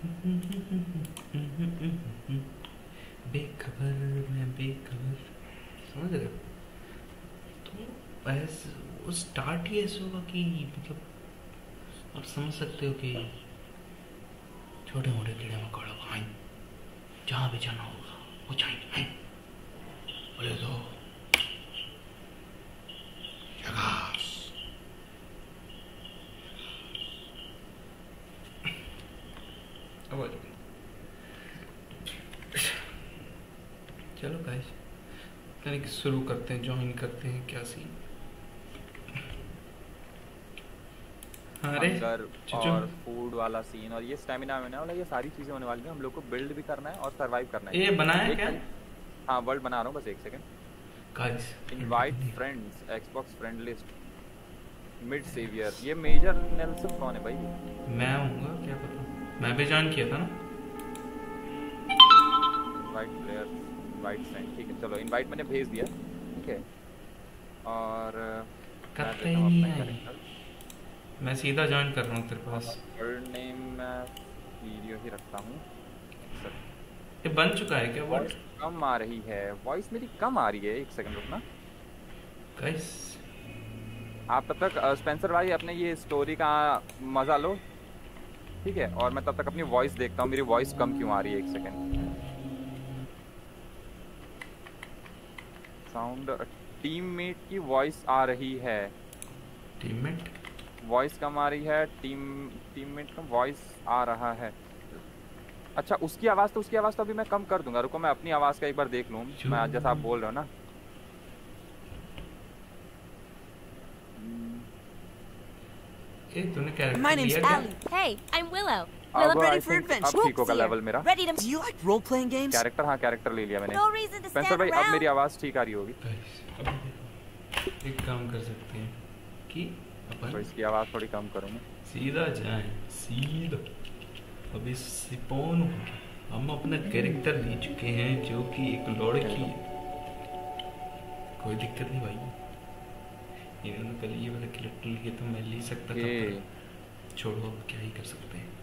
बेखबर, मैं बेखबर, समझ रहे हो? तो ऐसे वो स्टार्ट ही ऐसे होगा कि मतलब आप समझ सकते हो कि छोटे मोटे कीड़े मकोड़े खाएं, जहाँ भी जाना होगा वो जाएंगे। बोले तो झकास। अब चलो गाइस, यानी शुरू करते हैं, ज्वाइन करते हैं। क्या सीन? अरे हंगर चुचु, और फूड वाला सीन और ये स्टेमिना में वाला, ये सारी चीजें होने वाली हैं। हम लोग को बिल्ड भी करना है और सरवाइव करना है। ये बनाया एक क्या मिनट, हाँ वर्ल्ड बना रहा हूँ, बस एक second. Guys? Invite friends, Xbox friend list, mid saviour. ये मेजर नेल्सन कौन है भाई? मैं हूँगा, क्या पता, मैं भी ज्वाइन किया था ना। इनवाइट प्लेयर, इनवाइट फ्रेंड, ठीक है चलो इनवाइट मैंने भेज दिया, ठीक है। और करते ही नहीं आई, मैं सीधा ज्वाइन कर रहा हूँ तेरे पास। वर्ल्ड नेम मैं वीडियो ही रखता हूँ। ये बन चुका है क्या वर्ड? कम आ रही है वॉइस मेरी, कम आ रही है, एक सेकंड रुकना गाइस। आप तब तक स्पेंसर भाई अपने ये स्टोरी का मजा लो, ठीक है। और मैं तब तक अपनी वॉइस देखता हूँ, मेरी वॉइस कम क्यों आ रही है, एक सेकंड। साउंड, टीममेट की वॉइस आ रही है, टीममेट वॉइस कम आ रही है, टीममेट का वॉइस आ रहा है। अच्छा उसकी आवाज़ तो अभी मैं कम कर दूंगा, रुको मैं अपनी आवाज़ का एक बार देख लूँ, मैं जैसा आप बोल रहे हो ना। तूने कैरेक्टर My name's लिया क्या? Allie. Hey, I'm Willow. अब आई थिंक अब ठीक होगा लेवल मेरा। Ready to... Do you like role-playing games? Character, हाँ कैरेक्टर ले लिया मैंने। No reason to Spencer stand भाई अब around. मेरी आवाज़ ठीक आ रही होगी। एक काम कर सकते हैं कि अपन तो इसकी आवाज़ थोड़ी कम करूँगा। सीधा जाएं, सीधा। अभी सिपोन हम अपना कैरेक्टर ले चुके हैं जो कि एक लड़की है। कोई दिक्कत नहीं भाई, इन्होंने पहले ये वाला कैरेक्टर लिया तो मैं ले सकता था, पर छोड़ो, अब क्या ही कर सकते हैं।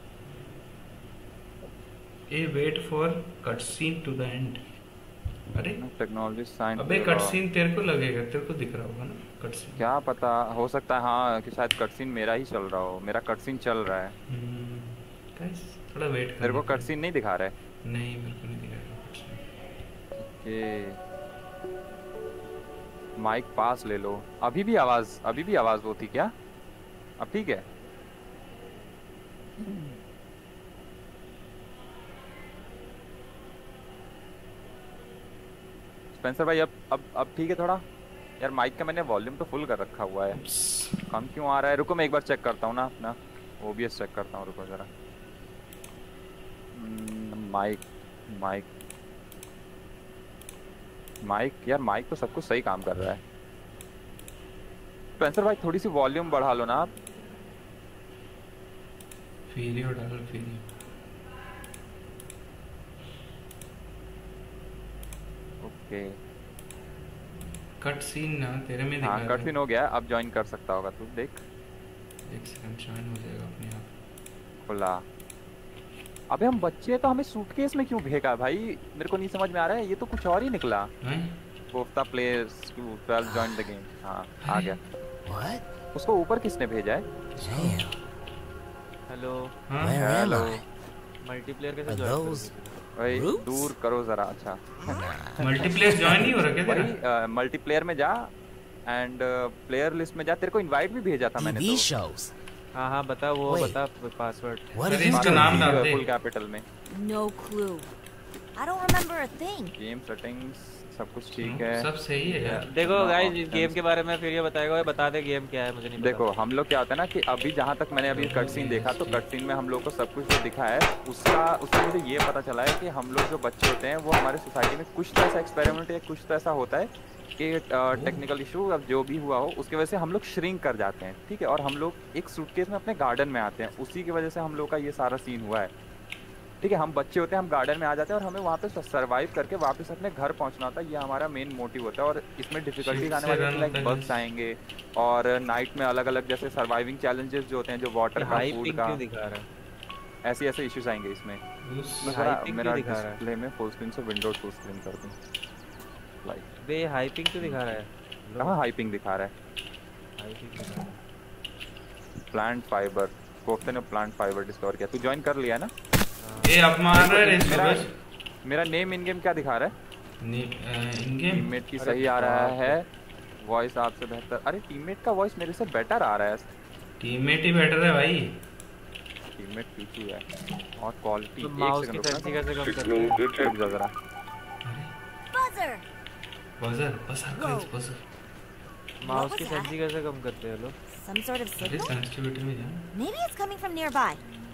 A wait for cut scene to the end. अरे टेक्नोलॉजी साइन, अबे कट सीन तेरे को लगेगा, तेरे को दिख रहा होगा ना कट सीन। क्या पता, हो सकता है हाँ कि शायद कट सीन मेरा ही चल रहा हो, मेरा कट सीन चल रहा है। गाइस थोड़ा वेट कर। मेरे को कट सीन नहीं दिखा रहा है। नहीं मेरे को नहीं दिखा रहा कट सीन। ये माइक पास ले लो। अभी भी आवाज वो थी क्या? अब ठीक है। स्पेंसर भाई अब ठीक है थोड़ा? यार माइक का मैंने वॉल्यूम तो फुल कर रखा हुआ है, कम क्यों आ रहा है? रुको मैं एक बार चेक करता हूँ ना, अपना ओबीएस चेक करता हूँ, रुको जरा। माइक यार माइक तो सब कुछ सही काम कर रहा है। स्पेंसर भाई थोड़ी सी वॉल्यूम बढ़ा लो ना आप। फीलियो डाल फीलियो। ओके कट सीन ना तेरे में दिखा हाँ रहा है। कट सीन हो गया, अब ज्वाइन कर सकता होगा तू, देख। एक सेकंड ज्वाइन हो जाएगा अपने आप। खुला। अबे हम बच्चे हैं तो हमें सूटकेस में क्यों भेजा भाई? मेरे को नहीं समझ में आ रहा है, ये तो कुछ और ही निकला। Kofta players 12 join the game. हाँ आ गया। What? उसको ऊपर किसने भेजा है? हेलो हेलो मल्टीप्लेयर कैसे ज्वाइन भाई दूर करो जरा। अच्छा मल्टीप्लेयर ज्वाइन नहीं हो रहा क्या तेरा? मल्टीप्लेयर में जा एंड प्लेयर लिस्ट में जा, तेरे को इनवाइट भी भेजा था मैंने तो। हाँ बता वो बता पासवर्ड। इसका नाम डाल दे फुल कैपिटल में। No clue. I don't remember a thing. Game settings सब कुछ ठीक है, सब सही है यार। देखो गाइस इस गेम के बारे में फिर ये बताएगा, बता दे गेम क्या है, मुझे नहीं पता। देखो हम लोग क्या होता है ना कि अभी जहाँ तक मैंने अभी कट सीन देखा तो कट सीन में हम लोग को सब कुछ जो दिखा है उसका मुझे ये पता चला है कि हम लोग जो बच्चे होते हैं वो हमारे सोसाइटी में कुछ तो ऐसा एक्सपेरिमेंट या कुछ तो ऐसा होता है कि टेक्निकल इशू अब जो भी हुआ हो उसकी वजह से हम लोग श्रिंक कर जाते हैं, ठीक है। और हम लोग एक सूटकेस में अपने गार्डन में आते हैं, उसी की वजह से हम लोग का ये सारा सीन हुआ है, ठीक है। हम बच्चे होते हैं, हम गार्डन में आ जाते हैं और हमें वहाँ पे सर्वाइव करके वापस अपने घर पहुँचना होता है, ये हमारा मेन मोटिव होता है। और इसमें डिफिकल्टीज आने वाली है, लाइक बग्स आएंगे और नाइट में अलग अलग जैसे सर्वाइविंग चैलेंजेस जो होते हैं, जो वाटर का, फूड का। ऐसे ऐसे इश्यूज आएंगे इसमें। उस मैं जरा हाइपिंग मेरा क्यों दिखा रहा है? डिस्प्ले में फुल स्क्रीन से विंडोज फुल स्क्रीन कर दूं लाइक। बे हाइपिंग क्यों दिखा रहा है? कहाँ हाइपिंग दिखा रहा है? हाइपिंग दिखा रहा है। प्लांट फाइबर कोफ्ते ने प्लांट फाइबर डिस्कवर किया। तू ज्वाइन कर लिया ना? ये अब मार रहा है सूरज। मेरा नेम इन गेम क्या दिखा रहा है? इन गेम टीममेट की सही आ रहा है, वॉइस आपसे बेहतर। अरे टीममेट का वॉइस मेरे से बेटर आ रहा है। टीममेट ही बेटर है भाई। टीममेट पीछे है और क्वालिटी तो 1 माउस सेकंड की रुकना। सेंसिंग कैसे कम करते हैं? रुक जा जरा। Buzzer! Buzzer buzzer mouse was की that? सेंसिंग कैसे कम करते हैं लोग? Some sort of अरे signal? सेंसिटिविटी में जा। Maybe it's coming from nearby.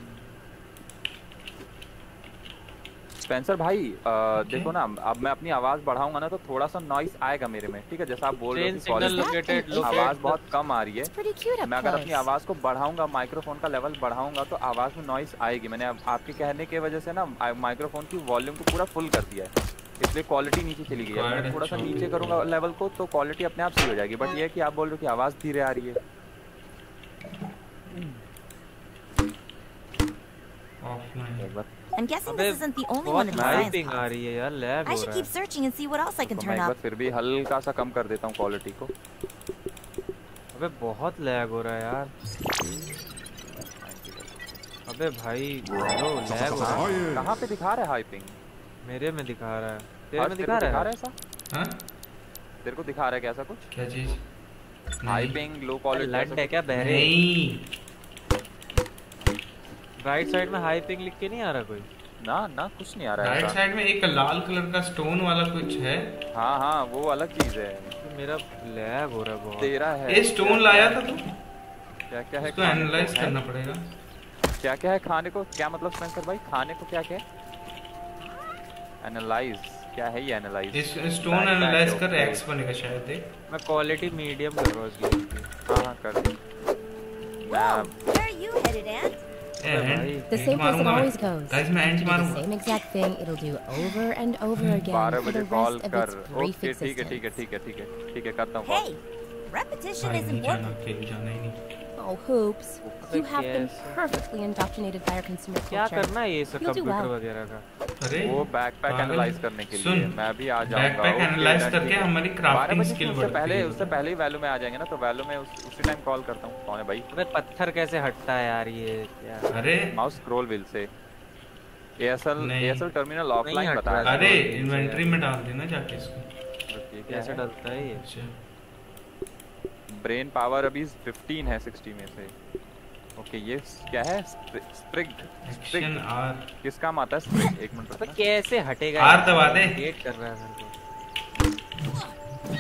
Spencer भाई देखो ना, अब मैं अपनी आवाज बढ़ाऊंगा ना तो थोड़ा सा नॉइस आएगा मेरे में, ठीक है? जैसा आप बोल रहे हो Train कि signal quality- located- आवाज बहुत कम आ रही है। It's pretty cute up मैं अगर अपनी close. आवाज को बढ़ाऊंगा, माइक्रोफोन का लेवल बढ़ाऊंगा तो आवाज में नॉइस आएगी। मैंने आपके कहने की वजह से ना माइक्रोफोन की वॉल्यूम को पूरा फुल कर दिया है, इसलिए क्वालिटी नीचे चली गई है। अगर मैं थोड़ा सा नीचे करूंगा लेवल को तो क्वालिटी अपने आप सही हो जाएगी। बट ये है कि आप बोल रहे हो कि आवाज धीरे आ रही है। ऑफलाइन एक बार I'm guessing अबे this isn't the only one बहुत of these science हाइपिंग आ pods. रही है यार, लैग I हो should रहा keep है। searching and see what else I can तो मैं turn एक बार up. फिर भी हल्का सा कम कर देता हूँ क्वालिटी को। अबे बहुत लैग हो रहा है यार। अबे भाई हेलो, लैग हो रहा है। कहाँ पे दिखा रहा है हाइपिंग? मेरे में दिखा रहा है, तेरे में तेरे दिखा को रहा है? ऐसा? हाँ तेरे को दिखा रहा है क्या ऐसा कुछ? क्या चीज? हाइपिंग लो अरे क्वालिटी लैग है क्या बहरे? नहीं राइट साइड में हाइपिंग लिख के नहीं आ रहा कोई? ना ना कुछ नहीं आ रहा है राइट ऐसा। साइड में एक लाल कलर का स्टोन वाला कुछ है। हाँ हाँ वो अलग चीज है। तो मेरा लैग हो रहा है बहुत। तेरा है। ये स्टोन लाया था तू? क्या क्या है? इसको एनालाइज करना पड़ेगा। क्या क्या है खाने को? क्या मतलब स्पेंसर भाई खाने को क्या क्या है? एनालाइज क्या है ये? एनालाइज इस स्टोन एनालाइज कर एक्स बनेगा शायद। देख मैं क्वालिटी मीडियम कर रहा हूँ इस गेम की। हाँ हाँ कर दे। Whoa, where are you headed, Ant? The same place it always goes. Guys मैं एंड Do the मारूंगा। same exact thing it'll do over and over again 12 for the बजे कॉल rest of कर। its okay brief ठीक है ठीक है existence. ठीक है ठीक है ठीक है करता हूँ Hey, कॉल। repetition भाई is नहीं जाना, important. अकेले जाना ही नहीं। Oh, hoops. You have been Yes. perfectly indoctrinated by our consumer क्या culture. करना है ये सब You'll do कंप्यूटर well. वगैरह का? अरे वो बैकपैक पागल। एनालाइज करने के सुन, लिए मैं भी आ जाऊंगा। बैकपैक ओके, एनालाइज डन, करके ठीक है। हमारी 12 क्राफ्टिंग बजे स्किल उससे बढ़ती पहले है। उससे पहले ही वैल्यू में आ जाएंगे ना, तो वैल्यू में उसी टाइम कॉल करता हूँ। कौन है भाई? अबे पत्थर कैसे हटता है यार ये क्या? अरे माउस स्क्रॉल व्हील से। नहीं। एएसएल टर्मिनल ऑफलाइन हट बता रहा रहा है। अरे इन्वेंटरी में डाल देना जाके इसको। है। कैसे डलता है ये? अच्छा ब्रेन पावर अभी 15 है 60 में से। ओके ये क्या है? स्प्रिग। एक्शन आर किस काम आता है स्प्रिग? एक मिनट अबे रुकना। कैसे हटेगा? आर दबा दे। वेट कर रहा है मेरे को।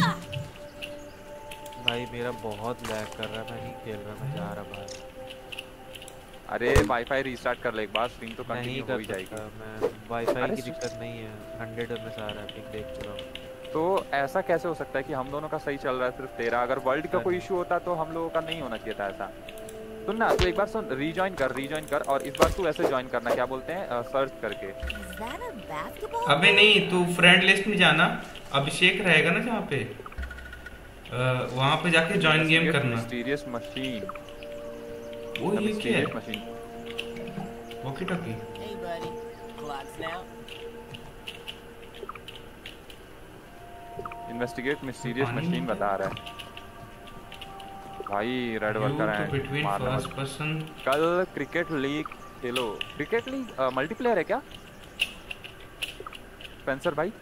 भाई मेरा बहुत लैग कर रहा है, मैं नहीं खेल रहा, मैं जा रहा बाहर। अरे वाईफाई रीस्टार्ट कर ले एक बार, स्ट्रीम तो नहीं कंटिन्यू हो कर ही सकता जाएगी। मैं, वाईफाई अरे की दिक्कत नहीं है, 100 में से आ रहा है, ठीक देख चुका हूँ। तो ऐसा कैसे हो सकता है कि हम दोनों का सही चल रहा है सिर्फ तेरा? अगर वर्ल्ड का कोई इशू होता तो हम लोगों का नहीं होना चाहिए था ऐसा। सुन ना, तू एक बार सुन, रीजॉइन कर और इस बार तू ऐसे ज्वाइन करना, क्या बोलते हैं, सर्च करके। Is that a basketball? अबे नहीं, तू फ्रेंड लिस्ट में जाना, अभिषेक रहेगा ना जहाँ पे, वहाँ पे जाके ज्वाइन गेम करना। Mysterious machine. वो ये क्या है? Machine. Walkie talkie. Hey, buddy. Clock's now. Investigate mysterious पानी मशीन में बता रहा है भाई। रेड वर्कर है बिटवीन मारना फर्स्ट मत। पर्सन। कल क्रिकेट लीग खेलो। क्रिकेट लीग मल्टीप्लेयर है क्या स्पेंसर भाई?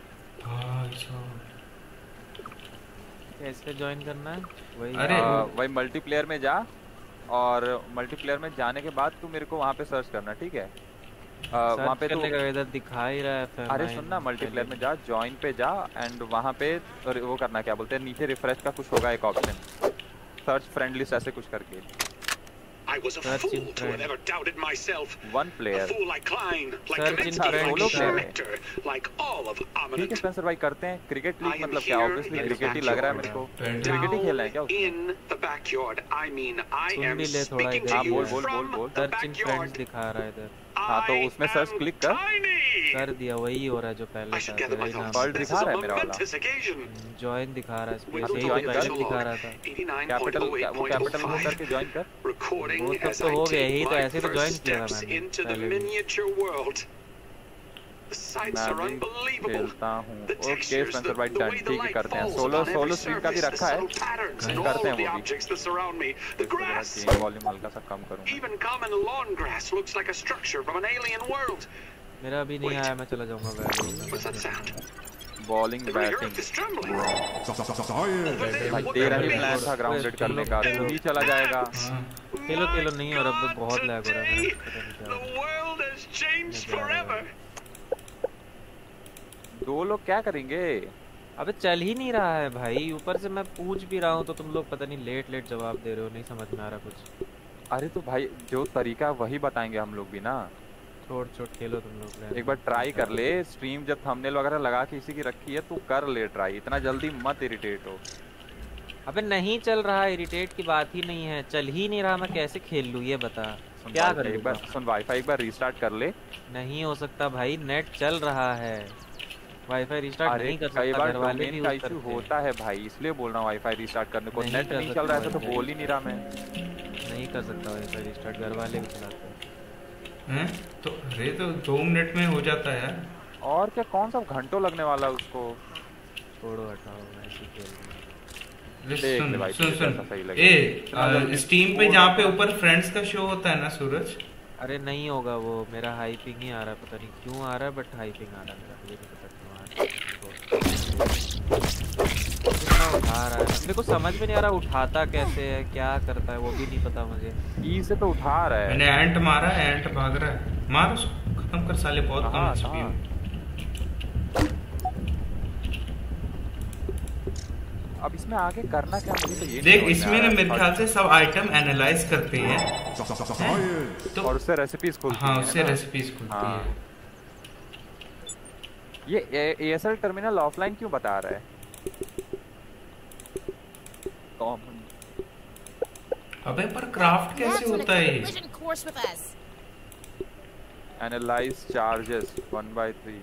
कैसे ज्वाइन करना है? वही अरे वही मल्टीप्लेयर में जा, और मल्टीप्लेयर में जाने के बाद तू मेरे को वहाँ पे सर्च करना, ठीक है? वहाँ पे तो इधर दिखा ही रहा है। अरे सुन ना, मल्टीप्लेयर में जा, जॉइन पे जा, एंड वहाँ पे वो करना, क्या बोलते हैं, नीचे रिफ्रेश का कुछ होगा एक ऑप्शन, सर्च फ्रेंड लिस्ट ऐसे कुछ करके। I was a Search fool in to have friend. ever doubted myself. One A player. fool like Klein, like Search in Kaminsky, friend. like Solo player. Schmechter, like all of ठीक है Ominent. Spencer भाई, करते हैं cricket I league. am मतलब क्या, here obviously in cricket ही the लग रहा है backyard. मेरे को। Panda. क्रिकेट ही खेलना है क्या उसको? In the backyard. I mean, I soon am भी ले थोड़ा speaking इधर। to हाँ, you बोल, बोल, from बोल, बोल। the search in friends backyard. दिखा रहा है इधर। हाँ तो उसमें सर्च क्लिक कर। कर दिया, वही हो रहा है जो पहले I should था। gather तेरा my ही नाम thoughts. World This is दिखा a रहा है मेरा वाला। momentous occasion. ज्वाइन दिखा रहा है स्पेस, With यही join तो कर। पहले दिखा रहा था। कैपिटल वो कैपिटल को करके ज्वाइन कर। Recording वो as तो I हो गया, take यही तो my ऐसे तो first ज्वाइन किया था steps मैंने into the पहले भी। miniature world. The sights मैं are भी unbelievable. खेलता हूँ। The ओके textures, स्पेंसर भाई the डन, way the ठीक है light करते हैं। falls solo upon every stream का भी surface, the रखा है, subtle patterns in करते all हैं of the वो भी। objects that surround me. The grass, volume हल्का सा कम करूँगा। even common lawn grass, looks like a structure from an alien world. मेरा अभी नहीं आया, मैं चला जाऊंगा value What's that sound? Bowling The very batting earth is trembling. भाई तेरा ही प्लान था ग्राउंडेड करने का, तू ही चला जाएगा। खेलो नहीं हो रहा, बहुत लैग हो रहा है मेरा, पता नहीं क्या हो The रहा है। world has changed forever. दो लोग क्या करेंगे? अबे चल ही नहीं रहा है भाई, ऊपर से मैं पूछ भी रहा हूँ तो तुम लोग पता नहीं लेट जवाब दे रहे हो, नहीं समझ में आ रहा कुछ। अरे तो भाई जो तरीका वही बताएंगे हम लोग भी ना। छोड़ खेलो तुम लोग। एक बार ट्राई कर ले, स्ट्रीम जब थंबनेल वगैरह लगा के इसी की रखी है, तू कर ले ट्राई, इतना जल्दी मत इरिटेट हो। अबे नहीं चल रहा, इरिटेट की बात ही नहीं है, चल ही नहीं रहा, मैं कैसे खेल लूँ ये बता, क्या करूँ? एक बार सुन, वाईफाई एक बार रीस्टार्ट कर ले। नहीं हो सकता भाई, नेट चल रहा है, वाईफाई रिस्टार्ट नहीं कर सकता, घर वाले भी का इशू होता है भाई, इसलिए बोल रहा हूँ वाईफाई रिस्टार्ट करने को। नेट नहीं चल रहा है तो बोल ही नहीं रहा मैं। नहीं कर सकता वाईफाई रिस्टार्ट, घर वाले भी चलाते हैं। तो अरे तो 2 मिनट में हो जाता है यार। और क्या, कौन सा घंटों लगने वाला है उसको। छोड़ो हटाओ, ऐसे खेल। सुन ए स्टीम पे जहाँ पे ऊपर फ्रेंड्स का शो होता है ना सूरज। अरे नहीं होगा वो, मेरा हाइपिंग ही आ रहा है, पता नहीं क्यों आ रहा है, बट हाइपिंग आ रहा है मेरा, मुझे नहीं पता क्यों आ रहा है। उठा रहा है, मेरे को समझ में नहीं आ रहा उठाता कैसे है, क्या करता है वो भी नहीं पता मुझे। ई से तो उठा रहा है। मैंने एंट मारा है, एंट भाग रहा है, मार उसको, खत्म कर साले, बहुत कम एचपी है। अब इसमें आगे करना क्या, मुझे तो ये देख इसमें ना मेरे ख्याल से सब आइटम एनालाइज करते हैं तो और उससे रेसिपीज खुलती हैं। हाँ उससे रेसिपीज खुलती है। ये एएसएल टर्मिनल ऑफलाइन क्यों बता रहा है? कॉमन। अबे पर क्राफ्ट कैसे होता है? Analyse charges 1/3।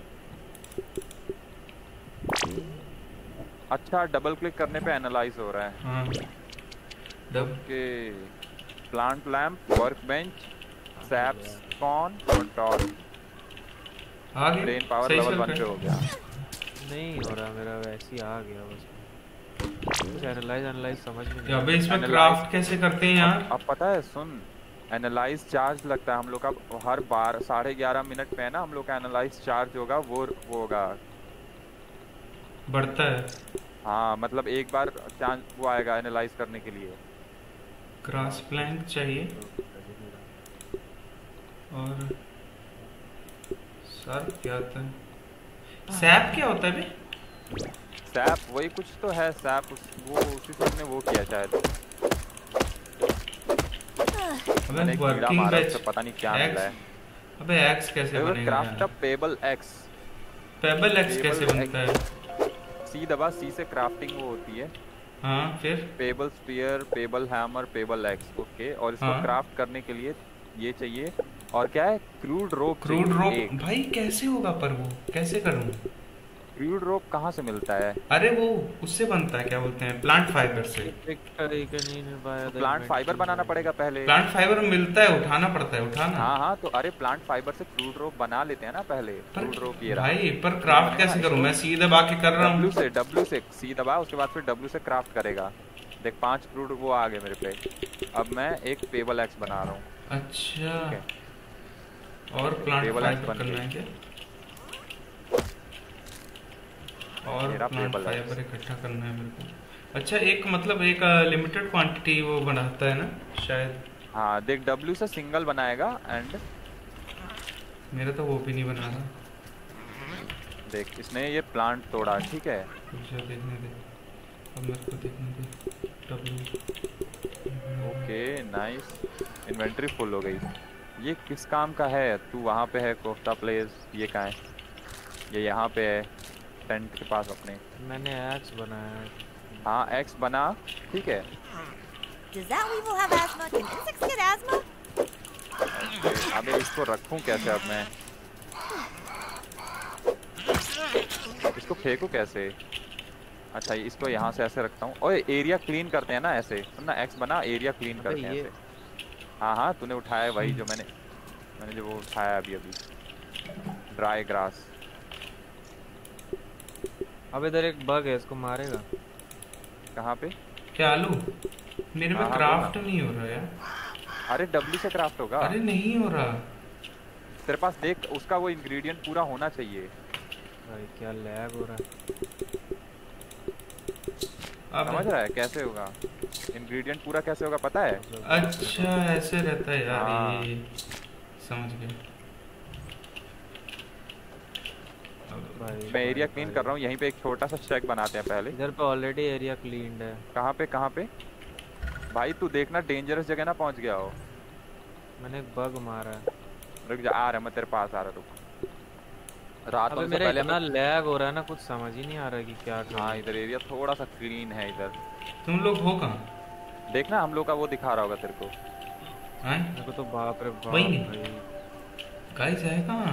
अच्छा डबल क्लिक करने पे एनालाइज हो रहा है। हाँ। Okay plant lamp, workbench, sap spawn और टॉर्च। ब्रेन पावर लेवल 1 पे हो गया। नहीं हो रहा मेरा, वैसे ही आ गया बस, कुछ एनालाइज समझ में नहीं। अबे इसमें क्राफ्ट कैसे करते हैं यार? अब पता है, सुन, एनालाइज चार्ज लगता है हम लोग का हर बार 11:30 मिनट पे है ना, हम लोग का एनालाइज चार्ज होगा, वो होगा बढ़ता है। हाँ मतलब एक बार चांस वो आएगा एनालाइज करने के लिए। क्रॉस प्लैंक चाहिए और सर क्या होता है? सैप क्या होता है बे? सैप वही कुछ तो है, सैप वो उसी से हमने वो किया शायद। अबे वर्किंग बेंच पता नहीं क्या मिला है। अबे एक्स कैसे बनेगा? Craft up pebble axe. Pebble axe कैसे बनता है? सी दबा, सी से क्राफ्टिंग वो होती है। हाँ फिर pebble spear, pebble hammer, pebble axe. Okay और इसको क्राफ्ट करने के लिए ये चाहिए। और क्या है? क्रूड रोप। क्रूड रोप भाई कैसे होगा? पर वो कैसे करूँ? क्रूड रोप कहाँ से मिलता है? अरे वो उससे बनता है, क्या बोलते हैं, प्लांट फाइबर से। प्लांट फाइबर बनाना पड़ेगा पहले। प्लांट फाइबर मिलता है, उठाना पड़ता है, उठाना। हाँ हाँ तो अरे प्लांट फाइबर से क्रूड रोप बना लेते हैं ना पहले। क्रूड रोप ये रहा भाई, पर क्राफ्ट कैसे करूँ मैं? सी दबा के कर रहा हूँ। W से सी दबा, उसके बाद फिर W से क्राफ्ट करेगा। देख 5 क्रूड वो आ गए मेरे पे। अब मैं एक पेबल एक्स बना रहा हूँ। अच्छा और प्लांट फाइबर करना है क्या? और प्लांट फाइबर इकट्ठा करना है मेरे को। अच्छा एक मतलब एक लिमिटेड क्वांटिटी वो बनाता है ना शायद। हाँ देख W से सिंगल बनाएगा एंड मेरा तो वो भी नहीं बना रहा। देख इसने ये प्लांट तोड़ा, ठीक है। मुझे देखने दे, अब मेरे को देखने दे। W okay nice, inventory full हो गई। ये किस काम का है? तू वहाँ पे है कोफ्ता प्लेस, ये कहाँ है? ये यहाँ पे है टेंट के पास अपने। मैंने एक्स बनाया। हाँ एक्स बना, ठीक है। Does that weevil have asthma? Can insects get asthma? अबे इसको रखूं कैसे अब मैं? इसको फेंकू कैसे? अच्छा इसको यहाँ से ऐसे रखता हूँ। ओए एरिया क्लीन करते हैं ना ऐसे, सुनना एक्स बना, एरिया क्लीन करते हैं ऐसे। हाँ हाँ तूने उठाया वही जो मैंने जो वो उठाया अभी ड्राई ग्रास। अब इधर एक बग है, इसको मारेगा। कहाँ पे? क्या आलू? मेरे में क्राफ्ट नहीं हो रहा यार। अरे W से क्राफ्ट होगा। अरे नहीं हो रहा। तेरे पास देख उसका वो इंग्रेडिएंट पूरा होना चाहिए। भाई क्या लैग हो रहा है। समझ रहा है कैसे होगा? इंग्रेडिएंट पूरा कैसे होगा पता है? अच्छा ऐसे रहता है यार ये। समझ गया। मैं एरिया क्लीन कर रहा हूँ। यहीं पे एक छोटा सा शेक बनाते हैं पहले। इधर पे ऑलरेडी एरिया क्लीन्ड है। कहाँ पे? भाई तू देखना डेंजरस जगह ना पहुँच गया हो। मैंने एक बग मारा है। रुक जा, आ रहा मैं तेरे पास आ रहा। रुक रात अबे मेरा इतना लैग हो रहा है ना, कुछ समझ ही नहीं आ रहा कि क्या करूं। हाँ इधर एरिया थोड़ा सा क्लीन है इधर। तुम लोग हो कहाँ? देखना हम लोग का वो दिखा रहा होगा तेरे को। मेरे को तो बाप रे बाप वही भाई। गाइस है कहाँ?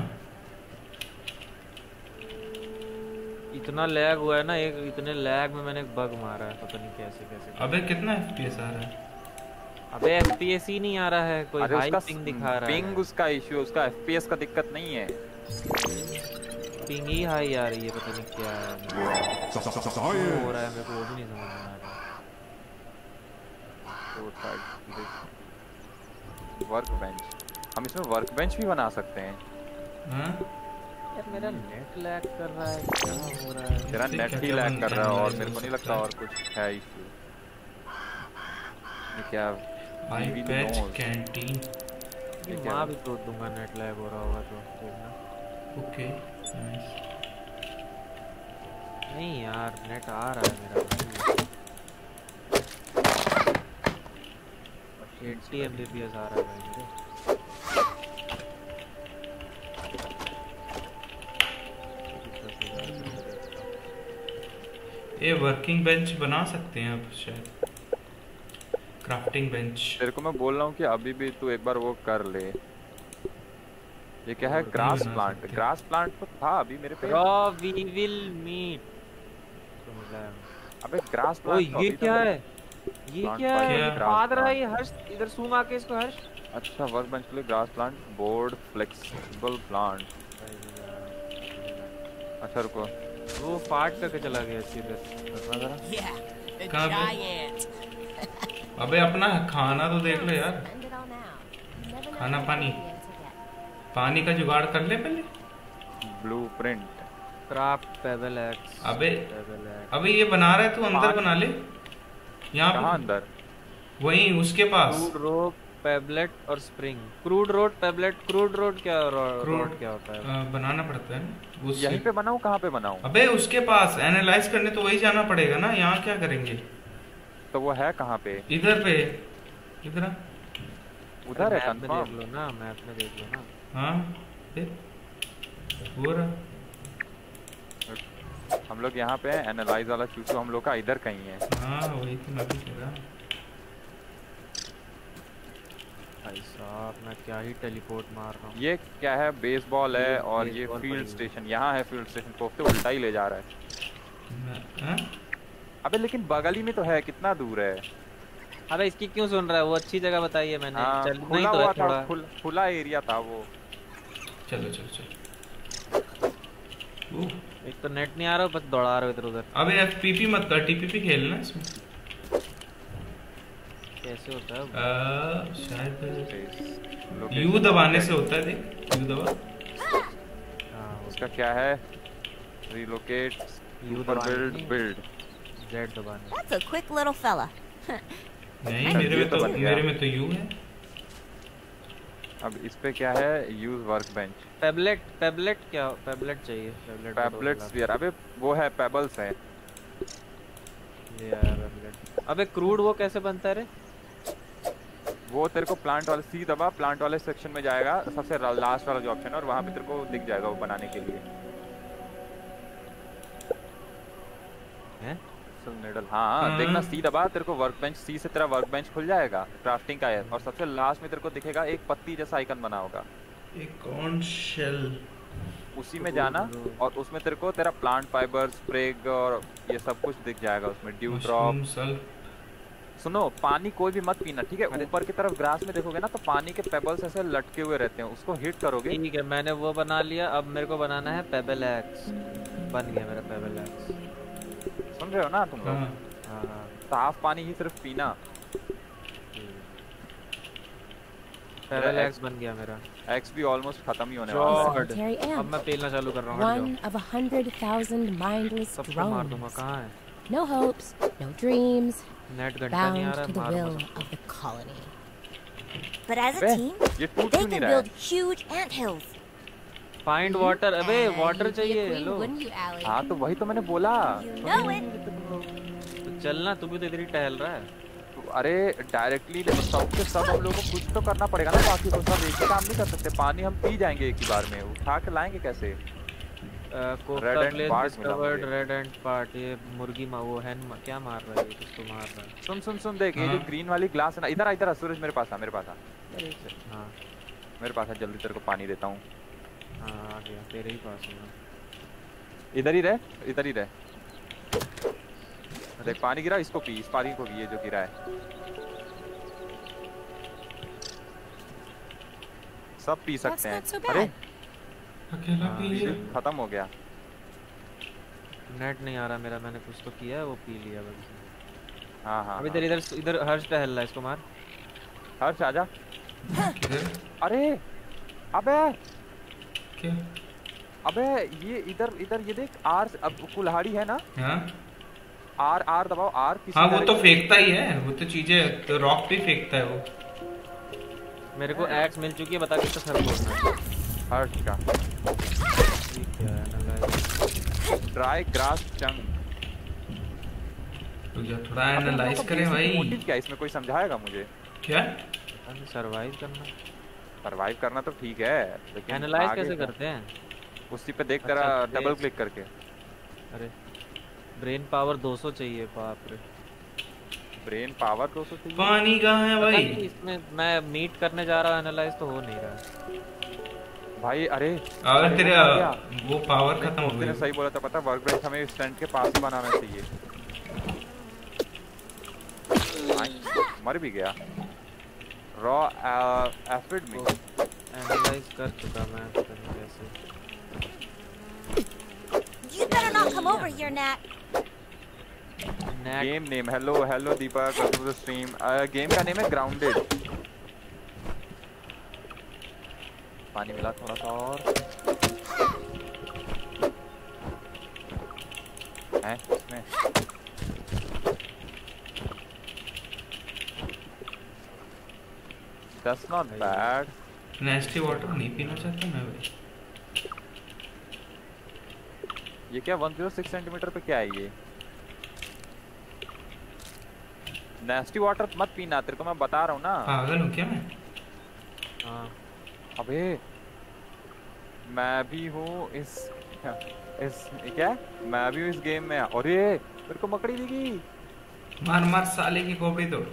इतना लैग हुआ है ना, एक इतने लैग में मैंने एक बग मारा है, पता नहीं कैसे। अबे कितना FPS आ रहा है? अबे FPS ही नहीं आ रहा है, कोई हाई पिंग दिखा रहा है। पिंग उसका इशू, उसका FPS का दिक्कत नहीं है। पिंग ही हाई आ रही है, पता नहीं क्या है हो रहा है, मेरे को वो भी नहीं समझ में आ रहा। वर्क बेंच, हम इसमें वर्क बेंच भी बना सकते हैं। यार मेरा नेट लैग कर रहा है, क्या हो रहा है? तेरा नेट ही लैग कर रहा है और मेरे को नहीं लगता और कुछ है इशू। क्या iPad कैंटीन वहाँ भी तो दूंगा, नेट लैग हो रहा होगा तो देखना। Okay nice. नहीं यार नेट आ रहा है मेरा 80 Mbps आ रहा है भाई मेरे। ये वर्किंग बेंच बना सकते हैं अब शायद, क्राफ्टिंग बेंच। तेरे को मैं बोल रहा हूँ कि अभी भी तू एक बार वो कर ले। ये क्या है? Grass plant. ग्रास प्लांट तो था अभी मेरे पे। Raw we will meet. अबे ग्रास प्लांट ये क्या है? ये क्या है? पाद रहा है ये हर्ष, इधर सूम आके इसको हर्ष। अच्छा वर्क बेंच के लिए grass plant, board flexible plant. अच्छा रुको, वो फाट करके चला गया सीधे। कहाँ पे? अबे अपना खाना तो देख लो यार। खाना पानी का जुगाड़ कर ले पहले। Blueprint, craft pebble axe. अबे ये बना रहा है तू, अंदर बना ले। यहाँ कहाँ अंदर? वहीं उसके पास। क्रूड रोड पेबलेट और spring. Crude road pebblet, crude road क्या रोड क्या होता है? बनाना पड़ता है। यहीं पे बनाऊं? कहाँ पे बनाऊं? अबे उसके पास एनालाइज करने तो वही जाना पड़ेगा ना, यहाँ क्या करेंगे? तो वो है कहाँ पे? इधर पे, इधर उधर है। कंफर्म? देख लो ना, मैप में देख लो ना। हाँ वो रहा। हम लोग यहाँ पे एनालाइज वाला चूचू हम लोग का इधर कहीं है। हाँ वही तो मैं भी कह रहा। भाई साहब मैं क्या ही टेलीपोर्ट मार रहा हूँ। ये क्या है? बेसबॉल है और ये फील्ड स्टेशन। यहाँ है फील्ड स्टेशन, कोफ्ते उल्टा ही ले जा रहा है। अबे लेकिन बगल ही में तो है, कितना दूर है? अबे इसकी क्यों सुन रहा है? वो अच्छी जगह बताइए मैंने। खुला हुआ था, खुला एरिया था वो। चलो एक तो नेट नहीं आ रहा, बस दौड़ा रहे इधर उधर। अबे FPP मत कर, TPP खेलना इसमें। कैसे होता है? शायद U दबाने से होता है। देख U दबा। उसका क्या है? रिलोकेट, बिल्ड, Z दबाने। That's a quick little fella. नहीं मेरे में तो U है। अब इस पे क्या है? Use work bench. पेबलेट क्या? पेबलेट चाहिए। Pebblet sphere. अबे वो है, पेबल्स है। ये यार पेबलेट। अबे क्रूड वो कैसे बनता है रे? वो तेरे को प्लांट वाले सी दबा, प्लांट वाले सेक्शन में जाएगा, सबसे लास्ट वाला जो ऑप्शन है, और वहां पे तेरे को दिख जाएगा वो बनाने के लिए। हैं? कैसल नीडल, हाँ देखना सी दबा, तेरे को वर्क बेंच, सी से तेरा वर्क बेंच खुल जाएगा क्राफ्टिंग का है, और सबसे लास्ट में तेरे को दिखेगा एक पत्ती जैसा आइकन बना होगा, एक कौन शेल, उसी में जाना और उसमें तेरे को तेरा प्लांट फाइबर, स्प्रेग और ये सब कुछ दिख जाएगा उसमें, ड्यू ड्रॉप। सुनो, पानी कोई भी मत पीना, ठीक है? ऊपर की तरफ ग्रास में देखोगे ना तो पानी के पेबल्स ऐसे लटके हुए रहते हैं, उसको हिट करोगे। ठीक है, मैंने वो बना लिया, अब मेरे को बनाना है पेबल एक्स। बन गया मेरा पेबल एक्स, सुन रहे हो ना तुम लोग? हाँ, साफ पानी ही सिर्फ पीना। पेबल एक्स बन गया मेरा। एक्स भी ऑलमोस्ट खत्म ही होने वाला है। Solitary अब मैं ant. पेलना चालू कर रहा हूँ। One of 100,000 mindless सबको मार दूंगा। drones. कहाँ है? No hopes, no dreams, net घंटा नहीं आ bound रहा to है, the मारूंगा will सबको। of the colony. But as a bay, team, ये टूट they क्यों नहीं can रहा है? build huge anthills. Find water, अबे वाटर चाहिए। Hello, Wouldn't you, Allie? हाँ तो वही तो मैंने बोला। You know it. तो चलना, तू भी तो इधर ही टहल रहा है। अरे डायरेक्टली सबके सब हम लोगों को कुछ तो करना पड़ेगा ना, बाकी तो सब एक ही काम नहीं कर सकते। पानी हम पी जाएंगे एक ही बार में, उठा के लाएंगे कैसे? कोफ्ता Red ant प्लेस part मिला डिस्कवर्ड, मुझे। Red ant part. ये मुर्गी वो है क्या मार रहा है, ये किसको मार रहा है? सुन सुन सुन, देख ये जो ग्रीन वाली ग्लास है ना, इधर आ, इधर आ सूरज, मेरे पास आ, मेरे पास आ, हाँ मेरे पास आ, जल्दी तेरे को पानी देता हूँ। हाँ, आ गया, तेरे ही पास हूँ मैं। इधर ही रह, इधर ही रह। देख पानी गिरा, इसको पी, इस पानी को पी, ये जो गिरा है सब पी That's सकते हैं। not so अरे bad. अकेला पी लिया। खत्म हो गया। नेट नहीं आ रहा मेरा, मैंने कुछ तो किया है, वो पी लिया बस। हाँ हाँ अब इधर इधर इधर हर्ष टहल रहा है, इसको मार। हर्ष आजा। किधर? अरे अबे क्या? अबे ये इधर इधर ये देख, आर अब कुल्हाड़ी है ना, हाँ आर आर दबाओ, आर किसी हाँ, वो तो direction- फेंकता ही है, वो तो चीजें तो रॉक पे फेंकता है वो। मेरे को एक्स मिल चुकी है, बता कितना खर्च होना है। हर्ष का ठीक है, एनालाइज। ड्राई ग्रास चंग। तो जो थोड़ा एनालाइज करें भाई। मोटिव क्या है इसमें, कोई समझाएगा मुझे? क्या? सरवाइव करना। सरवाइव करना तो ठीक है, लेकिन एनालाइज आगे कैसे क्या? करते हैं? उसी पे देख तेरा अच्छा, डबल देख। क्लिक करके। अरे ब्रेन पावर 200 चाहिए, बाप रे। ब्रेन पावर 200 चाहिए। पानी कहाँ है पता भाई? नहीं, इसमें मैं मीट करने जा रहा हूँ, एनालाइज तो हो नहीं रहा है। भाई अरे अगर तेरे हो गया। वो पावर खत्म हो तूने गई। सही बोला था, पता वर्क बेंच हमें स्टैंड के पास ही बनाना चाहिए। मर भी गया। रॉ एसिड में एनालाइज कर चुका मैं, पता नहीं कैसे। You better not come over here, Nat. Nat game name, hello hello Deepak, welcome to the stream. Game का नेम है ग्राउंडेड। पानी मिला थोड़ा सा और है इसमें। That's not bad. नेस्टी वाटर नहीं पीना चाहता मैं भाई। ये क्या 106 सेंटीमीटर पे क्या है ये? नेस्टी वाटर मत पीना, तेरे को मैं बता रहा हूँ ना। पागल हूँ क्या मैं? हाँ, अबे मैं भी हूँ इस क्या है? मैं भी हूँ इस गेम में। अरे मेरे को मकड़ी दिखी। मार मार साले की खोपड़ी तोड़।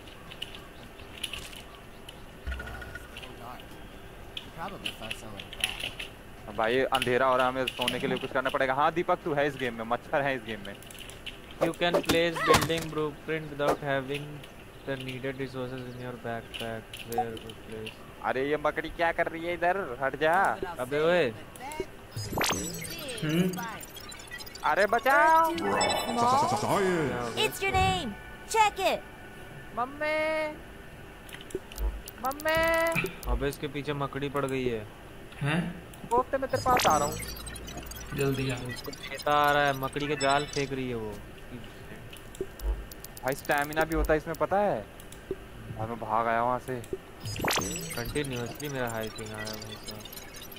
Probably find someone like that. भाई अंधेरा हो रहा है, हमें सोने के लिए कुछ करना पड़ेगा। हाँ दीपक तू है इस गेम में, मच्छर है इस गेम में। you can place building blueprint without having the needed resources in your backpack. Where to place? अरे ये मकड़ी क्या कर रही है इधर, हट जा। अबे ओए, अरे बचाओ। Small. It's your name. Check it. Mummy mummy अबे इसके पीछे मकड़ी पड़ गई है। हैं? कोफ्ते में तेरे पास आ रहा हूँ। जल्दी आ। नेता आ रहा है, मकड़ी के जाल फेंक रही है वो। भाई स्टैमिना भी होता है इसमें, पता है? और मैं भाग आया वहाँ से। कंटिन्यूअसली मेरा हाई पिंग आ रहा है भाई साहब।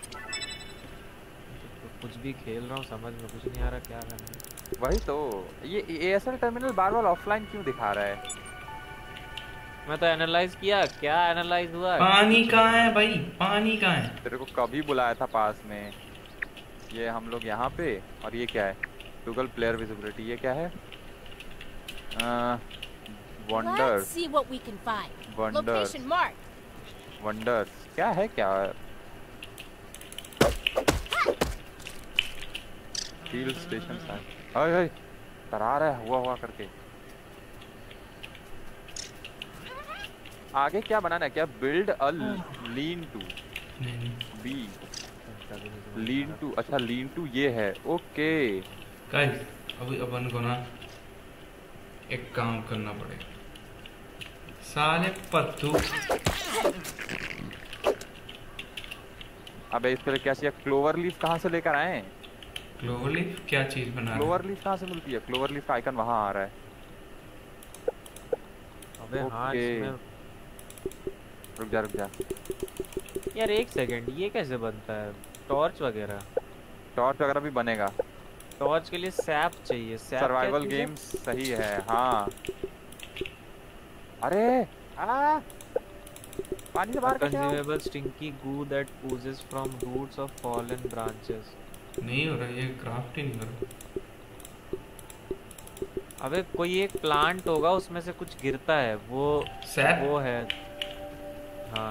कुछ भी खेल रहा हूँ, समझ में कुछ नहीं आ रहा क्या करना है। वही तो, ये ASL टर्मिनल बार बार ऑफलाइन क्यों दिखा रहा है? मैं तो एनालाइज किया, क्या एनालाइज हुआ है? पानी कहाँ है भाई? पानी कहाँ है? तेरे को कभी बुलाया था पास में? ये हम लोग यहाँ पे, और ये क्या है? गूगल प्लेयर विजिबिलिटी, ये क्या है? Wonders Let's see what we can find. Wonders Location marked. Wonders क्या है क्या? हिल स्टेशन है। ओए डरा रहा है हुआ करके। आगे क्या बनाना है? क्या build a lean to be lean to. अच्छा लीन टू ये है। ओके गाइस अभी अपन को ना एक काम करना पड़ेगा। साले पत्तू अबे इसके लिए क्या चाहिए? क्लोवर लीफ कहाँ से लेकर आए? क्लोवर लीफ क्या चीज बना रहा है? क्लोवर लीफ कहाँ से मिलती है? क्लोवर लीफ का आइकन वहाँ आ रहा है। अबे हाँ ओके। इसमें रुक जा यार एक सेकंड, ये कैसे बनता है? टॉर्च वगैरह भी बनेगा। टॉर्च के लिए सैप चाहिए। सैप सर्वाइवल गेम्स सही है हाँ। अरे पानी से बाहर कैसे आओ? Consumable stinky goo that oozes from roots of fallen branches। नहीं हो रहा, ये क्राफ्ट ही नहीं हो रहा। अबे कोई एक प्लांट होगा उसमें से कुछ गिरता है, वो सैप? वो है हाँ।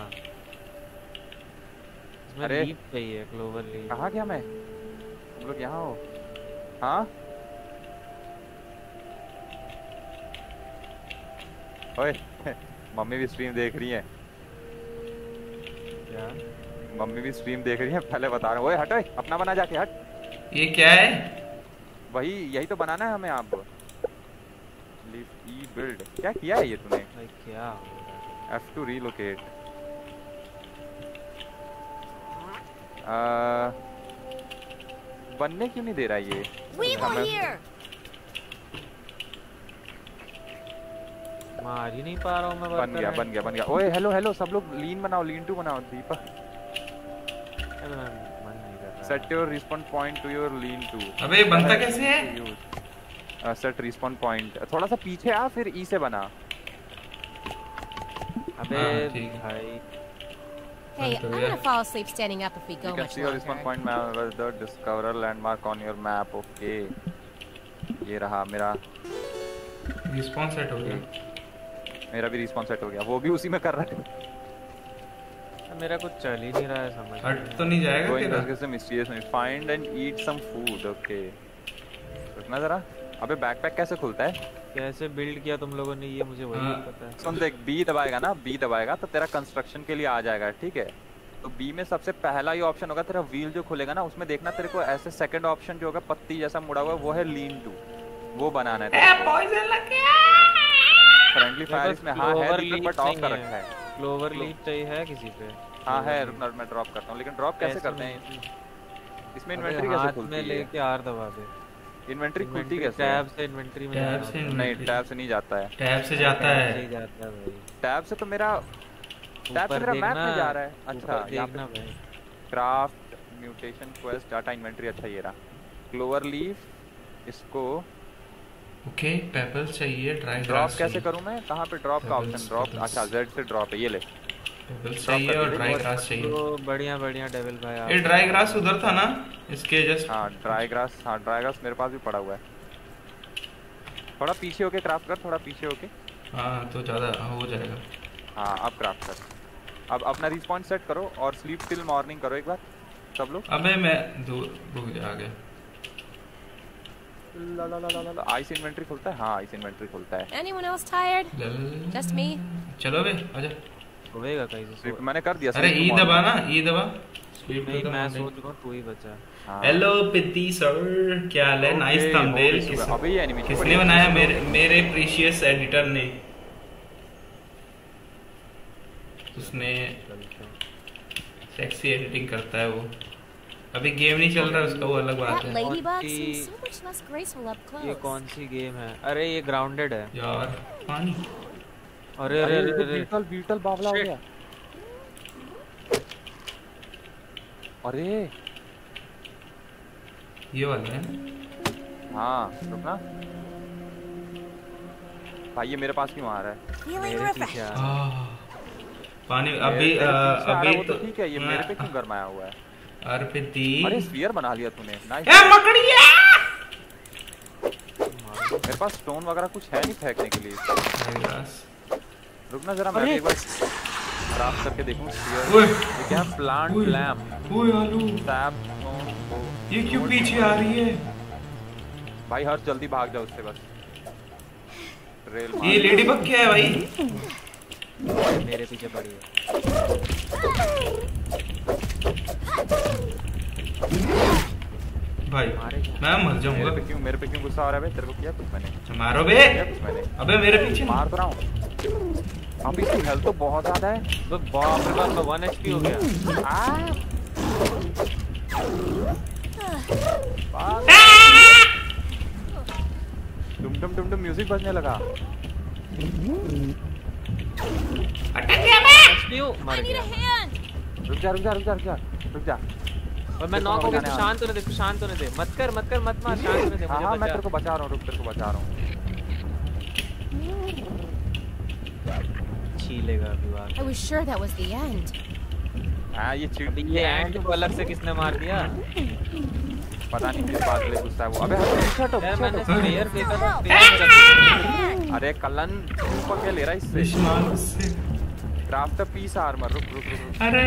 इसमें अरे लीफ चाहिए, क्लोवर लीफ। कहाँ गया मैं? तुम लोग यहाँ हो? हाँ ओए मम्मी भी स्ट्रीम देख रही है। क्या? मम्मी भी स्ट्रीम देख रही है, पहले बता रहा हूँ। ओए हट ओए, अपना बना जाके हट। ये क्या है? वही यही तो बनाना है हमें। आप लीफ ई बिल्ड क्या किया है ये तूने? भाई क्या हो रहा है? F2 relocate। बनने क्यों नहीं दे रहा ये? Weevil here. मार ही नहीं पा रहा हूँ मैं। बन गया। ओए हेलो सब लोग लीन बनाओ, लीन टू बनाओ। दीपक मन नहीं कर रहा। Set your respawn point to your lean to. अबे बनता कैसे है? सेट रिस्पॉन पॉइंट थोड़ा सा पीछे आ, फिर ई से बना। अबे ठीक है। भाई Hey, I'm gonna fall asleep standing up if we go You can much see your respawn longer. point map with the discover landmark on your map। Okay ये रहा मेरा रिस्पॉन्स सेट हो गया। मेरा भी रिस्पॉन सेट हो गया। वो भी उसी में कर रहा है। मेरा कुछ चल ही नहीं रहा है, समझ हट तो नहीं जाएगा Go तेरा? investigate some mysterious find and eat some food। Okay रुकना जरा। अबे बैकपैक कैसे खुलता है? कैसे बिल्ड किया तुम लोगों ने ये मुझे वही नहीं पता है। सुन देख, बी दबाएगा ना, बी दबाएगा तो तेरा कंस्ट्रक्शन के लिए आ जाएगा। ठीक है तो बी में सबसे पहला ये ऑप्शन होगा तेरा व्हील जो खुलेगा ना, उसमें देखना तेरे को ऐसे सेकंड ऑप्शन जो होगा पत्ती जैसा मुड़ा हुआ वो है लीन टू। वो बनाना है। पॉइजन लग गया। फ्रेंडली फायर इसमें हाँ है दीपक, बट ऑफ कर रखा है। क्लोवर लीफ चाहिए है किसी पे? हाँ है, रुकना मैं ड्रॉप करता हूँ। लेकिन ड्रॉप कैसे करते हैं इसमें? इन्वेंटरी कैसे खुलती है? लेके आर दबा दे। इन्वेंटरी खुलती कैसे? टैब से इन्वेंटरी में टैब से नहीं, टैब से नहीं जाता है। टैब से जाता है। भाई टैब से तो मेरा मैप में जा रहा है। अच्छा यहाँ पे भाई craft mutation quest data inventory. अच्छा ये रहा क्लोवर लीफ। इसको ओके पेबल्स चाहिए। ड्राई ड्रॉप ग्रास कैसे करूँ मैं? कहाँ पे ड्रॉप का ऑप्शन? ड्रॉप अच्छा जेड से ड्रॉप है। ये ले पेबल्स चाहिए और ड्राई ग्रास चाहिए। तो बढ़िया डेविल भाई। ये ड्राई ग्रास उधर था ना इसके जस्ट? हाँ ड्राई ग्रास मेरे पास भी पड़ा हुआ है। थोड़ा पीछे होके क्राफ्ट कर, थोड़ा पीछे होके। हाँ तो ज़्यादा हो जाएगा। हाँ अब क्राफ्ट कर। अब अपना रिस्पॉन्स सेट करो और स्लीप टिल मॉर्निंग करो एक बार सब लोग। अबे मैं रुक जा गया। आइस इन्वेंटरी खुलता है? हाँ आइस इन्वेंटरी खुलता है। Anyone else tired? Just me? चलो बे आजा। होएगा कहीं से। मैंने कर दिया। अरे ई दबा ना, ई दबा। नहीं मैं सोच रहा हूँ तू ही बचा। हेलो पित्ती सर, क्या हाल है? Nice thumbnail. अबे ये एनिमेशन किसने बनाया? मेरे प्रीशियस एडिटर ने। उसने सेक्सी एडिटिंग करता है वो। अभी गेम नहीं चल रहा उसका, वो अलग बात That है। ladybug seems so much less graceful up ये close. कौन सी गेम है? अरे ये ग्राउंडेड है यार। पानी। अरे बीटल बावला हो गया। अरे ये वाला है। हाँ रुकना भाई, ये मेरे पास क्यों आ रहा है? Feeling refreshed. पानी अभी तो ठीक है, ये मेरे पे क्यों गरमाया हुआ है? अरे स्फीयर बना लिया तूने। नाइस। ए मकड़िया! मेरे पास स्टोन वगैरह कुछ है नहीं फेंकने के लिए। रुकना जरा, मैं एक बार क्राफ्ट करके देखूं। ये क्या प्लांट लैम्प? ओए आलू, ये क्यों पीछे आ रही है भाई? हर जल्दी भाग जाओ उससे बस। रेल ये लेडीबग क्या है भाई? मेरे पीछे पड़ी है भाई, मैं मर जाऊंगा। मेरे पे क्यों गुस्सा आ रहा है बे? तेरे को किया कुछ मैंने? मारो बे। अबे मेरे पीछे मार तो रहा हूँ। अभी इसकी हेल्थ तो बहुत ज्यादा है। बाप रे बाप, 1 HP हो गया। डुम डुम म्यूजिक बजने लगा। मर गया। रुक जा। और मैं नॉक हो गया। शांत होने दे। मत मत मार, शांत होने दे। हाँ, मैं तेरे को बचा रहा हूँ। तेरे को बचा रहा हूँ। छीलेगा अभी बात। I was sure that was the end. हाँ, ये एंड को अलग से किसने मार दिया? पता नहीं किस बात ले गुस्सा है वो। अबे हटो। मैंने स्पेयर देखा था, स्पेयर। अरे कलन ऊपर क्या ले रहा है इससे? Craft piece armour. रुक। अरे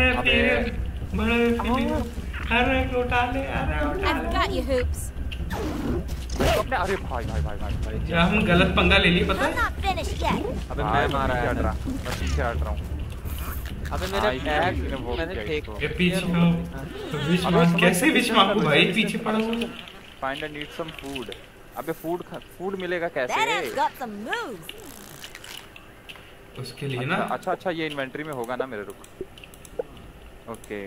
अरे उठा ले। I've got you, Hoops. अपने अरे भाई क्या हम गलत पंगा ले लिए पता I'm है? not finished yet. अबे मैं मारा है। मैं पीछे हट रहा हूँ। अबे मेरा टैग मैंने फेंक। ये पीछे विश कैसे विश मांगू भाई? पीछे पड़ा हूँ। Find and eat some food. अबे फूड मिलेगा That has कैसे? got some moves. उसके लिए ना। अच्छा, ये इन्वेंटरी में होगा ना मेरे। रुक। ओके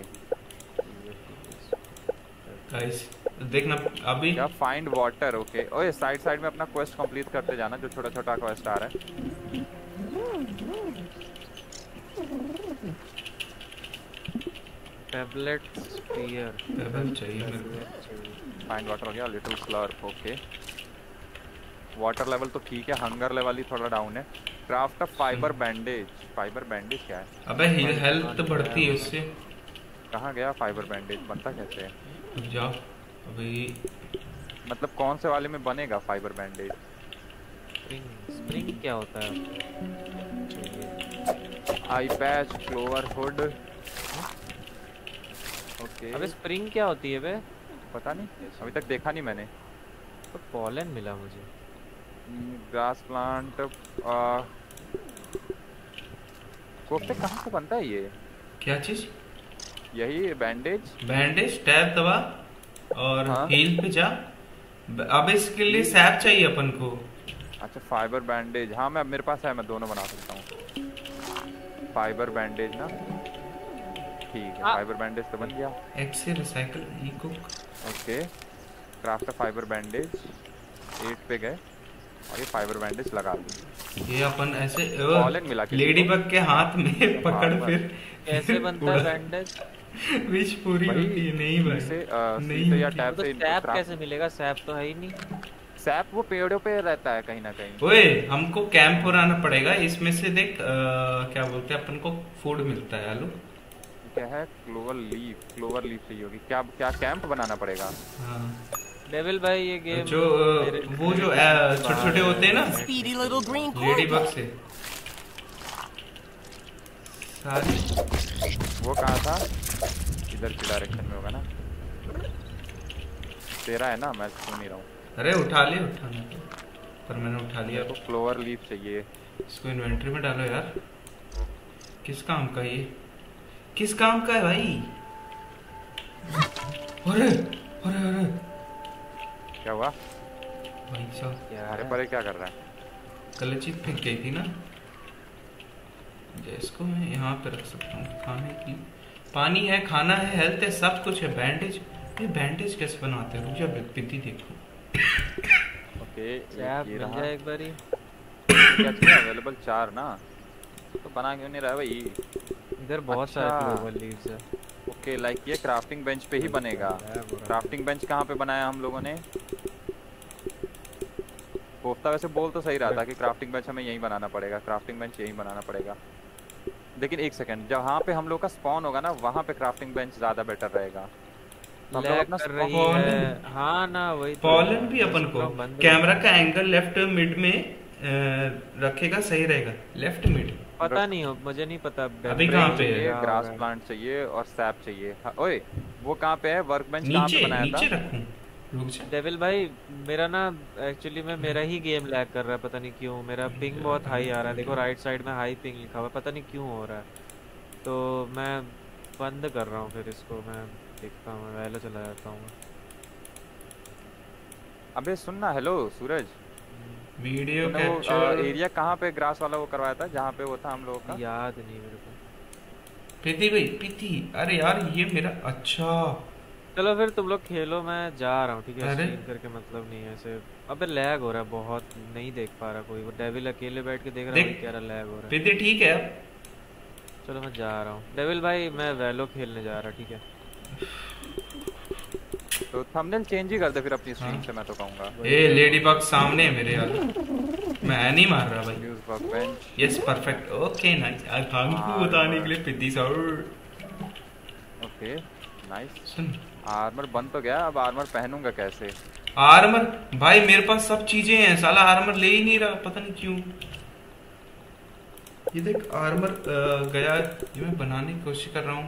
गाइस देखना अभी क्या फाइंड वाटर। ओके ओए, साइड में अपना क्वेस्ट कंप्लीट करते जाना, जो छोटा क्वेस्ट आ रहा है। टैबलेट स्पीयर पेबल चाहिए मेरे को। फाइंड वाटर हो गया। Little slurp. Okay, water level तो ठीक है, हंगर लेवल ही थोड़ा डाउन है। Craft of fibre bandage. Fibre bandage क्या है? अबे हेल्थ बढ़ती है उससे। कहाँ गया फाइबर बैंडेज? बनता कैसे है? रुक जाओ अभी। मतलब कौन से वाले में बनेगा फाइबर बैंडेज? स्प्रिंग क्या होता है? Eye patch, clover hood. Okay, अबे स्प्रिंग क्या होती है बे? पता नहीं, अभी तक देखा नहीं मैंने। तो पॉलन मिला मुझे। Grass plant. कोफ्ते कहाँ से बनता है ये? क्या चीज? यही बैंडेज। टैब दबा और हील पे जा। अब इसके लिए सैप चाहिए अपन को। अच्छा, फाइबर बैंडेज। हाँ, मैं मेरे पास है, मैं दोनों बना सकता हूँ। फाइबर बैंडेज ना, ठीक है। फाइबर बैंडेज तो बन गया। एक्स से recycle E cook. Okay, craft fibre bandage 8 पे गए और ये फाइबर बैंडेज लगा दी। ये अपन ऐसे पॉलन मिला के लेडीबग के हाथ में पकड़ फिर कैसे बनता है बैंडेज? विश पूरी होती है। नहीं भाई, नहीं या टैब से। सैप कैसे मिलेगा? सैप तो है ही नहीं। सैप वो पेड़ों पे रहता है कहीं ना कहीं। ओए, हमको कैंप पर आना पड़ेगा। इसमें से देख क्या बोलते हैं अपन को फूड मिलता है। आलू क्या है? क्लोवर लीफ चाहिए होगी। क्या कैंप बनाना पड़ेगा? हाँ डेविल भाई, ये गेम जो वो जो छोटे होते हैं ना Speedy little green लेडीबग से सारे। वो कहाँ था? इधर की डायरेक्शन में होगा ना। तेरा है ना, मैं सुन नहीं रहा हूँ। अरे उठाना पर मैंने उठा लिया। तो क्लोवर लीफ चाहिए। इसको इन्वेंटरी में डालो यार। किस काम का ये? किस काम का है भाई? अरे अरे अरे क्या हुआ भाई साहब? अरे परे क्या कर रहा है? कलची फेंक गई थी ना। इसको मैं यहाँ पे रख सकता हूँ। खाने की पानी है, खाना है, हेल्थ है, सब कुछ है। बैंडेज, ये बैंडेज कैसे बनाते हैं? रुक जा, पिटी देखो। ओके, ये रहा एक बारी। क्या चाहिए? अवेलेबल 4 ना, तो बना क्यों नहीं रहा भाई? इधर बहुत सारे क्लोवर लीव्स है। ओके, लाइक ये क्राफ्टिंग बेंच पे ही बनेगा। क्राफ्टिंग बेंच कहाँ पे बनाया हम लोगों ने? कोफ्ता वैसे बोल तो सही रहा था कि क्राफ्टिंग बेंच हमें यहीं बनाना पड़ेगा। क्राफ्टिंग बेंच यहीं बनाना पड़ेगा। लेकिन एक सेकंड, जहाँ पे हम लोग का स्पॉन होगा ना, वहाँ पे क्राफ्टिंग बेंच ज़्यादा बेटर रहेगा। हम लोग लैग अपना कर रही Pollen? है। हाँ ना वही तो पॉलन भी अपन को बंद कैमरा का एंगल लेफ्ट मिड में रखेगा, सही रहेगा। लेफ्ट मिड पता नहीं हो, मुझे नहीं पता अभी कहाँ पे है? चाहिए, क्या ग्रास होगा। प्लांट चाहिए और सैप चाहिए। हाँ, ओए वो कहाँ पे है? वर्कबेंच कहाँ नीचे पे बनाया नीचे था? रखूं? रुक जा। डेविल भाई मेरा ना एक्चुअली में मेरा ही गेम लैग कर रहा है, पता नहीं क्यों। मेरा पिंग बहुत हाई आ रहा है, देखो राइट साइड में हाई पिंग लिखा हुआ है, पता नहीं क्यों हो रहा है। तो मैं बंद कर रहा हूँ, फिर इसको मैं देखता हूँ, पहले चला जाता हूँ। अबे सुनना, हेलो सूरज, वीडियो तूने वो कैप्चर एरिया कहाँ पे ग्रास वाला वो करवाया था जहाँ पे वो था हम लोगों का? याद नहीं मेरे को। प्रीति भाई, प्रीति, अरे यार ये मेरा अच्छा। चलो फिर तुम लोग खेलो, मैं जा रहा हूँ, ठीक है? अरे। स्ट्रीम करके मतलब नहीं है ऐसे। अबे लैग हो रहा है बहुत, नहीं देख पा रहा कोई। वो डेविल अकेले बैठ के देख रहा है, देख। वही कह रहा लैग हो रहा है। प्रीति ठीक है अब? चलो मैं जा रहा हूँ डेविल भाई, मैं वैलो खेलने जा रहा, ठीक है? तो थंबनेल चेंज ही कर दे फिर अपनी स्ट्रीम से, मैं तो कहूँगा। ए लेडी बग सामने है मेरे यार, मैं नहीं मार रहा भाई। News workbench. Yes perfect, okay nice. Thank you बताने के लिए प्रीति सर। Okay nice. सुन, आर्मर बंद तो गया, अब आर्मर पहनूंगा कैसे? आर्मर भाई मेरे पास सब चीजें हैं, साला आर्मर ले ही नहीं रहा, पता नहीं क्यों। ये देख आर्मर गया, ये मैं बनाने की कोशिश कर रहा हूँ।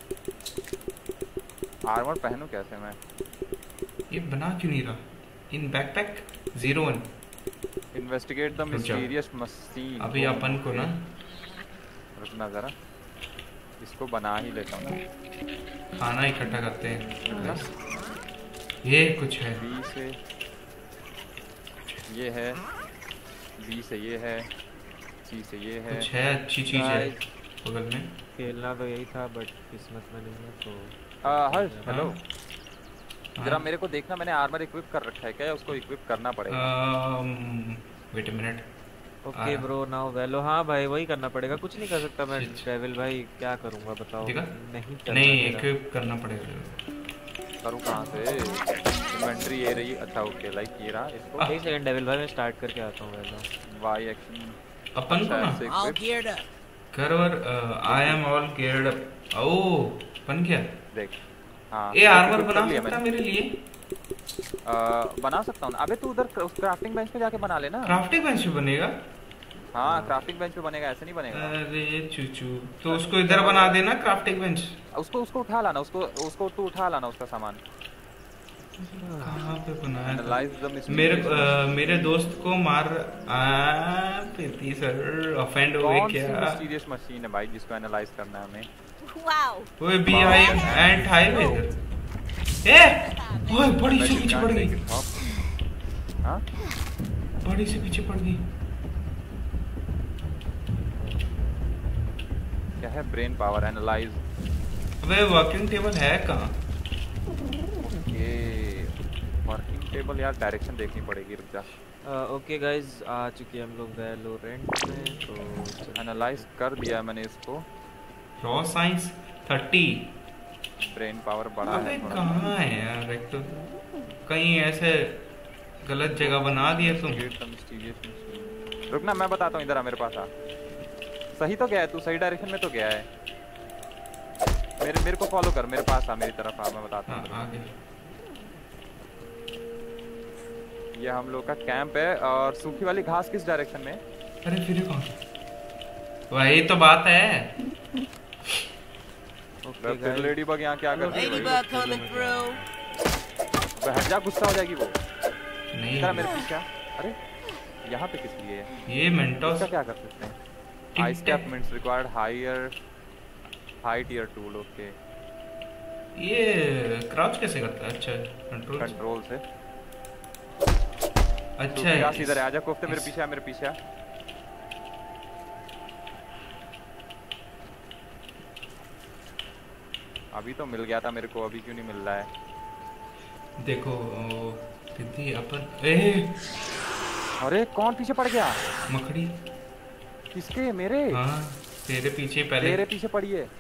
आर्मर पहनूं कैसे मैं? ये बना क्यों नहीं रहा? In backpack 01 investigate the mysterious machine. अभी अपन को ना रुकना जरा, इसको बना ही लेता हूँ ना। खाना इकट्ठा करते हैं। ये कुछ है, बी से ये है, बी से ये है, सी से ये है। कुछ है, अच्छी चीज है बगल में। खेलना तो यही था बट किस्मत में नहीं है तो। हर्ष हेलो, हाँ? जरा मेरे को देखना, मैंने आर्मर इक्विप कर रखा है क्या, या उसको इक्विप करना पड़ेगा? Wait a minute. Okay bro now वैलो। हाँ भाई वही करना पड़ेगा, कुछ नहीं कर सकता मैं। डेविल भाई क्या करूँगा बताओ? देखा? नहीं चल नहीं रहा मेरा। इक्विप करना पड़ेगा। करूँ कहाँ से? इन्वेंटरी ये रही। अच्छा ओके, लाइक ये रहा। इसको एक सेकंड डेविल भाई, मैं स्टार्ट करके आता हूँ वैलो। वाई एक्शन अपन को ना All geared up. कर और I am all geared up. ओ बन गया। देख। हाँ ये आर्मर equip कर बना लिया सकता है मैंने। मेरे लिए? बना सकता हूँ। अबे तू उधर क्राफ्टिंग बेंच पे जाके बना लेना। क्राफ्टिंग बेंच पे बनेगा? हाँ क्राफ्टिंग बेंच पे बनेगा, ऐसे नहीं बनेगा। अरे चूचू, तो उसको इधर बना देना क्राफ्टिंग बेंच। उसको उठा लाना, उसको तू उठा लाना उसका सामान। कहाँ पे बनाया था? Analyze the mysterious मेरे दोस्त को मार प्रीति सर ऑफेंड हो गए कौन सी क्या? मिस्टीरियस मशीन है भाई जिसको एनालाइज करना है हमें? Wow. ओए बी आई एंड हाईवे इधर। ए ओए बड़ी से पीछे पड़ गई। हाँ बड़ी से पीछे पड़ गई। क्या है? Brain power analyse. अबे वर्किंग टेबल है कहाँ? ये वर्किंग टेबल यार, डायरेक्शन देखनी पड़ेगी, रुक जा। ओके गाइज आ चुके हैं हम लोग वैलोरेंट में, तो एनालाइज कर दिया मैंने इसको। Raw science 30। ब्रेन पावर बड़ा अबे है थोड़ा। कहाँ है यार? एक तो कहीं ऐसे गलत जगह बना दिया तुम। रुकना मैं बताता हूँ, इधर आ मेरे पास आ। सही तो गया है तू, सही डायरेक्शन में तो गया है। मेरे को फॉलो कर, मेरे पास आ, मेरी तरफ आ, मैं बताता हूँ। हाँ, आगे। ये हम लोग का कैंप है, और सूखी वाली घास किस डायरेक्शन में? अरे फिर कौन? वही तो बात है। ओके फिर लेडी बग यहाँ क्या कर रही है? Ladybug coming through. हट जा, गुस्सा हो जाएगी वो। नहीं इधर आ मेरे पीछे आ। अरे यहाँ पे किस लिए है? ये मेंटोस इसका क्या कर सकते हैं? Ice capments required high tier tool. Okay ये क्राउच कैसे करता है? अच्छा कंट्रोल से। अच्छा है है। इधर आ जा कोफ्ते, मेरे पीछे आ, मेरे पीछे आ। अभी तो मिल गया था मेरे को, अभी क्यों नहीं मिल रहा है? देखो दीदी अपन ए अरे कौन पीछे पड़ गया? मकड़ी। किसके? मेरे? हाँ तेरे पीछे पहले। तेरे पीछे पड़ी है।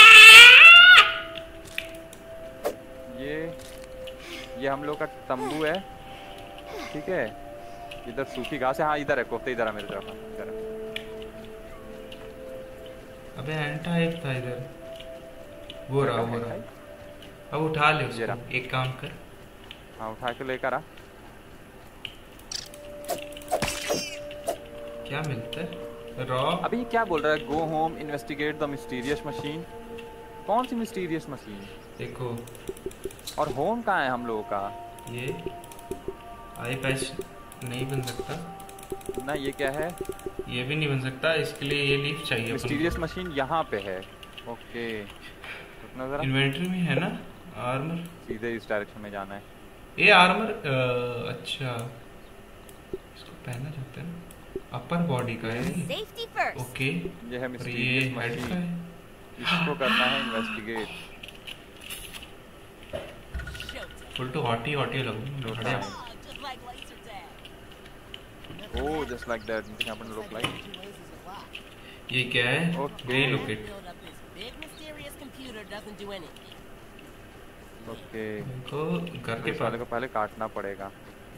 ये हम लोग का तंबू है, ठीक है। इधर सूखी घास है। हाँ इधर है कोफ्ते, इधर है मेरे तरफ। इधर है। अबे एंटा एक था इधर। वो रहा अब उठा ले उसको, जरा। एक काम कर। हाँ उठा के लेकर आ। क्या मिलता है? रॉ। अभी क्या बोल रहा है? Go home investigate the mysterious machine. कौन सी मिस्टीरियस मशीन? देखो और होम कहाँ है हम लोगों का? ये आई पैच नहीं बन सकता ना, ये क्या है? ये भी नहीं बन सकता, इसके लिए ये लीफ चाहिए। मिस्टीरियस मशीन यहाँ पे है। ओके रुकना जरा। इन्वेंटरी में है ना आर्मर? सीधे इस डायरेक्शन में जाना है। ये आर्मर अच्छा इसको पहना जाता है ना, अपर बॉडी का है नहीं? Safety first. ओके। ये है और ये मिस्टीरियस हेड का मशीन, है। इसको करना है इन्वेस्टिगेट। फुल टू हॉटी लगूंगा। बढ़िया। Just like laser tag. Oh just like that nothing happened to look like। Two ways is a lot. ये क्या है? Okay. Relocate। Build up this big mysterious computer doesn't do anything. Okay इनको घर के इस वाले पास को पहले काटना पड़ेगा।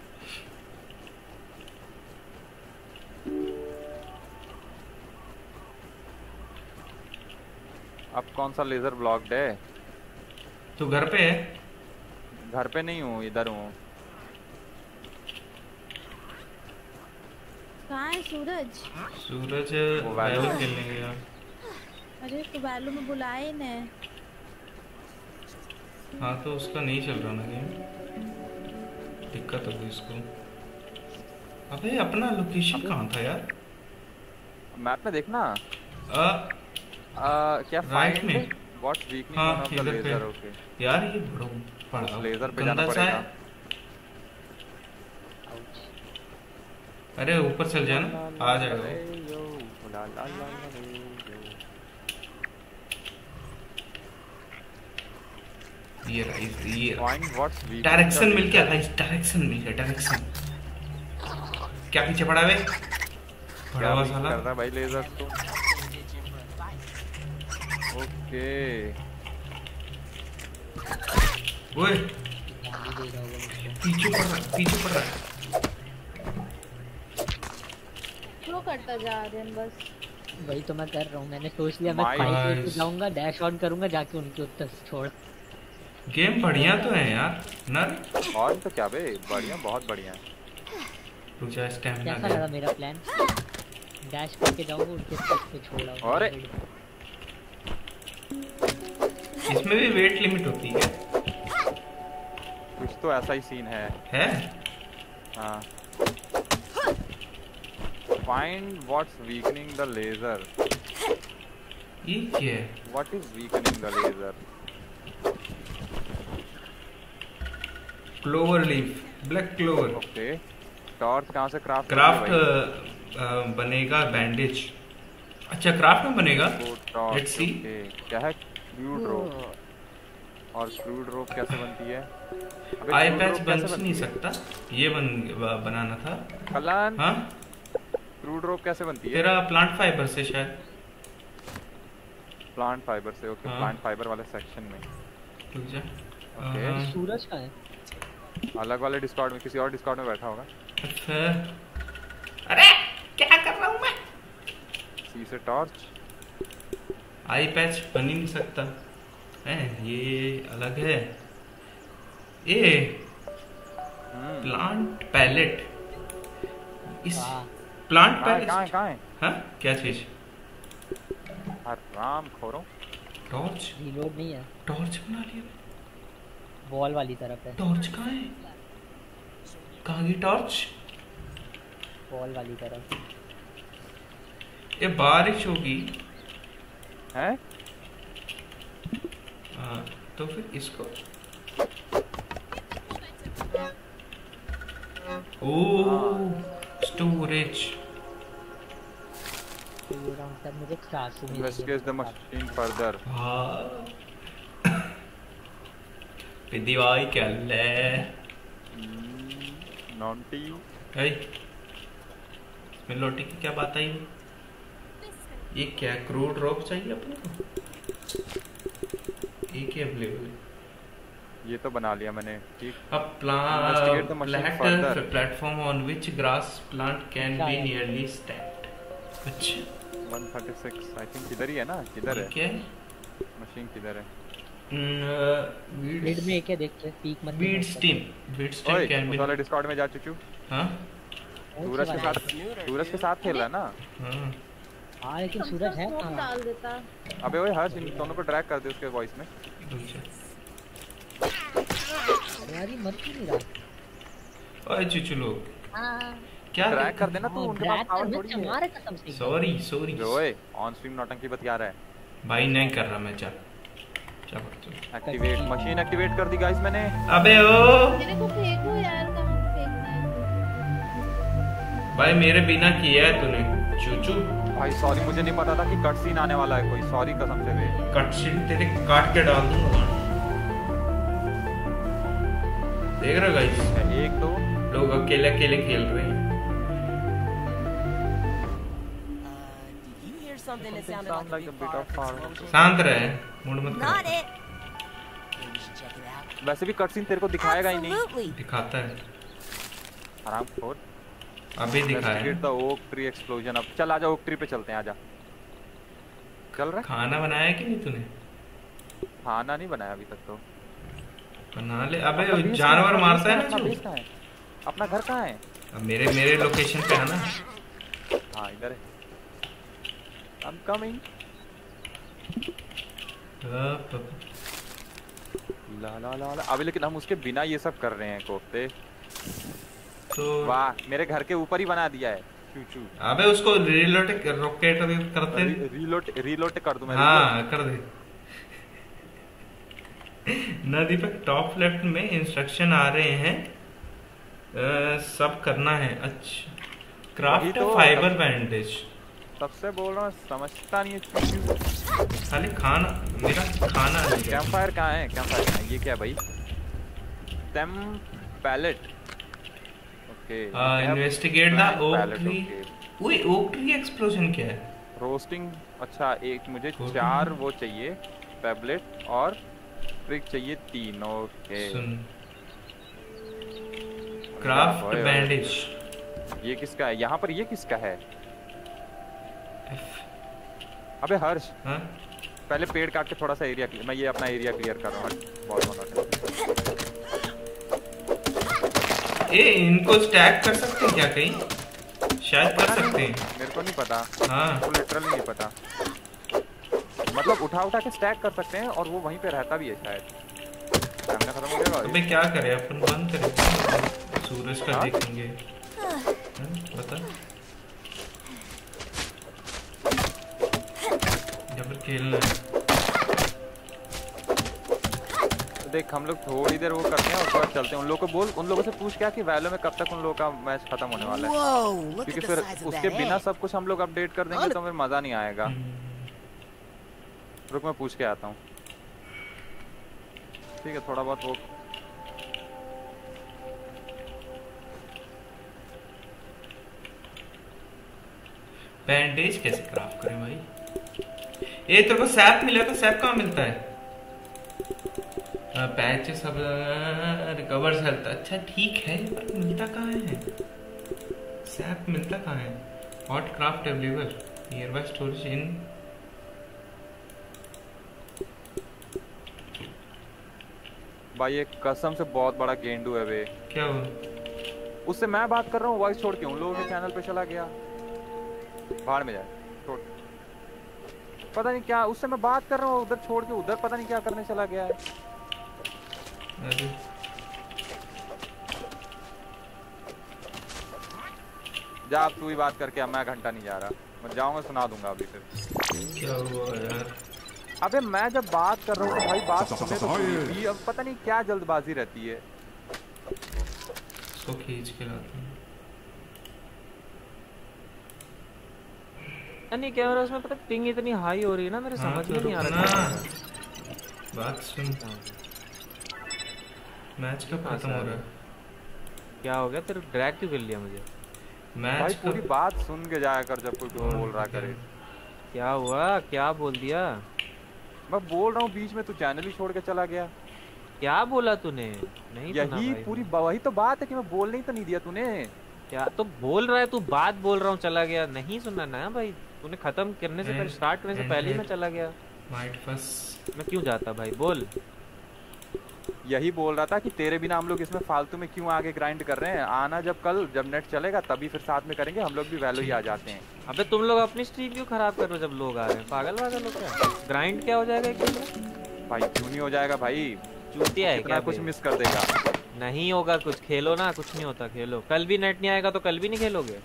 अब कौन सा लेजर ब्लॉक्ड है? तू घर पे है? घर पे नहीं हूँ, इधर हूँ। कहाँ है सूरज? सूरज वो वायु वायु। खेलेंगे यार। अरे तो वैल्यू में बुलाए ने। हाँ तो उसका नहीं चल रहा ना गेम, दिक्कत होगी इसको। अबे अपना लोकेशन कहाँ था यार? मैप में देखना। क्या राइट में। व्हाट्स वीकनिंग हाँ, वन ऑफ द इधर पे। लेजर। ओके यार ये बड़ा उस लेजर पे जाना गंदा सा है। पड़ेगा। अरे ऊपर चल जाना, आ जाएगा वो। ला ला ला ला रे यो। ये राइस ये Find what's weak in direction the मिल गया laser। गाइस, डायरेक्शन मिल गया, डायरेक्शन। क्या पीछे पड़ा बे? क्या बड़ा हुआ weak साला। कर रहा है भाई लेजर तो। ओके ओए पीछे पड़ रहा, पीछे पड़ रहा है। क्यों करता जा रहे हैं बस? वही तो मैं कर रहा हूँ। मैंने सोच लिया मैं My फाइट eyes। लेके जाऊंगा, डैश ऑन करूंगा, जाके उनके उत्तर छोड़। गेम बढ़िया तो है यार नर। और तो क्या बे, बढ़िया बहुत बढ़िया। रुक जा, स्टैमिना कैसा लगा मेरा प्लान? डैश करके जाऊंगा, उनके उत्तर पे छोड़ आऊंगा। अरे इसमें भी वेट लिमिट होती है? कुछ तो ऐसा ही सीन है। हाँ। Find what's weakening the laser। ये क्या है? What is weakening the laser? Clover leaf, black clover. Okay torch कहाँ से क्राफ्ट? बनेगा बैंडेज। अच्छा क्राफ्ट में बनेगा। Let's see। क्या है? Crude rope. और क्रूड रोप कैसे बनती है? अबे आई crude पैच rope बन कैसे नहीं बनती है? सकता, ये बनाना था। कल्याण हाँ क्रूड रोप कैसे बनती है? तेरा प्लांट फाइबर से शायद। प्लांट फाइबर से। ओके हाँ। प्लांट फाइबर वाले सेक्शन में। रुक जा। ओके। हाँ। सूरज का है अलग वाले डिस्कॉर्ड में, किसी और डिस्कॉर्ड में बैठा होगा। अच्छा अरे क्या कर रहा हूँ मैं? सी से टॉर्च। आई पैच बन ही नहीं सकता है, ये अलग है। ये प्लांट पैलेट, इस प्लांट पैलेट कहाँ है? हाँ क्या चीज? आराम खोरो। टॉर्च, रीलोड नहीं है, टॉर्च बना लिया। वॉल वाली तरफ है। टॉर्च कहाँ है? कहाँ गई टॉर्च? वॉल वाली तरफ। ये बारिश होगी है? हाँ तो फिर इसको ओह स्टोरेज। ये राउंड तक मुझे क्लास में Investigate the machine further। हाँ पिदीवाई क्या ले? नॉन्टी। है इसमें लोटी की क्या बात आई? ये क्या क्रूड रॉक चाहिए अपने को? एक ही अवेलेबल है। ये तो बना लिया मैंने। ठीक। अब Investigate the machine further। Platform on which grass plant can be nearly stacked. अच्छा 136 आई थिंक इधर ही है ना? किधर है? क्या है? मशीन किधर है? ग्रिड में एक है देख ले पीक मत बीट स्टीम कैन बी वाला डिस्कॉर्ड में जा चुचू। हां सूरज के साथ खेल रहा है ना। हां लेकिन सूरज है कहां डाल देता। अबे ओए हर्ष इन दोनों को ड्रैग कर दे उसके वॉइस में। यार ये मर क्यों नहीं रहा। ओए चुचू लोग हां क्या ड्रैग कर देना तू उनके पास पावर थोड़ी है। मारे कसम से सॉरी ओए ऑन स्ट्रीम नौटंकी बतिया रहा है भाई। नहीं कर रहा मैं। चल एक्टिवेट मशीन एक्टिवेट कर दी गाइस मैंने। अबे ओ मेरे को फेंको यार, कहां फेंकना है भाई मेरे बिना किया है तूने चूचू। भाई सॉरी मुझे नहीं पता था कि कट सीन आने वाला है कोई। सॉरी कसम से बे। कट सीन तेरे काट के डाल दूंगा। देख रहे हो गाइस एक दो लोग अकेले अकेले खेल रहे हैं। Something that sounded like a bit of far. शांत रहे मूड मत Not कर। it. Maybe we should check it out. वैसे भी कट सीन तेरे को दिखाएगा ही नहीं। Absolutely. दिखाता है हरामखोर। अभी दिखाया है। The oak tree explosion. अब चल आजा ओक ट्री पे चलते हैं। आजा चल रहा। खाना बनाया कि नहीं तूने? खाना नहीं बनाया अभी तक तो। बना ले। अबे जानवर मारता है ना जो। अपना घर कहाँ है? अब मेरे लोकेशन पे है ना। हाँ इधर है। I'm coming. ला अभी लेकिन हम उसके बिना ये सब कर रहे हैं कोफ्ते। तो वाह मेरे घर के ऊपर ही बना दिया है चूचू। अबे उसको रीलोड रॉकेट अभी करते हैं। रीलोड कर दूं मैं? हाँ कर दे ना दीपक। टॉप लेफ्ट में इंस्ट्रक्शन आ रहे हैं सब करना है। अच्छा क्राफ्ट फाइबर बैंडेज सबसे बोल रहा हूँ समझता नहीं है। खाली खाना मेरा खाना है। कैंप फायर कहाँ है? कैंप फायर कहाँ है? ये क्या है भाई? टेम pallet. Okay investigate the oak tree. ओए ओक ट्री एक्सप्लोजन क्या है? रोस्टिंग। अच्छा एक मुझे 4 वो चाहिए पैबलेट और ट्रिक चाहिए 3। Okay craft bandage. ये किसका है? यहाँ पर ये किसका है? अबे हर्ष हाँ? पहले पेड़ काट के थोड़ा सा एरिया मैं ये अपना एरिया क्लियर कर रहा हूँ। बहुत ए इनको स्टैक कर सकते हैं क्या कहीं? शायद कर सकते हैं। मेरे को नहीं पता। हाँ तो लिटरली नहीं पता। मतलब उठा के स्टैक कर सकते हैं और वो वहीं पे रहता भी है शायद। हमने खत्म हो गया। अबे क्या करें अपन? बंद करें सूरज का देखेंगे। बता खेलना देख हम लोग थोड़ी देर वो करते हैं और उसके बाद चलते हैं। उन लोगों को बोल उन लोगों से पूछ क्या कि वैलो में कब तक उन लोगों का मैच खत्म होने वाला है। क्योंकि फिर उसके बिना सब कुछ हम लोग अपडेट कर देंगे तो फिर मजा नहीं आएगा। रुक मैं पूछ के आता हूँ। ठीक है थोड़ा बहुत वो बैंडेज कैसे क्राफ्ट करें भाई? ये तेरे को सैप मिला था। सैप कहाँ मिलता है? पैच सब रिकवर हेल्थ। अच्छा ठीक है पर मिलता कहाँ है? सैप मिलता कहाँ है? Hot craft available near by storage in. भाई ये कसम से बहुत बड़ा गेंडू है बे। क्या हुआ? उससे मैं बात कर रहा हूँ वॉइस छोड़ के उन लोगों के चैनल पे चला गया। बाहर में जाए छोड़। पता नहीं क्या उससे मैं बात कर रहा हूँ उधर छोड़ के उधर पता नहीं क्या करने चला गया है। जा आप तू ही बात करके। अब मैं घंटा नहीं जा रहा। मैं जाऊंगा सुना दूंगा अभी फिर। क्या हुआ यार? अबे मैं जब बात कर रहा हूँ तो भाई बात सुने तो भी अब पता नहीं क्या जल्दबाजी रहती है। सो खींच के लाते हैं। नहीं क्या हो रहा है उसमें? पता पिंग इतनी हाई हो रही है ना मेरे समझ में नहीं आ रहा। बात सुन मैच कब खत्म हो रहा है? क्या हो गया? तेरे ड्रैग क्यों कर लिया मुझे? मैच पूरी बात सुन के जाया कर जब कोई बोल रहा करे। क्या हुआ? क्या बोल दिया? मैं बोल रहा हूँ बीच में तू चैनल ही छोड़ के चला गया। क्या बोला तूने? नहीं यही पूरी वही तो बात है कि मैं बोलने ही तो नहीं दिया तूने। क्या तो बोल रहा है तू? बात बोल रहा हूँ चला गया। नहीं सुनना ना भाई। तूने खत्म करने से पहले स्टार्ट करने से पहले ही मैं चला गया। माइट फर्स्ट मैं क्यों जाता भाई बोल। यही बोल रहा था कि तेरे बिना हम लोग इसमें फालतू में क्यों आगे ग्राइंड कर रहे हैं। आना जब कल जब नेट चलेगा तभी फिर साथ में करेंगे। हम लोग भी वैलो ही आ जाते हैं। अबे तुम लोग अपनी स्ट्रीम क्यों खराब कर रहे हो जब लोग आ रहे हैं? पागल वागल हो क्या? ग्राइंड क्या हो जाएगा एक दिन भाई? क्यों नहीं हो जाएगा भाई? चूतिया है क्या? कुछ मिस कर देगा। नहीं होगा कुछ, खेलो ना, कुछ नहीं होता, खेलो। कल भी नेट नहीं आएगा तो कल भी नहीं खेलोगे?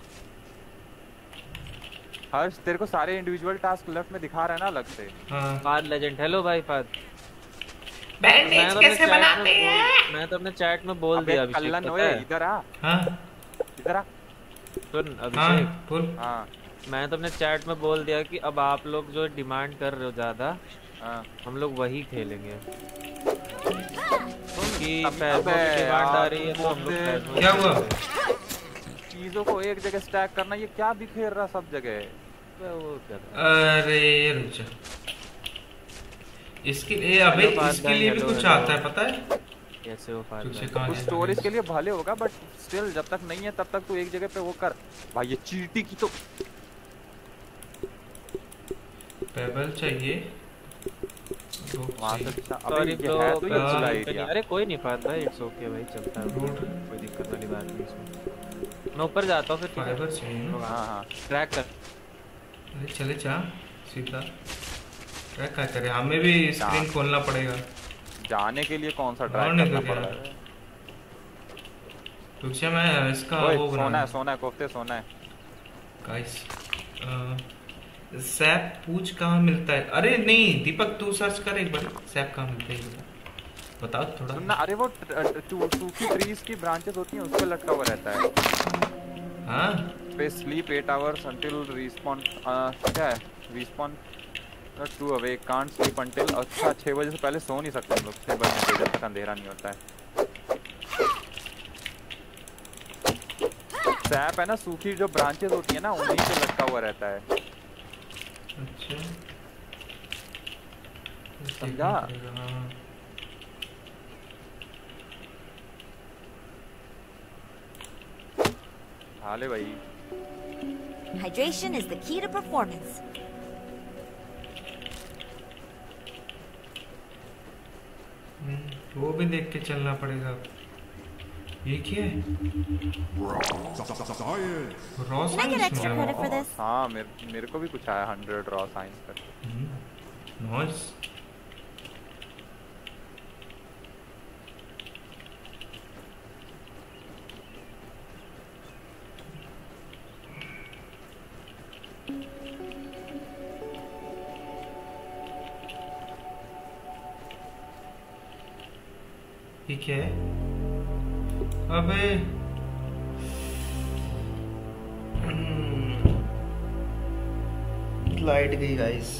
हर्ष तेरे को सारे इंडिविजुअल टास्क लेफ्ट में दिखा रहा है ना अलग से। फाद लेजेंड। हेलो भाई फाद। बैंडेज कैसे बनाते हैं? मैं तो अपने चैट में बोल दिया अभिषेक। कल्लन ओए इधर आ। हां इधर आ। सुन अभिषेक। बोल। हां मैं तो अपने चैट में बोल दिया कि अब आप लोग जो डिमांड कर रहे हो ज्यादा, हम लोग वही खेलेंगे। कि पैसों की डिमांड आ रही है तो हम लोग क्या हुआ? चीजों को एक जगह स्टैक करना, ये क्या बिखेर रहा सब जगह? अरे रुक जा, इसके लिए अबे इसके लिए भी कुछ आता है पता है? कैसे हो कुछ स्टोरेज के लिए भले होगा बट स्टिल जब तक नहीं है तब तक तू एक जगह पे वो कर भाई। ये चींटी की तो पेबल चाहिए। Sorry bro. अरे कोई नहीं फाद भाई, इट्स ओके भाई, चलता है, कोई दिक्कत वाली बात नहीं इसमें। मैं ऊपर जाता हूँ फिर। फाइबर चाहिए ना? हाँ ट्रैक कर। अरे चले जा सीधा। क्या करे, हमें भी स्क्रीन खोलना पड़ेगा जाने के लिए। कौन सा ट्रैक करना पड़ रहा है? रुक मैं इसका वो बनाना। सोना है कोफ्ते, सोना है गाइस। सैप पूछ कहाँ मिलता है? अरे नहीं दीपक तू सर्च कर एक बार, सैप कहाँ मिलता है बताओ थोड़ा ना। अरे वो सूखी ट्रीज की ब्रांचेस होती हैं उस पे लटका हुआ रहता है। हाँ पे स्लीप 8 आवर्स until respawn। क्या है respawn to awake can't sleep until। अच्छा 6 बजे से पहले सो नहीं सकते हम लोग 6 बजे जब तक अंधेरा नहीं होता है। सैप है ना, सूखी जो ब्रांचेस होती है ना उन्हीं पे लटका हुआ रहता है। अच्छा समझा? हाले भाई। Hydration is the key to performance. वो भी देख के चलना पड़ेगा। ये क्या है? Raw science. हाँ मेरे को भी कुछ आया 100 रॉ साइंस का। नाइस। ये क्या है? अबे लाइट गई गाइस।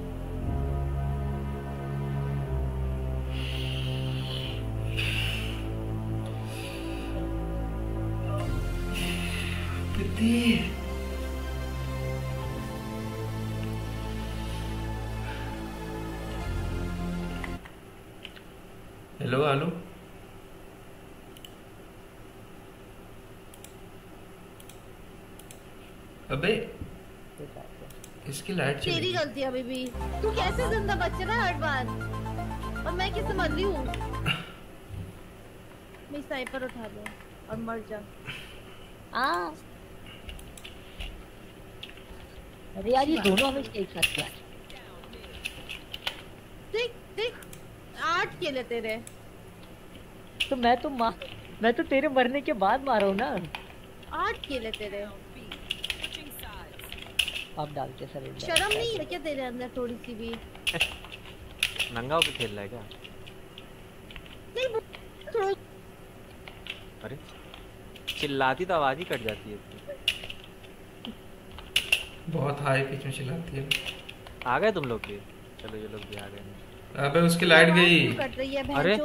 हेलो हेलो अबे इसकी लाइट चली। तेरी गलती है बेबी, तू कैसे जिंदा बच रहा है हर बार, और मैं कैसे मर रही हूँ? मैं स्नाइपर उठा लूँ और मर जा। अरे यार ये दोनों हमें एक साथ किया। देख देख 8 किल तेरे। तो मैं तो तेरे मरने के बाद मारा हूँ ना। 8 किल तेरे। आप डालते सर। शर्म नहीं है क्या तेरे अंदर थोड़ी सी भी? नंगा होके खेल रहा है क्या? नहीं थोड़ा। अरे चिल्लाती तो आवाज ही कट जाती है। बहुत हाई पिच में चिल्लाती है। आ गए तुम लोग भी? चलो ये लोग भी आ गए। अबे उसकी लाइट गई। कट रही है अरे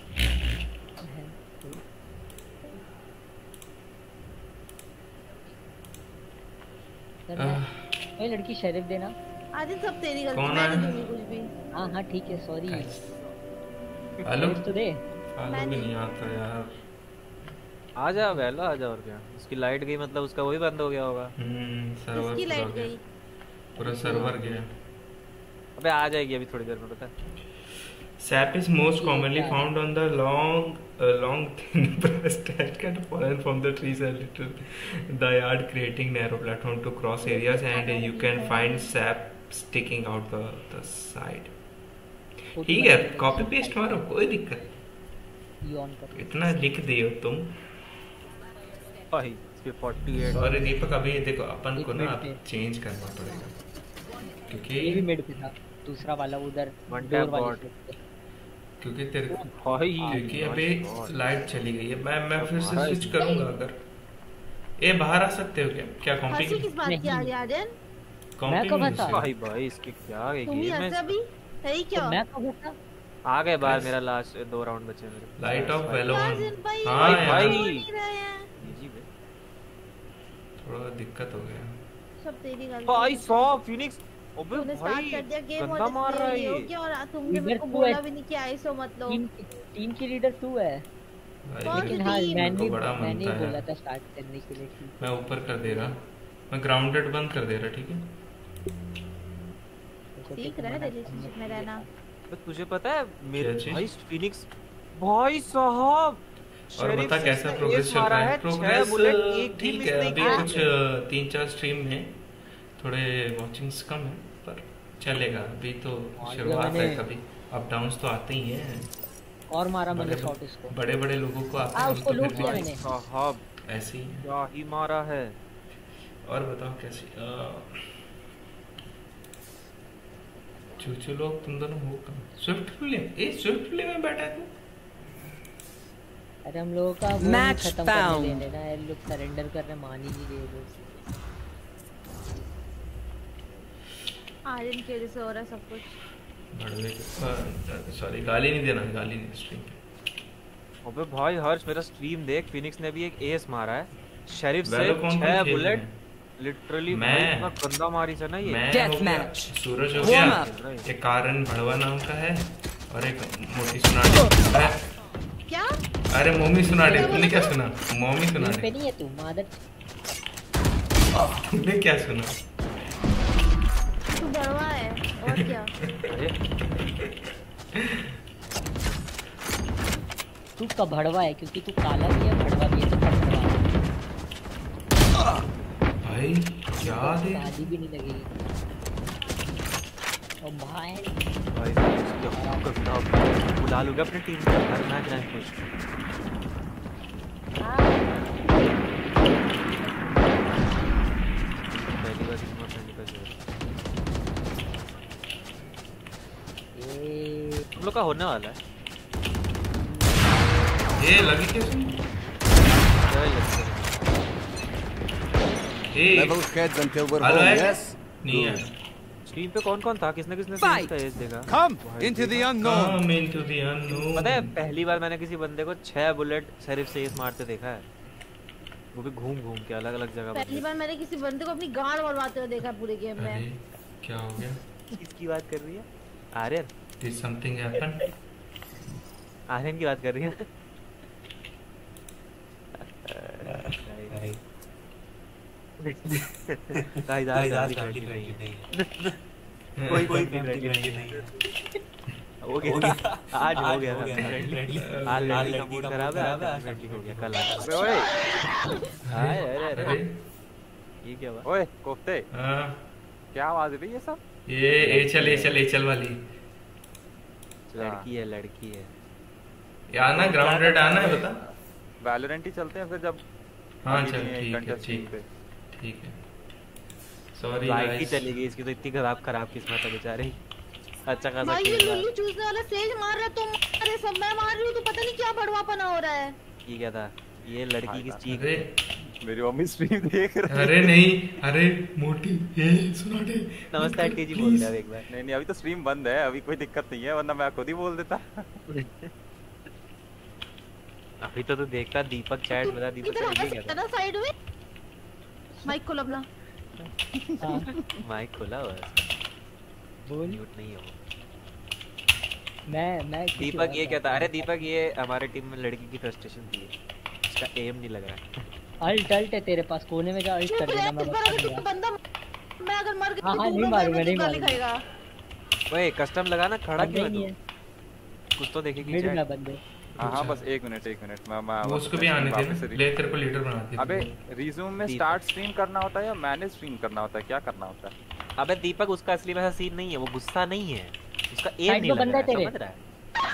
ये लड़की शरीफ देना। आदिल सब तेरी गलती, मैं नहीं दूंगी कुछ भी। हाँ ठीक है सॉरी। हेलो तो दे। मैं नहीं आता यार। आ जा वेला आ जा। और क्या उसकी लाइट गई मतलब उसका वही बंद हो गया होगा। सर्वर इसकी लाइट गई। पूरा सर्वर गया। अबे आ जाएगी अभी थोड़ी देर में, पता है। Sap is most commonly found on the long thin pressed cat pollen from the trees and little the yard, creating narrow platform to cross areas, and you can find sap sticking out the side. ठीक है, copy paste मारो, कोई दिक्कत। इतना लिख दियो तुम। भाई 48। और दीपक अभी देखो अपन को ना चेंज करना पड़ेगा, क्योंकि ये भी मिड पे था दूसरा वाला उधर डोर वाले, क्योंकि तेरे भाई क्योंकि अभी लाइट चली गई है। मैं फिर से स्विच करूंगा। अगर ये बाहर आ सकते हो क्या कॉम्पी हंसी किस बात की आ रही है आर्यन? मैं कब था भाई इसके क्या है तुम ही गेम हंसे अभी है ही क्या? मैं कब था? आ गए बाहर, मेरा लास्ट 2 राउंड बचे मेरे। लाइट ऑफ वेलोन। हां भाई जी बे थोड़ा दिक्कत हो गया। सब तेरी गलती। भाई 100 फिनिक्स। अबे तूने भाई स्टार्ट कर दिया गेम गंदा मार रहा है ये। क्या और तुमने मेरे को बोला भी नहीं कि आईसो मत लो। टीम की लीडर तू है। लेकिन हाँ मैंने बोला था स्टार्ट करने के लिए। मैं ऊपर कर दे रहा, मैं ग्राउंडेड बंद कर दे रहा, ठीक है? ठीक रहा रिलेशनशिप में रहना। तो तुझे पता है मेरे भाई फिनिक्स भाई साहब और बता कैसा प्रोग्रेस चल रहा है? प्रोग्रेस ठीक है, अभी कुछ 3-4 स्ट्रीम में थोड़े वॉचिंग्स कम है, पर चलेगा। अभी तो शुरुआत है, कभी अप डाउन्स तो आते ही हैं। और मारा मैंने शॉट इसको, बड़े लोगों को आते हैं, उसको लूट लिया मैंने साहब। ऐसे ही क्या ही मारा है। और बताओ कैसी चूचू लोग तुम दोनों हो कम? स्विफ्ट प्ले में बैठा है तू? अरे हम लोगों का मैच खत्म करने देना है, लोग सरेंडर करने मान ही नहीं रहे लोग। आर्यन के वजह से हो रहा है सब कुछ। बड़वे सॉरी, गाली नहीं देना, गाली नहीं स्ट्रीम पे। अबे भाई हर्ष मेरा स्ट्रीम देख, फिनिक्स ने भी एक एस मारा है शेरिफ से 6 बुलेट लिटरली। मैं इतना गंदा मारी से ना ये। Death match. सूरज हो गया, एक कारण भड़वा नाम का है, और एक मोटी सुनाटी। क्या? अरे मोमी सुनाटी, तूने क्या सुना? मोमी सुनाटी पे नहीं है तू मादर। तूने क्या सुना? तू भड़वा है और क्या? तू का भड़वा है क्योंकि तू काला भी है, भड़वा भी है, तो भड़वा भाई क्या दे शादी भी नहीं लगेगी। ओ भाई बुला लूंगा अपनी टीम को हर मैच रैंक पुश। पहली बार इसमें फ्रेंड का जोर हम लोग का होने वाला है। ये लगी कैसे? Level heads until we're home, yes? नहीं है। स्क्रीन पे कौन था? किसने इसका एज देखा? Come into the unknown. Come into the unknown. पता है पहली बार मैंने किसी बंदे को 6 बुलेट सिर्फ से एज मारते देखा है, वो भी घूम के अलग-अलग जगह। पहली बार मैंने किसी बंदे को अपनी गांड मरवाते हुए देखा पूरे गेम में। क्या हो गया? किसकी बात कर रही है? Aryan. Did something happen? Aryan की बात कर रही है। कोई नहीं हो गया आज हो गया आज लड़की का मूड खराब है, फ्रेंडली हो गया कल। ओए अरे ये क्या हुआ? ओए कोफ्ते क्या आवाज है ये सब? ये चल वाली लड़की है आना ग्राउंडेड आना है, बता। वैलोरेंट ही चलते हैं फिर जब। हाँ चल ठीक है। सॉरी लाइट ही चली गई इसकी, तो इतनी खराब किस्मत है बेचारी। अच्छा खासा भाई ये लुल्लू चूसने वाला सेज मार रहा, तुम अरे सब मैं मार रही हूं, तो पता नहीं क्या बड़वापना हो रहा है। ये क्या था? ये लड़की की चीख। मेरी मम्मी स्ट्रीम देख रही है। अरे नहीं, अरे मोटी ये सुना दे। नमस्ते आंटी जी बोल रहे हैं एक बार। नहीं अभी तो स्ट्रीम बंद है, अभी कोई दिक्कत नहीं है, वरना मैं खुद ही बोल देता। अभी तो तू देखता दीपक चैट बता, दीपक का ये क्या था? साइड में माइक खोल अपना। माइक खोला हुआ है, बोल म्यूट नहीं है वो। मैं दीपक ये क्या था? अरे दीपक ये हमारे टीम में लड़की की फ्रस्ट्रेशन थी, इसका एम नहीं लग रहा है। अल्ट है तेरे पास, कोने में जा, अल्ट कर देना। मैं बंदा मैं अगर मर गई तो नहीं मारूंगा। ओए कस्टम लगाना खड़ा क्यों नहीं है है कुछ तो देखेगी मिड चैट में बंदे। हाँ बस एक मिनट मैं वो उसको भी आने देना, ले तेरे को लीडर बना दे। अबे रिज्यूम में स्टार्ट स्ट्रीम करना होता है या मैनेज स्ट्रीम करना होता है, क्या करना होता है? अबे दीपक उसका असली वैसा सीन नहीं है, वो गुस्सा नहीं है, उसका एम साइड नहीं में लग बंदा रहा है, है समझ रहा है?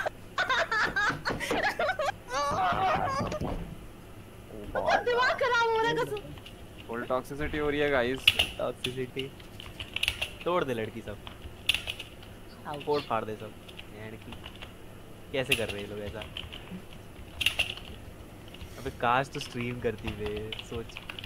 दिमाग खराब हो रहा है कसम। फुल टॉक्सिसिटी हो रही है गाइस, टॉक्सिसिटी तोड़ दे लड़की सब, फोड़ फाड़ दे सब। लड़की कैसे कर रहे हैं लोग ऐसा? अबे काश तो स्ट्रीम करती वे, सोच।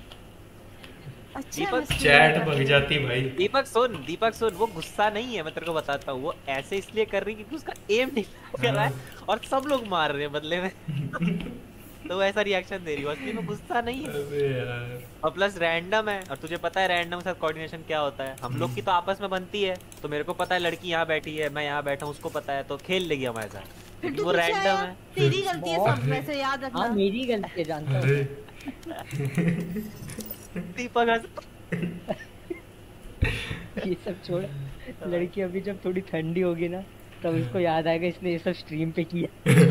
अच्छा चैट भग जाती भाई। दीपक सुन, वो गुस्सा नहीं है, मैं तेरे को बताता हूँ, वो ऐसे इसलिए कर रही है क्योंकि उसका एम नहीं कर रहा है और सब लोग मार रहे हैं बदले में। तो ऐसा रिएक्शन दे रही है, असली में गुस्सा नहीं है। अबे यार। और प्लस रैंडम है, और तुझे पता है रैंडम के साथ कोऑर्डिनेशन क्या होता है, हम लोग की तो आपस में बनती है, तो मेरे को पता है लड़की यहाँ बैठी है, मैं यहाँ बैठा हूँ, उसको पता है, तो खेल लेगी हमारे साथ। वो रैंडम है, तेरी गलती है सब, वैसे याद रखना। हाँ मेरी गलती है, जानता हूँ। दीपक ये सब छोड़, लड़की अभी जब थोड़ी ठंडी होगी ना तब इसको याद आएगा इसने ये सब स्ट्रीम पे किया।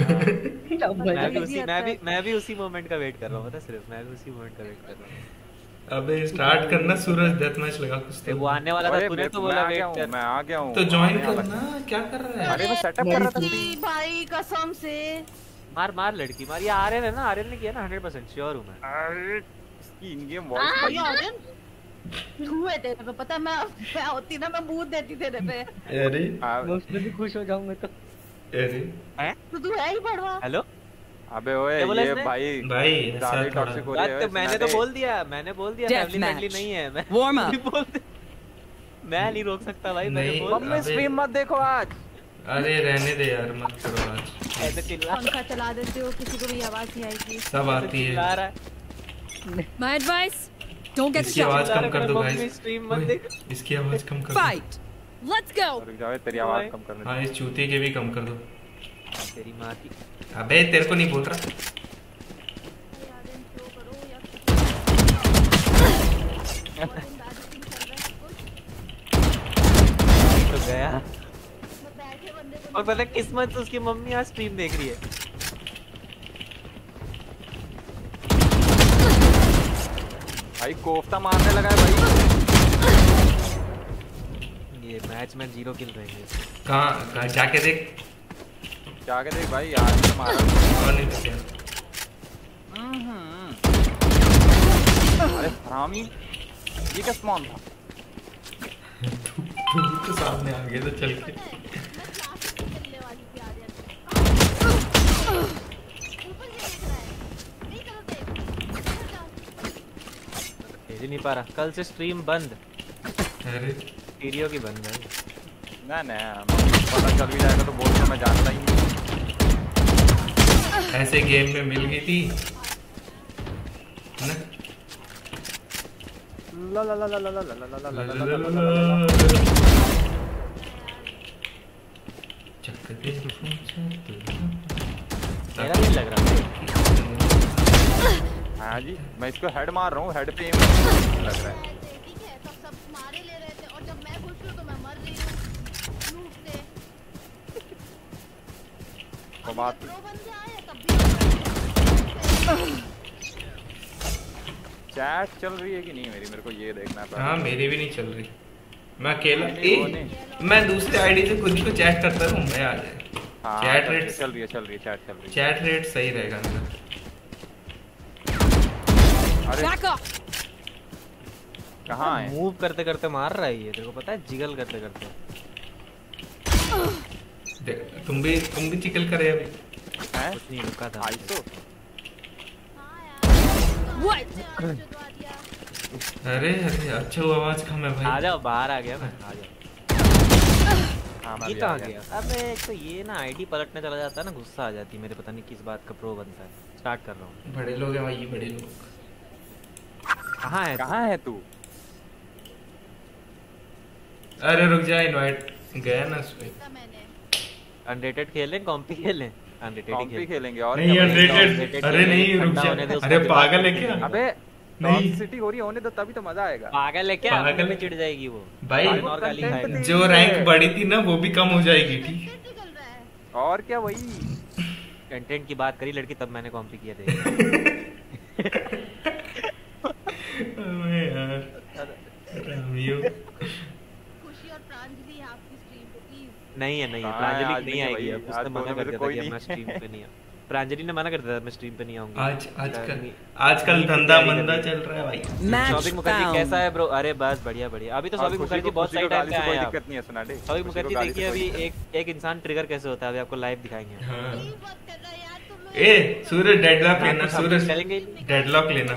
मैं भी उसी मोमेंट का वेट कर रहा हूँ, पता सिर्फ मैं भी उसी मोमेंट का वेट कर रहा हूँ। अबे स्टार्ट करना सूरज, डेथ मैच लगा कुछ तो। वो आने वाला था, तूने तो बोला वेट कर। मैं आ गया हूँ तो ज्वाइन करना, क्या कर रहा है? अरे मैं सेटअप कर रहा था भाई कसम से। मार लड़की मार, ये आर्यन है ना, आर्यन ने किया ना, 100% श्योर हूँ मैं। अरे इसकी इन गेम वॉइस आर्यन हुए तेरे पे, पता मैं होती ना, मैं बूथ देती तेरे पे। अरे मैं उसमें भी खुश हो जाऊंगा तो। अरे तो तू है ही पढ़वा। हेलो अबे ओए ये भाई ज्यादा टॉक्सिक हो रही है। मैंने तो बोल दिया फैमिली फ्रेंडली नहीं है, मैं वार्म अप मैं नहीं रोक सकता भाई, मैंने बोल। मम्मी स्ट्रीम मत देखो आज। अरे रहने दे यार, मत करो आज। ऐसे चिल्ला, पंखा चला देते हो, किसी को भी आवाज नहीं आएगी। सब आती है। My advice, don't get इसकी आवाज कम कर दो गाइस, इसकी आवाज कम कर दो। Fight, let's go। रुक जाओ, तेरी आवाज कम करने दो। हाँ इस चूती के भी कम कर दो। तेरी माँ की। अबे तेरे को नहीं बोल रहा। तो गया। और पता किस्मत से उसकी मम्मी आज स्ट्रीम देख रही है। भाई कोफ्ता मारने लगा है भाई। ये मैच में 0 किल रहेंगे। कहाँ जाके देख भाई यार मारा और नहीं बचा। अरे हरामी, ये क्या स्पॉन था? तू तो सामने आ गया तो चल के। भेज नहीं पा रहा, कल से स्ट्रीम बंद। अरे वीडियो की बंद है ना पता चल भी जाएगा तो बोल के मैं जानता ही नहीं। ऐसे गेम में मिल गई थी ना। ला ला ला ला ला ला ला ला ला ला ला। मेरा नहीं लग रहा। हाँ जी, मैं इसको हेड मार रहा हूँ, हेड पे लग रहा है। बात चैट चल रही है कि नहीं मेरी, मेरे को ये देखना था। हाँ मेरी भी नहीं चल रही, मैं अकेला मैं दूसरे आईडी से खुद को चैट करता हूँ। मैं आ जाए चैट रेट चल रही है चैट रेट सही रहेगा मेरा। अरे कहाँ है? मूव करते करते मार रहा है ये, तेरे को पता है, जिगल करते करते। तुम भी चिकल करे अभी। कुछ नहीं रुका था। अरे अच्छा वो आवाज कम है भाई। आ जाओ, बाहर आ गया मैं, आ जाओ। ये कहाँ गया? अबे एक तो ये ना आईडी पलटने चला जाता है ना, गुस्सा आ जाती है मेरे, पता नहीं किस बात का प्रो बनता है। स्टार्ट कर रहा हूँ। बड़े लोग हैं भाई, बड़े लोग। कहाँ है तू? अरे रुक जा, इनवाइट गया ना उस पे। अनरेटेड खेलें, कॉम्पी खेलें? अनरेटेड खेलेंगे और नहीं अनरेटेड। अरे नहीं रुक जा, अरे पागल है क्या? अबे टॉक्सिसिटी हो रही है, होने दो तभी तो मजा आएगा। पागल है क्या? पागल में चिढ़ जाएगी वो भाई। और गाली खाएगा। जो रैंक बढ़ी थी ना वो भी कम हो जाएगी। ठीक और क्या, वही कंटेंट की बात करी लड़की, तब मैंने कॉम्पी किया थे। नहीं है प्रांजलि नहीं आएगी अब, उसने मना कर दिया था कि मैं स्ट्रीम पे नहीं आऊँ। प्रांजलि ने मना कर दिया था मैं स्ट्रीम पे नहीं आऊंगी। आजकल धंधा मंदा चल रहा है भाई। शॉपिंग मुखर्जी कैसा है ब्रो? अरे बस बढ़िया बढ़िया। अभी तो शॉपिंग मुखर्जी बहुत सही टाइम पे आए हैं। दिक्कत नहीं है सुनाडे। शॉपिंग मुखर्जी देखिए अभी एक इंसान ट्रिगर कैसे होता है अभी आपको लाइव दिखाएंगे। ए सूरज डेडलॉक लेना, सूरज डेडलॉक लेना।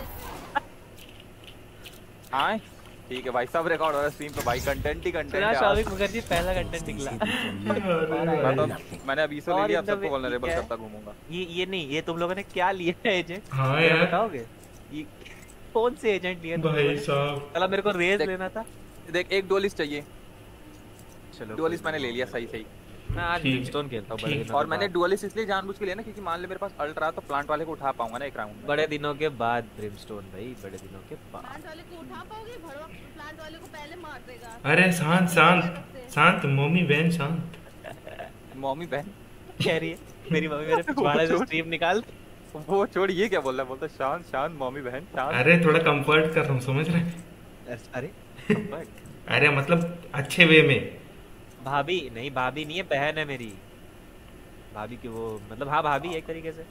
हां ठीक है भाई, सब रिकॉर्ड हो रहा है स्ट्रीम पे भाई, कंटेंट ही कंटेंट है। शॉपिंग मुखर्जी पहला कंटेंट निकला। मैंने अभी से ले लिया, सबको वल्नरेबल करता घूमूंगा। ये नहीं, ये तुम लोगों ने क्या लिया है एजेंट? हां यार बताओगे ये कौन से एजेंट लिए भाई साहब? चलो मेरे को रेज लेना था। देख एक डुअलिस्ट चाहिए। चलो डुअलिस्ट मैंने ले लिया सही सही। मैं आज ब्रिमस्टोन खेलता हूं बड़े दिनों और मैंने डुअलिस्ट इसलिए जानबूझ के लिया ना क्योंकि मान ले मेरे पास अल्ट्रा तो प्लांट वाले को उठा पाऊंगा ना एक राउंड में। बड़े दिनों के बाद ब्रिमस्टोन भाई, बड़े दिनों के बाद। प्लांट वाले को उठा पाओगे? प्लांट वाले को पहले मार देगा। अरे शांत शांत शांत मम्मी बहन शांत। मम्मी बहन कह रही है मेरी मम्मी मेरे पिछवाड़े से स्ट्रीम निकाल। वो छोड़, ये क्या बोल रहा है? बोलता शांत शांत मम्मी बहन शांत। अरे थोड़ा कंफर्ट कर रहा हूं, समझ रहे? अरे अरे मतलब अच्छे वे में। भाभी नहीं, भाभी नहीं है, बहन है मेरी। भाभी की वो मतलब हाँ भाभी एक तरीके से।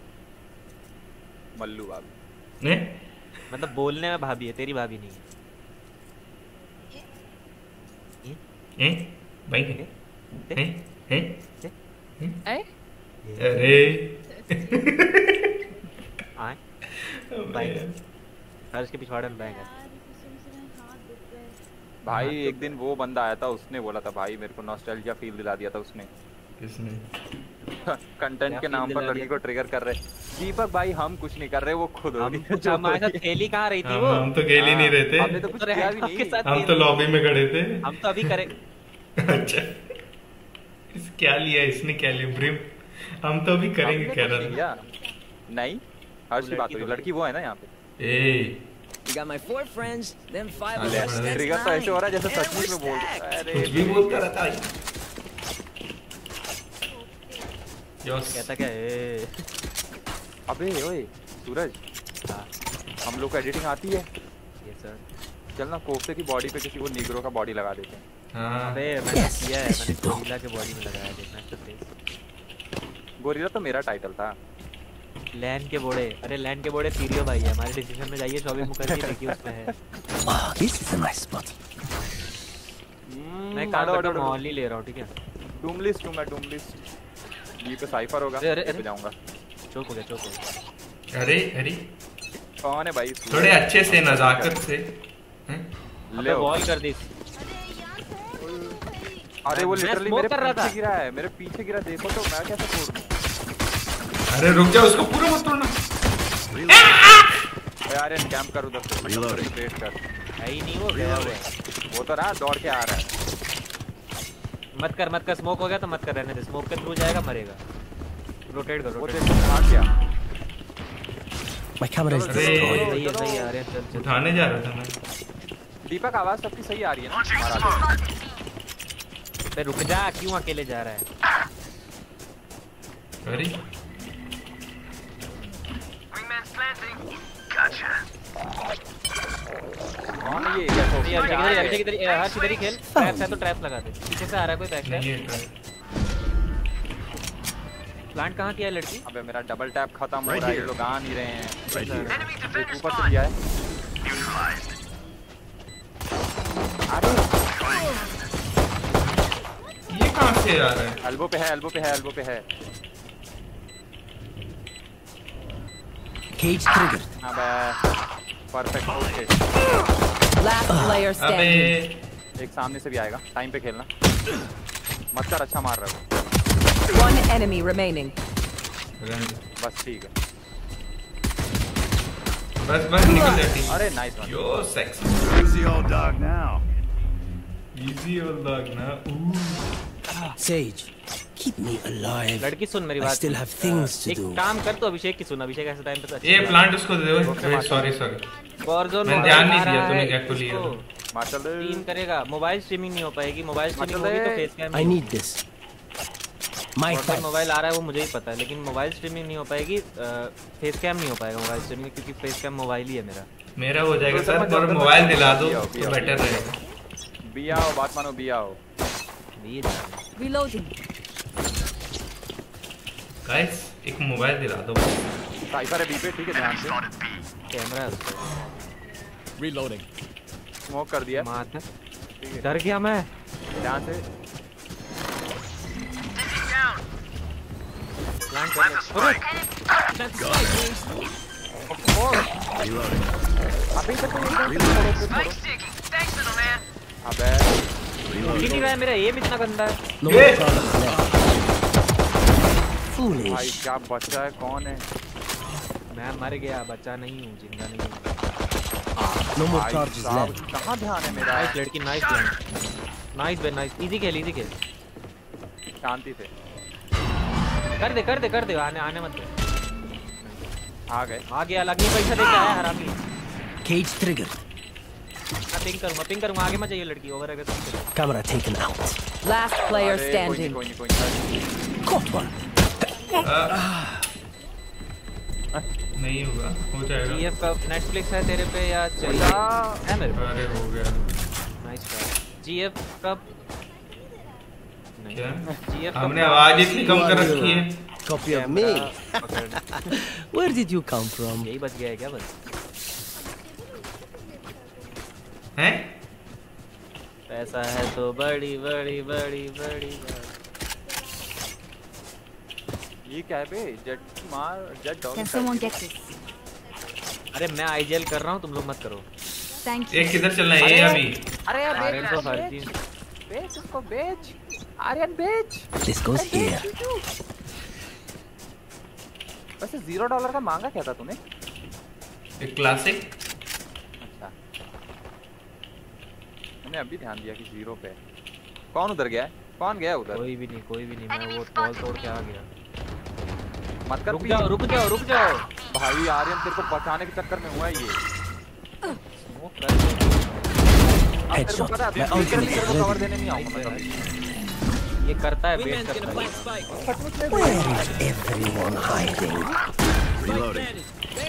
मल्लू भाभी ने मतलब बोलने में भाभी है, तेरी भाभी नहीं है। भाई हैं अरे आए भाई हर इसके पिछवाड़े में बैंक है। भाई एक दिन वो बंदा आया था, उसने बोला था भाई मेरे को नॉस्टैल्जिया फील दिला दिया था उसने। किसने? कंटेंट के नाम पर लड़की को ट्रिगर कर रहे। दीपक भाई हम कुछ नहीं कर रहे, वो खुद हो रही है। हमारे साथ खेली कहाँ रही थी वो? हम तो खेल ही नहीं रहे थे, हमने तो कुछ किया भी नहीं। हम तो लॉबी में खड़े थे। हम तो अभी करे। अच्छा क्या लिया इसने? क्या लिया ब्रिम? हम तो अभी करेंगे कह रहा था। नहीं हर्ष की बात हो रही, लड़की वो है ना यहाँ पे। ए You got my 4 friends, then 5 of us. Trigger तो ऐसे हो रहा है जैसे सचमुच में बोल रहा है। अरे कुछ भी बोलता रहता है। कहता क्या है? अबे ओए सूरज, हम लोग को एडिटिंग आती है? Yes sir. चल ना कोफ्ते की बॉडी पे किसी को नीग्रो का बॉडी लगा देते हैं। अबे मैंने किया है, मैंने गोरिल्ला के बॉडी में लगाया, देखना तो फेस। गोरिल्ला तो मेरा टाइटल था। लैंड के बोड़े, अरे लैंड के बोड़े पीरियो भाई है हमारे डिसीजन में, जाइए शॉपिंग मुखर्जी देखिए उसमें है। This is a nice spot. मैं कार्ड मॉल ही ले रहा हूं, ठीक है? डूम लिस्ट हूं मैं, डूम लिस्ट। ये पे साइफर होगा, पे जाऊंगा। चौक हो गया, चौक हो गया। अरे अरे कौन है भाई? थोड़े अच्छे से नजाकत से ले वॉल कर दी। अरे वो लिटरली मेरे पीछे गिरा है, मेरे पीछे गिरा, देखो तो मैं कैसे तोड़ दूं? अरे रुक जा, उसको पूरा मत तोड़ना यार। कैंप कर उधर से, वेट कर। नहीं नहीं वो गया हुआ है, वो तो रहा दौड़ के आ रहा है। मत कर स्मोक हो गया तो मत कर, रहने दे। स्मोक के थ्रू जाएगा मरेगा। रोटेट करो, रोटेट भाग गया। My camera is destroyed. सही आ रहे हैं, चल उठाने जा रहा था मैं। दीपक आवाज सबकी सही आ रही है ना? बे रुक जा, क्यों अकेले जा रहा है? अरे कौन ये? इधर हर इधर ही खेल। ट्रैप्स है तो ट्रैप लगा दे। पीछे से आ रहा है कोई बैक है? प्लांट कहाँ किया है लड़की? अबे मेरा डबल टैप खत्म हो रहा है, ये लोग आ नहीं रहे हैं। ऊपर से किया है। अरे ये कहाँ से आ रहा है? एल्बो पे है, एल्बो पे है, एल्बो पे है। Cage triggered. अबे perfect okay. Last player standing. एक सामने से भी आएगा, टाइम पे खेलना मत कर। अच्छा मार रहा है। One enemy remaining. बस ठीक है, बस निकल जाती। अरे नाइस वन। यो सेक्स। Easy old dog now. Easy old dog now. Sage, Keep me alive. लड़की सुन मेरी बात। I still have things to do. एक काम कर तो अभिषेक की सुन, अभिषेक ऐसे टाइम पे तो ये प्लांट उसको दे दो। सॉरी मैंने ध्यान नहीं दिया, तूने क्या को लिया। मार्शल स्ट्रीम करेगा, मोबाइल स्ट्रीमिंग नहीं हो पाएगी, मोबाइल स्ट्रीमिंग होगी तो face cam. I need this. My thanks. Mobile आ रहा है वो मुझे ही पता है, लेकिन मोबाइल स्ट्रीमिंग नहीं हो पाएगी, फेस कैम नहीं हो पाएगा मोबाइल स्ट्रीमिंग, क्योंकि फेस कैम मोबाइल ही है मेरा हो जाएगा सर, पर मोबाइल दिला दो तो बेटर रहेगा। बी आओ, बात मानो, बी आओ। Reloading. गाइस एक मोबाइल दिला दो। साइफर है बी पे, ठीक है, ध्यान से। कैमरा है उसका। रीलोडिंग। स्मोक कर दिया। मार डर गया मैं। ध्यान से। प्लान कर अभी तक अबे नहीं रहा है, मेरा एम इतना गंदा है। भाई क्या बच्चा है, कौन है? मैं मर गया, बच्चा नहीं हूँ, जिंदा नहीं हूँ। No more charges left. कहाँ ध्यान है मेरा? नाइस लड़की, नाइस प्लान, नाइस बे, नाइस। इजी खेल। शांति से कर दे, आने मत दे। आ गया, लगनी पैसा देके आया हरामी। Cage trigger. मैं पिंग करूँगा, आगे मत जाइए लड़की, ओवर अगर तुम। Camera taken out. Last player standing. Caught one. नहीं होगा, हो जाएगा। जीएफ का नेटफ्लिक्स है तेरे पे या चाहिए? है मेरे पे। अरे हो गया। Nice try. जीएफ कब? क्या? हमने आवाज इतनी कम कर रखी है। Copy of me. Where did you come from? यही बच गया है क्या बस? हैं? पैसा है तो बड़ी। ये क्या है बे? Jett dog. Can someone get this? अरे मैं आईजीएल कर रहा हूँ, तुम लोग मत करो। Thank you. एक किधर चलना है? ये अभी। अरे आर्यन तो फर्जी। बेच उसको, बेच। आर्यन बेच। This goes here. वैसे $0 का मांगा क्या था तूने? एक क्लासिक। अच्छा। मैंने अभी ध्यान दिया कि 0 पे। कौन उधर गया है? कौन गया उधर? कोई भी नहीं, मैं वो टॉल तोड़ के आ गया। मत कर, रुक जाओ। भाई आर्यन तेरे को बचाने के चक्कर में हुआ है ये। स्मोक कर। Headshot. मैं ultimate is कवर ready. देने नहीं आऊंगा मैं कभी। ये करता है, बेट करता है। Where is everyone hiding? Reloading.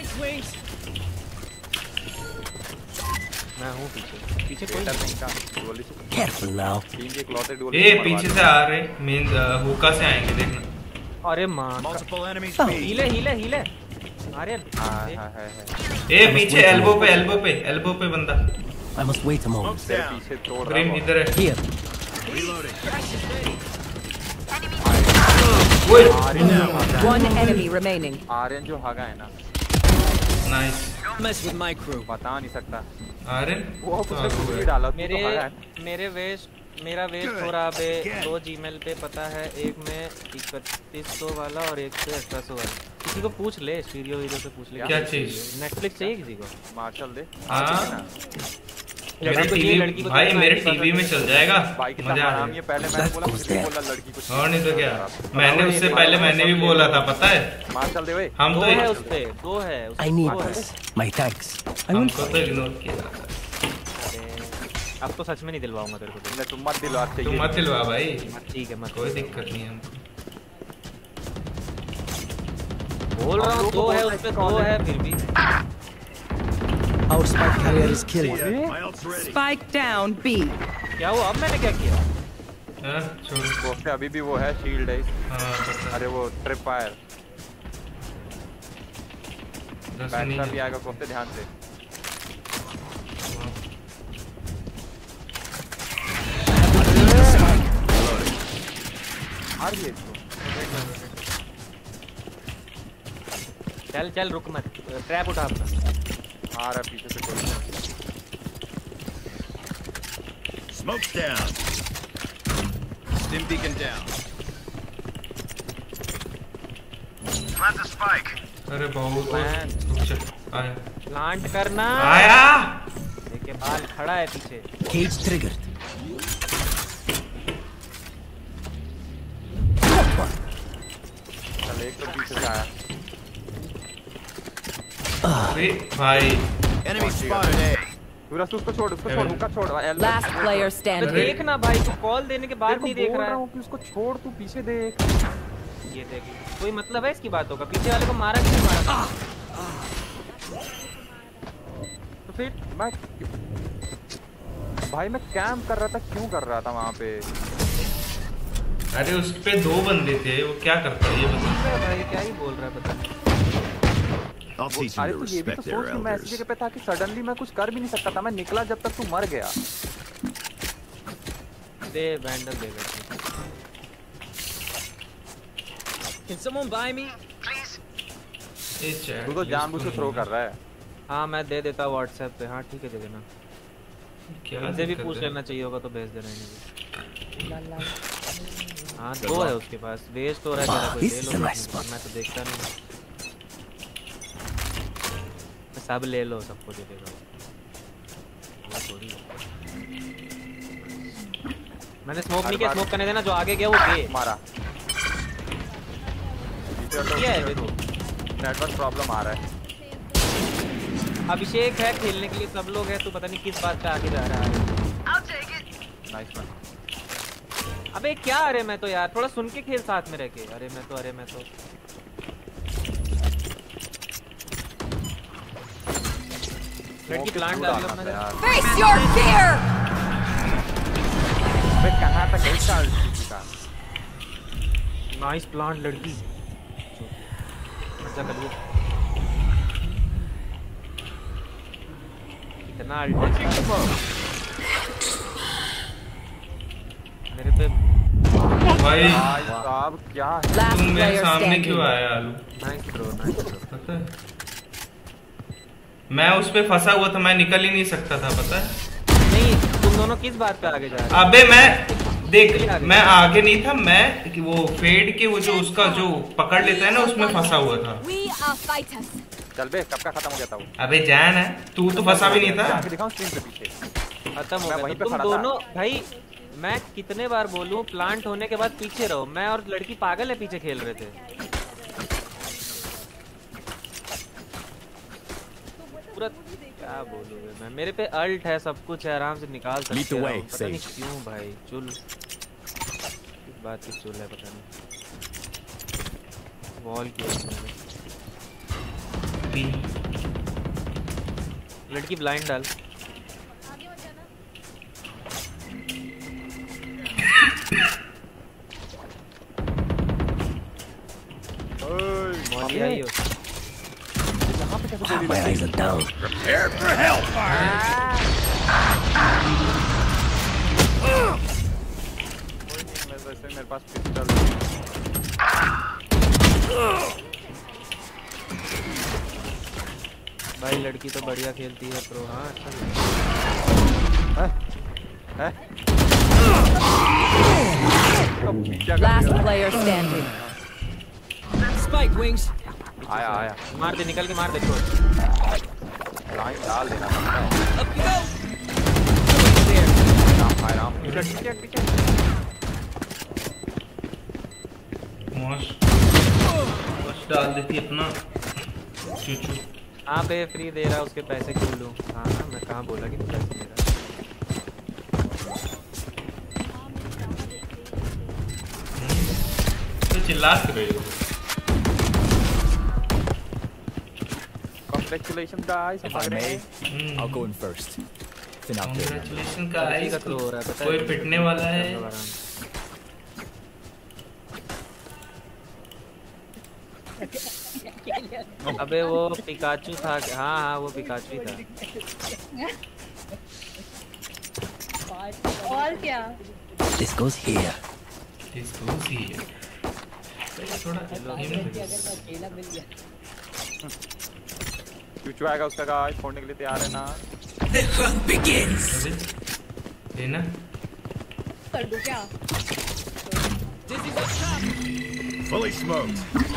मैं हूँ पीछे कोई नहीं का। Careful now. टीम के क्लॉटेड डोर। ये पीछे से आ रहे, मेन हुक्का से आएंगे, देखना। अरे मां, Multiple enemies. हीले आर्यन। ए पीछे एल्बो पे बंदा। I must wait a moment. पीछे तोड़ रहा ग्रीन इधर है। Here. One enemy remaining. Aryan जो भागा है ना। Nice. Mess with my crew. बता नहीं सकता। आर्यन वो उसने कुछ भी डाला। मेरा वेस्ट हो रहा है 2 जीमेल पे, पता है, एक में 3100 वाला और एक पे 1800 वाला। किसी को पूछ ले, स्टीरियो हीरो से पूछ ले। क्या चीज? नेटफ्लिक्स चाहिए किसी को? मार्शल दे। हाँ मेरे टीवी में चल जाएगा, मजा आ जाएगा। पहले मैंने बोला लड़की को, और नहीं तो क्या, मैंने उससे पहले मैंने भी बोला था, पता है। मार्शल दे भाई। हम तो है उस पे, 2 है। I need this. My thanks. हमको तो इग्नोर किया। अब तो सच में नहीं दिलवाऊंगा तेरे को। तुम मत दिलवा, तुम मत दिलवा भाई। ठीक है, मत, कोई दिक्कत नहीं है। बोल रहा हूँ 2 है उस पे, 2 है फिर भी। Our spike carrier is killed. Spike down B. क्या हुआ? अब मैंने क्या किया? छोड़। अभी भी वो है, शील्ड है। अरे वो ट्रिप फायर। बैटला भी आएगा कोफ्ते, ध्यान से। चल रुक मत, ट्रैप उठा अपना। आ रहा पीछे से कोई। Smoke's down. Stim beacon down. Plant the spike. अरे बहुत आया। प्लांट करना। आया। देखिए बाल खड़ा है पीछे। Cage triggered. पीछे से आया। अरे भाई Enemy spotted A. सूरज उसको छोड़, हुक्का छोड़। Last player standing. देख ना भाई, तू कॉल देने के बाद नहीं देख रहा है। कि उसको छोड़, तू पीछे देख। ये देख, कोई मतलब है इसकी बातों का? पीछे वाले को मारा कि नहीं मारा? तो फिर भाई मैं कैंप कर रहा था, क्यों कर रहा था वहाँ पे? अरे उस पे 2 बंदे थे, वो क्या करता है ये बता भाई, क्या ही बोल रहा है पता नहीं। I'll teach you अरे to तो ये भी तो respect सोच their कि मैं ऐसी elders. जगह पे था कि सडनली मैं कुछ कर भी नहीं सकता था। मैं निकला जब तक तू मर गया। दे बैंडल दे दे। Can someone buy me, please? ये चैट तू तो जानबूझ के थ्रो कर रहा है। हाँ मैं दे देता व्हाट्सएप पे। हाँ ठीक है, दे देना। क्या मुझे भी पूछ लेना चाहिए होगा तो भेज देना इन्हें। हाँ 2 है उसके पास, वेस्ट हो रहा है तेरा, कोई ले लो। मैं तो देखता नहीं, सब ले लो, सबको दे देगा। मैंने स्मोक नहीं किया, स्मोक करने देना। जो आगे गया वो दे मारा। क्या है देखो, नेटवर्क प्रॉब्लम आ रहा है। अभिषेक है खेलने के लिए, सब लोग हैं, तू पता नहीं किस बात पे आगे जा रहा है। Nice one. अबे क्या, अरे मैं तो यार थोड़ा सुन के खेल साथ में रह के। अरे मैं तो लड़की प्लांट डाल अपना यार। Face your fear. अबे कहां तक गई था का? नाइस प्लांट लड़की। अच्छा करिए। कितना अल्टेज मेरे पे भाई साहब क्या है? तुम मेरे सामने क्यों आया आलू? Nice bro, nice bro. पता है मैं उस पे फंसा हुआ था, मैं निकल ही नहीं सकता था, पता है? नहीं तुम दोनों किस बात पे आगे जा रहे हो? अबे मैं देख, मैं आगे नहीं था, मैं वो फेड के वो जो उसका जो पकड़ लेता है ना, उसमें फंसा हुआ था। चल बे, कब का खत्म हो गया था वो? अबे जान है, तू तो फंसा भी नहीं था। आगे दिखाऊं स्क्रीन पे पीछे खत्म हो गया। तुम दोनों भाई, मैं कितने बार बोलूं प्लांट होने के बाद पीछे रहो। मैं और लड़की पागल है, पीछे खेल रहे थे। पूरा क्या बोलूंगा मैं, मेरे पे अल्ट है, सब कुछ है, आराम से निकाल सकते हो। पता नहीं क्यों भाई चुल, इस बात की चुल है पता नहीं। वॉल की लड़की ब्लाइंड डाल। मौली आई हो। My eyes are down. Prepare for hellfire. मेरे पास पिस्टल। भाई लड़की तो बढ़िया खेलती है प्रो। हाँ अच्छा। Last player standing. Spike wings. आया मार दे, निकल के मार दे। छोड़ लाइन डाल देना। Up you go. राम मोश डाल देती अपना चूचू। हाँ पे फ्री दे रहा, उसके पैसे क्यों लूं? हाँ मैं कहाँ बोला कि पैसे दे रहा। तो चिल्ला के रहे हो। Congratulations guys. If I may, I'll go in first. Then I'll kill. Congratulations guys, कोई पिटने वाला है। अबे वो पिकाचू था। हाँ वो पिकाचू ही था। और क्या? This goes here. थोड़ा चूचू आएगा उसका गाइस, फोड़ने के लिए तैयार है ना? The hunt begins. लेना कर दूं क्या? Fully smoked.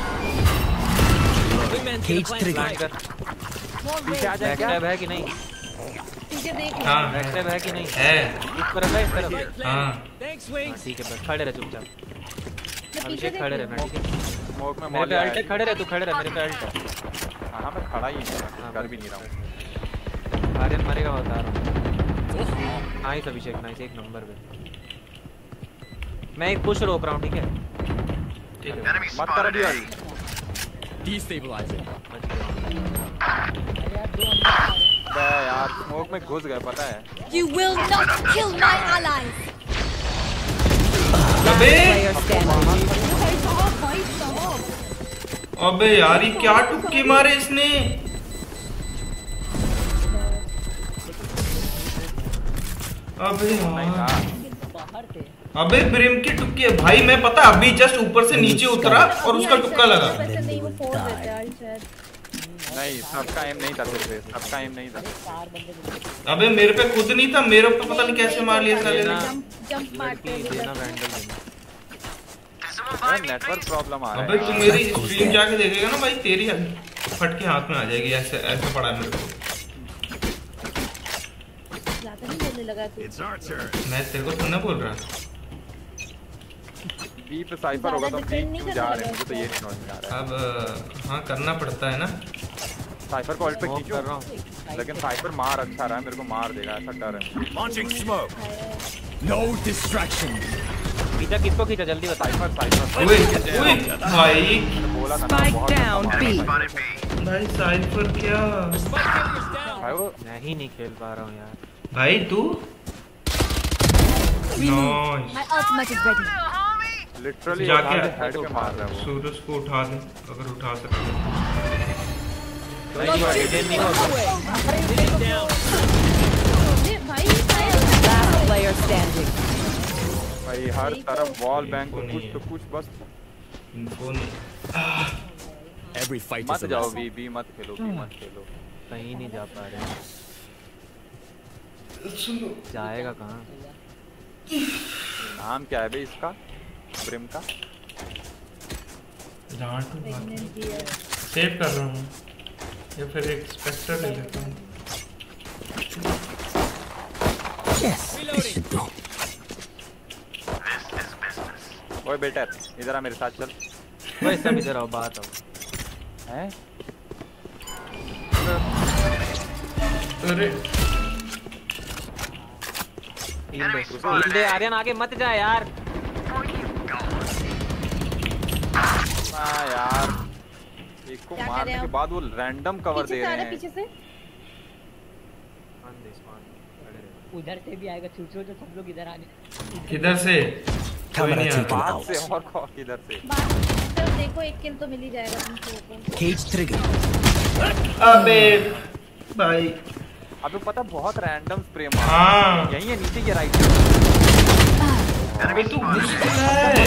Cage trigger. पीछे आ जाए। बैकस्टैब है कि नहीं? पीछे देख। हाँ बैकस्टैब है कि नहीं? है। इस तरफ है, इस तरफ। हाँ ठीक है बस खड़े रह चुपचाप। अभिषेक खड़े रहना ठीक है। स्मोक में मेरे पे अल्ट है, खड़े रह तू, खड़े रह, मेरे पे अल्ट है। हां मैं खड़ा ही हूं, कर भी नहीं रहा हूं। आर्यन मरेगा बता रहा हूं। नाइस अभिषेक, नाइस, एक नंबर पे। मैं एक पुश रोक रहा हूं, ठीक है? मत कर अभी यार। Destabilizing. बे यार स्मोक में घुस गए, पता है? You will not kill my allies. अबे यार ये क्या टुक्के मारे इसने। अबे अबे ब्रिम की टुक्के भाई, मैं पता अभी जस्ट ऊपर से नीचे उतरा और उसका टुक्का लगा। नहीं सबका एम नहीं था, तेरे पे सबका एम नहीं था। अबे मेरे पे खुद नहीं था, मेरे पे पता नहीं कैसे मार लिया साले ने। नेटवर्क प्रॉब्लम आ रहा है। अबे तू मेरी स्ट्रीम जाके देखेगा ना भाई, तेरी फट के हाथ में आ जाएगी। ऐसे ऐसे पड़ा मेरे को। मैं तेरे को सुनना बोल रहा। बी पे साइफर होगा तो बी क्यों जा रहे हैं, मुझे तो ये नहीं समझ में आ रहा है। अब हाँ करना पड़ता है ना। साइफर को अल्ट पे खींचो, लेकिन साइफर मार अच्छा रहा है, मेरे को मार देगा ऐसा डर है। Launching smoke. No distraction. खींचा किसको खींचा, जल्दी बता। साइफर ओए ओए भाई, बोला था Spike down B. भाई साइफर क्या भाई, वो मैं ही नहीं खेल पा रहा हूँ यार। भाई तू nice. My ultimate is ready. Literally जाके हेड पे मार रहा है वो। सूरज को उठा दे अगर उठा सकते हो। Last player standing. भाई हर तरफ वॉल बैंक कुछ तो कुछ बस इनको नहीं। Every fight मत is a जाओ lesson. बी मत खेलो, बी मत खेलो। कहीं नहीं जा पा रहे। जाएगा कहाँ? नाम क्या है बे इसका, ब्रिम का? सेव कर रहा हूँ या फिर एक स्पेक्टर ले लेता हूँ। Yes, this should do. ओए बेटा इधर आ, मेरे साथ चल। ओए सब इधर आओ, बात आओ। हैं? अरे हील दे आर्यन, आगे मत जा यार। हाँ यार, एक को मारने के बाद वो रैंडम कवर दे रहे हैं। पीछे से उधर से भी आएगा, सोचो तो सब लोग इधर आने। किधर से? कोई नहीं आया। बात से और किधर से? चल देखो, एक किल तो मिल ही जाएगा तुमको। Cage trigger. अबे भाई, अबे पता बहुत रैंडम स्प्रे मार। हाँ यही है नीचे के राइट। अबे तू मुश्किल है।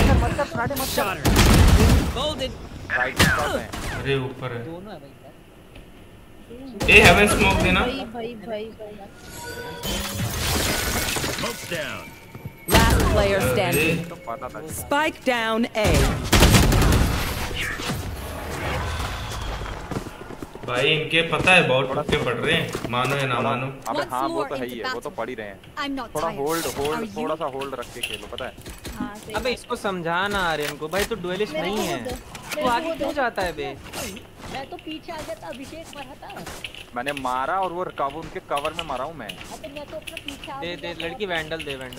राइट पर है। अरे ऊपर है। दोनों है भाई ए हेवन स्मोक देना। भाई Smoke's down. Last player standing. तो पता था। Spike down A. भाई इनके पता है बहुत टुक्के पड़ रहे हैं, मानो या ना मानो। अबे हाँ वो तो है ही है, वो तो पड़ ही रहे हैं। थोड़ा होल्ड थोड़ा सा होल्ड रख के खेलो, पता है? अबे इसको समझाना आर्यन को, भाई तू डुएलिस्ट नहीं है, तू आगे क्यों जाता है बे? मैं तो पीछे आ गया था, अभिषेक मरा था। मैंने मारा और वो कवर उनके कवर में मारा हूँ मैं। अबे मैं तो अपना पीछे आ दे गया। लड़की वैंडल दे तो।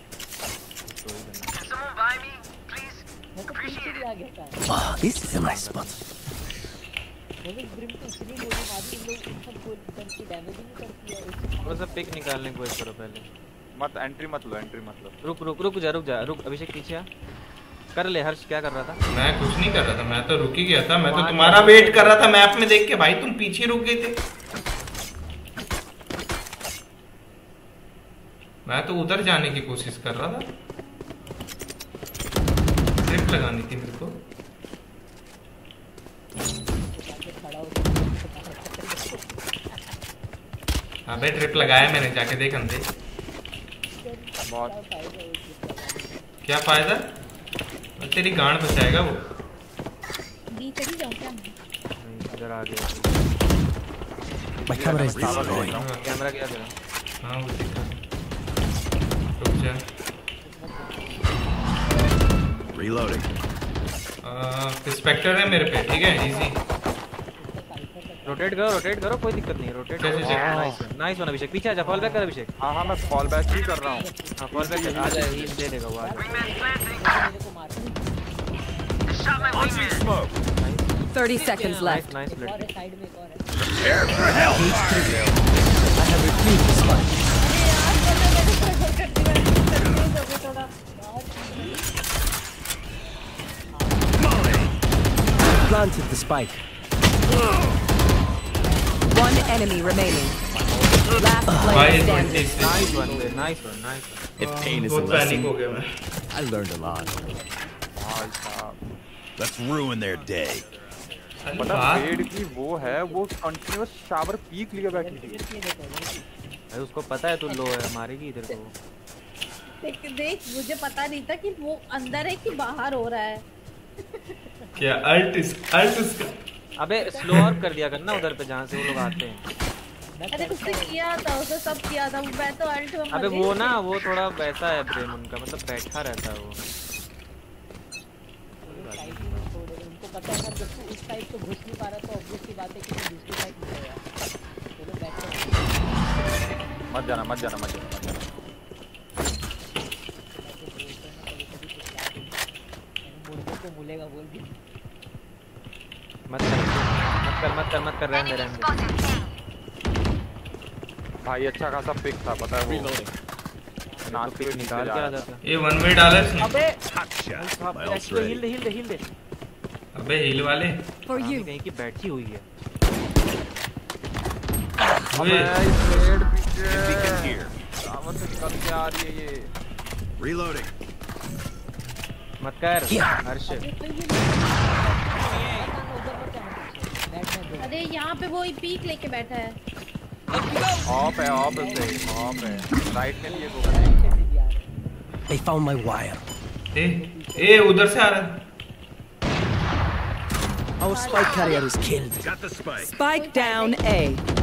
मैं तो पीछे भी आ गया था। This is a nice spot. Brim तो इतनी लोग मारी, लोग सब गोल करके डैमेज नहीं करती है। थोड़ा सा पिक निकालने की कोशिश करो पहले। मत एंट्री मत लो। रुक जा अभिषेक पीछे आ। कर ले हर्ष, क्या कर रहा था? मैं कुछ नहीं कर रहा था, मैं तो रुक ही गया था। मैं तो तुम्हारा वेट कर रहा था मैप में देख के। भाई तुम पीछे रुक गए थे। मैं तो उधर जाने की कोशिश कर रहा था, ट्रिप लगानी थी मेरे को। अबे ट्रिप लगाया मैंने, जाके देख अंदर। बहुत क्या फायदा? तेरी गांड बचाएगा वो। बीच चली जाऊं क्या? इधर आ गया। My camera is destroyed. Camera क्या तेरा? हाँ वो दिख रहा है। रुक जा। Reloading. स्पेक्टर है मेरे पे, ठीक है, इजी। रोटेट करो, कोई दिक्कत नहीं है, रोटेट करो। नाइस वन अभिषेक, पीछे आजा, फॉल बैक कर अभिषेक। हां मैं फॉल बैक ही कर रहा हूं। हां फॉल बैक आ जा, हील दे देगा वो। 30 seconds left. Nice split. Side में एक और है। Prepare for hell. I have retrieved the spike. Planted the spike. One enemy remaining. Last player standing. Nice one. If pain is a lesson, I learned a lot. Let's ruin their day. पता पेड़ की वो है, वो continuous shower peak लिए बैठी थी। भाई उसको पता है तू लो है, मारेगी इधर को। देख मुझे पता नहीं था कि वो अंदर है कि बाहर हो रहा है। क्या अल्ट इसका। अबे स्लो ऑफ कर दिया करना उधर पे जहाँ से वो लोग आते हैं। अरे उसने किया था, उसने सब किया था, मैं तो अल्ट में। अबे वो ना, वो थोड़ा वैसा है प्रेम उनका, मतलब बैठा रहता है वो। उनको पता है जब तू उस साइड तो घुस नहीं पा रहा, तो ऑब्वियस सी बात है कि तू दूसरी साइड घुसेगा। चलो बैक कर। मत जाना। मुर्गे को मुलेगा बोल दी। मत कर रहने दे। भाई अच्छा खासा पिक था, पता है वो। नाच के निकाल के आ जाता। ये 1 वे डाला इसने। अबे हील दे। अबे हील वाले कहीं की बैठी हुई है। सावन से निकल के आ रही है ये। Reloading. मत कर हर्ष। अरे यहाँ पे वो पीक लेके बैठा है। ऑफ है। राइट में ये होगा। They found my wire. ए उधर से आ रहा है। Our spike carrier is killed. Got the spike. Spike down A.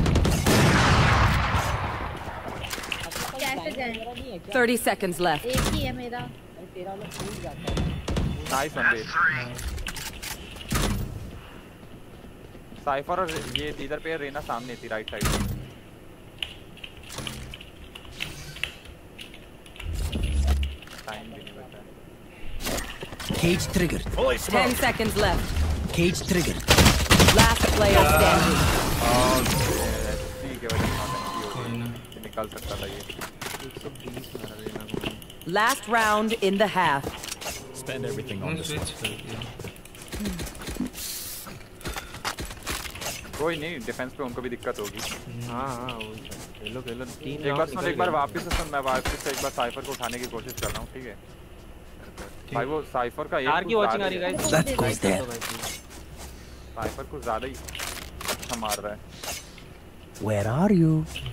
कैसे जाए? 30 seconds left. एक ही है मेरा। तेरा वाला फूल जाता है। नाइस वन बे। साइफर और ये इधर पे रेना सामने थी राइट साइड। टाइम भी नहीं बचा। Cage triggered. 10 seconds left. Cage triggered. Last player standing. ठीक है भाई, निकाल सकता था ये। 120 मारा रेना को। Last round in the half. Spend everything on this one. कोई नहीं, डिफेंस पे उनको भी दिक्कत होगी। हाँ खेलो एक बार वापस से मैं वापस से एक बार साइफर को उठाने की कोशिश कर रहा हूँ, ठीक है भाई? वो साइफर का यार की वाचिंग आ रही है गाइस। साइफर को ज्यादा ही अच्छा मार रहा है। Where are you?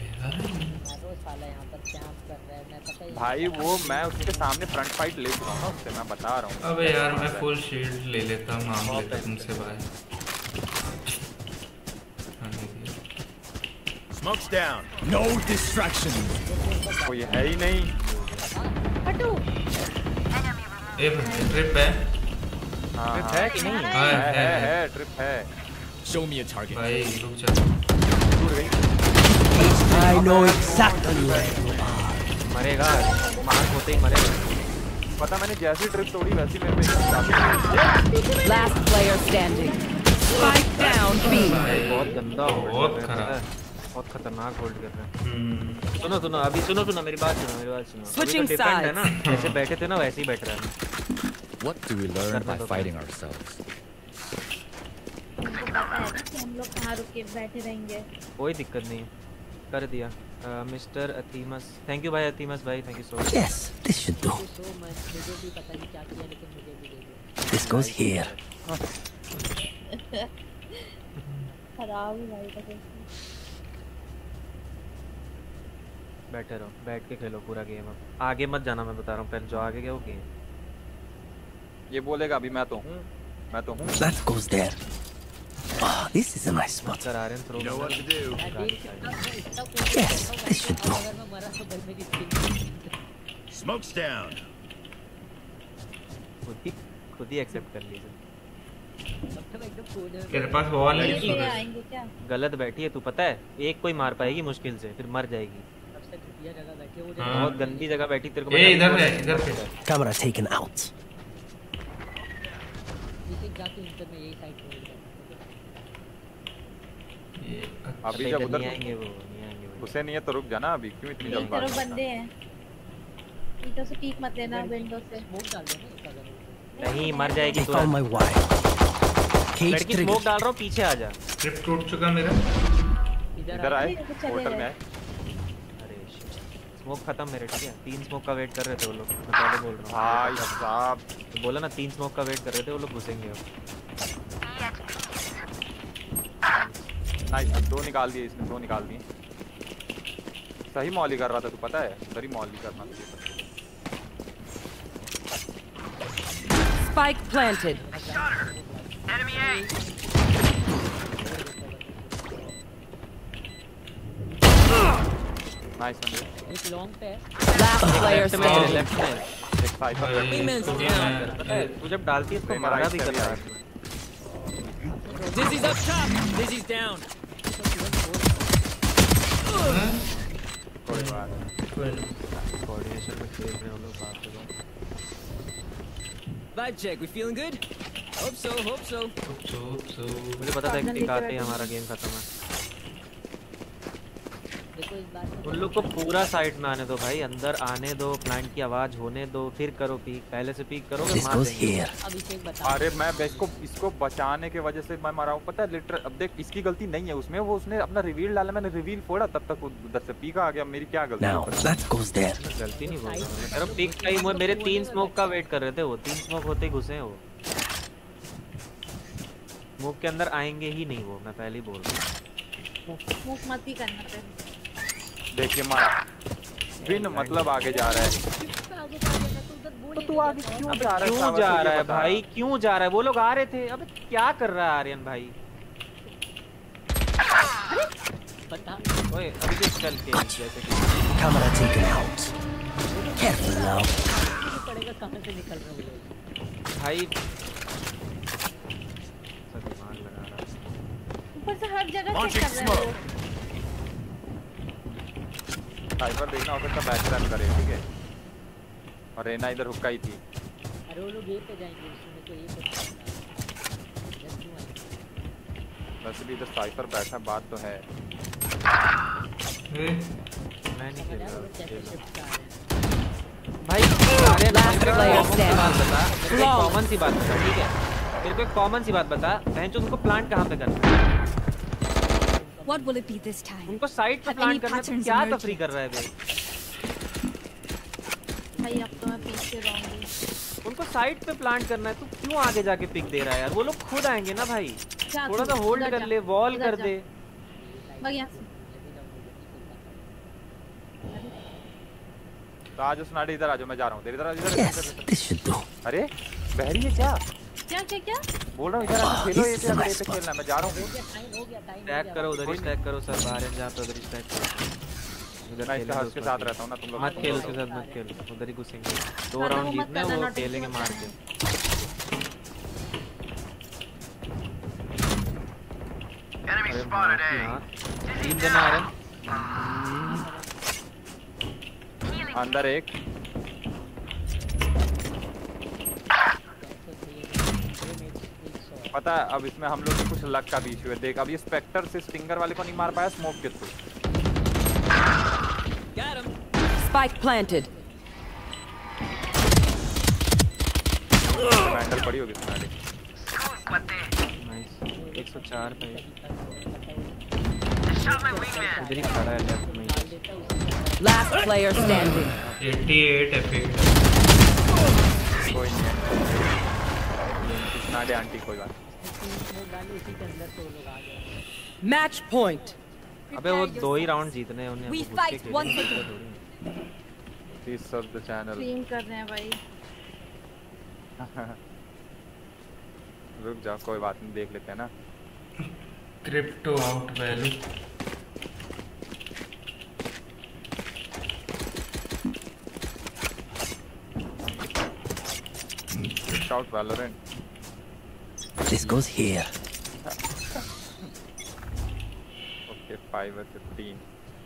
भाई वो मैं उसके सामने फ्रंट फाइट ले चुका हूँ ना उससे, मैं बता रहा हूँ। अबे यार मैं फुल शील्ड ले लेता, मांग लेता तुमसे भाई। Smokes down. No distraction. कोई है ही नहीं। हटो। ट्रिप है। ट्रिप है कि नहीं? है ट्रिप है। Show me a target. भाई रुक जा। I know exactly where you are. मरेगा, मार्क होते ही मरेगा। पता मैंने जैसी ट्रिप तोड़ी वैसी मेरे पे। Last player standing. Spike down B. बहुत गंदा हो रहा है, बहुत खतरनाक होल्ड कर रहे हैं। सुनो अभी सुनो मेरी बात सुनो। Switching sides है ना, जैसे बैठे थे ना वैसे ही बैठ रहे हैं। What do we learn by fighting ourselves? हम लोग कहाँ रुक के बैठे रहेंगे? कोई दिक्कत नहीं, कर दिया। मिस्टर अतीमस, थैंक यू भाई अतीमस भाई, thank you so much. Yes, this should do. This goes here. खराब है भाई कसम। बैठे रहो, बैठ के खेलो पूरा गेम। अब आगे मत जाना, मैं बता रहा हूँ, पहले जो आगे गया वो गेम। ये बोलेगा अभी मैं तो हूँ। That goes there. Oh, this is a nice spot. You know what to do. Yes, this should do. Smokes down. खुद ही एक्सेप्ट कर लीजिए। तेरे पास वॉल है आएंगे क्या? गलत बैठी है तू, पता है? एक कोई मार पाएगी मुश्किल से, फिर मर जाएगी। सबसे घटिया जगह बैठी है वो। बहुत गंदी जगह बैठी तेरे को। इधर है, इधर पे। Camera taken out. जाके इंटर में यही साइड पे अभी जब उधर नहीं आएंगे वो, नहीं आएंगे वो। उसे नहीं है तो रुक जाना अभी, क्यों इतनी जल्दी? तरफ बंदे हैं, इधर से पीक मत लेना विंडो से। स्मोक डाल दो नहीं मर जाएगी तू। Found my wife. Cage लड़की trigger. स्मोक डाल रहा हूँ, पीछे आ जा। स्क्रिप्ट टूट चुका मेरा। इधर आए, होटल में आए। अरे स्मोक खत्म मेरे, ठीक है? 3 स्मोक का वेट कर रहे थे वो लोग, मैं पहले बोल रहा हूँ। भाई साहब तो बोला ना 3 स्मोक का वेट कर रहे थे वो लोग, घुसेंगे अब। नाइस, 2 निकाल दिए इसने, 2 निकाल दिए। सही मॉली कर रहा था तू, पता है? सही मॉली करना चाहिए। Spike planted. Enemy A. Nice one. एक लॉन्ग पे है। Last player standing. लेफ्ट में एक साइफर तू जब डालती है इसको मारा भी करता है। Dizzy's up top. Dizzy's down. कोई बात कोऑर्डिनेशन में खेल रहे हो लोग बात करो। Vibe check. We feeling good? Hope so. Hope so. मुझे पता था कि आते ही हमारा गेम खत्म है। उन लोग को पूरा साइड में आने दो भाई, अंदर आने दो, प्लांट की आवाज होने दो, फिर करो पीक। पहले से पीक करोगे मार देंगे। अरे मैं इसको बचाने के वजह से मैं मारा हूँ, पता है? लिटरल अब देख, इसकी गलती नहीं है उसमें, वो उसने अपना रिवील डाला, मैंने रिवील फोड़ा, तब तक उधर से पीक आ गया। मेरी क्या गलती? Now that goes there. गलती नहीं बोल रहा मैं। तेरा पीक टाइम हुआ, मेरे 3 स्मोक का वेट कर रहे थे वो, 3 स्मोक होते ही घुसे हैं वो। स्मोक के अंदर आएंगे ही नहीं वो, मैं पहले ही बोल रहा हूँ। स्मोक मत ही करना पड़ेगा। देखिए मारा बिन मतलब आगे जा रहा है। तो तू आगे क्यों जा रहा है? क्यों जा रहा है भाई, क्यों जा रहा है? वो लोग आ रहे थे। अबे क्या कर रहा है आर्यन भाई? ओए अभी देख चल के जैसे कि Camera taken out. Careful now. पड़ेगा कहां से निकल रहे हो भाई। सब दिमाग लगा रहा है ऊपर से हर जगह चेक कर रहे हो। साइबर देखना हो सकता बैक रन करे, ठीक है? और रेना इधर हुक्का ही थी। अरे वो लोग ये पे जाएंगे, इसमें तो ये वैसे भी इधर साइफर बैठा, बात तो है। मैं नहीं खेल रहा भाई। Last player standing. कॉमन सी बात बता, ठीक है? मेरे को एक कॉमन सी बात बता, बहन चो तुमको प्लांट कहाँ पे करना है? What will it be this time? उनको साइड पे प्लांट करना है, तो क्या तफरी कर रहा है बे? भाई अब तो मैं पीछे रहूंगी। उनको साइड पे प्लांट करना है, तू क्यों आगे जाके पिक दे रहा है यार? वो लोग खुद आएंगे ना भाई, थोड़ा सा होल्ड कर ले, वॉल कर दे। तो आज सुनाड़ी इधर आ जाओ, मैं जा रहा हूँ। इधर अरे बहरी है क्या? क्या बोल रहा हूँ इधर आके खेलो, ये पे खेलना है, मैं जा रहा हूँ। टैग करो उधर ही, टैग करो सर, बाहर जहाँ पे उधर ही टैग करो। मैं इसके हाथ के साथ रहता हूँ ना, तुम लोग मत खेल उसके साथ, मत खेल, उधर ही घुसेंगे। 2 राउंड जीतने हैं, वो खेलेंगे मार के। Enemy spotted A. 3 जना आ रहे हैं अंदर। एक पता है, अब इसमें हम लोग की कुछ लक का भी इशू है। देख अब ये स्पेक्टर से स्टिंगर वाले को नहीं मार पाया स्मोक के थ्रू। Spike planted. हैंडल पड़ी होगी तुम्हारी। नाइस 104 पे इधर ही खड़ा है लेफ्ट में। Last player standing. 88 एफपी। कोई नहीं नाडे आंटी, कोई बात। Match point. अबे वो 2 ही राउंड जीतने हैं उन्हें। We fight once again. Please sub the channel. Stream कर रहे हैं भाई। रुक जाओ, कोई बात नहीं, देख लेते हैं ना। Crypto out value out Valorant This goes here. Okay, 5 or 15.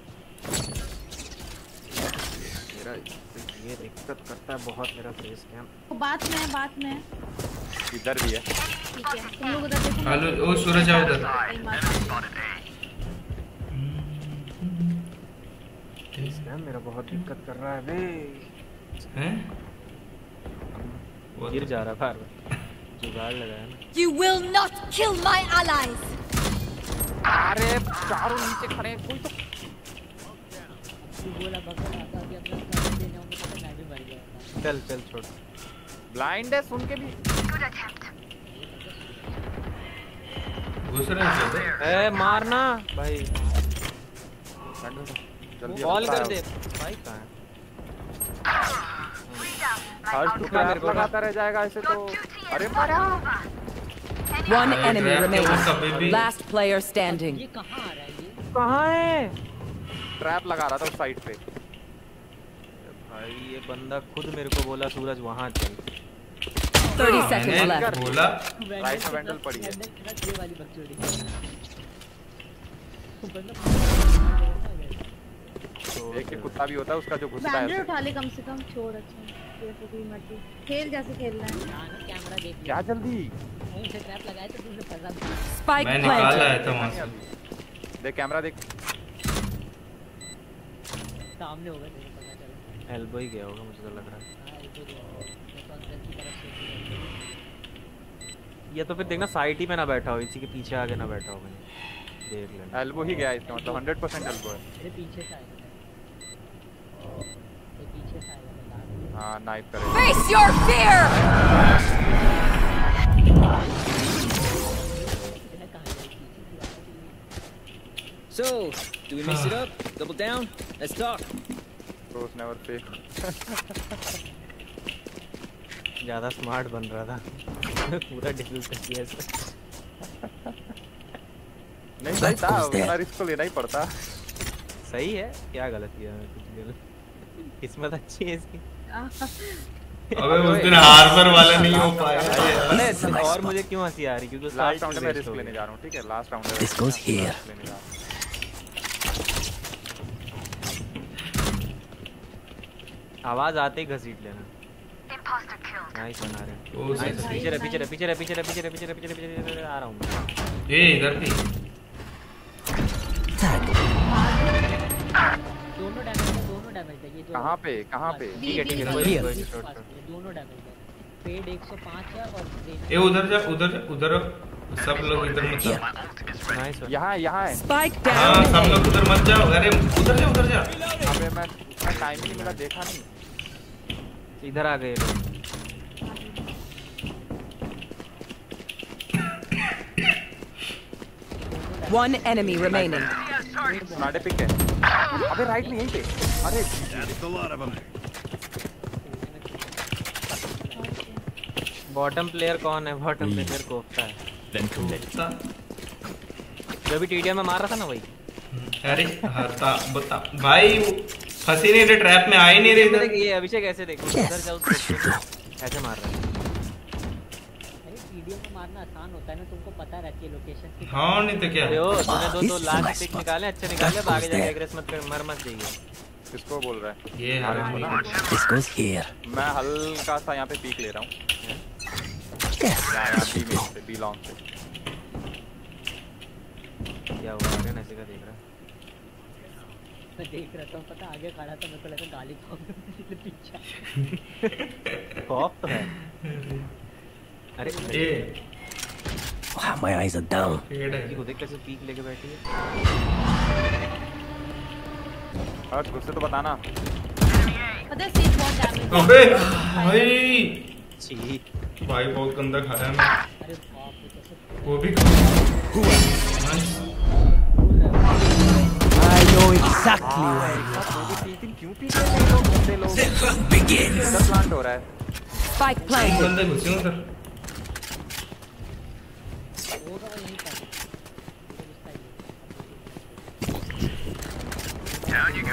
मेरा ये दिक्कत करता है बहुत मेरा फेस कैम। बात में इधर भी है। ठीक है तुम लोग उधर देखो। हेलो ओ सूरज आओ उधर। फेस कैम मेरा बहुत दिक्कत कर रहा है बे। हैं? गिर जा रहा बार बार। जुगाड़ लगाया ना। You will not kill my allies. अरे चारों नीचे खड़े हैं कोई तो। चल छोड़। ब्लाइंड है सुन के भी। घुस रहे हैं। ए मारना भाई। जल्दी बॉल कर दे भाई। कहां है? हर्ष तू मेरे को लगाता रह जाएगा ऐसे तो। अरे मारा। One enemy remaining. Last player standing. ये कहाँ आ रहा है ये? कहाँ है? ट्रैप लगा रहा था उस साइड पे। भाई ये बंदा खुद मेरे को बोला सूरज वहाँ चल। 30 seconds left. बोला। राइट में वैंडल पड़ी है। ये वाली बकचोदी। एक कुत्ता भी होता है उसका जो घुसता है। बैंडर उठा ले कम से कम छोड़ अच्छा। ये तो कोई मत खेल जैसे खेलना है। कैमरा देख क्या जल्दी? से ट्रैप लगाए तो तुझे फंसा दूँ। Spike मैं निकाल planted. आया था वहाँ से। देख कैमरा देख। सामने होगा मुझे पता चला। एल्बो ही गया होगा मुझे तो लग रहा है। या तो फिर देखना साइड ही में ना बैठा हो, इसी के पीछे आगे ना बैठा हो। मैंने देख लेना। एल्बो ही गया इसका मतलब 100% एल्बो है। मेरे पीछे से आएगा। ये पीछे से आएगा बता। हाँ नाइफ करेगा। Face your fear. So, do we mix it up? Double down? Let's talk. Pros never fail. ज़्यादा स्मार्ट बन रहा था। पूरा डिफिकल्ट कर दिया इसको। नहीं सही था, उतना रिस्क तो लेना ही पड़ता। सही है, क्या गलत किया मैं? कुछ गलत। किस्मत अच्छी है इसकी। अबे उस दिन हार्बर वाला नहीं हो पाया। और मुझे क्यों हंसी आ रही? क्योंकि लास्ट राउंड में रिस्क लेने जा रहा हूँ, ठीक है? लास्ट राउंड में This goes here. आवाज आते ही घसीट लेना। नाइस बना रहे हैं। पीछे आ रहा हूँ। ए इधर भी। दोनों डैमेज है ये जो। कहाँ पे? ठीक है दोनों डैमेज है। पेड 105 है और ए उधर जा सब लोग इधर मत जाओ। नाइस यहाँ है। Spike down. हाँ सब लोग उधर मत जाओ। अरे उधर जा। अबे मैं टाइम ही नहीं मिला, देखा नहीं। इधर आ गए लोग। One enemy remaining. Nade pick है। अबे राइट में यहीं पे। अरे बॉटम प्लेयर कौन है? बॉटम प्लेयर कोफ्ता है। जो भी टीडीएम में मार रहा था ना वही। अरे हटा बता भाई, फंसी नहीं रहे ट्रैप में, आ ही नहीं रहे इधर। ये अभिषेक ऐसे देखो, उधर जाओ ऐसे मार रहा है। अरे टीडीएम में मारना आसान होता है ना, तुमको पता रहती है लोकेशन की। हाँ नहीं तो क्या? तूने दो लास्ट पिक निकाले, अच्छे निकाले, आगे जाके एग्रेस मत कर, मर मत जाइए। किसको बोल रहा है? ये This goes here. मैं हल्का सा यहाँ पे पीक ले रहा हूँ। बी लॉन्ग से। क्या हुआ? आगे ऐसे का देख रहा है। मैं देख रहा था, पता आगे खड़ा था, मेरे को लगा गाली खाऊंगा इसलिए पीछे। खौफ तो है। अरे Wow, my eyes are down. को देख कैसे पीक लेके बैठी है। हर्ष गुस्से तो बताना। पता है सीट बहुत डैमेज। अबे भाई छी भाई बहुत गंदा खाया मैं। अरे बाप रे कैसे वो भी I know exactly where you are. क्यों पीक रहे लोग? The hunt begins. प्लांट हो रहा है। Spike planted. बंदे घुसे उधर। होगा यहीं पर। Down you go.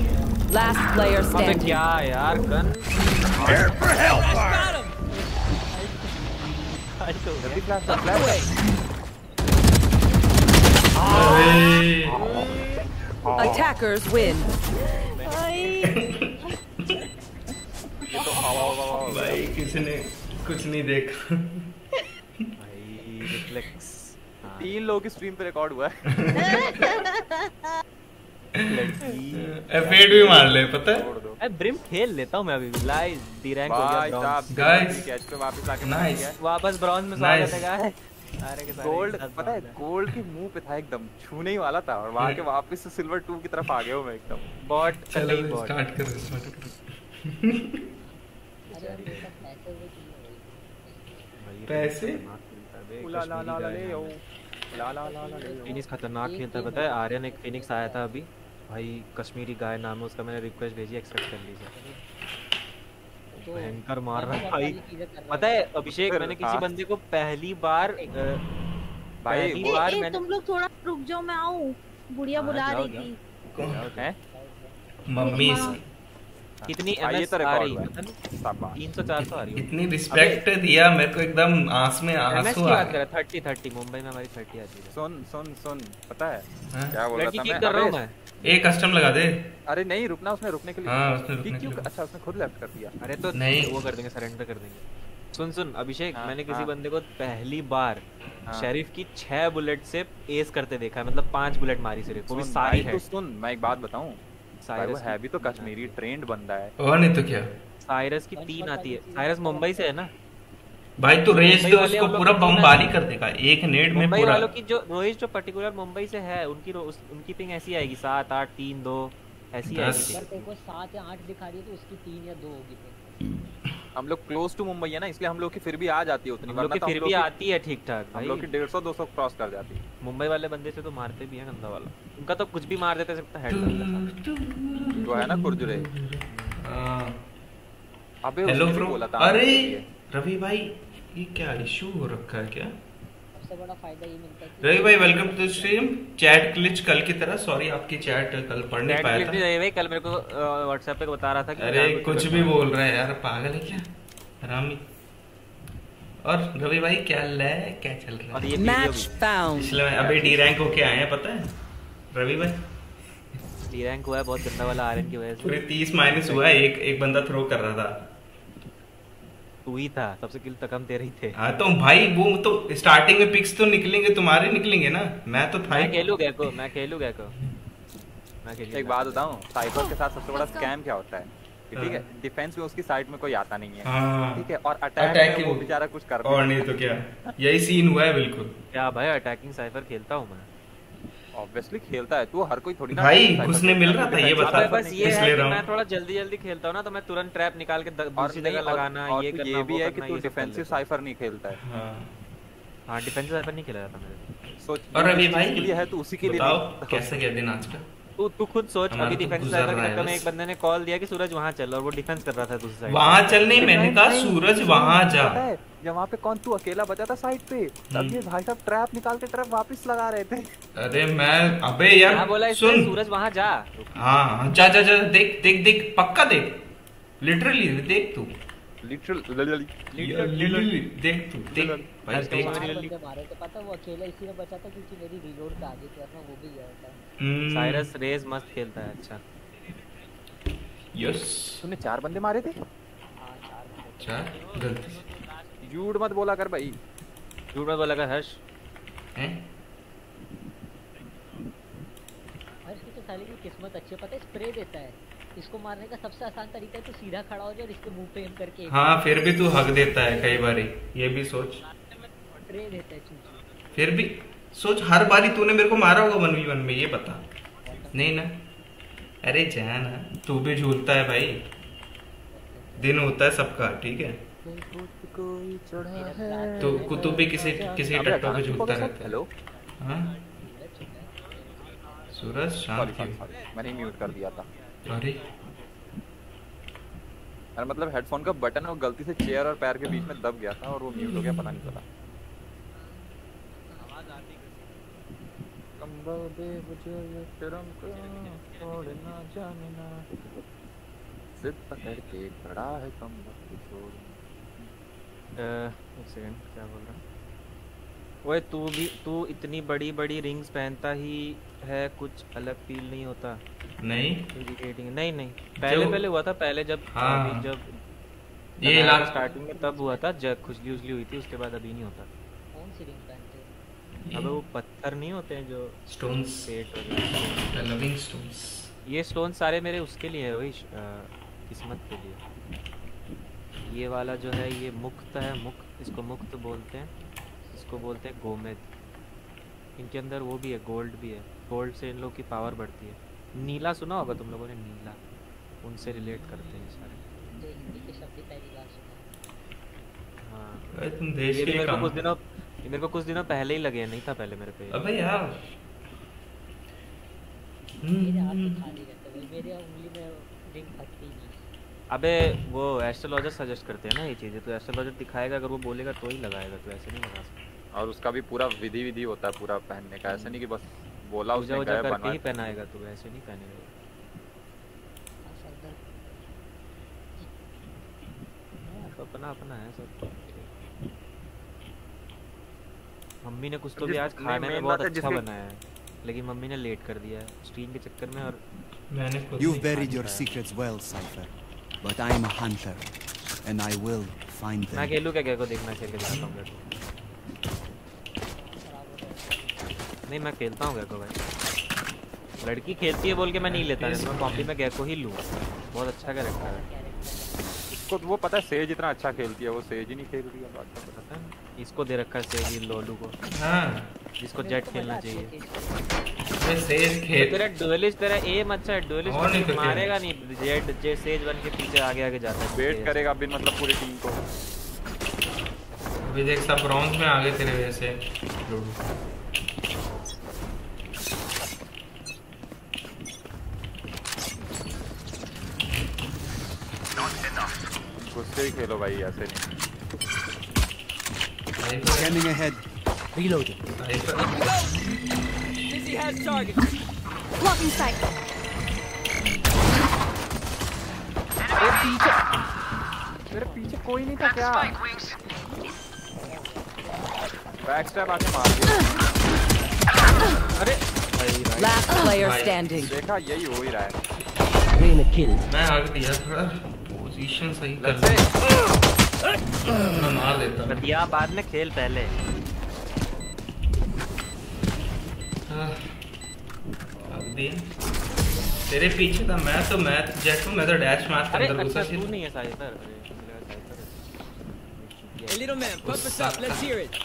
Last player अबे standing. क्या यार गन? Prepare for hellfire. हो गया। जल्दी फ्लैश कर, फ्लैश Attackers win. ये तो आओ भाई किसने कुछ नहीं देखा। भाई रिफ्लेक्स 3 लोगों की स्ट्रीम पे रिकॉर्ड हुआ है। एफेड भी मार ले पता है। अरे ब्रिम खेल लेता हूं मैं अभी लाइव डी रैंक हो गया ब्रॉन्ज गाइस कैच पे वापस आके नाइस वापस ब्रॉन्ज में स्वागत है गाइस। गोल्ड पता है गोल्ड की मुंह पे था एकदम छूने ही वाला था और वहां के वापस से सिल्वर 2 की तरफ आ गया हूं मैं एकदम। बॉट चलो स्टार्ट करो। पैसे ला ला ला ला ले ओ ला ला ला ला ले। फिनिक्स खतरनाक खेलता है पता है। आर्यन एक फिनिक्स आया था अभी भाई कश्मीरी गाय नाम है उसका, मैंने रिक्वेस्ट भेजी एक्सेप्ट कर लीजिए। भयंकर मार रहा है भाई। पता है अभिषेक मैंने किसी बंदे को पहली बार मैंने तुम लोग थोड़ा रुक जाओ मैं आऊं। बुढ़िया बुला रही थी। हैं मम्मी कितनी एमएस आ रही है 300-400 आ रही है। इतनी रिस्पेक्ट दिया मेरे को एकदम आंख में आंसू आ गए। 30 मुंबई में हमारी 30 आती है। सुन पता है क्या बोल रहा था मैं? कर रहा हूं मैं एक कस्टम लगा दे। अरे नहीं रुकना उसने रुकने के लिए। हां उसने रुकने के लिए। अच्छा उसने खुद लेफ्ट कर दिया। अरे तो नहीं वो कर देंगे सरेंडर कर देंगे। सुन अभिषेक मैंने किसी बंदे को पहली बार शेरिफ की 6 बुलेट से एस करते देखा है। मतलब 5 बुलेट मारी सिर्फ वो भी सारी है। तो सुन मैं एक बात बताऊं साइरस है भी तो कश्मीरी ट्रेंड बंदा है और नहीं तो क्या। साइरस की 3 आती है। साइरस मुंबई से है ना भाई तो रेस तो उसको पूरा बमबारी कर देगा एक नेट में मुंबई पूरा। वालों की जो रोहित जो पर्टिकुलर मुंबई से है उनकी पिंग ऐसी आएगी 7 8 3 2 ऐसी आएगी। अगर तेरे को 7 या 8 दिखा रही है तो उसकी 3 या 2 होगी पिंग। हम लोग क्लोज टू मुंबई है ना इसलिए हम लोग की फिर भी आ जाती है उतनी। हम लोग की फिर भी आती है ठीक ठाक। हम लोग की 150-200 क्रॉस कर जाती है। मुंबई वाले बंदे से तो मारते भी हैं गंदा वाला। उनका तो कुछ भी मार देते सकता हेड जो है ना कुरजुरे। अबे हेलो उसने ब्रो बोला था। अरे रवि भाई ये क्या इशू हो रखा है क्या? सबसे बड़ा फायदा ये मिलता है रवि भाई welcome to the stream. Chat glitch कल की तरह सॉरी आपकी चैट कल पढ़ नहीं पाया था। भाई कल मेरे को व्हाट्सएप पे बता रहा था कि अरे कुछ भी बोल रहा है यार पागल है क्या हरामी। और रवि भाई क्या चल रहा है? Match found. इसलिए अभी डी रैंक होके आए हैं पता है रवि भाई। डी रैंक हुआ है बहुत गंदा वाला आरएन की वजह से। पूरे 30 माइनस हुआ है। एक बंदा थ्रो कर रहा था। तू ही था सबसे किल तक हम तेरे ही थे। हाँ तो भाई वो तो स्टार्टिंग में पिक्स तो निकलेंगे तुम्हारे निकलेंगे ना। मैं तो था मैं खेलूंगा को एक बात बताऊं साइबर के साथ सबसे बड़ा स्कैम क्या होता है? ठीक है डिफेंस में उसकी साइड में कोई आता नहीं है। ठीक है और अटैक में वो बेचारा कुछ कर और नहीं तो क्या यही सीन हुआ है बिल्कुल। क्या भाई अटैकिंग साइफर खेलता हूं मैं ऑब्वियसली खेलता है तू हर कोई थोड़ी ना भाई घुसने मिल रहा था ये बता। बस ये है कि मैं थोड़ा जल्दी खेलता हूं ना तो मैं तुरंत ट्रैप निकाल के दूसरी जगह लगाना ये करना ये भी है कि तू डिफेंसिव साइफर नहीं खेलता है। हां डिफेंसिव साइफर नहीं खेला जाता मेरे। सोच और अभी भाई के लिए है तो उसी के लिए बताओ कैसे गया दिन आज का? तू खुद सोच अभी डिफेंस साइड में एक बंदे ने कॉल दिया कि सूरज वहां चल और वो डिफेंस कर रहा था दूसरी साइड। वहां चल नहीं मैंने कहा सूरज वहां जा। जब वहां पे कौन तू अकेला बचा था साइड पे तब ये भाई साहब ट्रैप निकाल के ट्रैप वापस लगा रहे थे। अरे मैं अबे यार बोला सुन सूरज वहां जा। हां जा देख पक्का देख लिटरली देख तू लिटरली देख तू देख भाई देख मारे तो पता वो अकेला इसी में बचा था क्योंकि मेरी रीलोड पे आगे की वो भी गया था। साइरस रेस मस्त खेलता है अच्छा। यस तूने 4 बंदे मारे थे? हां 4 गलती से झूठ मत बोला कर भाई। झूठ मत बोला कर हर्ष। हैं हर्ष की तो साले की किस्मत अच्छी है पता है स्प्रे देता है। इसको मारने का सबसे आसान तरीका है तो सीधा खड़ा हो जाए और इसके मुंह पे एम करके। हां फिर भी तू हक देता है कई बारी ये भी सोच। स्प्रे देता है चूची। फिर भी सोच हर बारी तूने मेरे को मारा होगा 1v1 में ये बता। नहीं ना अरे जा ना तू भी झूलता है भाई। दिन होता है सबका ठीक है। तो कुतुब भी किसी टट्टो पे झूलता रहता है। हेलो हां सूरज शांत मैंने म्यूट कर दिया था। अरे मतलब हेडफोन का बटन वो गलती से चेयर और पैर के बीच में दब गया था और वो म्यूट हो गया पता नहीं चला। कंबल दे मुझे ये शर्म को छोड़ना जानना सिर पकड़ के खड़ा है कंबल छोड़। एक सेकंड क्या बोल रहा है? ओए तू इतनी बड़ी बड़ी रिंग्स पहनता ही है, कुछ अलग फील नहीं होता? नहीं इरिटेटिंग नहीं पहले हुआ था, पहले जब जब ये स्टार्टिंग में तब हुआ था, जब खुजली हुई थी, उसके बाद अभी नहीं होता। कौन सी रिंग पहनते हो? अबे वो पत्थर नहीं होते हैं जो स्टोन्स, लविंग स्टोन्स। ये स्टोन सारे मेरे उसके लिए है, वही किस्मत के लिए। ये वाला जो है ये मुक्त है, इसको मुक्त बोलते हैं, इसको बोलते हैं गोमेद। इनके अंदर वो भी है, गोल्ड भी है, गोल्ड से इन लोग की पावर बढ़ती है। नीला सुना होगा तुम लोगों ने, नीला, उनसे रिलेट करते हैं सारे। हिंदी के शब्द पहली बार सुना। हाँ तुम देश के मेरे को कुछ दिनों पहले ही लगे, नहीं था पहले मेरे पे। अबे यार मेरे हाथ तो खाली रहते हैं, मेरे उंगली में रिंग फटती नहीं। अबे वो एस्ट्रोलॉजर सजेस्ट करते हैं ना ये चीजें, तो एस्ट्रोलॉजर दिखाएगा, अगर वो बोलेगा तो ही लगाएगा, तो ऐसे नहीं लगा सकता। और उसका भी पूरा विधि होता है पूरा पहनने का, ऐसा नहीं कि बस बोला उसने पूजा करके ही पहनाएगा, तो ऐसे नहीं पहनेगा। अपना है सब। मम्मी ने कुछ तो भी आज खाने में बहुत अच्छा बनाया है, लेकिन मम्मी ने लेट कर दिया है स्ट्रीम के चक्कर में, और मैंने खुद You've buried your secrets well, Cypher, but I'm a hunter and I will find them. मैं खेलूं क्या? को देखना खेल के दिखाता हूं। नहीं मैं खेलता हूं गैको भाई, लड़की खेलती है बोल के मैं नहीं लेता, मैं कॉपी में गैको ही लूं, बहुत अच्छा कैरेक्टर है। इसको वो पता है सेज इतना अच्छा खेलती है, वो सेज ही नहीं खेल रही है, बात तो पता है। इसको दे रखा है सेज लोलू को। हाँ जिसको जेट खेलना चाहिए। ये सेज खेल, तेरा डुएलिस्ट, तेरा एम अच्छा है, डुएलिस्ट मारेगा नहीं, जेट सेज बन के पीछे आगे जाता है, वेट करेगा बिन मतलब पूरी टीम को। अभी देख सब ब्रॉन्ज में आ गए तेरे वजह से लोलू। गुस्से ही खेलो भाई, ऐसे नहीं। Scanning ahead. Reloading. Dizzy has target. Blocking sight. मेरे पीछे कोई नहीं था क्या? बैक स्टैप आके मार दिया। अरे Last player standing. देखा, यही हो ही रहा है। मैं आगे दिया थोड़ा पोजीशन सही कर ले, मैं मार देता। दिया बाद में, खेल पहले। तेरे पीछे था मैं, तो जेट मैं तो डैश मार के अंदर घुसा। तू नहीं है Cypher. Hey little man, pump us up. Let's hear it.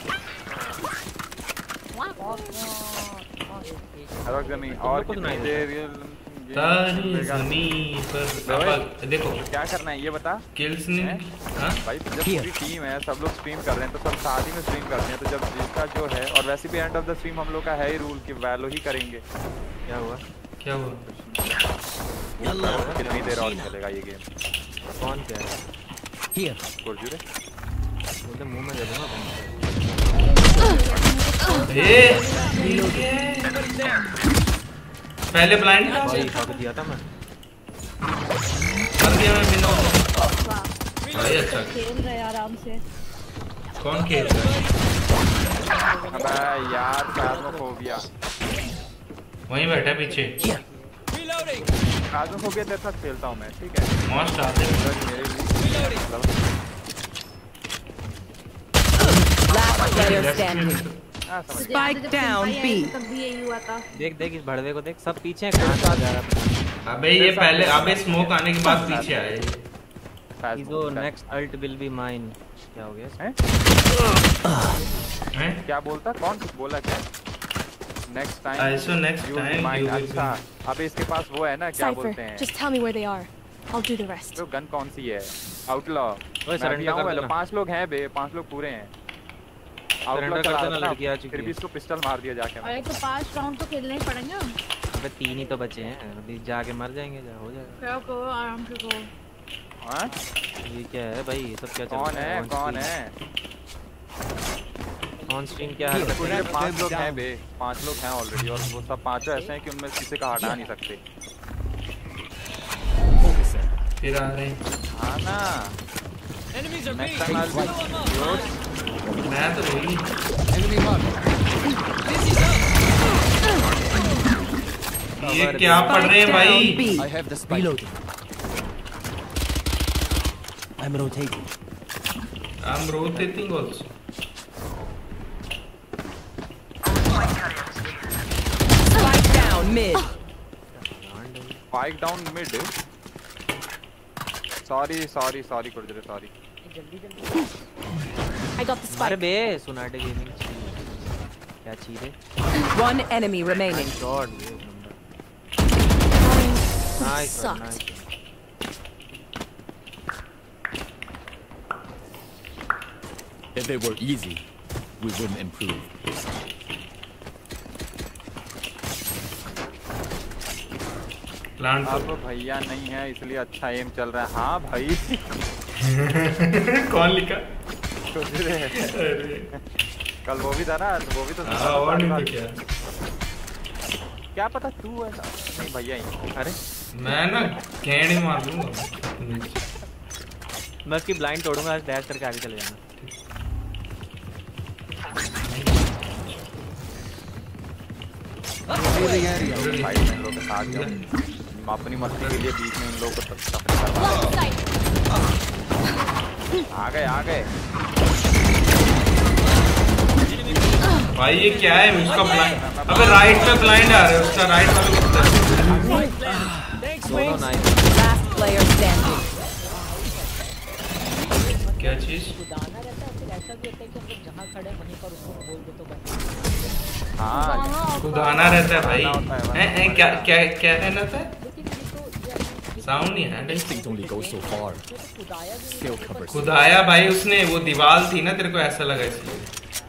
जमीन पर देखो क्या करना है ये बता। किल्स नहीं भाई, जब पूरी टीम है, सब लोग स्ट्रीम कर रहे हैं, तो सब साथ ही में स्ट्रीम करते हैं, तो जब जिसका जो है, और वैसे भी एंड ऑफ द स्ट्रीम हम लोग का है ही रूल कि वैलो ही करेंगे। क्या हुआ? कितनी देर और चलेगा ये गेम? कौन क्या है? कुरजुरे बोलते मुंह में दे दूंगा। पहले ब्लाइंड दिया था मैं, कर दिया मैं बिना। भाई अच्छा खेल रहे आराम से। कौन खेल रहा है? अबे यार फाज़मोफोबिया वहीं बैठा पीछे। फाज़मोफोबिया तेरे साथ खेलता हूँ मैं, ठीक है? मॉस्ट आते Last player standing. Spike down B. देख इस भड़वे को देख, सब पीछे कहां से आ जा रहा। अबे ये पहले, अबे स्मोक आने के बाद पीछे आए। Iso next ult will be mine. क्या हो गया हैं? क्या बोलता? कौन कुछ बोला क्या? Next time Iso next time. अच्छा अबे इसके पास वो है ना, क्या बोलते हैं? Just tell me where they are. I'll do the rest. तो गन कौन सी है? आउटलॉ। ओए सरेंडर कर देना। 5 लोग हैं बे, 5 लोग पूरे हैं। सरेंडर कर देना, लड़की आ चुकी है। फिर भी इसको पिस्टल मार दिया जाके। अरे तो 5 राउंड तो खेलने ही पड़ेंगे। अबे 3 ही तो बचे हैं, अभी जाके मर जाएंगे, जा हो जाएगा। क्या करो, आराम से करो। हां ये क्या है भाई, ये सब क्या चल रहा है? कौन है ऑन स्ट्रीम? क्या है? पूरे 5 लोग हैं बे, 5 लोग हैं ऑलरेडी, और वो सब 5 ऐसे हैं कि उनमें किसी का हटा नहीं सकते। फिर आ रहे हैं। हां ना, Enemies are next time I'll be yours. मैं तो वही ये क्या पढ़ रहे हैं भाई? I have the spike. Reloading. I'm rotating. I'm rotating also. Spike down mid. Spike down mid. Sorry Kurdre, sorry. I got the spike. अरे बे सुनाटे गेमिंग क्या चीज है? One enemy remaining. Shot nice nice If they were easy, we wouldn't improve. Plant अब भैया नहीं है इसलिए अच्छा एम चल रहा है। हाँ भाई कौन लिखा? कल वो भी था ना, वो भी तो और नहीं तो क्या पता तू ऐसा नहीं भैया ही। अरे मैं ना कैंडी मार दूंगा। मैं उसकी ब्लाइंड तोड़ूंगा, डैश करके आगे चले जाना। भाई इन लोगों के साथ जाओ, अपनी मस्ती के लिए बीच में इन लोगों को तफरी करवा। आ गए भाई ये क्या है उसका ब्लाइंड? अबे राइट में ब्लाइंड आ रहा है उसका, राइट वाले दोनों नाइस। Last player standing. क्या चीज? खुदाना रहता है फिर ऐसा भी होता है कि हम लोग जहाँ खड़े हैं वहीं पर उसको बोल दे तो बस। हाँ खुदाना रहता है भाई। हैं क्या रहना था? साउंड नहीं है। Instinct only goes so far. Skill covers. खुदाया भाई उसने, वो दीवार थी ना, तेरे को ऐसा लगा इसलिए।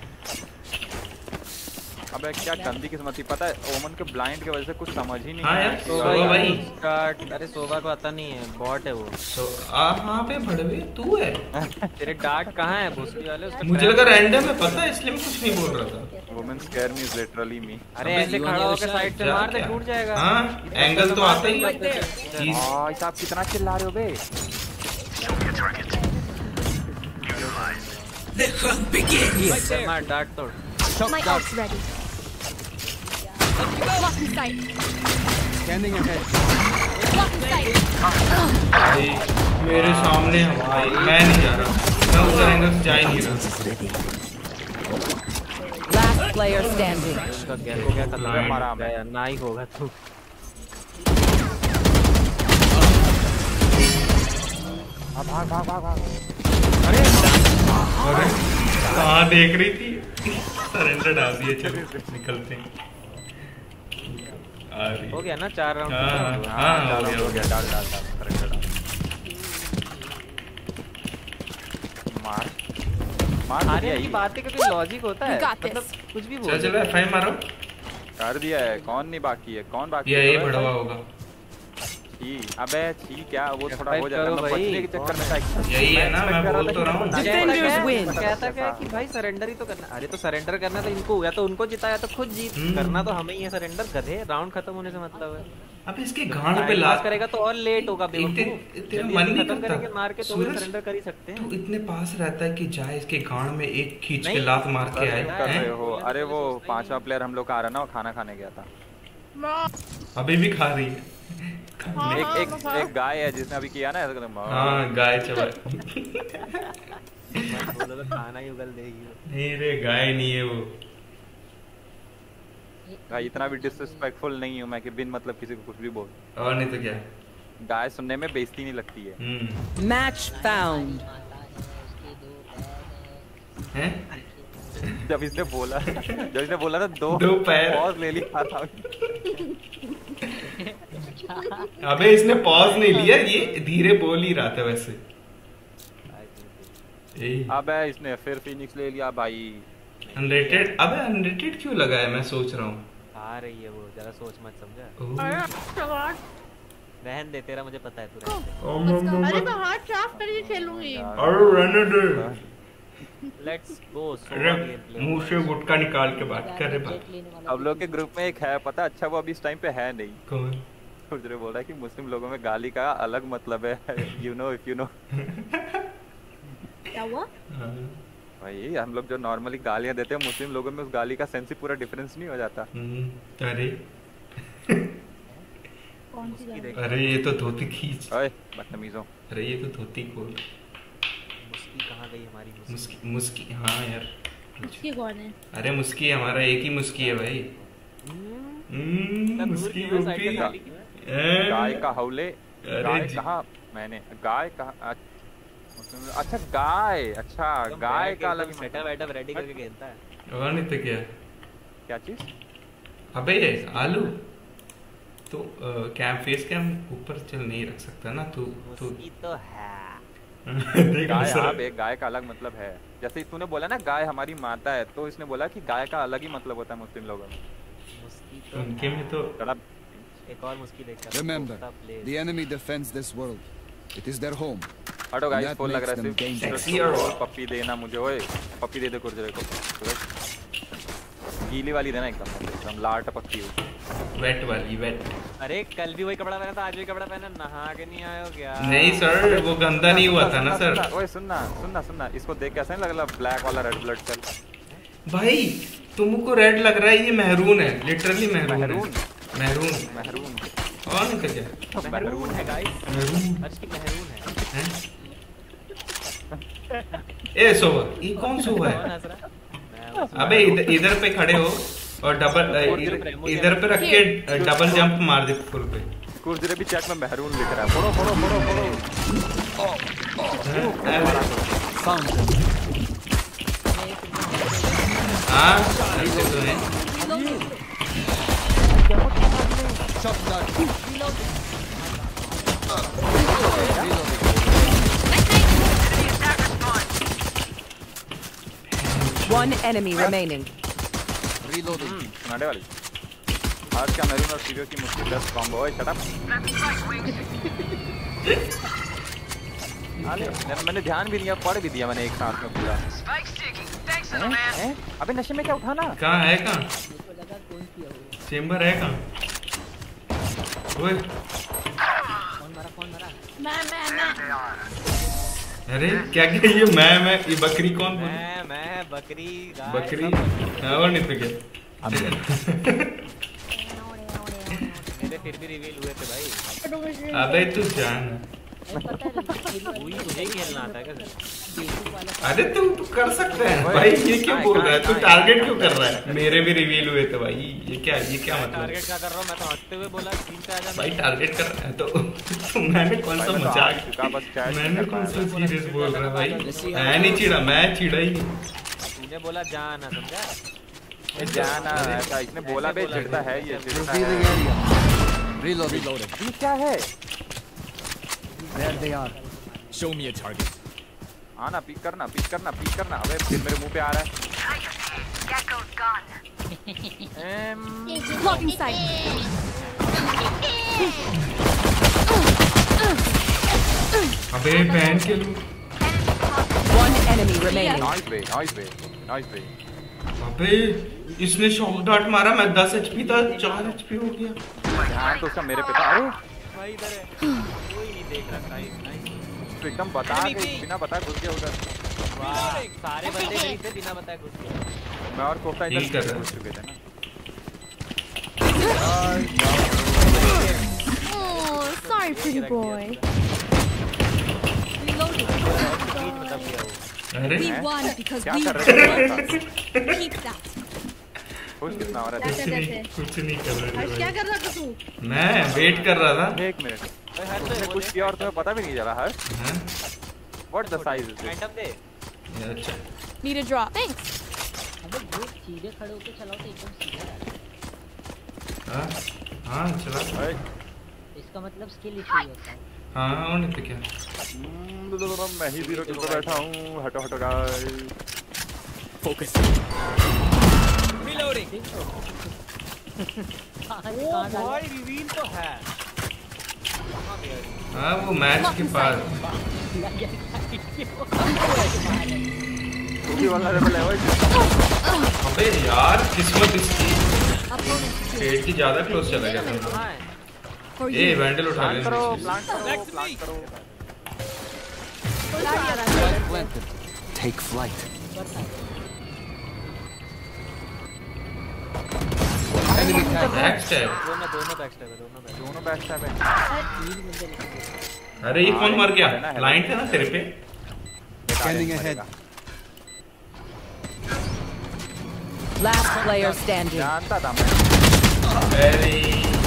अबे क्या गंदी किस्मत थी, पता है ओमन के ब्लाइंड की वजह से कुछ समझ ही नहीं हाँ यार, आया। भाई अरे सोबा को आता नहीं है, बॉट है वो। हाँ पे भड़वे तू है। तेरे डार्ट कहाँ है भोसड़ी वाले? उसका मुझे लगा रैंडम है, पता है इसलिए मैं कुछ नहीं बोल रहा था। Women scare me is literally me. अरे ऐसे खड़ा होकर साइड से मार दे, टूट जाएगा। हाँ एंगल तो आता ही है। भाई साहब कितना चिल्ला रहे हो बे? मार डार्ट तोड़। My ult's ready. Block in sight. Scanning ahead. Block in sight. भाई मेरे सामने है भाई, मैं नहीं जा रहा, मैं उस एंगल से जा ही नहीं रहा। Last player standing. उसका क्या कर मारा मैं ना ही होगा तू। भाग। अरे कहाँ देख रही थी? सरेंडर डाल दिए, चलो निकलते हैं। हो गया ना 4 राउंड? हाँ हो गया डाल सरेंडर डाल। मार अरे की बातें का कोई लॉजिक होता है? मतलब कुछ भी बोल। चलो एफआई मारो। कर दिया है, कौन नहीं बाकी है? कौन बाकी है? ये बढ़वा होगा। अबे क्या वो थोड़ा हो जाता है बचने के चक्कर में। यही है ना, मैं बोल तो रहा हूँ। Defenders win. कहता क्या कि भाई सरेंडर ही तो करना। अरे तो सरेंडर करना तो इनको, या तो उनको जिता या तो खुद जीत। करना तो हमें ही है सरेंडर, गधे। राउंड खत्म होने से मतलब है। अब इसके गांड पे लात करेगा तो और लेट होगा। तेरा मन नहीं करता मार के तो सरेंडर कर ही सकते हैं। तू इतने पास रहता है कि जाए इसके गांड में एक खींच के लात मार के आए। अरे वो 5वां प्लेयर हम लोग का आ रहा ना, वो खाना खाने गया था, अभी भी खा रही है। एक गाय है जिसने अभी किया ना ऐसा। हाँ गाय चबा। खाना ही उगल देगी। नहीं रे गाय नहीं है वो। भाई इतना भी डिसरिस्पेक्टफुल नहीं हूँ मैं कि बिन मतलब किसी को कुछ भी बोल। और नहीं तो क्या, गाय सुनने में बेइज्जती नहीं लगती है। Match found. हैं? जब इसने बोला ना दो पैर पॉज ले लिया था। अबे इसने पॉज नहीं लिया, ये धीरे बोल ही रहा था वैसे। अबे इसने फिर फिनिक्स ले लिया भाई। अनरेटेड। अबे अनरेटेड क्यों लगा है, मैं सोच रहा हूँ। आ रही है वो, जरा सोच मत समझा। रहन दे, तेरा मुझे पता है तू। अरे मैं हाथ साफ करके खेलूंगी। अरे रहने दे। Let's go. मुंह से गुटका निकाल के बात कर रहे भाई। अब लोग के ग्रुप में एक है पता, अच्छा वो अभी इस टाइम पे है नहीं। कौन? बोल रहा है कि मुस्लिम लोगों में गाली का अलग मतलब है। You know if you know. क्या हुआ? भाई हम लोग जो नॉर्मली गालियां देते हैं मुस्लिम लोगों में उस गाली का सेंस ही पूरा डिफरेंस नहीं हो जाता। अरे कौन सी गाली? अरे ये तो धोती खींच। ओए बदतमीजों। अरे ये तो धोती खोल। मुस्की कहाँ गई हमारी? मुस्की हाँ यार। मुस्की कौन है? अरे मुस्की हमारा एक ही मुस्की है भाई। मुस्की यूपी। गाय का हौले। गाय कहाँ? मैंने गाय कहाँ? अच्छा गाय, अच्छा गाय का अलग सेटअप वेटअप रेडी करके खेलता है। और नहीं तो क्या चीज? अबे आलू तो फेस कैम ऊपर चल नहीं रख सकता ना तू तो है। गाय आप एक गाय का अलग मतलब है। जैसे तूने बोला ना गाय हमारी माता है, तो इसने बोला कि गाय का अलग ही मतलब होता है मुस्लिम लोगों में। उनके में तो एक और मुस्की देखकर। Remember, the enemy defends this world. It is their home. हटो गाइस, फोन लग रहा है सिर्फ। पप्पी देना मुझे, ओए पप्पी दे दे कुर्जरे को। गीली वाली देना एकदम लाल टपकती हुई। वेट वाली वेट। अरे कल भी वही कपड़ा पहना था, आज भी कपड़ा पहना, नहा के नहीं आए हो क्या? नहीं सर, वो गंदा नहीं हुआ था ना सर। ओए सुनना इसको देख कैसे नहीं लग रहा ब्लैक वाला रेड ब्लड सेल? भाई तुमको रेड लग रहा है, ये महरून है, लिटरली महरून। और नहीं तो क्या? महरून है गाइस। अर्श की महरून है। ए सोवा, ये कौन सोवा है? अबे इधर पे खड़े हो और डबल इधर पे रख के डबल जंप मार दे फुल पे। कुर्जरे भी चैट में महरून लिख रहा है। फोड़ो। हाँ ऐसे तो है। One enemy remaining. Reloading. सुनाने वाली। आज क्या मैरून और सीरियो की मुश्किल बेस्ट कॉम्बो है। Shut up. मैंने ध्यान भी दिया, पढ़ भी दिया मैंने एक साथ में पूरा। अबे नशे में क्या उठाना? कहाँ है कहाँ? चेम्बर है कहाँ? ओए। कौन मारा? मैं। अरे क्या ये मैं ये बकरी कौन? मैं बकरी और नहीं तो क्या? मेरे फिर भी रिवील हुए थे भाई। अबे तू जान। तुझे खेलना आता है क्या? अरे तू कर सकता है भाई, ये क्यों बोल रहा है? तू टारगेट क्यों कर रहा है? मेरे भी रिवील हुए थे भाई। ये क्या मतलब? टारगेट क्या कर रहा हूँ मैं? तो हंसते हुए बोला स्क्रीन पे आ जा भाई। टारगेट कर रहा है तो मैंने कौन सा मजाक? मैंने कौन सा सीरियस बोल रहा भाई? मैं नहीं चिढ़ा, मैं चिढ़ा ही। तूने बोला जाना, समझा? जाना ऐसा इसने बोला बे, चिढ़ता है ये। Reload. ये क्या है? There they are. Show me a target. आना पिक करना। अबे फिर मेरे मुंह पे आ रहा है। Blocking sight. अबे बहन के लू। One enemy remaining. Nice way. अबे इसने शॉक डार्ट मारा, मैं 10 HP था, 4 HP हो गया। ध्यान तो उसका मेरे पे था। अरे भाई इधर है, कोई नहीं देख रहा। तो एकदम बिना बताए घुस गया उधर। वाह, सारे बंदे मेरी थे, बिना बताए घुस गए। मैं और कोफ्ता इधर घुस चुके थे ना। Oh, sorry, pretty boy. अरे We won because क्या we कर रहे थे? keep that. कुछ कितना हो रहा था? कुछ नहीं कर रहा हर्ष क्या कर रहा था तू? मैं वेट कर रहा था। एक मिनट। तुमने कुछ किया और तुम्हें पता भी नहीं चला हर्ष? What the size is this? अच्छा। Need a drop. Thanks. अबे जो सीधे खड़े होके चलाओ तो एकदम सीधा रहता है। हाँ चला। इसका मतलब स्किल इशू होता है। हाँ और नहीं तो क्या? मैं ही जीरो किल पे बैठा हूँ। हटो गाइस। Focus. Reloading. भाई रिवील तो है। हाँ वो मैच के पास। अबे यार किस्मत इसकी पेट की ज्यादा क्लोज चला गया था। ये वैंडल उठा ले। Take flight. दोनों बैकस्टैब है। अरे ये कौन मर गया? लाइन थे ना तेरे पे। Scanning ahead. Last player standing. जानता था मैं। अरे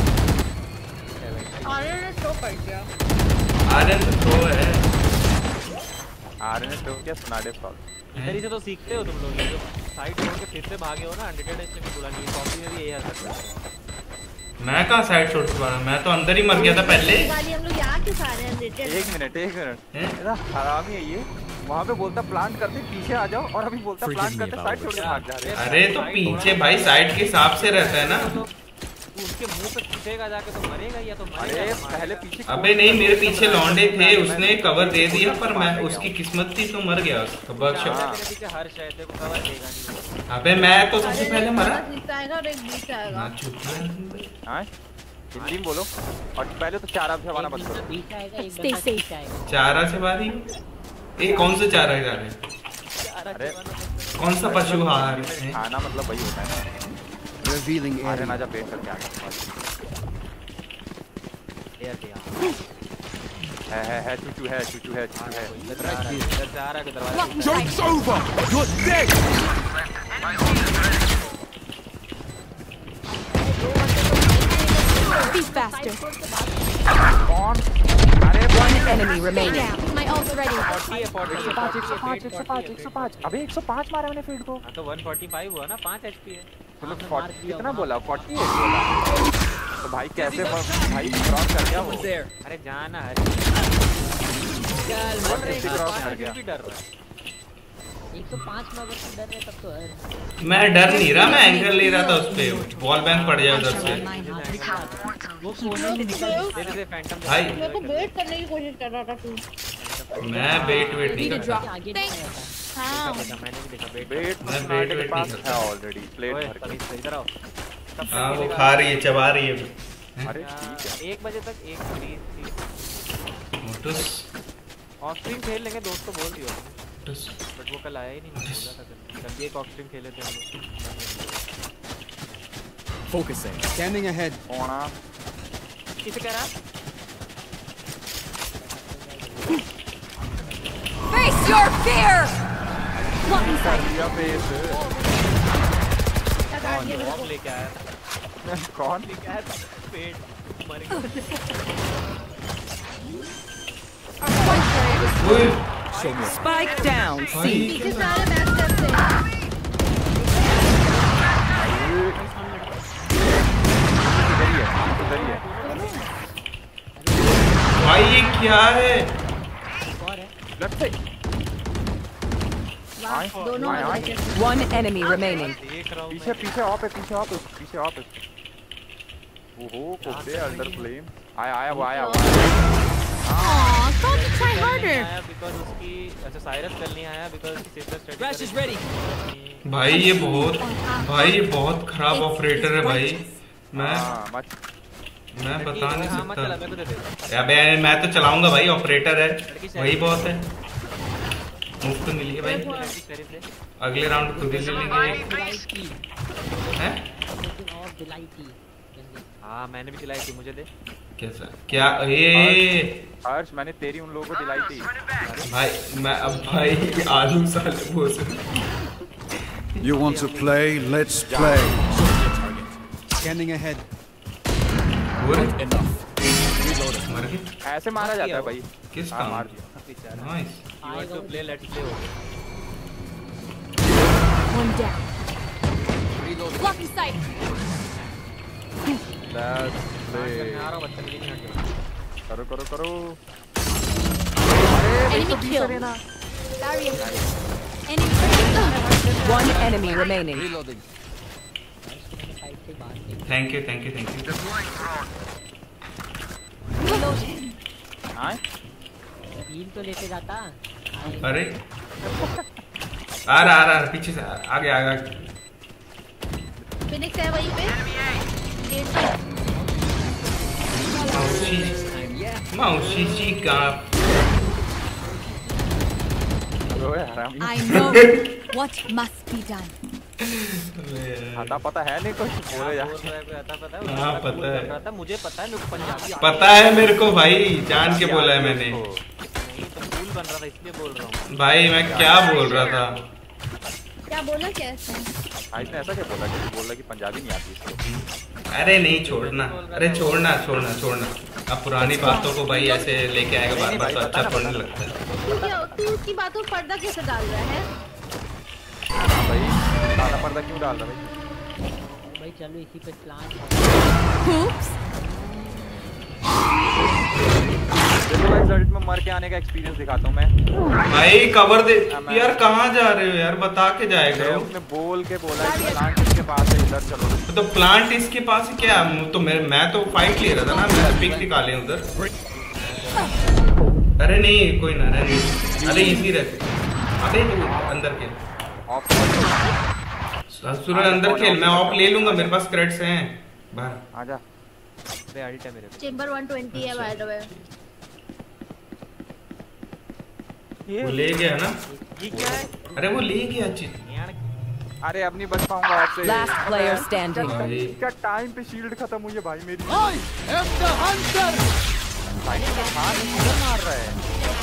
आर्यन ने थ्रो कर दिया। आर्यन तो थ्रो है। आर्यन ने थ्रो किया, स्नाडे फॉल। इधर ही से तो सीखते हो तुम लोग, जो साइड छोड़ के फिर से भागे हो ना, अनडिटेड इससे भी बुरा नहीं, कॉपी में भी यही हरकत करते हैं। मैं कहाँ साइड छोड़ के मारा? मैं तो अंदर ही मर गया था पहले। वाली हम लोग यहाँ क्यों सारे अनडिटेड? एक मिनट इतना हरामी है ये। वहाँ पे बोलता प्लांट करते पीछे आ जाओ, और अभी बोलता प्लांट करते साइड छोड़ के भाग जा रहे हैं। अरे तो पीछे भाई साइड के हिसाब से रहता है ना। उसके मुंह पे घुसेगा जाके तो मरेगा, या तो मरेगा। अरे पहले पीछे। अबे नहीं, मेरे पीछे लौंडे थे, उसने कवर दे दिया, पर मैं उसकी किस्मत थी तो मर गया उसका बख्श। पीछे हर शायद को कवर देगा नहीं। अबे मैं तो सबसे पहले मरा। नीचे आएगा और एक बीच आएगा। ना चुप हाँ हिंदी में बोलो। और पहले तो चारा से हमारा बंद करो। बीच आएगा, एक बंदा बीच आएगा। चारा से बारी। ये कौन सा चारा जा रहे हैं? अरे कौन सा पशु आहार है? खाना मतलब वही होता है ना। Revealing अरे area. ना जा पेट करके आ गया। है चूचू है। Joke's over. You're dead. Be faster. कौन? अरे One enemy remaining. My ult's ready. 105। अबे 105 मारा मैंने फील्ड को। हाँ तो 145 हुआ ना, 5 HP है। मतलब 40 कितना बोला? 48 बोला। तो भाई कैसे भाई क्रॉस कर गया वो? अरे जाना है। क्रॉस कर गया। डर रहा है। 105 में अगर डर रहे तब तो है। मैं डर नहीं रहा, मैं एंगल ले रहा था उस पे। वॉल बैंक पड़ जाए उधर से। वो कोने में निकल तेरे से फैंटम भाई मेरे को वेट करने की कोशिश कर रहा था तू। मैं वेट नहीं करता। आगे नहीं आया था। हाँ मैंने भी देखा वेट मैं स्नाडे के वेट पास नहीं है ऑलरेडी प्लेट भर के। इधर आओ। हाँ वो खा रही है, चबा रही है। अरे ठीक है। 1 बजे तक एक फ्री थी। मोटुस ऑफ स्ट्रीम खेल लेंगे, दोस्त को बोल दियो। मोटुस बट वो कल आया ही नहीं, मैं बोला था कल भी एक ऑफ स्ट्रीम खेले थे हम लोग। Focusing. Scanning ahead. ओना किसे कह रहा? Face your fear. या फेस कौन लेके आया? कौन लेके आया? पेट मर गया। Spike down. C. पीछे सारे बैक करते हैं। भाई ये क्या है? लेफ्ट से दोनों One enemy remaining. पीछे ऑफ है। ओहो कोबे अंडर फ्लेम आया वो आया। Aw, don't you try harder. Because उसकी अच्छा साइरस कल नहीं आया because उसकी sister study. Crash is ready. भाई ये बहुत खराब ऑपरेटर है भाई। मैं बता नहीं सकता। अबे मैं तो चलाऊंगा भाई, ऑपरेटर है वही बहुत है। मुफ्त मिली है भाई। अगले राउंड खुद ही ले लेंगे। हैं? हाँ मैंने भी दिलाई थी, मुझे दे। कैसा क्या ये हर्ष मैंने तेरी उन लोगों को दिलाई थी भाई। मैं अब भाई आलू साले वो से You want to play? Let's play. Scanning ahead. enough. ऐसे मारा जाता है भाई। किस हाँ, मार दिया? दिया। Nice. You want to play? Let's play हो गया। One down. Blocking sight. Let's play. आ रहा हूँ बच्चा, मिली नहीं करो। Enemy kill. Barrier. Enemy. One enemy remaining. Reloading. Thank you. हाँ? हील तो लेके जाता। अरे आ रहा पीछे से आगे। फिनिक्स है वहीं पे। मौसी जी का ओए हरामी। I know. What must be done? आता पता है नहीं कुछ बोलो यार। हाँ पता है। मुझे पता है मेरे को पंजाबी पता है मेरे को भाई, जान के बोला है मैंने। नहीं तो फूल बन रहा था इसलिए बोल रहा हूँ। भाई मैं क्या बोल रहा था? क्या बोला कैसे? इसने ऐसा क्या बोला कि बोला कि पंजाबी नहीं आती इसको? अरे नहीं छोड़ना, अरे छोड़ना छोड़ना छोड़ना। अब पुरानी बातों को भाई ऐसे लेके आएगा बार बार तो अच्छा थोड़ा लगता है। तू उसकी बातों पर पर्दा कैसे डाल रहा है? भाई सादा पर्दा क्यों डाल रहा भाई? भाई चलो इसी पे प्लान। देखो भाई रिजल्ट में मर के आने का एक्सपीरियंस दिखाता हूँ मैं। भाई कवर दे यार, कहाँ जा रहे हो यार, बता के जाया करो। उसने बोल के बोला कि प्लांट इसके पास है, इधर चलो। तो प्लांट इसके पास है क्या? तो मैं तो फाइट ले रहा था ना, मैं पिक निकाले उधर। अरे नहीं कोई ना, अरे इजी रहते। अरे अंदर खेल, सूरज अंदर खेल, मैं ऑफ ले लूंगा, मेरे पास क्रेडिट्स हैं। बाहर आजा। अरे अल्ट है मेरे पे। चेंबर 120 है बाय द वे। वो ले गया ना? ये क्या है? अरे वो ले गया चीज। अरे अब नहीं बच पाऊंगा आपसे। Last player standing. क्या टाइम पे शील्ड खत्म हुई है भाई मेरी। I am the hunter. भाई मार रहा है।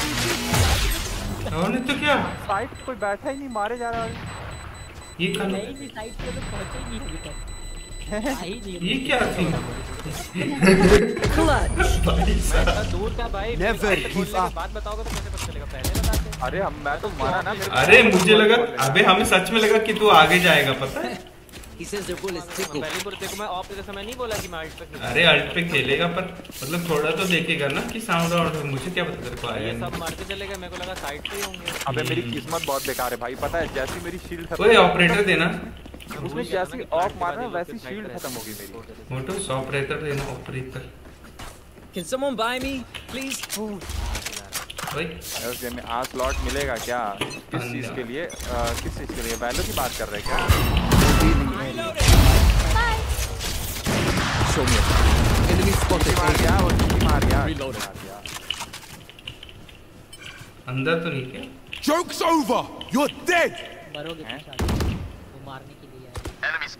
नहीं तो क्या? साइड कोई बैठा ही नहीं, मारे जा रहा है। ये कौन? नहीं साइड पे तो पहुंचे ही नहीं अभी तक। ये क्या थी? दूर का भाई। Never give up. बात बताओगे तो कैसे पता चलेगा? पहले बताते। अरे मैं तो मारा ना। अरे मुझे लगा, अबे हमें सच में लगा कि तू आगे जाएगा, पता है? He says their bullets tickle. पहले बोलते को मैं ऑफ के समय नहीं बोला कि मैं अल्ट पे खेलूंगा। अरे अल्ट पे खेलेगा पर मतलब थोड़ा तो देखेगा ना कि साउंड आउट। मुझे क्या पता तेरे को आया? ये सब मारते चलेगा, मेरे को लगा साइड पे ही होंगे। अबे मेरी किस्मत बहुत बेकार है भाई, पता है जैसी मेरी शील्ड खत्म। ओए ऑपरेटर देना। उसने जैसी ऑफ मारा वैसी शील्ड खत्म हो गई मेरी। मोटो ऑपरेटर देना, Operator. Can someone buy me, please? भाई उस गेम में आज स्लॉट मिलेगा क्या? किस चीज के लिए? किस चीज के लिए? वैल्यू की बात कर रहे हैं क्या? Show me. Enemy spotted. मार गया और मार गया। अंदर तो नहीं क्या? Joke's over. You're dead. मरोगे तो शायद वो मारने के लिए आया।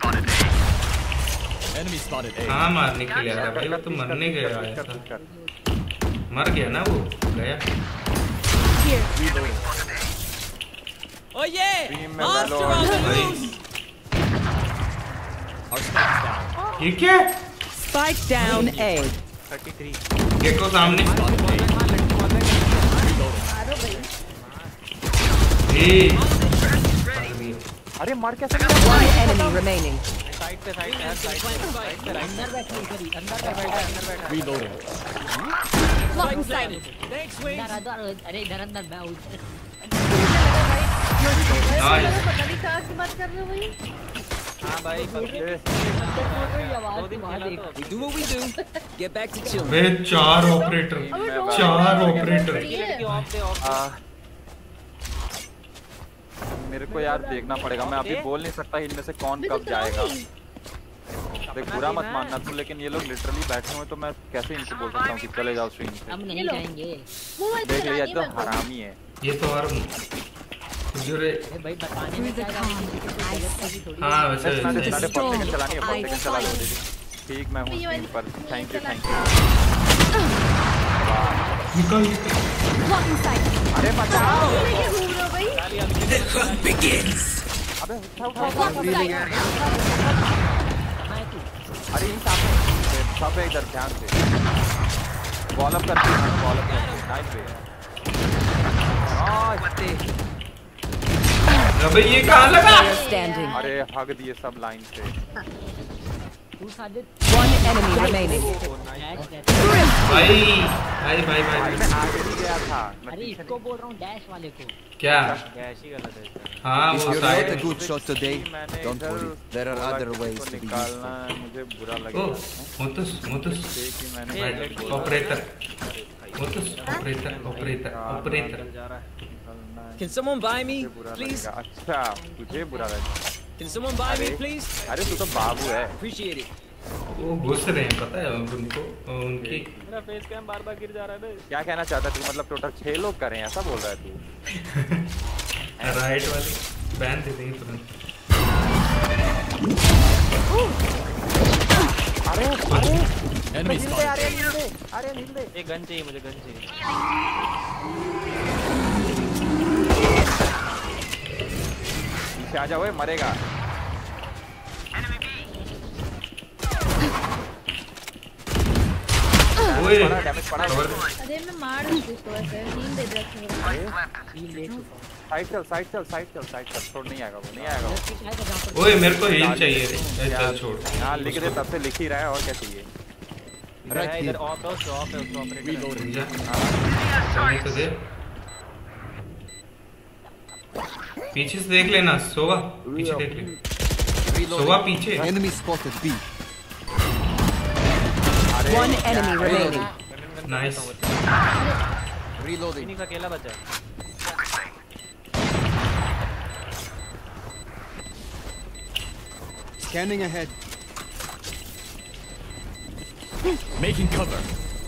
Enemy spotted. हाँ मारने के लिए आया भाई, वो तो मरने गया आया था। मर गया ना वो, गया। Oh yeah! Monster on the loose! ये क्या? Spike down A. 33 गेको सामने। अरे मार कैसे? One enemy remaining. साइड पे साइड पे अंदर बैठा अंदर बैठा। Reloading. Blocking sight. अरे इधर अंदर मैं हूँ। पता नहीं कहाँ की बात कर रहे हो भाई? हाँ भाई We do what we do. Get back to chilling. वे चार ऑपरेटर। मेरे को यार देखना पड़ेगा, मैं अभी बोल नहीं सकता इनमें से कौन कब जाएगा। देख बुरा मत मानना तू, लेकिन ये लोग लिटरली बैठे हुए तो मैं कैसे इनसे बोल सकता हूँ कि चले जाओ स्ट्रीम से। हम नहीं जाएंगे। देख लिया तो हरामी है ये तो। और जुरे भाई बताने में क्या हाँ वैसे चलानी है, 4 सेकंड चला लो दीदी। ठीक मैं हूँ स्क्रीन पर। थैंक यू अरे बचाओ। अबे अरे इन सामने सब है इधर, ध्यान से बॉल अप करते हैं, बॉल अप करते हैं। नाइस पे अबे ये कहाँ लगा? अरे हग दिए सब लाइन से। One enemy remaining. भाई मैं आगे नहीं गया था। अरे इसको बोल रहा हूँ डैश वाले को। क्या? डैश ही गलत है। हाँ If वो you're side. not a good shot today, don't worry. There are other ways to be निकालना useful. मुझे बुरा ओ लगेगा। मोटस Operator Operator. Can someone buy me, please? अच्छा तुझे बुरा लगेगा। Can someone buy me, please? अरे तू तो बाबू है। Appreciate it. वो घुस रहे हैं पता है उनको, उनकी। मेरा फेस कैम बार-बार गिर जा रहा है। क्या कहना चाहता तू? मतलब टोटल 6 लोग करें ऐसा बोल रहा है तू? राइट वाले बैन दे देंगे तुरंत। अरे एनिमी स्पॉट। अरे नील दे। एक गन चाहिए मुझे, गन चाहिए। पीछे आ जाओ, मरेगा। ओए डैमेज पड़ा। अरे मैं मार दूं इसको ऐसे, हील दे दे। साइड चल, छोड़ नहीं आएगा वो, नहीं आएगा वो। ओए मेरे को हील चाहिए रे। चल छोड़। हां लिख दे, तब से लिख ही रहा है, और क्या चाहिए। इधर ऑफ है, उसको ऑपरेटर। चलने तो दे। पीछे से देख लेना, सोवा पीछे देख ले। सोवा पीछे। Enemy spotted B. One enemy remaining. Nice. Reloading. इन्हीं का अकेला बचा है। Scanning ahead. Making cover.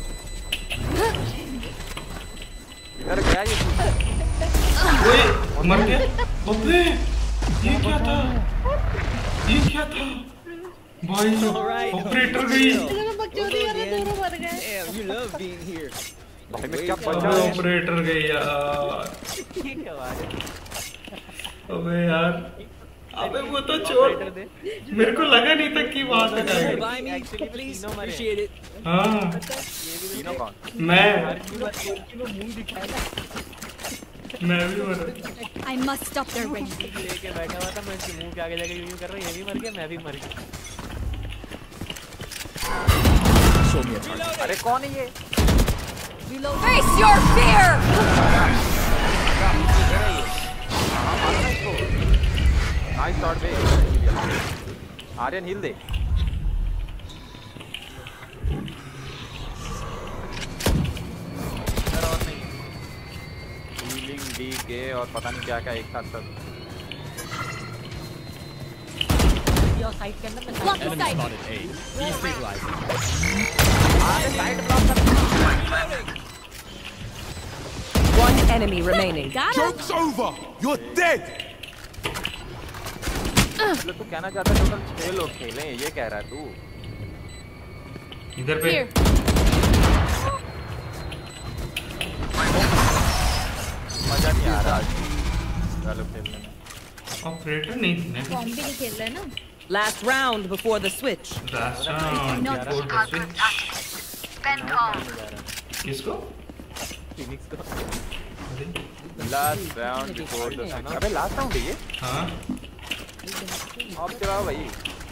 इधर गया ये। ओए मर गया। अबे ये क्या था? भाई ऑपरेटर गई। Damn, you love being here. भाई मैं क्या बचा? ऑपरेटर गई यार। अबे यार, अबे वो तो चोर। मेरे को लगा नहीं था कि वहां तक आएगा। Buy me, please. Appreciate it. हाँ तीनों कौन? मैं भी मरा। I must stop their range. लेके बैठा हुआ था, मैं इसके मुंह के आगे जाके यूं कर रहा, ये भी मर गया, मैं भी मर गया। Show me a target. अरे कौन है ये? Face your fear! Nice shot बे। आर्यन हील दे। हीलिंग डीके और पता नहीं क्या क्या एक साथ सब। यो साइड के अंदर Block the Enemy sight. spotted A. Destabilizing. Side block कर। One enemy remaining. Got him. Joke's over. You're dead. मतलब तू कहना चाहता है टोटल 6 लोग खेले, ये कह रहा है तू? इधर पे। Here. मजा नहीं आ रहा चलो खेलने में। ऑपरेटर नहीं थी ना। कॉम्बी नहीं खेल रहा है ना। Last round before the switch. Last round before the switch. किसको? फिनिक्स को। Last round before the switch. अबे लास्ट राउंड है ये? हाँ अब चलाओ भाई।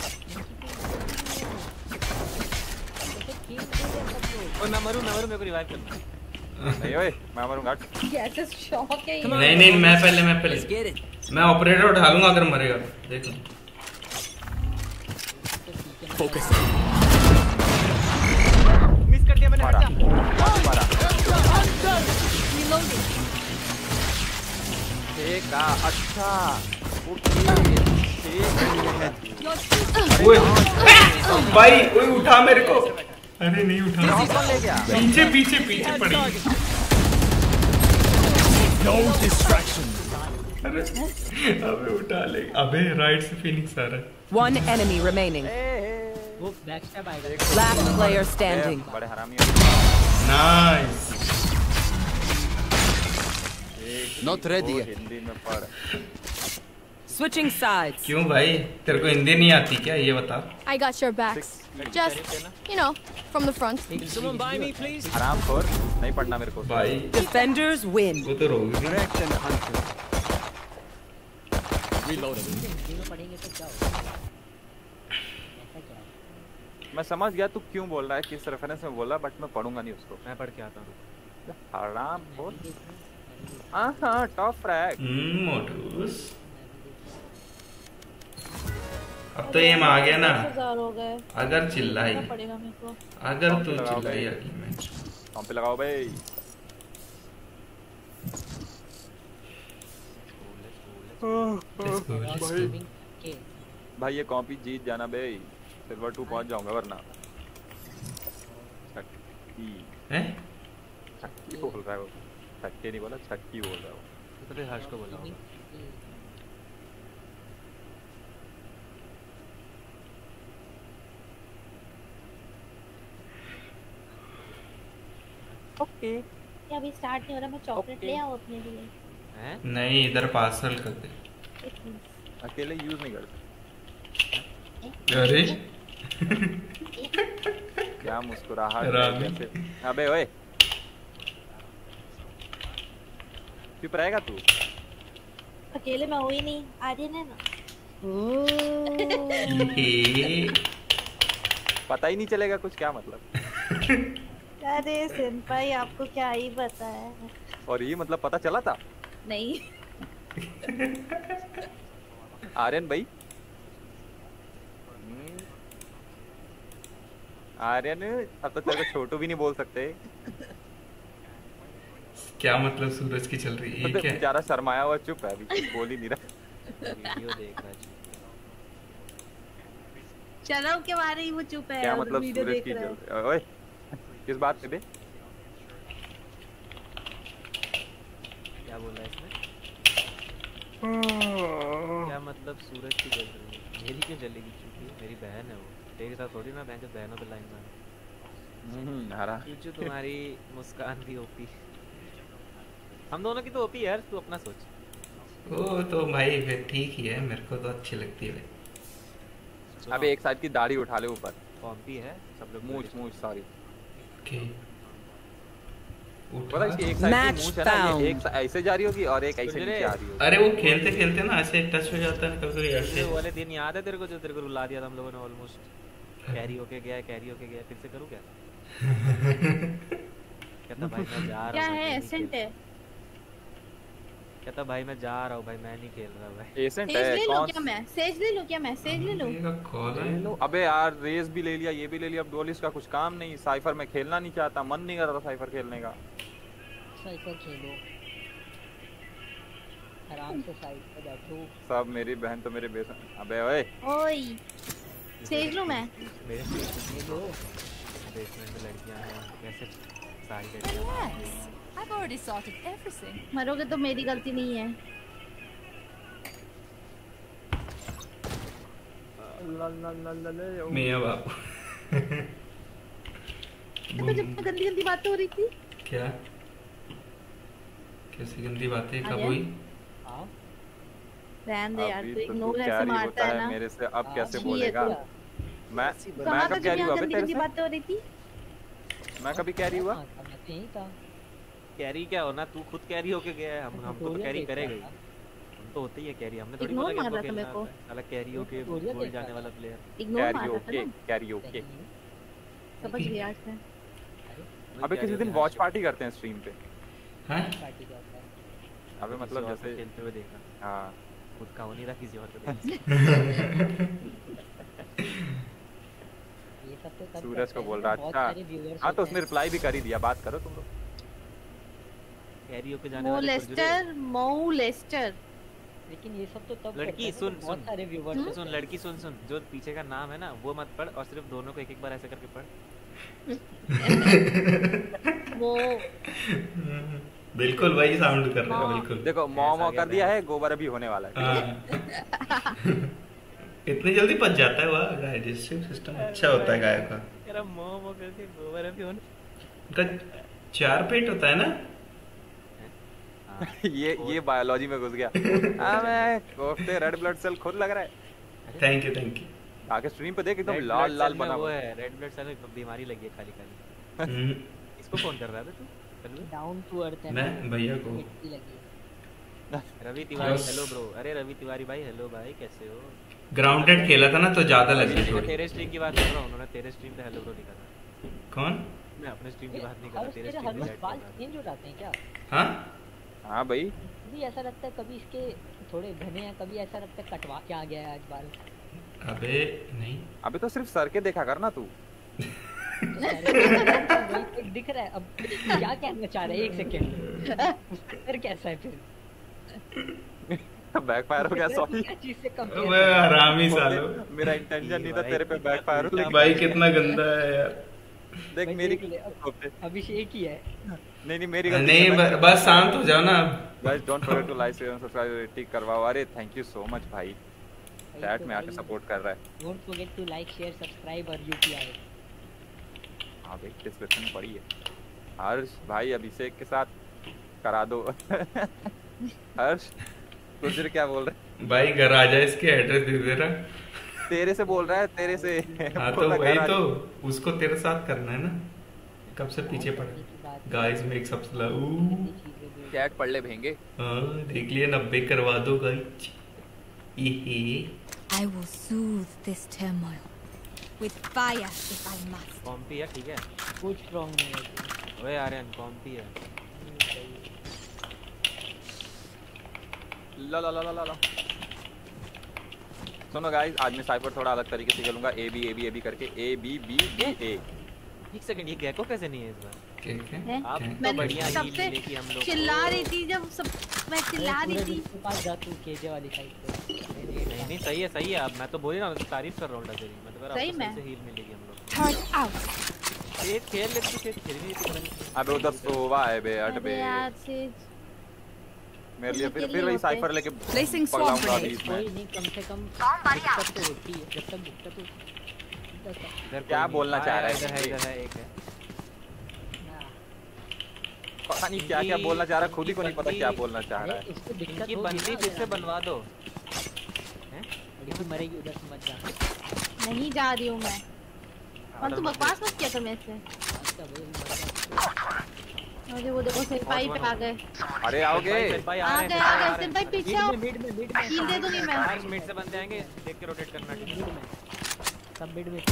ओए मैं मरूं, मेरे को रिवाइव करना। नहीं ओए मैं मरूंगा। कैसे शॉक है ये। नहीं मैं पहले Let's get it. मैं ऑपरेटर उठा लूंगा अगर मरेगा। देख लो। Focus. मिस कर दिया मैंने। मारा। मारा। Reloading. ठीक है, अच्छा। ओए भाई कोई उठा मेरे को। अरे नहीं उठा। ले गया। पीछे पड़ी। No distraction. अरे अबे उठा ले। अबे राइट से फिनिक्स आ रहा है। One enemy remaining. वो बैक स्टेप आएगा। Last player standing. बड़े हरामी। Nice. Not ready yet. Hindi में पढ़। Switching sides. क्यों भाई, तेरे को हिंदी नहीं आती क्या? ये बता। I got your backs. Just, you know, from the front. Someone buy me, please. आराम कर, नहीं पढ़ना मेरे को। भाई Defenders win. वो तो रोगी। Direct and hunter. Reloading. Hindi में पढ़ेंगे तो क्या होगा? ऐसा क्या है? मैं समझ गया तू क्यों बोल रहा है, किस रेफरेंस में बोल रहा है, बट मैं पढ़ूंगा नहीं उसको। मैं पढ़ के आता हूँ। आराम बोल। हाँ टॉप फ्रैग। मोटूस। अब तो ये आ गया ना। 10,000 हो गए। अगर चिल्लाई, पड़ेगा मेरे को। अगर तू चिल्लाई अगली मैच। कॉम पे लगाओ भाई। भाई ये कॉपी जीत जाना भाई, सिल्वर 2 पहुंच जाऊंगा वरना। हैं? छक्की बोल रहा है वो, छक्के नहीं बोला, छक्की बोल रहा है वो। तो फिर हर्ष को बोला। ओके ये अभी स्टार्ट नहीं हो रहा, मैं चॉकलेट ले आऊं अपने लिए? हैं? नहीं, इधर पार्सल कर दे। अकेले यूज नहीं कर सकते। अरे क्या मुस्कुराहट रामी। कैसे। अबे ओए चुप रहेगा तू? अकेले मैं हुई नहीं, आर्यन है ना। पता ही नहीं चलेगा कुछ, क्या मतलब? अरे सेंपाई आपको क्या ही पता है। और ये मतलब पता चला था? नहीं। आर्यन भाई, आर्यन अब तो तेरे को छोटू भी नहीं बोल सकते। क्या मतलब सूरज की चल रही है? तो क्या बेचारा शर्माया हुआ चुप है, अभी कुछ बोल ही नहीं रहा। वीडियो देख रहा है। चलो के बारे ही वो चुप है। क्या मतलब वीडियो सूरज देख की रहा है। ओए किस बात पे बे? क्या बोला इसने? क्या मतलब सूरज की जल रही है? मेरी क्यों जलेगी? चूंकि मेरी बहन है वो, तेरे साथ थोड़ी ना बहन, जो बहनों पे लाइन मारे। हरा चूचू तुम्हारी मुस्कान भी ओपी। हम दोनों की तो ओपी है यार, तू अपना सोच। ओ तो भाई फिर ठीक ही है, मेरे को तो अच्छी लगती है भाई। अबे एक साइड की दाढ़ी उठा ले ऊपर। पॉम्पी है सब लोग। मूछ सॉरी। ओके पता है इसकी एक साइड की मूछ है ना, ये एक ऐसे जा रही होगी और एक ऐसे नीचे आ रही होगी। अरे वो खेलते खेलते ना ऐसे टच हो जाता है कभी ऐसे। वो वाले दिन याद है तेरे को जो तेरे को रुला दिया था हम लोगों ने? ऑलमोस्ट कैरी होके गया, कैरी होके गया, फिर से करूं क्या? कहता भाई मैं जा रहा हूं। क्या है एसेंट है? कहता भाई मैं जा रहा हूं भाई, मैं नहीं खेल रहा भाई। एसेंट सेज है ले लो कौन? क्या मैं? सेज ले लो क्या मैं? सेज ले लो। ले लो। अबे यार रेस भी ले लिया, ये भी ले लिया, अब डोलिस का कुछ काम नहीं। साइफर में खेलना नहीं चाहता, मन नहीं कर रहा साइफर खेलने का। साइफर खेलो, आराम से साइड पे बैठो। सब मेरी बहन तो मेरे बेसन। अबे ओए ओए सेज लो मैं। मेरे बेसमेंट में लड़कियां हैं, कैसे सारी लड़कियां? I've already sorted everything. मरोगे तो मेरी गलती नहीं है। मियां बाबू। तो जब गंदी गंदी बातें हो रही थी। क्या? कैसी गंदी बातें कब हुई? रहने दे यार, तो इग्नोर ऐसे कैरी मारता होता है है ना। मेरे से, अब कैसे बोलेगा? मैं कब कैरी हुआ? गंदी गंदी बातें हो रही थी। मैं कभी कैरी हुआ? कैरी क्या होना, तू खुद कैरी होके गया है। हमको तो कैरी करेगा ही, हम तो होते ही है कैरी। हमने थोड़ी बोला कि हमको खेलना है, साला कैरी होके गोल जाने वाला प्लेयर। कैरी होके समझ गया आज मैं। अबे किसी दिन वॉच पार्टी करते हैं स्ट्रीम पे। हैं? अबे मतलब जैसे खेलते हुए देखा। हाँ खुद का हो नहीं रहा, किसी और को देख। सूरज को बोल रहा अच्छा। हाँ तो उसने रिप्लाई भी कर ही दिया, बात करो तुम लोग। कैरी होके जाने वाले मोलेस्टर। लेकिन ये सब तो तब लड़की सुन बहुत सारे व्यूअर्स सुन लड़की सुन जो पीछे का नाम है ना वो मत पढ़, और सिर्फ दोनों को एक एक बार ऐसे करके पढ़। वो बिल्कुल वही साउंड कर रहा है। बिल्कुल देखो मॉम कर दिया है, गोबर अभी होने वाला है। इतनी जल्दी पच जाता है। वह डाइजेस्टिव सिस्टम अच्छा होता है गाय का। तेरा मॉम करके गोबर अभी होने। उनका 4 पेट होता है ना। ये बायोलॉजी में घुस गया। मैं कोफ्ते रेड ब्लड सेल खुद लग रहा है। थैंक यू आगे स्ट्रीम पे देख एकदम लाल लाल बना हुआ है। रेड ब्लड सेल में बीमारी लगी है खाली। इसको फोन कर रहा है तू? डाउन टू अर्थ है। मैं भैया को। Ravi Tiwari hello bro. अरे रवि तिवारी भाई हेलो भाई, कैसे हो? ग्राउंडेड खेला था ना तो ज्यादा लगी थोड़ी। तेरे स्ट्रीम की बात कर रहा हूं, उन्होंने तेरे स्ट्रीम पे हेलो ब्रो लिखा था। कौन? मैं अपने स्ट्रीम की बात नहीं कर रहा, तेरे स्ट्रीम की बात चेंज हो जाते हैं क्या? हां हां भाई भी ऐसा लगता है कभी इसके थोड़े घने हैं, कभी ऐसा लगता है कटवा के आ गया है आज बाल। अबे नहीं, अबे तो सिर्फ सर के देखा करना तू। दिख रहा है। अब क्या कहना चाह रहे हैं? एक सेकंड फिर कैसा है? फिर बैकफायर हो गया। सॉरी ओए हरामी सालो, मेरा इंटेंशन नहीं था तेरे पे बैकफायर हो। लेकिन भाई कितना गंदा है यार। देख मेरी अभिषेक ही है। नहीं मेरी नहीं, बस शांत हो जाओ ना। Guys don't forget to like share and subscribe. Tick करवाओ। अरे थैंक यू सो मच भाई, चैट में आके सपोर्ट कर रहा है। Don't forget to like share subscribe और यूपीआई। हां भाई डिस्क्रिप्शन में पड़ी है। हर्ष भाई अभिषेक के साथ करा दो। हर्ष तो फिर क्या बोल रहे भाई घर आ जा, इसके एड्रेस दे दे रहा। तेरे से बोल रहा है, तेरे से। हाँ तो वही तो, उसको तेरे साथ करना है ना, कब से पीछे पड़ा। गाइस मेक सब्सक्राइब, चैट पढ़ ले भेंगे। हाँ देख लिए 90 करवा दो guys. I will soothe this turmoil with fire if I must. कॉम्पी है, ठीक है। कुछ स्ट्रांग नहीं है। ओए आर्यन कॉम्पी है। ला ला ला ला ला। सुनो गाइस, आज मैं साइफर थोड़ा अलग तरीके से खेलूंगा। ए बी करके A B B B A। एक सेकंड, ये गेको कैसे नहीं है इस बार? आप तो बढ़िया सबसे चिल्ला रही थी जब सब, मैं चिल्ला रही थी। के पास जा तू केजे वाली साइड पे। नहीं सही है। अब मैं तो बोल रहा हूँ, तारीफ कर रहा हूँ तेरी। मैं तो कह रहा हूँ आपको सही हील मिलेगी हम लोग। Turn out. ये खेल ले तू, खेल नहीं रही। अबे उधर सोवा है बे, हट बे। मेरे लिए फिर वही साइफर लेके Placing swamp grenade. कोई नहीं, कम से कम दिक्कत तो होती है। जब तक दिक्कत इधर क्या बोलना चाह रहा है? इधर है एक है। पता नहीं क्या बोलना चाह रहा है, खुद ही को नहीं पता क्या बोलना चाह रहा है। इनकी बंदी फिर से बनवा दो। हैं? मरेगी उधर से, मत जा। नहीं जा रही हूँ मैं। और तू बकवास मत किया कर मेरे से। अरे वो देखो सिपाही पे आ गए। अरे आओगे? आ गए सिपाही, पीछे आओ। मिड में हील दे दूंगी मैं। मिड से बनते आएंगे, देख के रोटेट करना। सब मिड में।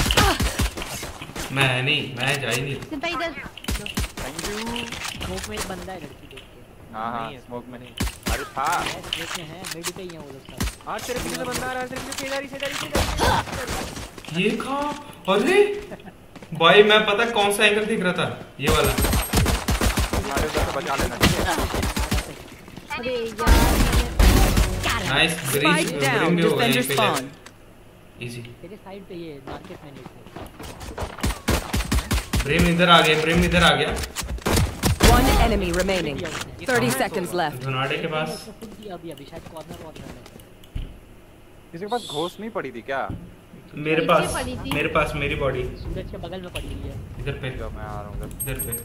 मैं जा ही नहीं। सिपाही इधर। Thank you. स्मोक में एक बंदा है, लड़की देख के। हाँ स्मोक में नहीं। अरे था स्मोक में है, मिड पे ही है वो लोग सब। आज तेरे पीछे से बंदा आ रहा है, तेरे पीछे से। ये कहां? अरे भाई मैं पता कौन सा एंगल दिख रहा था, ये वाला। अरे उधर से बचा लेना, ठीक है। अरे यार nice Spike down, defender spawn. Easy. तेरे साइड पे ये मार्केट में नहीं। ब्रेम इधर आ गया। One enemy remaining. 30 seconds left. धुनाडे के पास। अभी शायद कॉर्नर में। किसी के पास घोष नहीं पड़ी थी क्या? मेरे पास मेरी बॉडी सूरज के बगल में पड़ी हुई है। इधर पे मैं आ रहा हूँ इधर पे।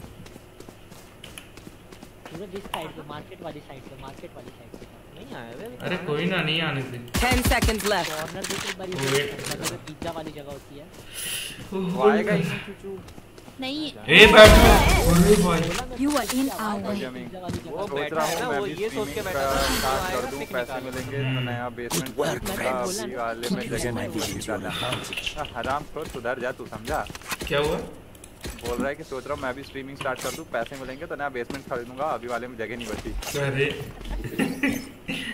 सूरज इस साइड पे, मार्केट वाली साइड पे। नहीं आया वे। अरे कोई ना, नहीं आने दे। 10 seconds left. कॉर्नर देख एक बार, पिज्जा वाली जगह होती है। वो आएगा ही चूचू। नहीं ए बैठ। अरे भाई You are in our way. वो सोच रहा हूँ मैं भी सोच के बैठा स्टार्ट कर दूँ, पैसे मिलेंगे तो नया बेसमेंट वाले में जगह नहीं मिलेगी। हराम खोर, सुधर जा तू, समझा? क्या हुआ? बोल रहा है कि सोच रहा हूँ मैं भी स्ट्रीमिंग स्टार्ट कर दूँ, पैसे मिलेंगे तो नया बेसमेंट खरीदूंगा, अभी वाले में जगह नहीं बची। अरे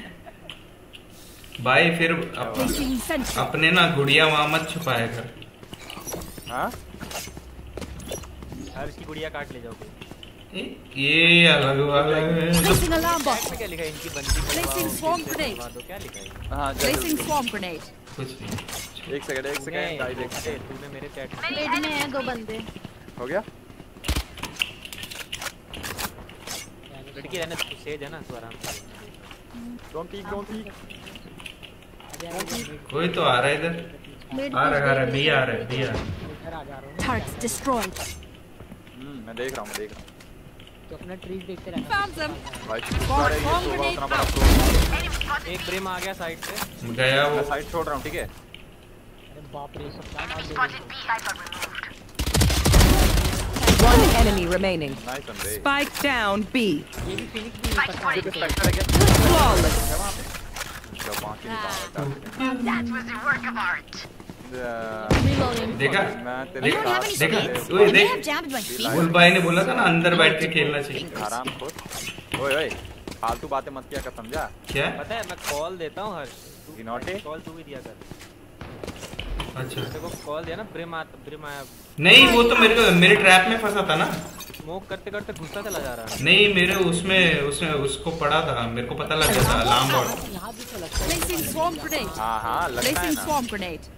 भाई फिर अपने ना गुड़िया वहाँ मत छुपाया कर। हाँ यार इसकी गुड़िया काट ले जाओ। ये अलग वाला है। Placing alarm bot. क्या लिखा है इनकी बंदी? Placing swamp grenade. क्या लिखा है? हाँ Placing swamp grenade. कुछ नहीं। एक सेकंड गाइस, एक सेकंड। तूने मेरे चैट मिड में है 2 बंदे। हो गया? लड़की रहने तो सेज है ना, तो आराम से। Don't peek. कोई तो आ रहा है इधर। आ रहा है, बी आ रहा है। Targets destroyed. मैं देख रहा हूँ। तो अपना ट्रीज देखते रहना। Found them. भाई उतना बड़ा फ्लोर। एक ब्रिम आ गया साइड से। गया वो। मैं साइड छोड़ रहा हूँ, ठीक है? अरे बाप रे, सब One enemy remaining. Nice one, babe. Spike down B. ये भी फिनिक्स भी पता है। Flawless. देखा? They have jammed my feet. Bull भाई ने बोला था ना अंदर बैठ के खेलना चाहिए। आराम खोर। ओए फालतू बातें मत किया कर, समझा? क्या? पता है मैं कॉल देता हूँ हर। इनोटे कॉल तू भी दिया कर। अच्छा देखो कॉल दिया ना, ब्रिम आया। नहीं वो तो मेरे ट्रैप में फंसा था ना। स्मोक करते करते घुसता चला जा रहा है। नहीं मेरे उसने उसको पड़ा था, मेरे को पता लग गया था अलार्म बॉट। यहाँ भी तो लगता है। Placing swamp grenade. हाँ लगता है Placing ना। swamp grenade.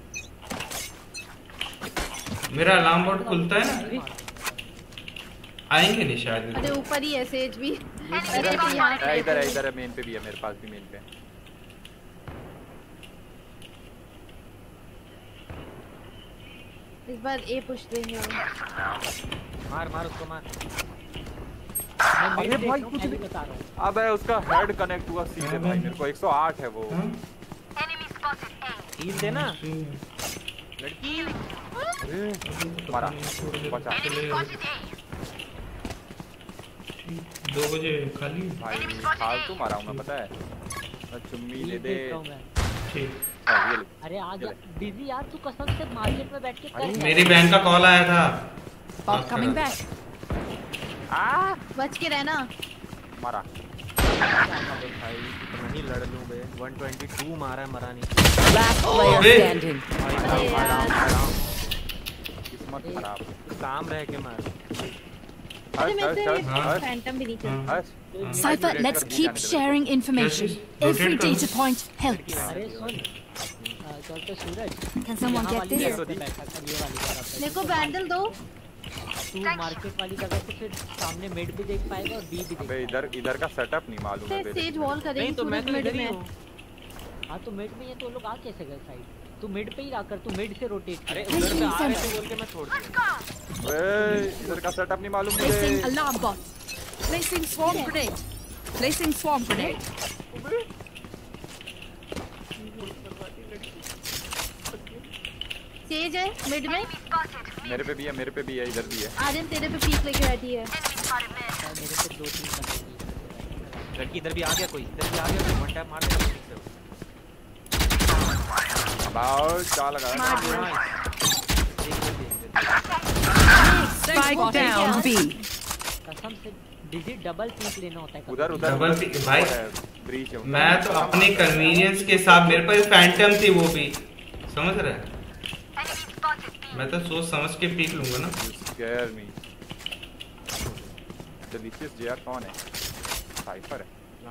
मेरा अलार्म बॉट खुलता है ना। आएंगे नहीं शायद। अरे ऊपर ही है सेज भी। इधर है, मेन पे भी है, मेरे पास भी मेन पे। इस बार ए पुश देंगे। मार उसको मार। अरे भाई कुछ नहीं बता रहा हूं। अबे उसका हेड कनेक्ट हुआ सीधे भाई, मेरे को 108 है वो। हील देना लड़की। मारा बचा। 2 बजे खाली भाई फालतू मारा हूं मैं, पता है। चुम्मी दे दे। ठीक। अरे आ जा बिजी यार, तू कसम से मार्केट में बैठ के कर। मेरी बहन का कॉल आया था। Coming back. बच के रहना। मारा भाई नहीं लड़ लूं बे। 122 मारा है, मरा नहीं। Last player standing. किस्मत खराब। काम रह के मार। अरे मैं तो फैंटम भी नहीं करता। Cypher, let's keep sharing information. Every data point helps. अरे सुन, तो सूरज, Can someone get this? मेरे को बैंडल दो। तू मार्केट वाली जगह से फिर सामने मिड भी देख पाएगा और बी भी देख पाएगा। इधर का सेटअप नहीं मालूम है। स्टेज वॉल करेंगे। तो मैं मिड में हूं। हां तो मिड में है तो लोग आ कैसे गए साइड? तू मिड पे ही आकर तू मिड से रोटेट कर। अरे उधर पे आ रहे थे बोल के मैं छोड़ दिया। ओए इधर का सेटअप नहीं मालूम मुझे। Placing alarm bot. Placing swarm grenade. Placing swarm grenade. तेज है मिड में। मेरे पे भी है, मेरे पे भी है, इधर भी है। आर्यन तेरे पे पीक लेके बैठी है। मेरे पे 2-3 लड़की इधर भी आ गया कोई, इधर भी आ गया कोई। वन टैप मार दे। अबाउट क्या लगा? Spike down B. कसम से डिजिट डबल पीक लेना होता है। उधर डबल पीक भाई। ब्रीच है। मैं तो अपने कन्वीनियंस के साथ, मेरे पास फैंटम थी वो भी, समझ रहे हैं? मैं तो सोच समझ के पीक लूंगा ना। Scare me. डिलीशियस जेआर कौन है? साइफर है।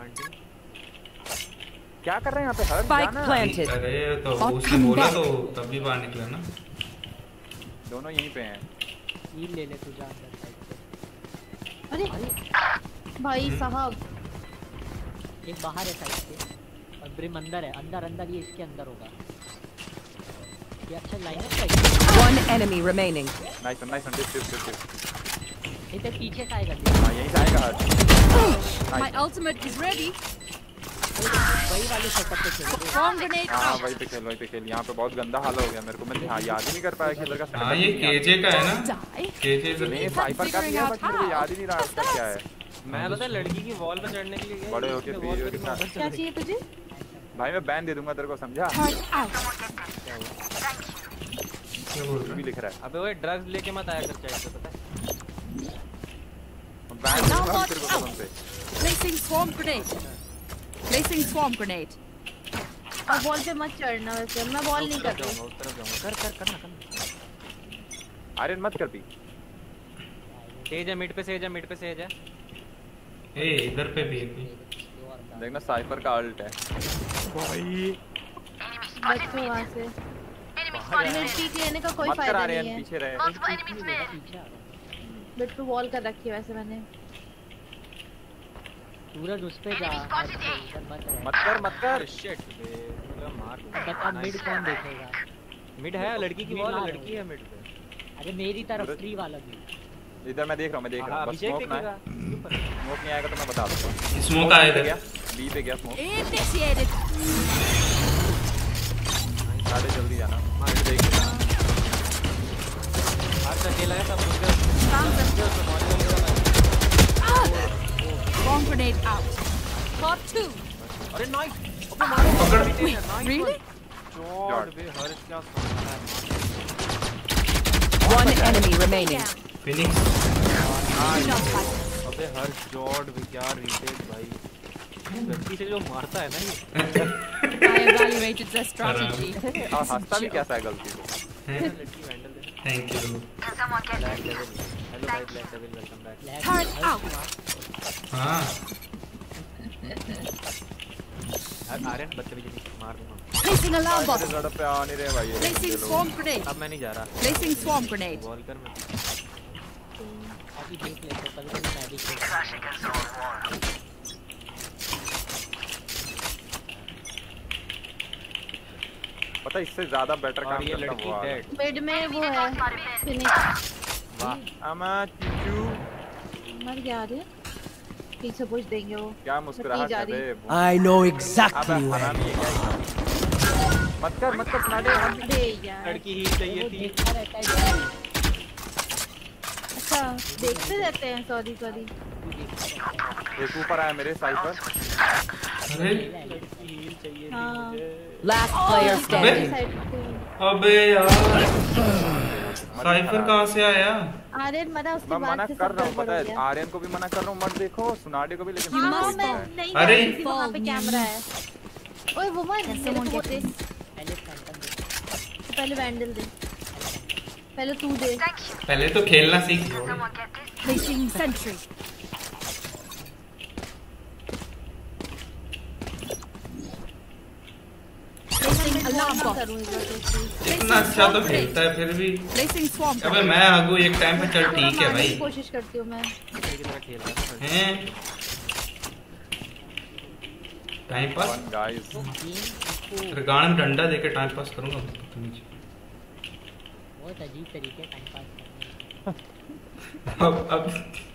क्या कर रहे हैं यहाँ पे? हर Spike planted. अरे तो उसने बोला तो तभी बाहर निकला ना। दोनों यहीं पे हैं। हील ले ले तू जा अंदर साइड से। अरे भाई साहब, एक बाहर है साइड से और ब्रिम अंदर है। अंदर ये इसके अंदर होगा। ये अच्छा लाइन है। One enemy remaining. Nice this. इधर पीछे से आएगा। हां यहीं से आएगा हर। My ultimate is ready. वही वाले सेटअप पे खेल। Swarm grenade हां out. वही पे खेल। यहाँ पे बहुत गंदा हाल हो गया मेरे को। मैं याद ही नहीं कर पाया कि इधर का। हां ये केजे का है ना। केजे नहीं साइफर का भी है, बट मेरे को याद ही नहीं रहा उसका क्या है। मैं पता लड़की की वॉल पे चढ़ने के लिए गया। बड़े होके क्या चाहिए तुझे? भाई मैं बैन दे दूंगा तेरे को, समझा? क्या बोल रहा है? भी लिख रहा है। अबे वो ड्रग्स लेके मत आया कर चाहिए तो पता है। बैन दूंगा तेरे को कसम से। Placing swarm grenade. Placing swarm grenade. अब वॉल पे मत चढ़ना, वैसे मैं वॉल नहीं कर रही। उस तरफ जाऊंगा। करना। आर्यन मत कर पी। तेज है मिड पे से है। ए इधर पे भी है। देखना साइफर का अल्ट है भाई। बच्चों वहां से मिड पीक लेने का कोई फायदा नहीं है। पीछे रहे। मिड पे वॉल कर रखी है वैसे मैंने। सूरज उस पे जा। मत कर। शिट मार दूंगा। बता मिड कौन देखेगा? मिड है लड़की की वॉल। लड़की है मिड पे। अरे मेरी तरफ फ्री वाला भी। इधर मैं देख रहा हूं। बस स्मोक ना स्मोक नहीं आएगा तो मैं बता दूंगा। स्मोक आएगा क्या? बी पे गया स्मोक। Initiated. सारे जल्दी जाना। मार देख ले। हाथ अकेला है सब कुछ। Swarm grenade out. Caught 2. अरे नाइस। अबे मारो। Really? जॉर्ड बे हर्ष क्या सोचता है? One enemy remaining. फिनिक्स। अबे हर्ष जॉर्ड भी क्या रिटेक भाई। गलती से जो मारता है ना ये। I evaluated the strategy. और हंसता भी कैसा है गलती से। Thank you. हेलो भाई Black Devil welcome back. Turret out. हाँ आर्यन बदतमीजी मार दूंगा। Placing alarm bot. सड़क पे आ नहीं रहे भाई। Placing swarm grenade. अब मैं नहीं जा रहा। Placing swarm grenade. बॉल कर मैं। अभी देख ले तो कभी मैं भी खेल। पता इससे ज्यादा बेटर काम ये करता लड़की हुआ डेड। बेड में वो है फिनिश। वाह अमा चूचू मर गया रे। पीछे पुश देंगे वो। क्या मुस्कुराहट है बे। I know exactly अबे where. हरामी है क्या? मत कर सुनाडे। अरे यार लड़की हील चाहिए थी। अच्छा देखते रहते हैं। सॉरी एक ऊपर आया मेरे साइपर। अरे लड़की हील चाहिए थी हाँ। मुझे। Last player standing. अबे यार साइफर कहाँ से आया? आर्यन मरा उसके मैं बाद मना से कर सब रहा हूँ गड़बड़ पता हो है गया। आर्यन को भी मना कर रहा हूँ मत देखो सुनाडे को भी लेकिन हाँ मैं नहीं अरे वहाँ पे कैमरा है। ओए वुमन पहले वैंडल दे। पहले तू दे। पहले तो खेलना सीख। Placing sentry. Placing alarm bot. इतना अच्छा तो खेलता है फिर भी। Placing swarm. अबे मैं आगू एक टाइम पे चल ठीक है भाई। कोशिश करती हूँ मैं। हैं टाइम पास गाइस गाना में डंडा देके टाइम पास करूंगा बहुत अजीब तरीके टाइम पास अब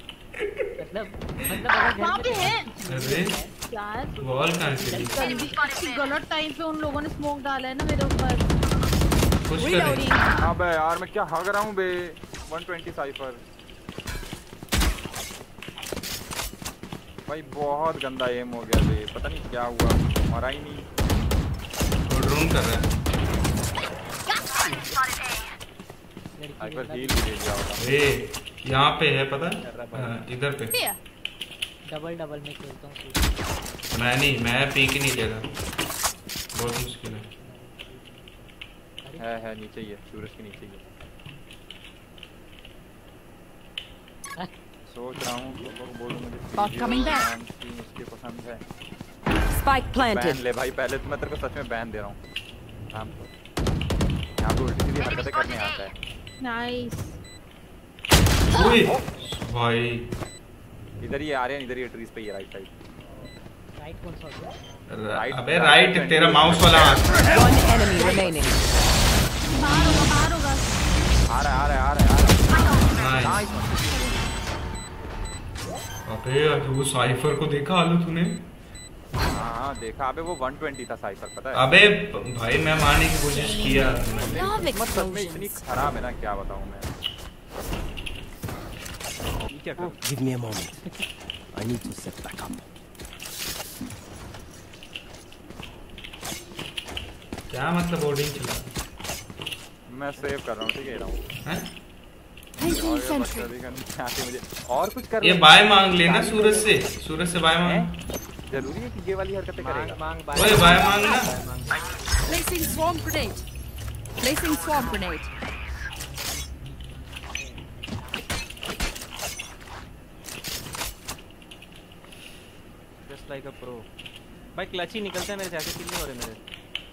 मतलब वहाँ पे है अरे यार वॉल कहाँ से गलत टाइम पे उन लोगों ने स्मोक डाला है ना मेरे ऊपर। कुछ कर अबे यार मैं क्या हग रहा हूँ बे 120 साइफर भाई बहुत गंदा एम हो गया बे पता नहीं क्या हुआ मरा ही नहीं ड्रोन कर रहा है साइफर हील भी दे दिया होगा ए यहाँ पे है पता है इधर पे डबल में खेलता हूँ मैं नहीं मैं पीक ही नहीं देगा बहुत मुश्किल है नीचे ही है सूरज के नीचे ही है सोच रहा हूँ बोलूं मुझे उसके पसंद है Spike planted. बैन ले भाई पहले तो मैं तेरे को सच में बैन दे रहा हूँ यहाँ पे उल्टी सीधी हरकतें करने आता है नाइस भाई इधर ही आ रहे हैं इधर ही ट्रीज पे ही राइट साइड राइट कौन सा राइट अबे राइट तेरा माउस वाला One enemy remaining. बाहर होगा आ रहा है नाइस अबे वो साइफर को देखा आलू तूने हाँ देखा अबे वो 120 था साइफर पता है अबे भाई मैं मारने की कोशिश किया मतलब में इतनी खराब है ना क्या बताऊं मैं Give me a moment. I need to set back up. क्या मतलब होर्डिंग चला मैं सेव कर रहा हूँ ठीक है रहा हूँ मुझे और कुछ कर ये बाय मांग लेना सूरज से बाय मांग जरूरी है कि ये वाली हरकतें करेगा ओए बाय मांग ना Placing swarm grenade. Placing swarm grenade. Just like a pro. भाई क्लच ही निकलते हैं मेरे से ऐसे किल नहीं हो रहे मेरे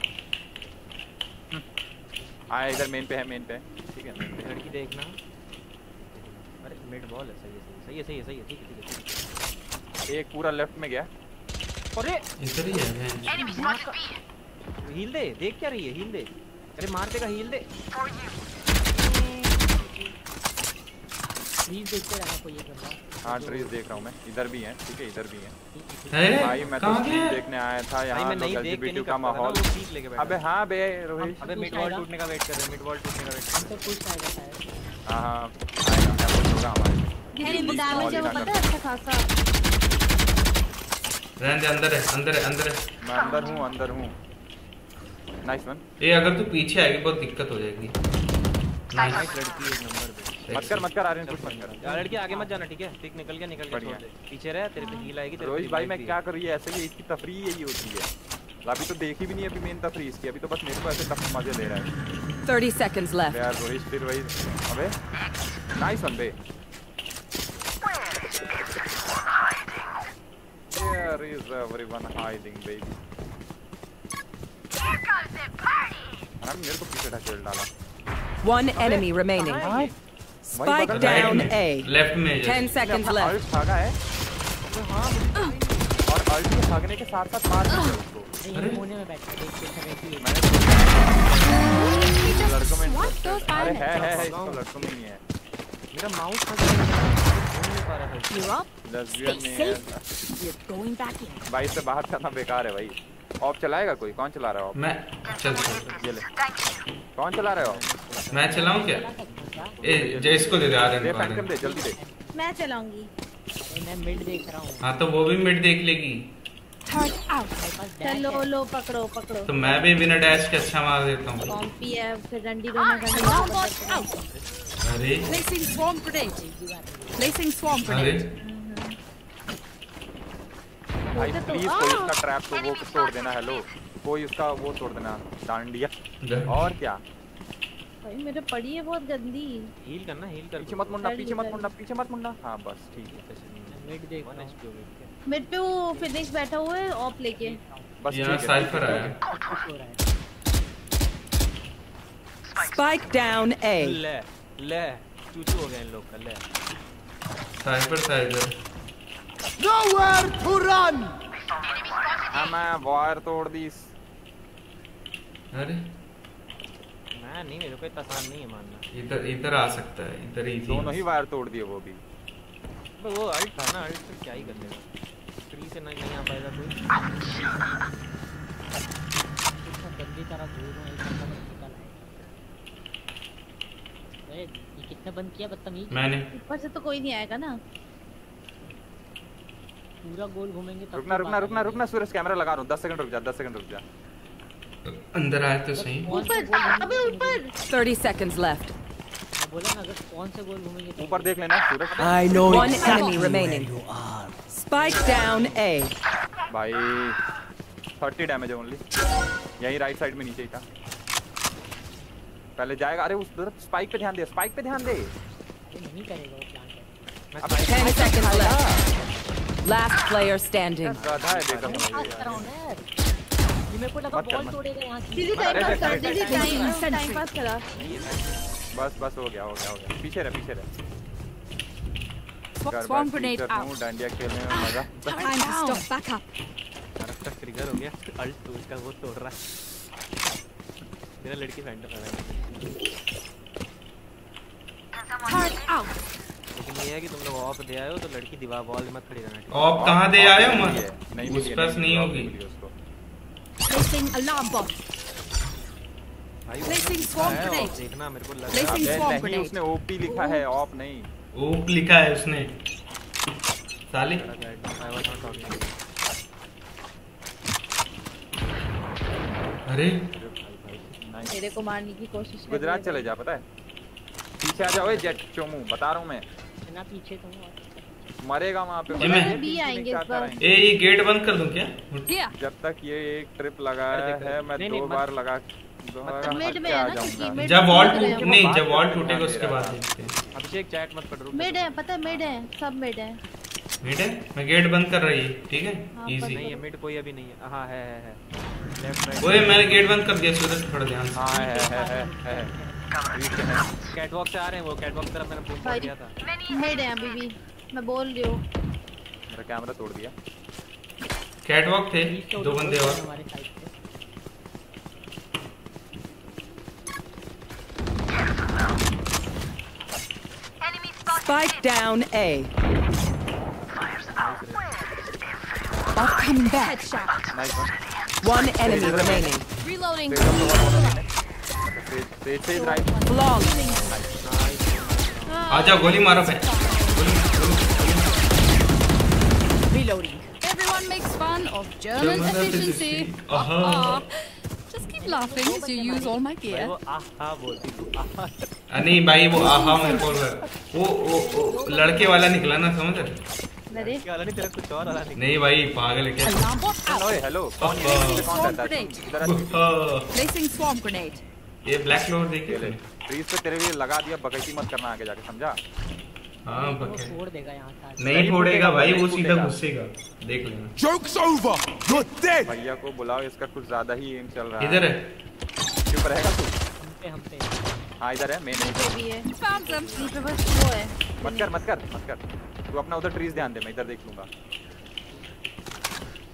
आया इधर मेन पे है ठीक है मेन पे लड़की देखना अरे मिड बॉल है सही है ठीक है एक पूरा लेफ्ट में गया अरे इधर ही है हील दे देख क्या रही है हील दे अरे मार देगा हील दे प्लीज देखते रहना कोई ये करना हाँ ट्रीज देख रहा हूँ मैं इधर भी है ठीक है इधर भी है भाई मैं तो स्ट्रीम देखने आया था यहाँ लोग एलजीबीटी का माहौल अबे हाँ बे रोहित अबे मिड वॉल टूटने का वेट कर रहे हैं मिड वॉल टूटने का वेट तो कुछ आएगा शायद हाँ आएगा होगा हमारे डैमेज है वो पता है अच्छा खासा रहने अंदर है मैं अंदर हूँ नाइस वन ये अगर तू पीछे आएगी बहुत दिक्कत हो जाएगी नाइस लड़की एक नंबर पे मत कर आ रहे हैं कुछ मत कर यार लड़की आगे मत जाना ठीक है पिक निकल गया छोड़ दे पीछे रह तेरे पे हील आएगी तेरे रोहित भाई मैं क्या करूँ ये ऐसे ही इसकी तफरीह यही होती है अभी तो देखी भी नहीं अभी मेन तफरीह इसकी अभी तो बस मेरे को ऐसे तफ मजे ले रहा है 30 seconds left यार रोहित फिर वही अबे नाइस वन बे There is everyone hiding baby मेरे को पीछे ढकेल डाला One enemy remaining. Spike down A. Left में 10 seconds left. भागा है और अल्टी भागने के साथ साथ मार दिया उसको। अरे कोने में बैठा है, लड़कों में अरे है इसको लड़कों में नहीं है। मेरा माउस नहीं पा रहा है। You're up. लेस्बियन Stay नहीं है। safe. You're going back in. भाई से बाहर करना बेकार है भाई। ऑफ चलाएगा कोई? कौन चला रहा है ऑफ? मैं चल ये ले। कौन चला रहा है ऑफ? मैं चलाऊं क्या? ए जय इसको दे दे आर्यन दे को। फैंटम दे जल्दी दे। मैं चलाऊंगी। मैं मिड देख रहा हूँ। हाँ तो वो भी मिड देख लेगी। चलो लो पकड़ो पकड़ो। तो मैं भी बिना डैश के अच्छा मार देता हूँ। कॉम्पी है फिर डंडी रोना करनी। अरे Placing swarm grenade. Placing swarm अरे grenade. भाई प्लीज कोई उसका ट्रैप को वो तोड़ देना। हेलो कोई उसका वो तोड़ देना डांडिया। और क्या भाई मेरे पड़ी है बहुत गंदी। हील करना हील कर। पीछे मत मुड़ना पीछे मत मुड़ना पीछे मत मुड़ना। हाँ बस ठीक है। मिड देख रहा हूँ। मिड पे वो फिनिश बैठा हुआ है ऑफ लेके। बस यहाँ साइफर आया। Spike down A. ले चूचू हो गए इन लोग का। ले साइफर था इधर। Nowhere to run. मैं वायर तोड़ दी। अरे मैं नहीं, मेरे को इतना आसान नहीं है मानना। इधर इधर आ सकता है, इधर ही दोनों ही वायर तोड़ दिए वो भी। वो अल्ट था ना, अल्ट से क्या ही कर लेगा। फ्री से नहीं आ पाएगा कोई। गंदी तरह दूर हूँ निकल आए। ये किसने बंद किया बदतमीज? मैंने। ऊपर से तो कोई नहीं आएगा ना। पूरा गोल घूमेंगे तब। रुकना सूरज कैमरा लगा रहा हूँ। 10 सेकंड रुक जा 10 सेकंड रुक जा। अंदर आए तो सही। ऊपर अबे ऊपर। 30 seconds left. मैं बोला ना अगर कौन से गोल घूमेंगे। ऊपर देख लेना सूरज। I know One enemy remaining. Spike down A. भाई 30 डैमेज है ओनली। यही राइट साइड में नीचे ही था। पहले जाएगा। अरे उस तरफ स्पाइक पे ध्यान दे, स्पाइक पे ध्यान दे। नहीं करेगा वो plan. 10 seconds left. Last player standing. गधा है देखो। ये मेरे को लगा बॉल तोड़ेगा यहाँ से। दीदी टाइम पास कर, दीदी टाइम पास करा। बस हो गया। पीछे रह। Swarm grenade out. डांडिया खेलने में मजा। Time to stop. Back up. मेरा ट्रिगर हो गया। अल्ट टू का वो तोड़ रहा है। मेरा लड़की फैंटम आ रहा Turret out. लेकिन ये है कि तुम लोग ऑफ दे आए हो तो लड़की दीवार वॉल में मत खड़ी रहना। ऑफ कहाँ दे आए हो? नहीं उस पास नहीं होगी। Placing alarm bomb. Placing swarm grenade. देखना मेरे को लगा। Placing swarm नहीं grenade. उसने ओपी लिखा है ऑफ नहीं। ओप लिखा है उसने। साले। अरे मेरे को मारने की कोशिश कर। गुजरात चले जा पता है। पीछे आ जाओ जेट चोमू बता रहा हूँ मैं। ना पीछे तो मरेगा वहाँ पे। भी आएंगे इस बार। ये गेट बंद कर दूं क्या? जब तक ये एक ट्रिप लगाया है मैं 2 बार लगा मिड में है ना क्योंकि जब वॉल टूटेगा उसके बाद देखते हैं। अभिषेक चैट मत पढ़। मिड है पता है, मिड है सब मिड है। मैं गेट बंद कर रही है ठीक है। इजी नहीं है मिड कोई अभी नहीं है। हां है लेफ्ट राइट। ओए मैंने गेट बंद कर दिया सूरज थोड़ा ध्यान से। हां है कैटवॉक से आ रहे हैं वो। कैटवॉक की तरफ मैंने पूछ दिया था। मिड है अभी भी मैं बोल रही हूं। मेरा कैमरा तोड़ दिया। कैटवॉक थे 2 बंदे और। Spike down A. Bot coming back. One enemy remaining. Reloading. Long. आजा गोली मारो बे। Reloading. Everyone makes fun of German efficiency. Just keep laughing as you use all my gear. वो आहा बोलती तू। नहीं भाई वो आहा मेरे को वो लड़के वाला निकला ना समझ रहे? अरे वाला नहीं तेरा कुछ और वाला नहीं भाई पागल है क्या? Hello Placing swarm grenade. ये ब्लैक क्लोवर देखे ट्रीज पे तेरे लिए लगा दिया। बकैती मत करना आगे जाके समझा। हाँ बके छोड़ देगा यहाँ से। नहीं फोड़ेगा भाई वो सीधा घुसेगा देख लेना। Joke's over. You're dead. भैया को बुलाओ इसका कुछ ज्यादा ही एम चल रहा है। इधर है। चुप रहेगा तू? हम पे हाँ इधर है। मैं नहीं है। Found them. पे बस वो है। मत कर तू अपना उधर ट्रीज ध्यान दे। मैं इधर देख लूंगा।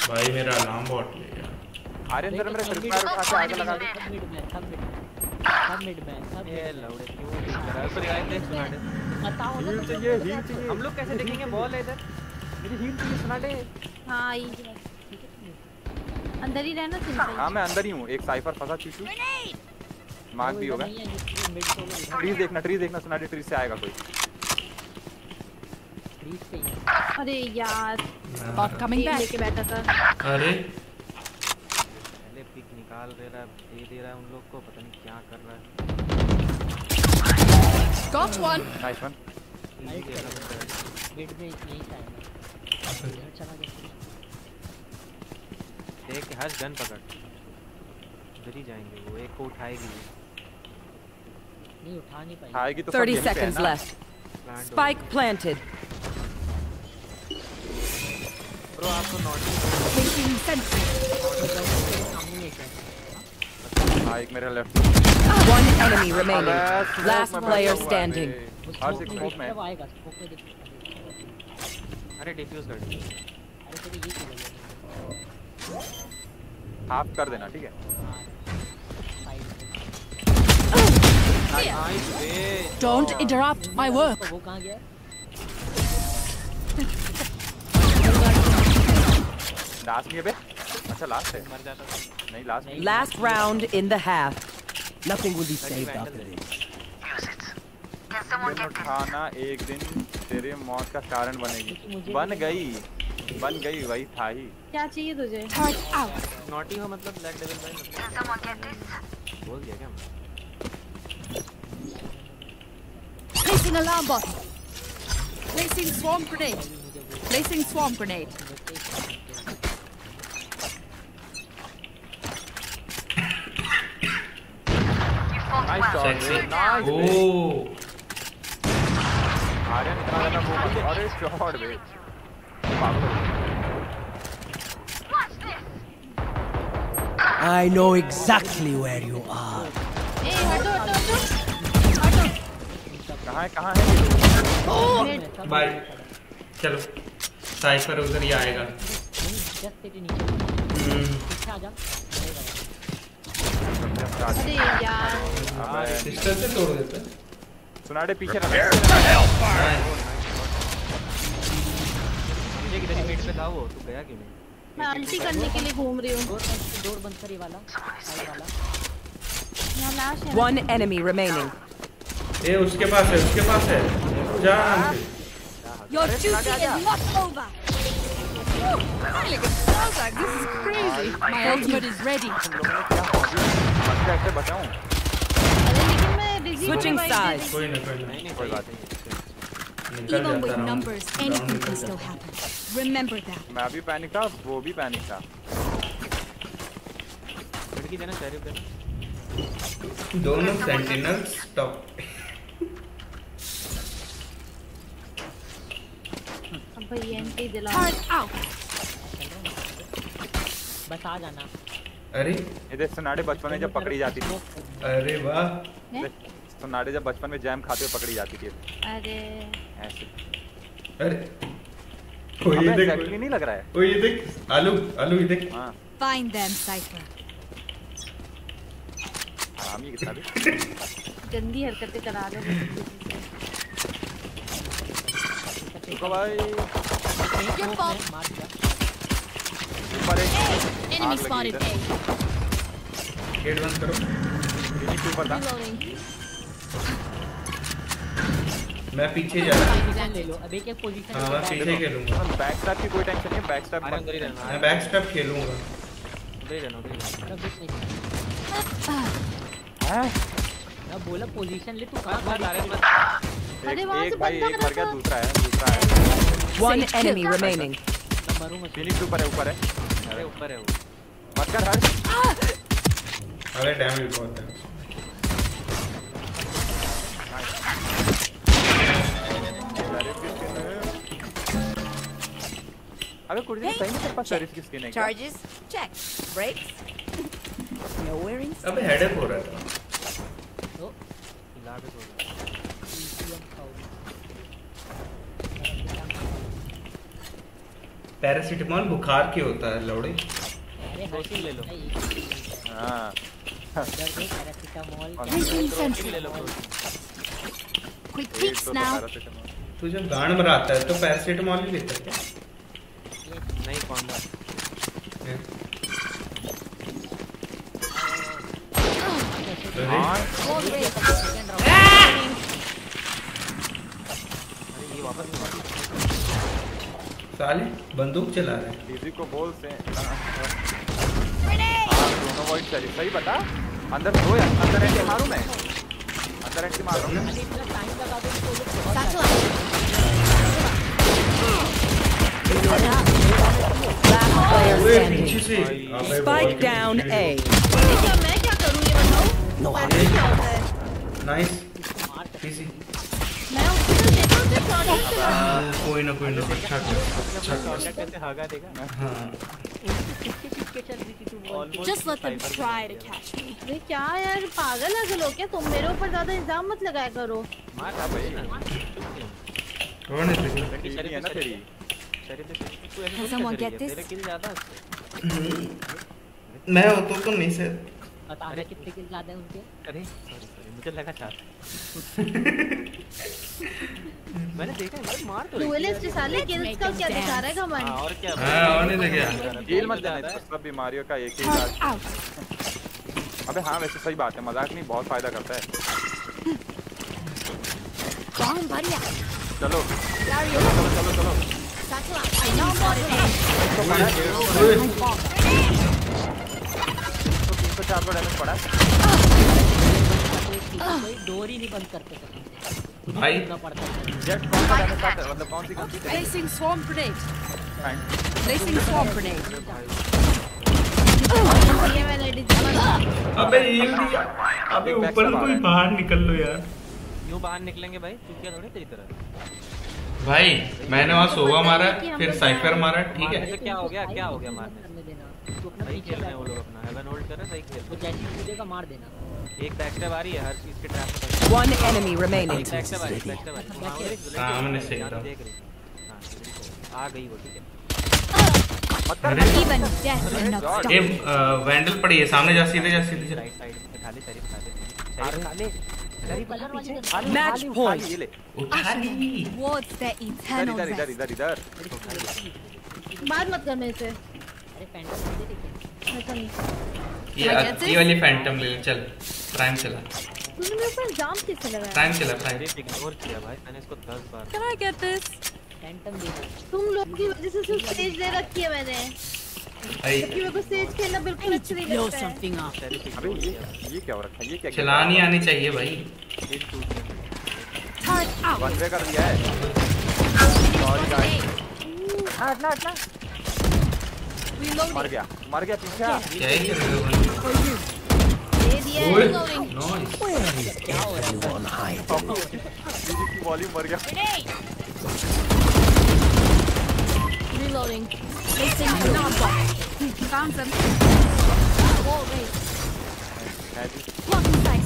भाई मेरा अलार्म बॉट ले यार। आर्यन जरा मेरा ट्रिप फायर उठा के आगे लगा दे। सब मिड में ये लौड़े क्यों दिख रहा है? तो रिवाइव दे सुनाडे। बताओ ना, हील चाहिए, हील चाहिए। हम लोग कैसे देखेंगे? बॉल है इधर। मेरी हील चाहिए सुनाडे। हाँ ये अंदर ही रहना सिंपल। हाँ मैं अंदर ही हूँ। एक साइफर फंसा चीचू। मार्क भी होगा। ट्रीज देखना सुनाडे, ट्रीज से आएगा कोई। अरे यार Bot coming back. लेके बैठा था। अरे पहले पिक निकाल दे रहा है, दे दे रहा है उन लोग को, पता नहीं क्या कर रहा है। Got one. Nice one. Mid में यही था। चला गया। देख हर्ष गन पकड़, इधर ही जाएंगे वो। एक को उठाएगी नहीं, उठा नहीं पाएगी। आएगी तो 30 seconds left. Spike planted. Bro आपको नॉटी Taking sentry. हाँ एक मेरा left. One enemy remaining. Last player standing. हर एक स्मोक में। आएगा स्मोक में देख। अरे डिफ्यूज कर दे। अरे तेरी ये क्यों लगी? हाफ कर देना ठीक है। Don't interrupt my work. वो कहाँ गया? लास्ट में बे। अच्छा लास्ट है। मर जाता नहीं last. Last round in the half. Nothing will be saved after this. खाना एक दिन तेरे मौत का कारण बनेगी। बन गई वही था ही। क्या चाहिए तुझे? नॉटी हो मतलब ब्लैक डेविल भाई मतलब बोल दिया क्या? Placing alarm bot. Placing swarm grenade. Placing swarm grenade. Nice shot. Nice. ओह आर्यन इतना ज्यादा वो मत। अरे शॉट बे I know exactly where you are. हटो। कहाँ है? बाय चलो साइफर उधर ही आएगा। जस्ट तेरे नीचे। आ जा। अरे यार सिस्टर से तोड़ देता है। सुनाडे पीछे रहा। मुझे किधर ही मिड पे था वो, तू गया क्यों नहीं? मैं अल्टी करने के लिए घूम रही हूँ। डोर बंद करी वाला। यहाँ लाश है। One enemy remaining. ये उसके पास है। जा। Your duty is not over. Really good. This is crazy. My ultimate is ready. कैसे बचाऊं? अरे लेकिन मैं Switching sides. कोई बात नहीं। Even with numbers, anything can still happen. Remember that. मैं भी पैनिक था, वो भी पैनिक था। लड़की देना शरीफ देना। दोनों सेंटिनल्स टॉप। अब भाई एंटी दिला। बस आ जाना। अरे इधर सुनाडे बचपन में जब पकड़ी जाती थी। अरे वाह। सुनाडे जब बचपन में जैम खाते हुए पकड़ी जाती थी। अरे ऐसे। अरे कोई ये देख नहीं लग रहा है। कोई ये देख आलू ये देख। हाँ। Find them, Cypher. आराम ही कितना भी। गंदी हरकतें करा रहे हैं। भाई। Enemy spotted A. गेट बंद करो। ऊपर था। मैं पीछे जा रहा हूँ। ले लो अब एक पोजीशन। हाँ मैं पीछे खेलूंगा। बैक स्टैप की कोई टेंशन नहीं, बैक स्टैप अंदर ही रहना। मैं बैक स्टेप खेलूंगा। उधर ही रहना। हैं? मैं बोला पोजीशन ले तू कहां मार रहा है? अरे वहां से भाई एक मर गया, दूसरा है। One enemy remaining. मरूंगा। फिनिश ऊपर है। अरे ऊपर है वो। मत कर हर्ष। अरे डैमेज बहुत है। अबे कुछ दिन सही में तेरे पास शरीफ की स्किन है क्या? Charges, check. Brakes, no wearing. अबे हेडेक हो रहा था। तो लाभ हो गया। पैरासिटामोल बुखार की होता है लौड़े। अरे रोटी ले लो। हाँ पैरासिटामोल ले लो। Quick peeks now. तू जब गांड मराता है तो पैरासिटामोल ही लेता है क्या? नहीं कौन सा? ये वापस साले बंदूक चला रहा है। किसी को बोल से दोनों वॉइस चली सही बता। अंदर दो या अंदर एंटी मारूं मैं? अंदर एंटी मारूं मैं? Spike down A. मैं क्या करूँ ये बताओ? क्या होता है? Nice easy. मैं उसको तो देखो सिर्फ शॉट चला। कोई ना अच्छा कैसे भागा देगा? हाँ Just let them try to catch me. ये क्या यार पागल है लोग क्या? तुम मेरे ऊपर ज्यादा इल्जाम मत लगाया करो। मार खा भाई ना। कौन है तेरी? है ना तेरी? Can someone get this? तेरे किल ज्यादा मैं हो तो नहीं से। बताना कितने किल ज्यादा है उनके? अरे सॉरी मुझे लगा 4। मैंने देखा है मार तो डुएलिस्ट साले किल्स का क्या दिखा रहा है घमंड? और क्या? हां होने दे गया। जेल मत जाने सब बीमारियों का एक ही इलाज। अबे हाँ वैसे सही बात है मजाक नहीं बहुत फायदा करता है। Bomb buddy. चलो चलो I know what it is. 304 का डैमेज पड़ा। कोई डोर ही नहीं बंद करते भाई जेट कौन सा डैमेज आता है मतलब कौन सी Placing swarm grenade. Placing swarm grenade. ये मैंने डिजाइन। अबे हील दिया। अबे ऊपर कोई बाहर निकल लो यार। यूं बाहर निकलेंगे भाई तू क्या थोड़ी तेरी तरह। भाई मैंने वहाँ सोवा मारा फिर साइफर मारा ठीक है। क्या हो गया मारने सही खेल रहे हैं वो लोग अपना हेवन होल्ड कर रहे हैं सही खेल वो जैसी कूदेगा मार देना। एक बैक स्टेप आ रही है हर चीज के ट्रैप में। One enemy remaining. Back step आ रही सामने से एकदम देख रही आ गई वो ठीक है। Even death will not stop. ये वैंडल पड़ी है सामने जा सीधे राइट साइड खाली सारी Match point. उठा ली। Towards the eternal rest. इधर बात मत कर मेरे से। अरे फैंटम दे दे ऐसा नहीं। ये वाली फैंटम ले चल प्राइम चला। तूने मेरे ऊपर जाम किससे लगाया? प्राइम चला प्राइम। इग्नोर किया भाई मैंने इसको 10 बार। Can I get this? Phantom दे दे। तुम लोग की वजह से सिर्फ स्टेज ले रखी है मैंने। क्योंकि मेरे को स्टेज खेलना बिल्कुल अच्छा नहीं लगता है। अबे ये क्या हो रखा है ये क्या चलानी आनी चाहिए भाई। बंदे कर दिया है सॉरी गाइस हटना मर गया पीछे क्या ही कर रहे हो दे दिया है नाइस क्या हो रहा है? वॉल्यूम मर गया। Reloading. Placing knockback. Found them. Wall race. Blocking sight.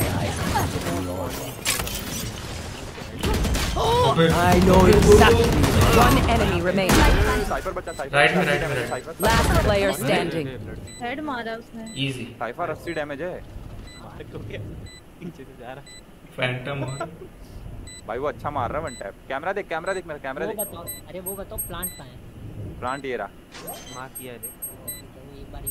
I know exactly. One enemy remaining. Cypher बचा राइट में Last player standing. हेड मारा उसने। इजी साइफर 80 डैमेज है। पीछे से जा रहा फैंटम भाई वो अच्छा मार रहा है वन टैप। कैमरा देख मेरा कैमरा देख। अरे वो बताओ प्लांट कहाँ है? प्लांट ये रहा मार किया है देख एक बार ही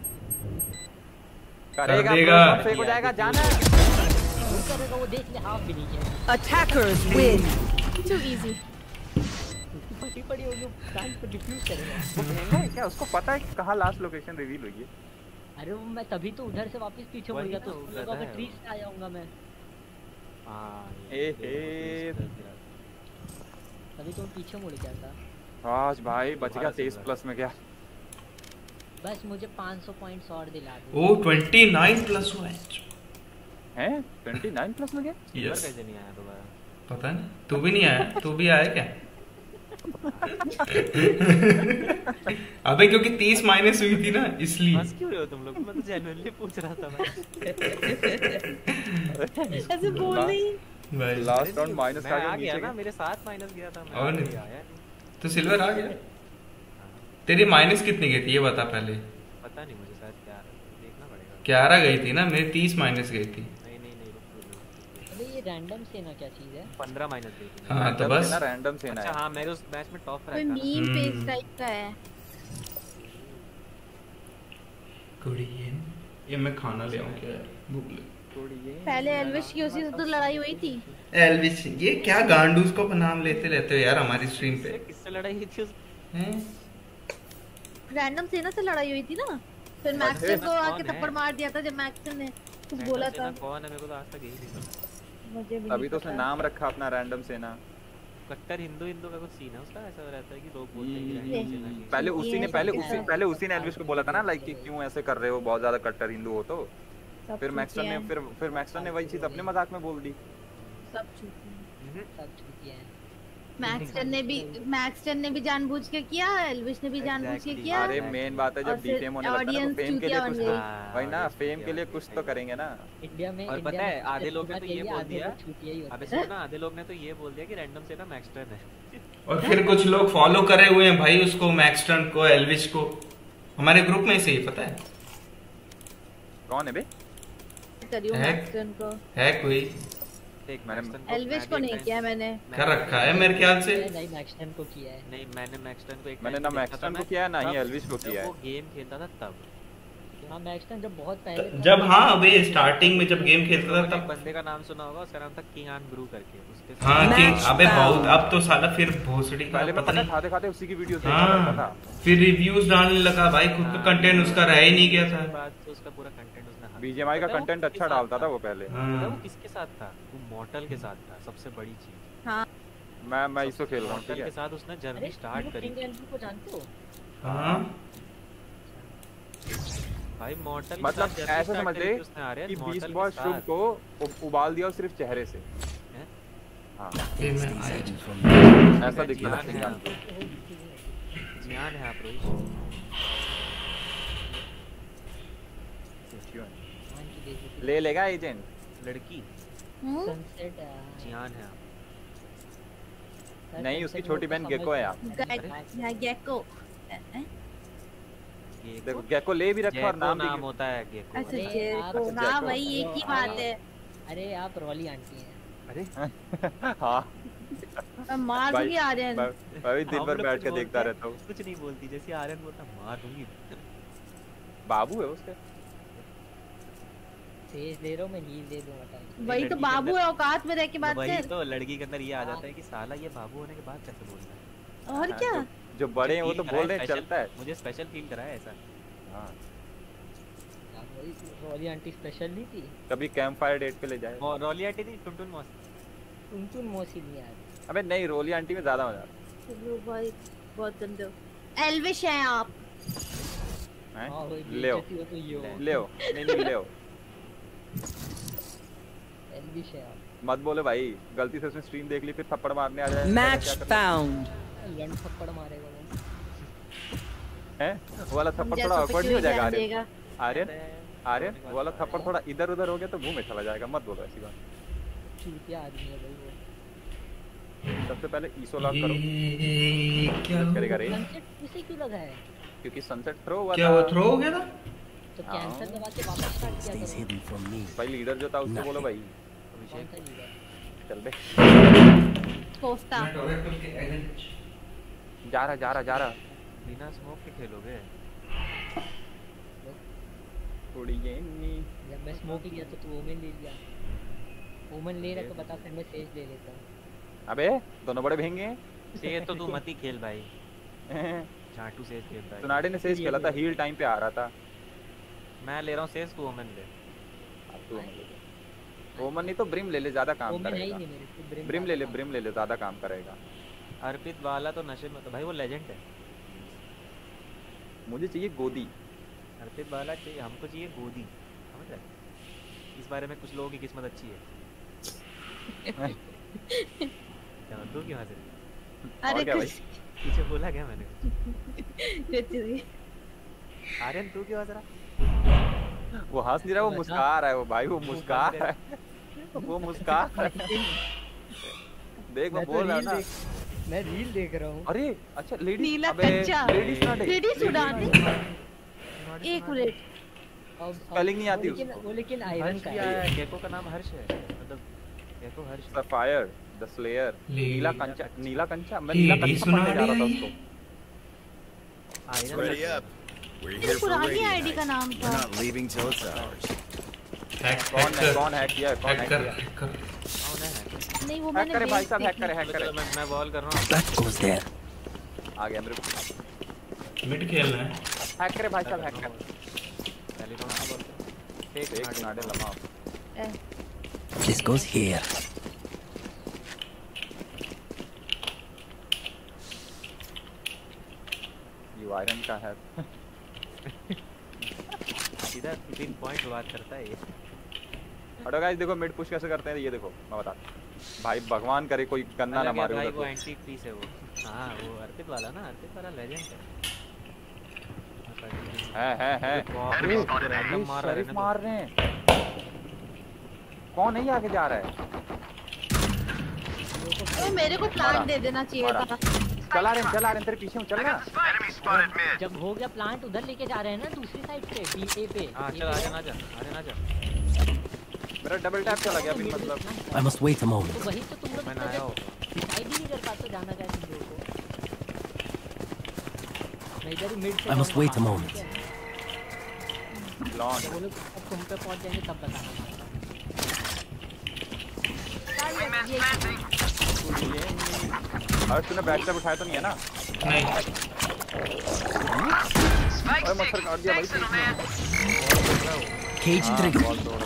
करेगा फेक हो जाएगा जाना करेगा वो देख ले हाफ भी नहीं है। Attackers win. Too easy. पड़ी होगी प्लांट को डिफ्यूज करेगा। वो महंगा है क्या उसको पता है कहाँ लास्ट लोकेशन रिवील हुई है? अरे वो मैं तभी तो उधर से वापस पीछे मुड़ गया तो अगर ट्री से आ जाऊंगा मैं। तभी तो पीछे मुड़ गया था। आज भाई बच गया 23+ में क्या? बस मुझे 500 पॉइंट्स और दिला दो। ओ 29+ हुआ है 29+ में क्या? यस कैसे नहीं आया दोबारा? पता नहीं तू भी नहीं आया तू भी आया क्या? अबे क्योंकि 30 माइनस हुई थी ना इसलिए। बस क्यों रहे हो तुम लोग? मैं तो जेन्युइनली पूछ रहा था मैं। ऐसे बोल नहीं भाई लास्ट राउंड माइनस आ गया ना मेरे साथ माइनस गया था मैं। और नहीं तो सिल्वर आ गया। तेरी माइनस कितनी गई थी ये बता पहले। पता नहीं मुझे, शायद 11 देखना पड़ेगा। 11 गई थी ना, मेरी 30 माइनस गई थी। अबे ये रैंडम सेना क्या चीज है? 15 माइनस गई थी। हाँ तो बस रैंडम सेना है। अच्छा हाँ, मेरे उस मैच में टॉप कोई रहा था। मीम पेज टाइप का है। ये मैं खाना ले आऊं क्या, भूख लगी। पहले एल्विश की उसी से तो लड़ाई हुई थी। एल्विश, ये क्या गांडूस को नाम लेते रहते हो यार हमारी स्ट्रीम पे। किससे लड़ाई हुई थी? रैंडम सेना से लड़ाई हुई थी ना, फिर मैक्सन को आके थप्पड़ मार दिया था जब मैक्सन ने कुछ बोला था। कौन है मेरे को तो आज तक यही नहीं पता। मुझे भी अभी तो उसने नाम रखा अपना रैंडम सेना। कट्टर हिंदू का कुछ सीन है उसका, ऐसा रहता है कि लोग बोलते हैं कि रैंडम सेना की। पहले उसी ने एल्विश को बोला था ना, लाइक कि क्यों ऐसे कर रहे हो, बहुत ज्यादा कट्टर हिंदू हो तो। फिर मैक्सन ने वही चीज अपने मजाक में बोल दी। सब झूठी है। मैक्सन ने भी जानबूझ के किया, एल्विश ने भी जानबूझ के किया। अरे मेन बात है जब बीफेम होने लगता है तो फेम के लिए कुछ तो भाई ना, फेम के लिए कुछ तो करेंगे ना। इंडिया में और पता है आधे लोग ने तो ये बोल दिया, अबे सुनो ना, आधे लोग ने तो ये बोल दिया कि रैंडम सेना मैक्सटन है। और फिर कुछ लोग फॉलो करे हुए हैं भाई उसको, मैक्सटन को, एल्विश को। हमारे ग्रुप में से ही पता है कौन है बे? करियो मैक्सन को है कोई। एल्विश को नहीं किया मैंने, कर रखा है मेरे ख्याल से। नहीं मैक्सन को किया है। नहीं मैंने मैक्सटन को एक मैंने ना मैक्सटन को किया है ना ही एल्विश को किया है। वो गेम खेलता था तब। हाँ मैक्सटन जब बहुत पहले जब, हाँ अबे स्टार्टिंग में जब गेम खेलता था तब। बंदे का नाम सुना होगा, उसका नाम था किंग आन ग्रू करके। उसके हाँ किंग, अबे बहुत। अब तो साला फिर भोसड़ी पहले पता नहीं खाते खाते उसी की वीडियो देखता था। फिर रिव्यूज डालने लगा भाई, खुद का कंटेंट उसका रह ही नहीं गया था। बाद से उसका पूरा कंटेंट उसने बीजीएमआई का कंटेंट अच्छा डालता था वो पहले। वो किसके साथ था? वो मॉर्टल के साथ था, सबसे बड़ी चीज। हाँ मैं इसको खेल रहा हूं, ठीक है। के साथ उसने जर्नी स्टार्ट करी। को जानते हो? हां भाई मॉर्टल मतलब ऐसा समझ ले कि बीस्ट बॉय शुभ को उबाल दिया सिर्फ चेहरे से। हां ऐसा दिखता है। ध्यान है आप रोज ले लेगा एजेंट लड़की। सनसेट जियान है नहीं, उसकी छोटी बहन गेको है। गेको देखो गेको ले भी रखा और नाम होता है गेको। अच्छा गेको, हाँ भाई एक ही बात है। अरे आप रॉली आंटी हैं। अरे हाँ मार दूंगी आर्यन। भाई दिन भर बैठ के देखता रहता हूँ। कुछ नहीं बोलती, जैसे आर्यन बोलता मार दूंगी। बाबू है उसका। तेज दे रहा हूँ मैं, हील दे दूंगा टाइम। वही तो बाबू है, औकात में रह के बात कर। वही तो लड़की के अंदर ये आ जाता है कि साला ये बाबू होने के बाद कैसे बोल रहा है। और क्या, जो बड़े हैं वो तो बोल रहे हैं, चलता है। मुझे स्पेशल फील करा है ऐसा। हां रॉली आंटी स्पेशल नहीं थी? कभी कैंप फायर डेट पे ले जाए। रॉली आंटी थी, टुनटुन मौसी। टुनटुन मौसी नहीं यार। अबे नहीं, रोली आंटी में ज्यादा मजा आता है। भाई बहुत गंदे हो। एल्विश है आप। ले आओ नहीं ले आओ। एल्विश है आप। मत बोले भाई, गलती से उसने स्ट्रीम देख ली फिर थप्पड़ मारने आ जाए। Match found. लंड थप्पड़ मारेगा वो। हैं? वो वाला थप्पड़ थोड़ा ऑकवर्ड नहीं हो जाएगा आर्यन? वो वाला थप्पड़ थोड़ा इधर-उधर हो गया तो मुंह में चला जाएगा। मत बोलो ऐसी बात। चूतिया आदमी है भाई वो। सबसे पहले ईसो लॉक करो। क्या करेगा रे? सनसेट उसे क्यों लगा है? क्योंकि सनसेट थ्रो हुआ था। क्या वो थ्रो हो गया था? तो कैंसर दबा के वापस स्टार्ट किया करो। भाई लीडर जो था उसको बोलो भाई। चल बे। कोफ्ता जा रहा बिना स्मोक के खेलोगे? थोड़ी ये नहीं। जब मैं स्मोक लिया तो तू ओमेन ले लिया। ओमेन ले रहा तो बता, फिर मैं सेज ले लेता हूं। अबे दोनों बड़े भेंगे हैं। सेज तो तू मत ही खेल भाई। चाटू सेज खेलता है। सुनाडे ने सेज खेला था, हील टाइम पे आ रहा था। मैं ले रहा हूं सेज, तू ओमेन ले। अब तू ओमेन ले। ओमन नहीं तो ब्रिम ले ले, ज्यादा काम करेगा। ब्रिम ले ले ज्यादा काम करेगा। अर्पित वाला तो नशे में, तो भाई वो लेजेंड है। मुझे चाहिए गोदी। अर्पित वाला चाहिए, हमको चाहिए गोदी। समझ रहे? इस बारे में कुछ लोगों की किस्मत अच्छी है। क्या तू क्यों हंस रही? अरे क्या भाई पीछे बोला क्या मैंने? आर्यन तू क्यों हंस रहा? वो हंस नहीं रहा, वो मुस्कुरा रहा है। वो भाई वो मुस्कुरा रहा है। वो मुस्कुरा रहा है। देख मैं बोल रहा हूं ना, मैं रील देख रहा हूँ। अरे अच्छा लेडीज, नीला अबे कच्चा लेडीज उड़ाते। एक मिनट स्पेलिंग नहीं आती उसको। वो लेकिन आयरन का है। गेको का नाम हर्ष है, मतलब Gekko Harsh. Sapphire the Slayer, नीला कंचा, नीला कंचा, मैं ये नीला कंचा पढ़ने जा रहा था उसको। Ready up. We're here for पुरानी radio आईडी का night. नाम We're था। not leaving till it's ours. कौन हैक किया? कौन हैक किया? नहीं वो हैक मैंने करे भाई साहब, हैक देखी। करे, हैक करे। मैं बॉल कर रहा हूँ। That goes there. आ गया मेरे को। मिड खेलना है। हैक करे भाई साहब, हैक कर। पहली राउंड से बोलते हैं। एक नाडे लगा। This goes here. ये आयरन का है। सीधा 3 पॉइंट बात करता है ये। हटो गाइस, देखो मिड पुश कैसे करते हैं ये देखो, मैं बताता हूं। भाई भगवान करे कोई गन्ना ना मारे भाई उधर। वो एंटी पीस है वो। हां वो अर्पित वाला ना, अर्पित वाला लेजेंड है। रैंडम मार रहे हैं। कौन है ये आगे जा रहा है? तो मेरे को प्लांट दे देना चाहिए था। चला रहे हैं तेरे पीछे हूं, चल ना। जब हो गया प्लांट उधर लेके जा रहे हैं ना दूसरी साइड पे, बी ए पे। हां चल आजा। मेरा डबल टैप चला गया मतलब। I must wait a moment. तो वही तो तुम लोग मैं आया हूं। डिसाइड ही नहीं कर पाते जाना क्या तुम लोगों को। मैं इधर ही मिड से I must wait a moment. Launch वो लोग अब तुम पे पहुंच जाएंगे तब बताना। और तूने बैक स्टेप उठाया तो नहीं है ना? नहीं। ओए मच्छर काट दिया भाई। Cage trigger.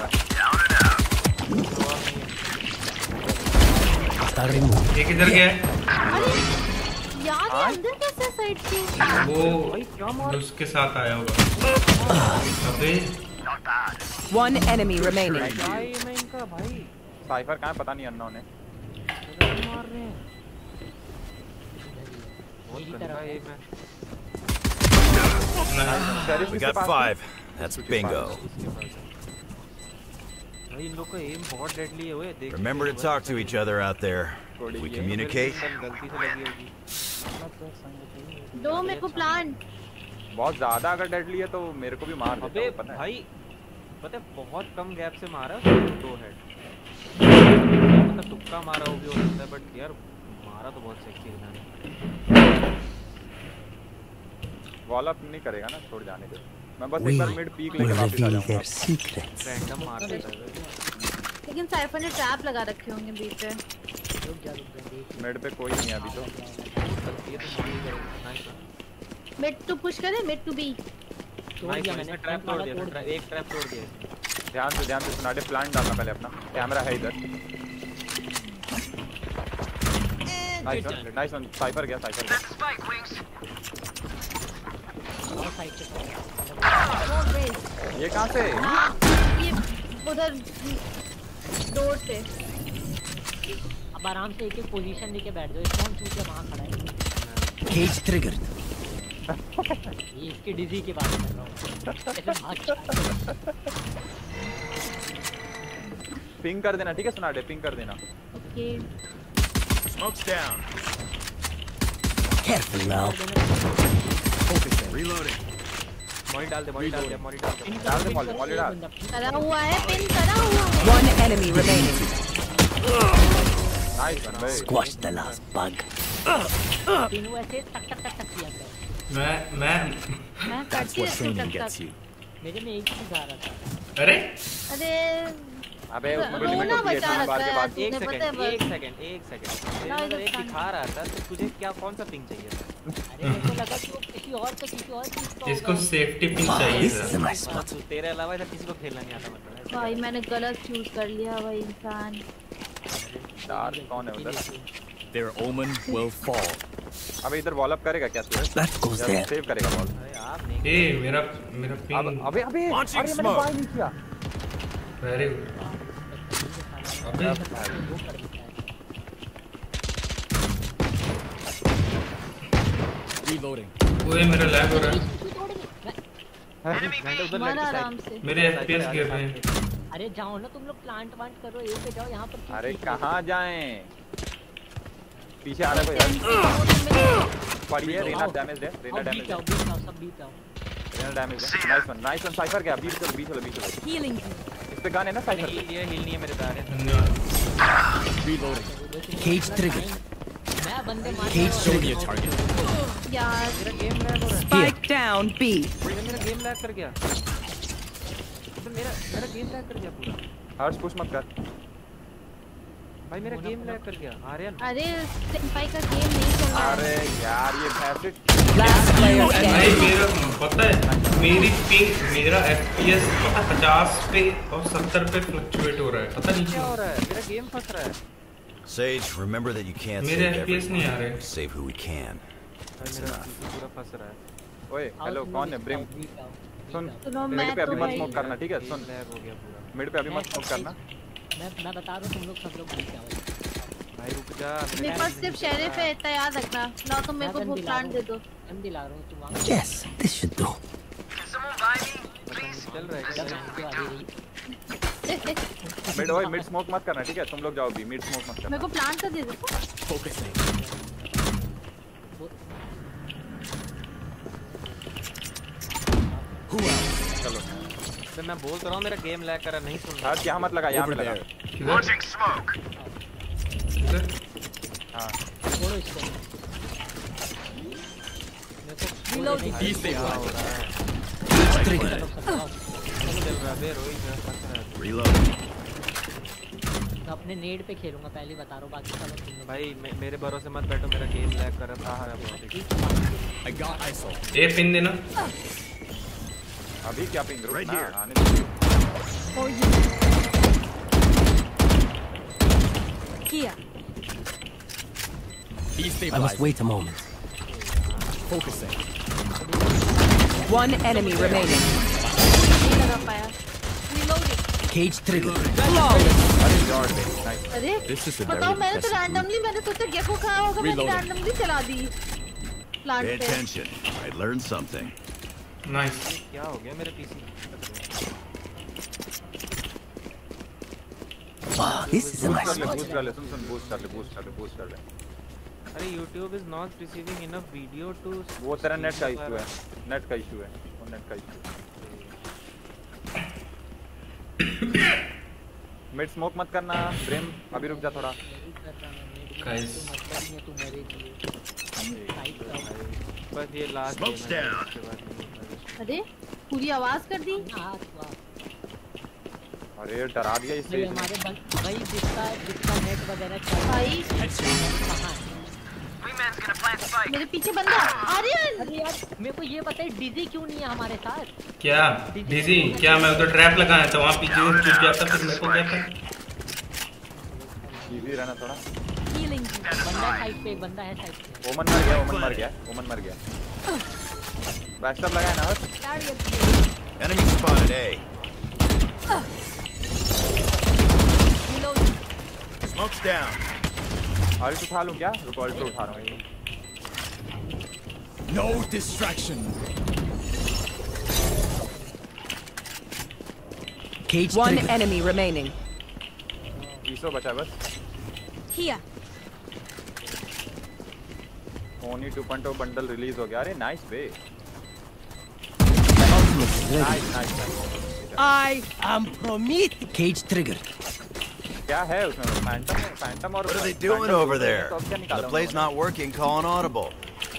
Hostile removed. ये किधर गया है? यार ये अंदर कैसे साइड से? वो उसके साथ आया होगा। अबे One enemy remaining. भाई मैं इनका भाई साइफर कहां है पता नहीं, अन्ना ने मार रहे हैं। बहुत गंदा एक में। We got 5. That's bingo. भाई इन लोग का एम बहुत डेडली है ओए, देख। Remember to talk to each other out there. We communicate. गलती से लगी होगी। दो मेरे को प्लांट। बहुत ज्यादा अगर डेडली है तो मेरे को भी मार देता है, पता है। भाई पता है बहुत कम गैप से मारा है, 2 हेड। मतलब तुक्का मारा हो भी हो सकता है, बट यार मारा तो बहुत सेक्सी था। वॉल अप नहीं करेगा ना, छोड़ जाने दे। मैं बस एक बार मिड पीक लेके वापस आ जाऊंगा। रैंडम मार देता है। लेकिन साइफर ने ट्रैप लगा रखे होंगे बीच पे। मिड पे कोई नहीं है अभी तो। ये तो मार ही करेगा। नाइस। मिड टू पुश करे, मिड टू बी। मैंने ट्रैप तोड़ दिया, एक ट्रैप तोड़ दिया। ध्यान से सुनाडे, प्लांट डालना पहले अपना। कैमरा है इधर। Nice one. साइफर गया, साइफर गया। ये कहां से? ये उधर डोर से। अब आराम से एक पोजीशन लेके बैठ जाओ। कौन चूतिया वहां खड़ा है? Cage triggered. ये इसके डिजी की बात कर रहा हूं। ऐसे भाग। पिंग कर देना, ठीक है सुनाडे, पिंग कर देना। Okay. Smoke's down. Careful now. Reloading. Molly डाल दे, मॉली डाल दे, मॉली डाल दे। डाल दे मॉली डाल। करा हुआ है, पिन करा हुआ है। One enemy remaining. Nice one भाई। Squash the last bug. तीनों ऐसे टक टक टक टक किया गया। मैं करती रहती हूँ टक टक। मेरे में एक चीज आ रहा था। अरे अबे रोना बचा रखा है। एक सेकंड मेरे एक दिखा रहा था, तो तुझे क्या कौन सा पिंग चाहिए था? अरे मेरे को लगा कि किसी और चीज का इसको सेफ्टी पिन चाहिए था। तेरे अलावा इधर किसी को खेलना नहीं आता मतलब। भाई मैंने गलत चूज कर लिया भाई इंसान। डार्क कौन है उधर? Their omen will fall. अबे इधर वॉल अप करेगा क्या तू? That goes there. सेव करेगा वॉल। अरे आप नहीं। ए मेरा पिंग। अबे अरे मैंने बाय नहीं किया। Very good. अबे Reloading. ओए मेरा लैग हो रहा है। मर आराम से। मेरे FPS गिर रहे हैं। अरे जाओ ना तुम लोग, प्लांट वांट करो, ए पे जाओ। यहाँ पर अरे कहाँ जाएं? पीछे आ रहा है कोई पड़ी है रीना डैमेज है रीना डैमेज है सब बीट आओ रीना डैमेज है नाइस वन साइफर क्या बीच चलो हीलिंग इस पे गन है ना साइफर ये हील नहीं है मेरे दारे केज ट्रिगर मैं बंदे मार केज ट्रिगर यार मेरा गेम लैग हो रहा है Spike down B. मेरा गेम लैग कर गया तो मेरा गेम लैग कर गया पूरा हर्ष पुश मत कर भाई मेरा गेम लैग कर गया आर्यन अरे सेंपाई का गेम नहीं चल रहा अरे यार ये ऐसे Last player भाई standing. मेरा पता है मेरी पिंग मेरा FPS पता 50 पे और 70 पे फ्लक्चुएट हो रहा है पता नहीं क्या हो क्यों रहा है मेरा गेम फंस रहा है Sage, remember that you can't मेरे save FPS नहीं आ रहे everyone. Save who we can. भाई मेरा पूरा फंस रहा है ओए हेलो कौन है ब्रिम सुन सुनो मिड मैं पे अभी तो मत भाई स्मोक करना ठीक है सुन लैग हो गया पूरा मिड पे अभी मत स्मोक करना मैं बता रहा हूं तुम लोग सब लोग बीट आओ भाई रुक जा मेरे पास सिर्फ शेरिफ है इतना याद रखना ना तो मेरे को वो प्लांट दे दो हम दिला रहा हूं तुम आओ Yes, this should do. चल रहा है मिड ओए मिड स्मोक मत करना ठीक है तुम लोग जाओ भी मिड स्मोक मत करना मेरे को प्लांट तो दे दो चलो तो मैं बोल तो रहा हूं मेरा गेम लैग कर रहा नहीं सुन रहा हर्ष यहाँ मत लगा यहाँ पे लगा Launching smoke. हाँ छोड़ो इसको Reloading. मैं अपने नेड पे खेलूंगा पहले बता रहा हूं बाकी सब तुम लोग भाई मेरे भरोसे मत बैठो मेरा गेम लैग कर रहा है I got ISO. ए पिन देना अभी क्या पिंग Right here. आने Here. I must wait a moment. Focusing. One enemy remaining. नहीं लगा पाया Reloading. Cage trigger. अरे This is a बताओ very मैंने तो impressive रैंडमली मैंने सोचा गेको कहाँ होगा मैंने Reloading. रैंडमली चला दी प्लांट Pay पे attention. I learned something. Nice क्या हो गया मेरे PC Wow, this is a nice spot. Boost कर ले सुन बूस्ट कर ले अरे YouTube is not receiving enough video to वो तेरा नेट का इशू है वो नेट का इशू मिड स्मोक मत करना ब्रिम अभी रुक जा थोड़ा गाइस तू मरे बस ये लास्ट Smoke's down. अरे पूरी आवाज कर दी अरे डरा दिया इससे हमारे भाई जिसका नेट वगैरह चल रहा भाई है मेरे पीछे बंदा आर्यन अरे यार मेरे को ये बताइए डिजी क्यों नहीं है हमारे साथ क्या डिजी क्या मैं उधर ट्रैप लगाया था वहाँ पीछे छुप जाता फिर मेरे को क्या था इजी रहना थोड़ा Healing. बंदा साइड पे बंदा है साइड पे ओमन मर गया बैकस्टैप लगाया ना Harsh Enemy spotted A. Reloading. Smoke's down. Ult उठा लूं क्या रुको अल्ट उठा रहा हूं No distraction. Cage One trigger. enemy remaining. 200 बचा बस Here. Oni 2.0 बंडल रिलीज हो गया अरे नाइस बे Ultimate ready. Nice I am Prometheus. Cage trigger. क्या है उसमें फैंटम और What are they doing over there? The play's not working. Call an audible.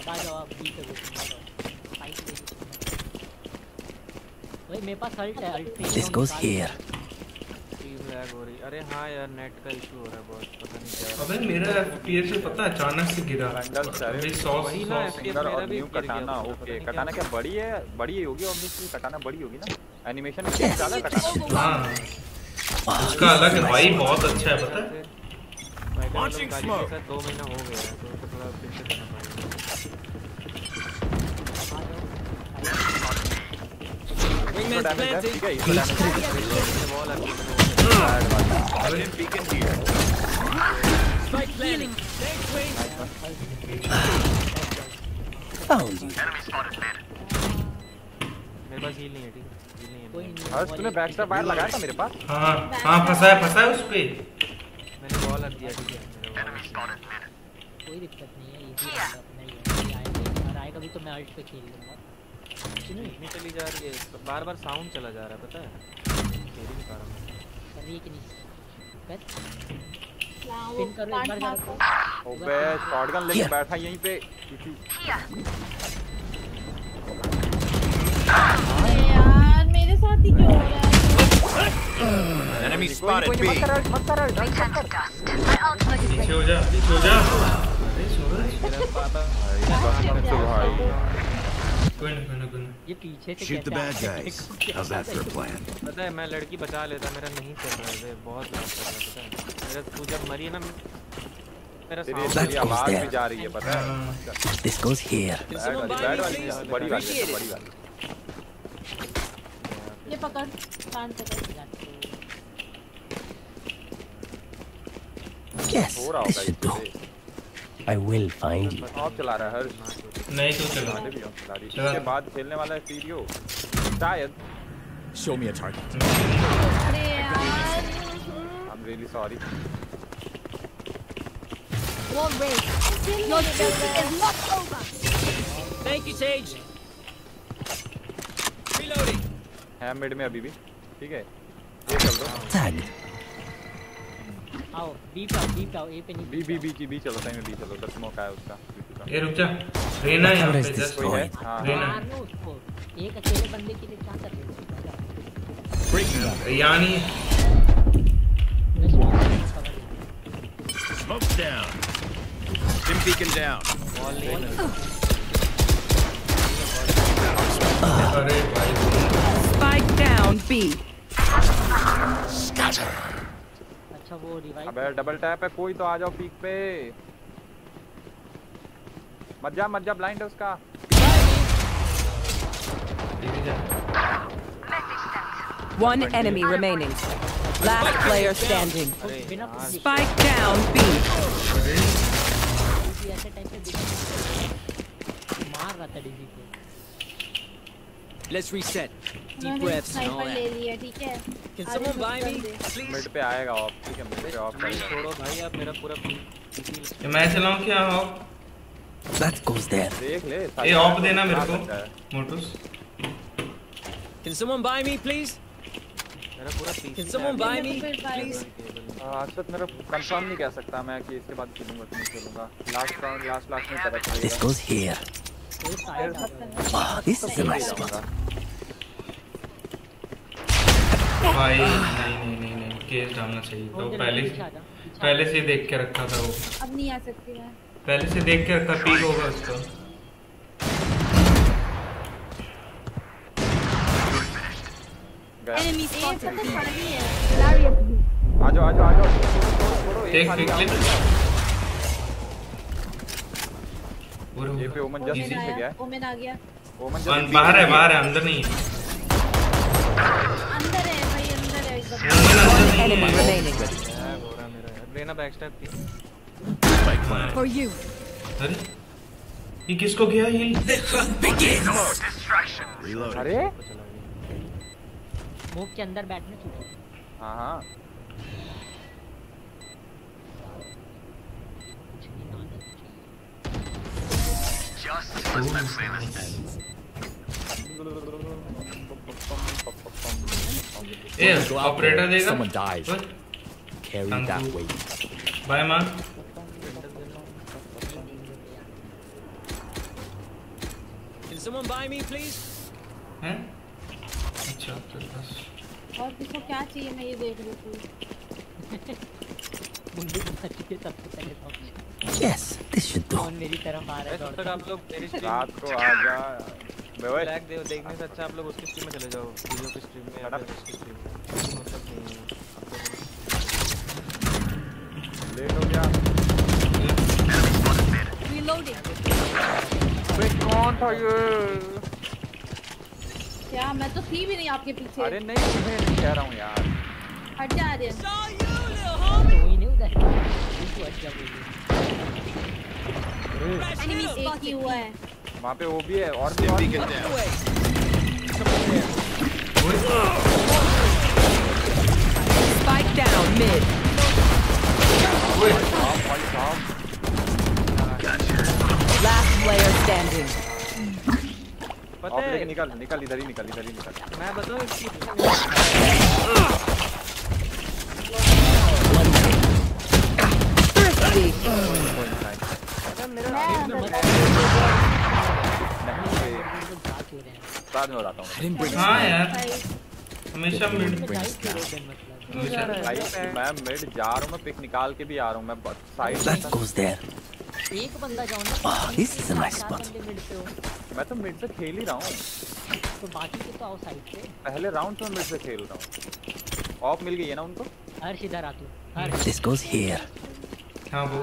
भाई मेरे पास अल्ट है ult This goes here. Team lag हो रही अरे हाँ यार नेट का इशू हो रहा है बहुत पता नहीं क्या अबे मेरा FPS से पता अचानक से गिरा बंडल सारे अभी 100 वही ना, FPS और मेरा भी न्यू गिर गया कटाना पता ओके नहीं क्या कटाना क्या बड़ी ही होगी ऑब्वियसली कटाना बड़ी होगी ना एनिमेशन में ज्यादा कटाना हाँ उसका अलग है भाई बहुत अच्छा है पता है Launching smoke. 2 महीना हो गया है तो थोड़ा फिर से करना पड़ेगा Wingman's planted. ठीक है Cage trigger. बॉल आती Beacon here. Spike planting. Thanks, Wayne. Found you. मेरे पास हील नहीं है ठीक है हील नहीं है हर्ष तूने बैकस्टैप बाहर लगाया था मेरे पास हाँ फंसा है उस पे मैंने बॉल रख दिया ठीक है कोई दिक्कत नहीं है, इजी रहेगा अपना ही आएगा और आएगा भी तो मैं अल्ट पे खेल लूंगा। इतनी चली जा रही है, बार-बार साउंड चला जा रहा है, पता है? खेल ही नहीं पा रहा मैं। कर रही है कि नहीं? बस वो पिन करो एक बार जाकर। ओबे शॉटगन लेके बैठा यहीं पे। यार मेरे साथ ही क्यों हो रहा है? Enemy spotted B. पीछे हो जा, पीछे हो जा। अरे सूरज कोई ना। ये पीछे से Shoot the bad guys. How's that for a plan? पता है मैं लड़की बचा लेता, मेरा नहीं चल रहा है, बहुत लॉस कर रहा है, पता है? मेरा तू जब मरी है ना, मेरा तेरी आवाज भी जा रही है, पता है? This goes here. बड़ी वाली। ये पकड़, शांत कर। Yes, this should do. I will find you. आप चला रहा है हर्ष? नहीं तू चला। इसके बाद खेलने वाला है सीरियो शायद। Show me a target. अरे यार I'm really sorry. War rage. Your duty is not over. Thank you, Sage. Reloading. है मिड में अभी भी, ठीक है? ये चल दो। Tag. आओ बी पे आओ ए पे नहीं। बी चलो, सही में बी चलो। 10 मौका है उसका। ये रुक जा, रेना यहाँ पे जस्ट कोई है? हाँ रेना मारना उसको, एक अकेले बंदे के लिए क्या कर रहे हो? यानी Smoke's down. Stim beacon down. अरे भाई Spike down B. Scatter. अच्छा वो रिवाइव। अबे डबल टैप है, कोई तो आ जाओ पीक पे। मत जा ब्लाइंड है उसका। One enemy remaining. Last player standing. Spike down B. ऐसे टाइप से मार रहा था डीजी को। Let's reset. Deep breaths and all sniper ले that. लिया, ठीक है? Can someone buy me, please? Mid पे आएगा ऑफ, ठीक है? मिड पे ऑफ छोड़ो भाई, आप मेरा पूरा मैं चलाऊं क्या ऑफ? That goes there. देख ले। ये ऑफ देना मेरे को मोटूस। Can someone buy me, please? मेरा पूरा PC. Can someone buy me, please? आज तक मेरा कंफर्म नहीं कह सकता मैं कि इसके बाद खेलूंगा कि नहीं खेलूंगा। लास्ट राउंड लास्ट में पता चलेगा। This goes here. Wow, this is a nice one. भाई नहीं केस डालना चाहिए तो पहले से देख के रखा था वो। अब नहीं आ सकती मैं। पहले से देख के रखा, पीक होगा उसका। Enemy spotted. आ जाओ देख क्लिक। ये पे ओमन जस्ट नीचे गया है। ओमन आ गया। ओमन बाहर है अंदर नहीं है। अंदर है भाई, अंदर है एकदम। Enemy remaining. रेना बैकस्टैप थी। For you. अरे ये किसको गया हील? अरे स्मोक के अंदर बैठने चाहिए। हाँ ऑपरेटर देगा। Someone dies. Carry that weight. Buy मां। Can someone buy me, please? हैं? अच्छा तो बस। और किसको क्या चाहिए मैं ये देख रही हूँ। मुंडी बच्चे सबसे पहले तो। Yes, this should do. कौन मेरी तरफ आ रहा है? तब तक आप लोग मेरी स्ट्रीम रात को आ जा। ब्लैक देखने से अच्छा आप लोग उसकी स्ट्रीम में चले जाओ, वीडियो की स्ट्रीम में या फिर उसकी स्ट्रीम में। मतलब नहीं है लेट हो गया। Reloading. कौन था ये? क्या मैं तो थी भी नहीं आपके पीछे। अरे नहीं मैं कह रहा हूँ यार। हट जा रहे हैं। Enemy एक ही spotted. हुआ है। वहाँ पे वो भी है और भी Spike down mid. standing. पता है निकल इधर ही निकल मैं बताऊं इसकी बाद में बताता हूँ। हाँ यार हमेशा मिड भाई मैं मिड जा रहा हूँ, मैं पिक निकाल के भी आ रहा हूँ, मैं साइड That goes there. एक बंदा जाओ ना। This is a nice spot. मैं तो मिड से खेल ही रहा हूँ, तो बाकी के तो आओ साइड से। पहले राउंड में मिड से खेल रहा हूँ। ऑफ मिल गई है ना उनको? हर्ष इधर आ तू। This goes here. हाँ वो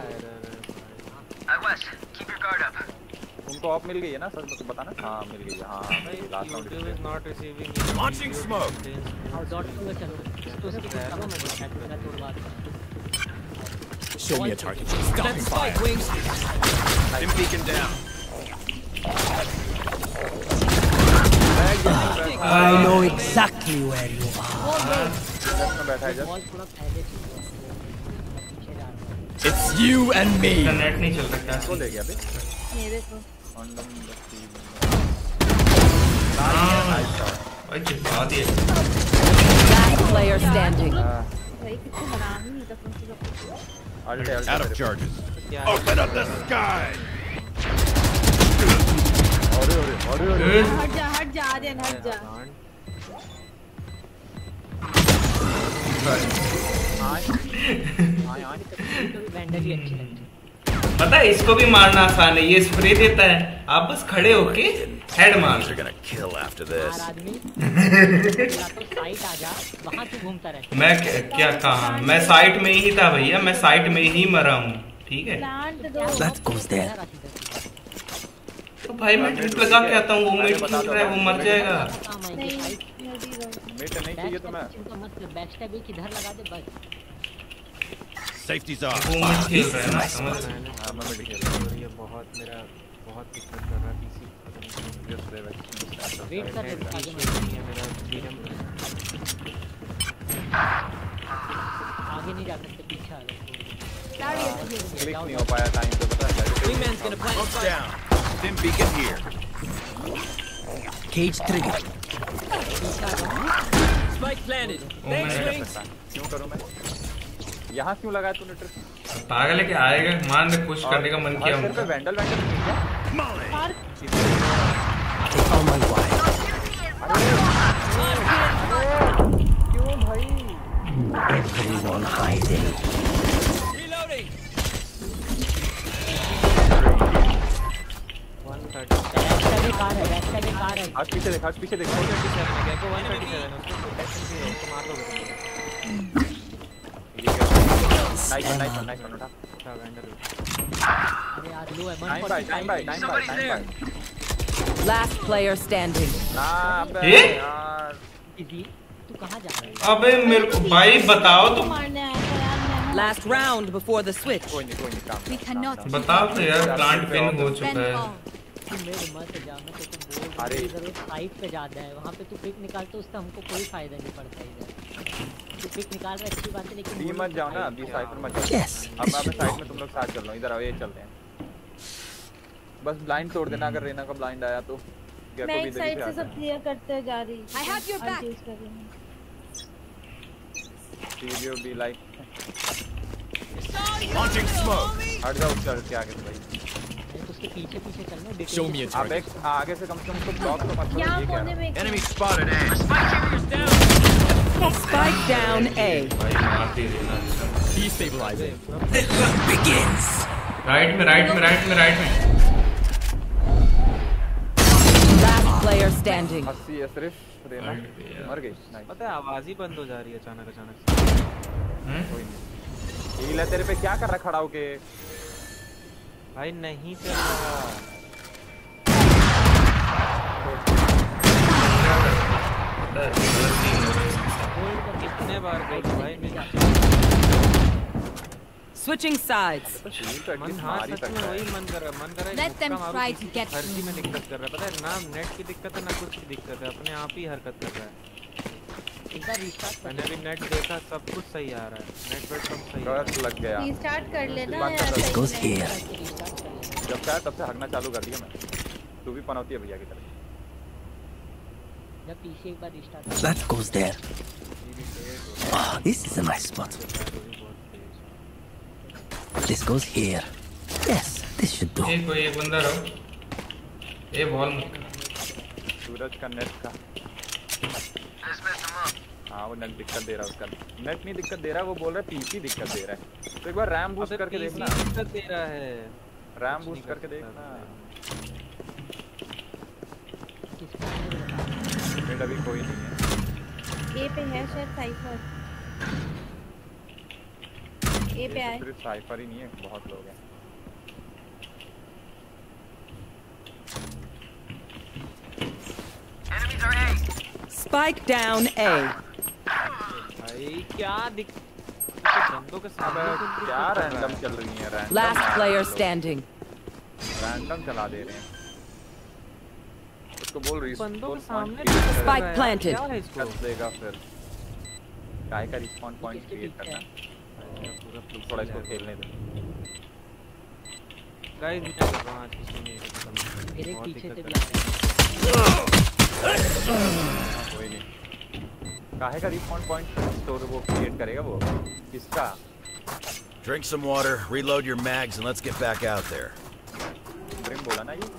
उनको ऑफ मिल गई है ना सर, तो बताना। हाँ मिल गई है। हाँ last round is not receiving launching smoke. और डॉट पे चलो तो उसकी करो मैं चैट मेरा तोड़ बात। Show me a target. Stop fire. Wings. Been beacon down. I know exactly where you are. It's you and me. Net नहीं चल रहा को ले गया बे मेरे को Last player standing. भाई कितना हरामी है तो Out of charges. Open up the sky. हट जा आर्यन हट जा। पता है इसको भी मारना आसान है, ये स्प्रे देता है, आप बस खड़े होके हेड मार। मैं क्या कहा, मैं साइट में ही था भैया, मैं साइट में ही मरा हूँ, ठीक है। तो भाई मैं ट्रिप लगा के आता हूँ, वो मेट खेल रहा है, वो मर जाएगा। मेट नहीं चाहिए तो मैं बैकस्टैब एक इधर लगा दे बस। Safety's off. वो मेट खेल रहा है ना, समझ रहे हैं। हां मैं मेट खेल रहा हूं। ये बहुत मेरा बहुत दिक्कत कर रहा है पीसी। वेट कर रहे आगे में मेरा डीएम आगे नहीं जा सकते, पीछे आ रहे। क्लिक नहीं हो पाया टाइम पे, पता है। Wingman's gonna plant down. Dim beacon here. Cage trigger. Spike planted. Thanks, Wings. क्यों करूं मैं? यहाँ क्यों लगाया तूने ट्रिप? पागल है क्या, आएगा मान दे, पुश करने का मन किया उनका। वेंडल Take all my wire. क्यों भाई? Everyone hiding. Reloading. 130 आज पीछे देख, आज पीछे देख। 137 गया को 137 उसको मार दो। नाइस उठा। अरे यार लो है 9 Last player standing. अबे यार इजी तू कहां जा रहा है? अबे मेरे को भाई बताओ तो। मारने आया था यार मैं। Last round before the switch. कोई नहीं काम। We cannot. बताओ तो यार, प्लांट पिन हो चुका है। मेरे मत जा, मैं तो बोल अरे जरूर साइड पे जाता है, वहां पे तू पिक निकाल तो उससे हमको कोई फायदा नहीं पड़ता इधर। तू पिक निकाल रहा है अच्छी बात है, लेकिन डी मत जाओ ना, अभी साइड मत जाओ। अब मैं साइड में तुम लोग साथ चल रहा हूं, इधर आओ, ये चलते हैं। बस ब्लाइंड तोड़ देना, अगर रेना का ब्लाइंड आया तो। मैं एक साइड से सब क्लियर करते जा रही। I have your back. Video भी लाइक Launching smoke. हट जाओ चल के आगे से भाई। उसके पीछे चलना। Show me a target. आगे से कम से कम उसको ब्लॉक तो मत करो। यहां कोने में Enemy spotted A. Spike down A. भाई मार दे देना। Destabilizing. The hunt begins. Right में Last player standing. 80 है सिर्फ, रेना मर गई। पता है आवाज ही बंद हो जा रही है अचानक से। कोई नहीं, हील है तेरे पे, क्या कर रहा खड़ा होके? भाई नहीं चल रहा। कितने बार बोल भाई मेरा। Switching sides. मन हाँ सच में वही मन कर रहा है। Let them try to get हर चीज में दिक्कत कर रहा है, पता है ना, नेट की दिक्कत है ना कुछ की दिक्कत है, अपने आप ही हरकत कर रहा है। इधर रीस्टार्ट मैंने भी नेट देखा, सब कुछ सही आ रहा है, नेट पे सब सही है। लग गया। रीस्टार्ट कर लेना यार। जब चाहे तब से हगना चालू कर दिया मैं। तू भी पनौती है भैया की तरह। जब पीसी एक बार restart That goes there. Ah, this is a nice spot. This goes here. Yes, this should do. कोई एक बंदा रहो। ये वॉल मत कर। सूरज का नेट का। हाँ वो नेट दिक्कत दे रहा है उसका। नेट नहीं दिक्कत दे रहा है, वो बोल रहा है पीसी दिक्कत दे रहा है। तो एक बार रैम बूस्ट करके देखना। दिक्कत दे रहा है। रैम बूस्ट करके देखना। नेट अभी कोई नहीं है। ए पे है शायद साइफर। ए पे आए। सिर्फ साइफर ही नहीं है, बहुत लोग हैं। Spike down A. भाई क्या बंदों के सामने क्या रैंडम चल रही है random. Last player standing. Random चला दे रहे हैं। उसको बोल रही बंदों के सामने Spike planted. क्या है इसको देगा फिर काय का रिस्पॉन पॉइंट क्रिएट करना। थोड़ा इसको खेलने दे। गाइस मैं कर रहा हूं आज किसी ने मेरे पीछे से भी कोई नहीं। काहे का रिस्पॉन पॉइंट स्टोर वो क्रिएट करेगा वो किसका? Drink some water, reload your mags, and let's get back out there. प्रेम बोला ना ये।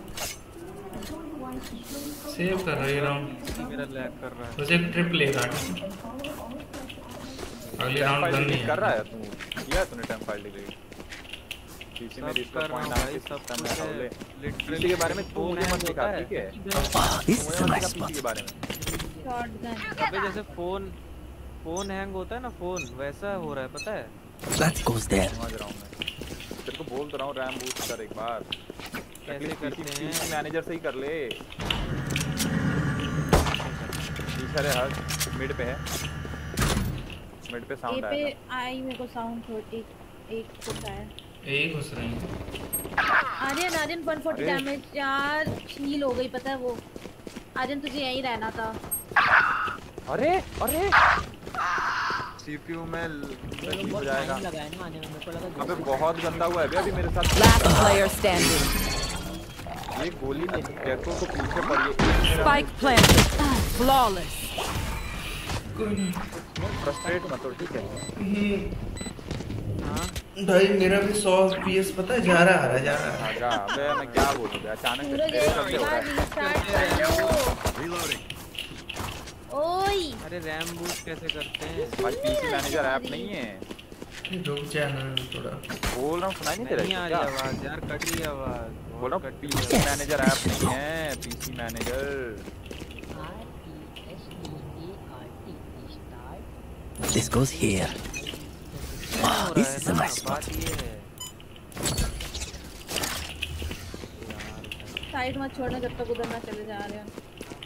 सेव कर रही राउंड। मेरा लैग कर रहा है। बस एक ट्रिप लेगा। अगले राउंड गन नहीं कर रहा है तू। किया तूने टाइम फाइल डिलीट। पीसी में रिस्पॉन पॉइंट आके सब करना है। लिटरली के बारे में तू मुझे मत सिखा ठीक है? This is a nice spot. के बारे में। शॉटगन। अबे जैसे फोन हैंग होता है ना, फोन वैसा हो रहा है पता है। That goes there. समझ रहा हूं मैं। तेरे को बोल तो रहा हूं रैम बूस्ट कर एक बार। कैसे करते हैं? मैनेजर से ही कर ले। पीछे रे हट मिड पे है। मिड पे साउंड आया। ए पे आई मेरे को साउंड 30 एक कुछ आया। एक घुस रहे हैं। आर्यन 140 डैमेज यार, हील हो गई पता है वो। आर्यन तुझे यहीं रहना था। अरे सीपीयू में हो जाएगा। अबे बहुत गंदा हुआ है अभी मेरे साथ। Last player standing. ये गोली देखो तो पीछे पड़ी है। Spike planted. Flawless. फ्रस्ट्रेट मत हो ठीक है। भाई मेरा भी 100 FPS पता है जा रहा है। आजा अबे मैं क्या बोलूं अचानक से तेरे चलते हो रहा है। ओए अरे रैम बूस्ट कैसे करते हैं? भाई पीसी मैनेजर ऐप नहीं है। रुक जा ना थोड़ा। बोल रहा हूं सुनाई नहीं दे रहा नहीं आ रही आवाज यार, कट रही आवाज। बोल रहा हूं पीसी मैनेजर ऐप नहीं है। PC manager This goes here. Ah, this is a nice spot. Side मत छोड़ना जब तक उधर ना चले जा रहे हैं।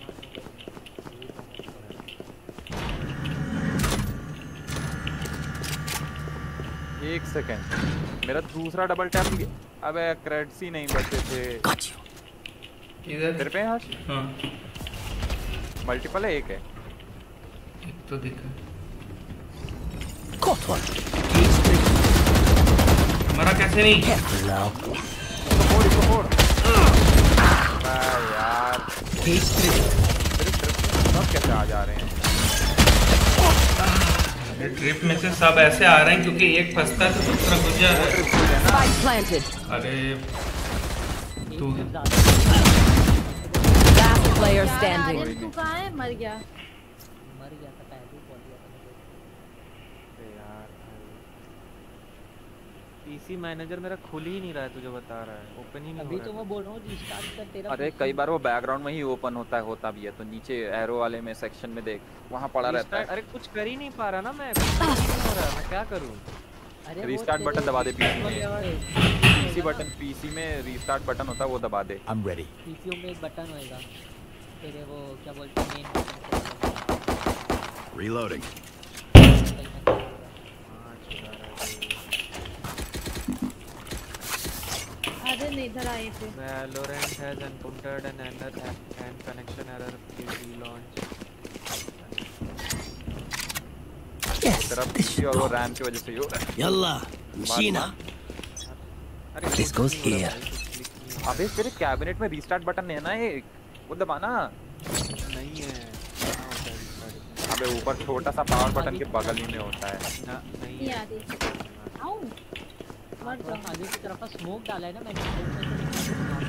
एक सेकंड मेरा दूसरा डबल टैप। अबे क्रेडिट्स ही नहीं बचे थे। इधर तेरे पे आज हाँ मल्टीपल है एक है। एक तो दिखा। Caught one. मरा कैसे नहीं? यार सब कैसे आ जा रहे हैं? ट्रिप में से सब ऐसे आ रहे हैं क्योंकि एक फंसता है तो दूसरा घुस जा रहा है। अरे तू Last player standing. तू कहाँ है? मर गया था पहले बोल दिया यार। पीसी मैनेजर मेरा खुल ही नहीं रहा है, तुझे बता रहा है ओपन ही नहीं हो रहा है। अभी तो मैं बोल रहा हूँ रिस्टार्ट कर तेरा। अरे कई बार वो बैकग्राउंड में ही ओपन होता भी है तो नीचे एरो वाले में सेक्शन में देख वहाँ पड़ा रहता है। अरे कुछ कर ही नहीं पा रहा ना मैं, कुछ नहीं हो रहा, मैं क्या करूँ? रीस्टार्ट बटन दबा दे पीसी में। पीसी में रीस्टार्ट बटन होता है वो दबा दे। I'm ready. पीसी में एक बटन होएगा तेरे, वो क्या बोलते हैं मेन बटन। Reloading. अरे नहीं इधर आए थे। Valorant has encountered an error and connection error. Please relaunch. तेरा पीसी और वो रैम की वजह से हो रहा है। Yalla, Machina. This goes here. अबे तेरे कैबिनेट में रीस्टार्ट बटन है ना एक, वो दबाना। नहीं है। अबे ऊपर छोटा सा पावर बटन के बगल ही में होता है। नहीं आ रही। आओ मत जाओ, आगे की तरफ स्मोक डाला है ना मैंने।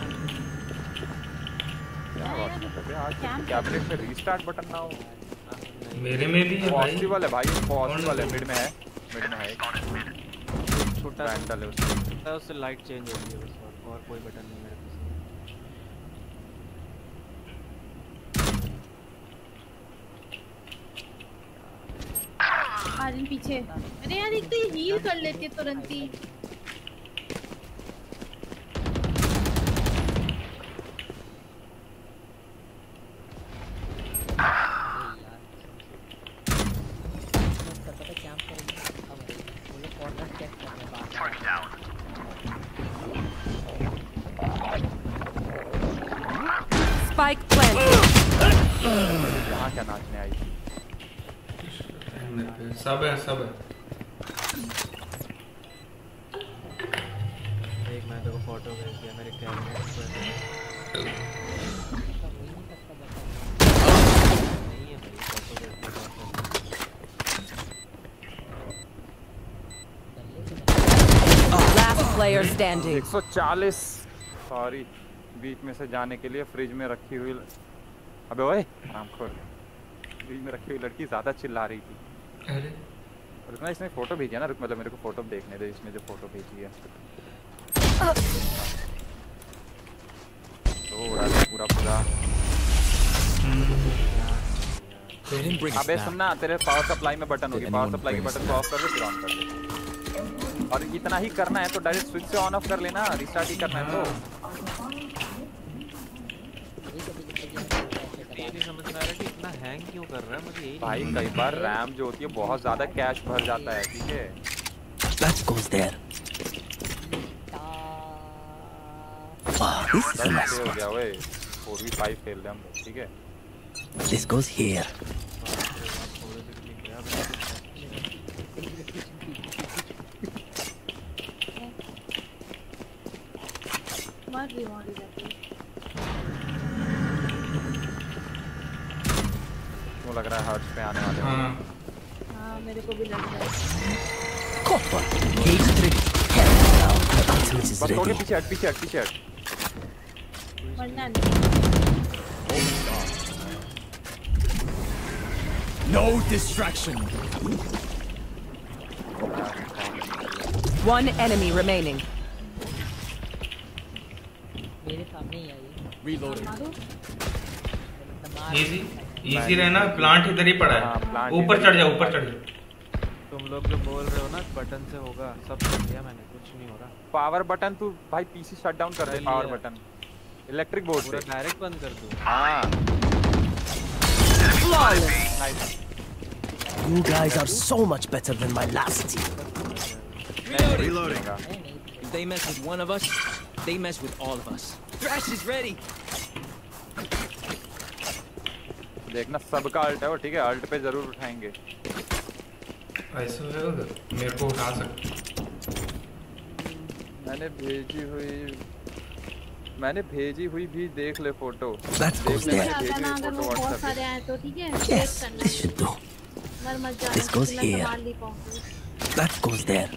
कैबिनेट में रीस्टार्ट बटन ना हो। मेरे में भी है भाई। पॉसिबल है भाई, पॉसिबल है। मिड में है, मिड में है। छोटा पेंटल है उसमें, उससे लाइट चेंज होगी बस, और कोई बटन नहीं मेरे पास। आर्यन पीछे। अरे यार एक तो ये हील कर लेती है तुरंत ही। Spike planted. यहाँ क्या नाचने आई? सब है, सब है। एक मैं तेरे को फोटो भेज दिया मेरे कैबिनेट पे। नहीं है भाई, फोटो भेज दिया। Last player standing. 140। सॉरी, बीच में से जाने के लिए फ्रिज में रखी हुई। अबे ओए आरामखोर, फ्रिज में रखी हुई लड़की ज्यादा चिल्ला रही थी। अरे रुक ना, इसने फोटो भेजी है ना, रुक मतलब मेरे को फोटो देखने दे। इसमें जो फोटो भेजी है तो पूरा पूरा। अबे सुनना, तेरे पावर सप्लाई में बटन होगी, पावर सप्लाई के बटन को ऑफ कर दे फिर ऑन कर दे। और इतना ही करना है तो डायरेक्ट स्विच से ऑन ऑफ कर लेना, रिस्टार्ट ही करना है तो। नहीं समझ में आ रहा कि इतना हैंग क्यों कर रहा है मुझे यही। भाई कई बार रैम जो होती है बहुत ज्यादा कैश भर जाता है, ठीक है। That goes there. Wow, this is a nice हो spot. गया ओए, 4v5 खेल रहे हम, ठीक है। This goes here. मार जाती है। लग रहा है हर्ट्स पे आने वाले। हाँ मेरे को भी लग रहा है। Copper. Cage trick. Hell now. My ultimate is बस थोड़े ready. पीछे हट, पीछे हट, पीछे हट। मरना नहीं। No distraction. One enemy remaining. मेरे सामने ही आई। Reloading. इजी रहना, प्लांट इधर ही पड़ा है। ऊपर चढ़ जा, ऊपर चढ़ जा। तुम लोग जो बोल रहे हो ना बटन से होगा, सब कर दिया मैंने, कुछ नहीं हो रहा। पावर बटन तू भाई पीसी शट डाउन कर दे, पावर बटन इलेक्ट्रिक बोर्ड से डायरेक्ट बंद कर दूं। हां Flawless. You guys are so much better than my last team. Reloading. If they mess with one of us, they mess with all of us. Thrash is ready. देखना सबका alt है वो, ठीक है। अल्ट पे जरूर उठाएंगे। ऐसा है उधर, मेरे को उठा सकते। मैंने भेजी हुई भी देख ले फोटो। That goes there. अगर वो बहुत सारे आए तो ठीक है। Yes, this should do. मर मत जाना। This goes मैं here. संभाल नहीं पाऊंगी। That goes there.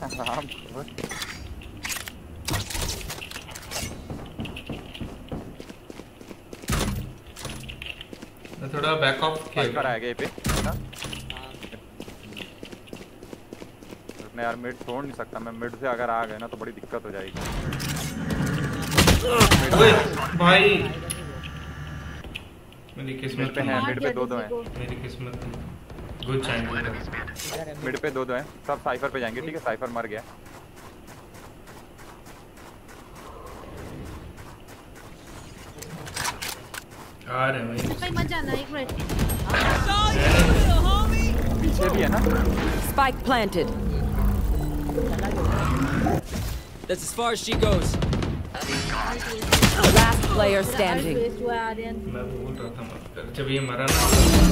थोड़ा बैक ऑफ फाइबर आ गए पे ना। मैं यार मिड छोड़ नहीं सकता, मैं मिड से अगर आ गए ना तो बड़ी दिक्कत हो जाएगी। भाई मेरी किस्मत पे है, मिड पे दो हैं। मेरी किस्मत गुड चाइल्ड। मिड पे दो हैं, सब साइफर पे जाएंगे, ठीक है। साइफर मर गया। आ रहे भाई मत जाना, एक मिनट। पीछे भी है ना। Spike planted. That's as far as she goes. Last player standing. मैं बोल रहा था मत कर, जब ये मरा ना।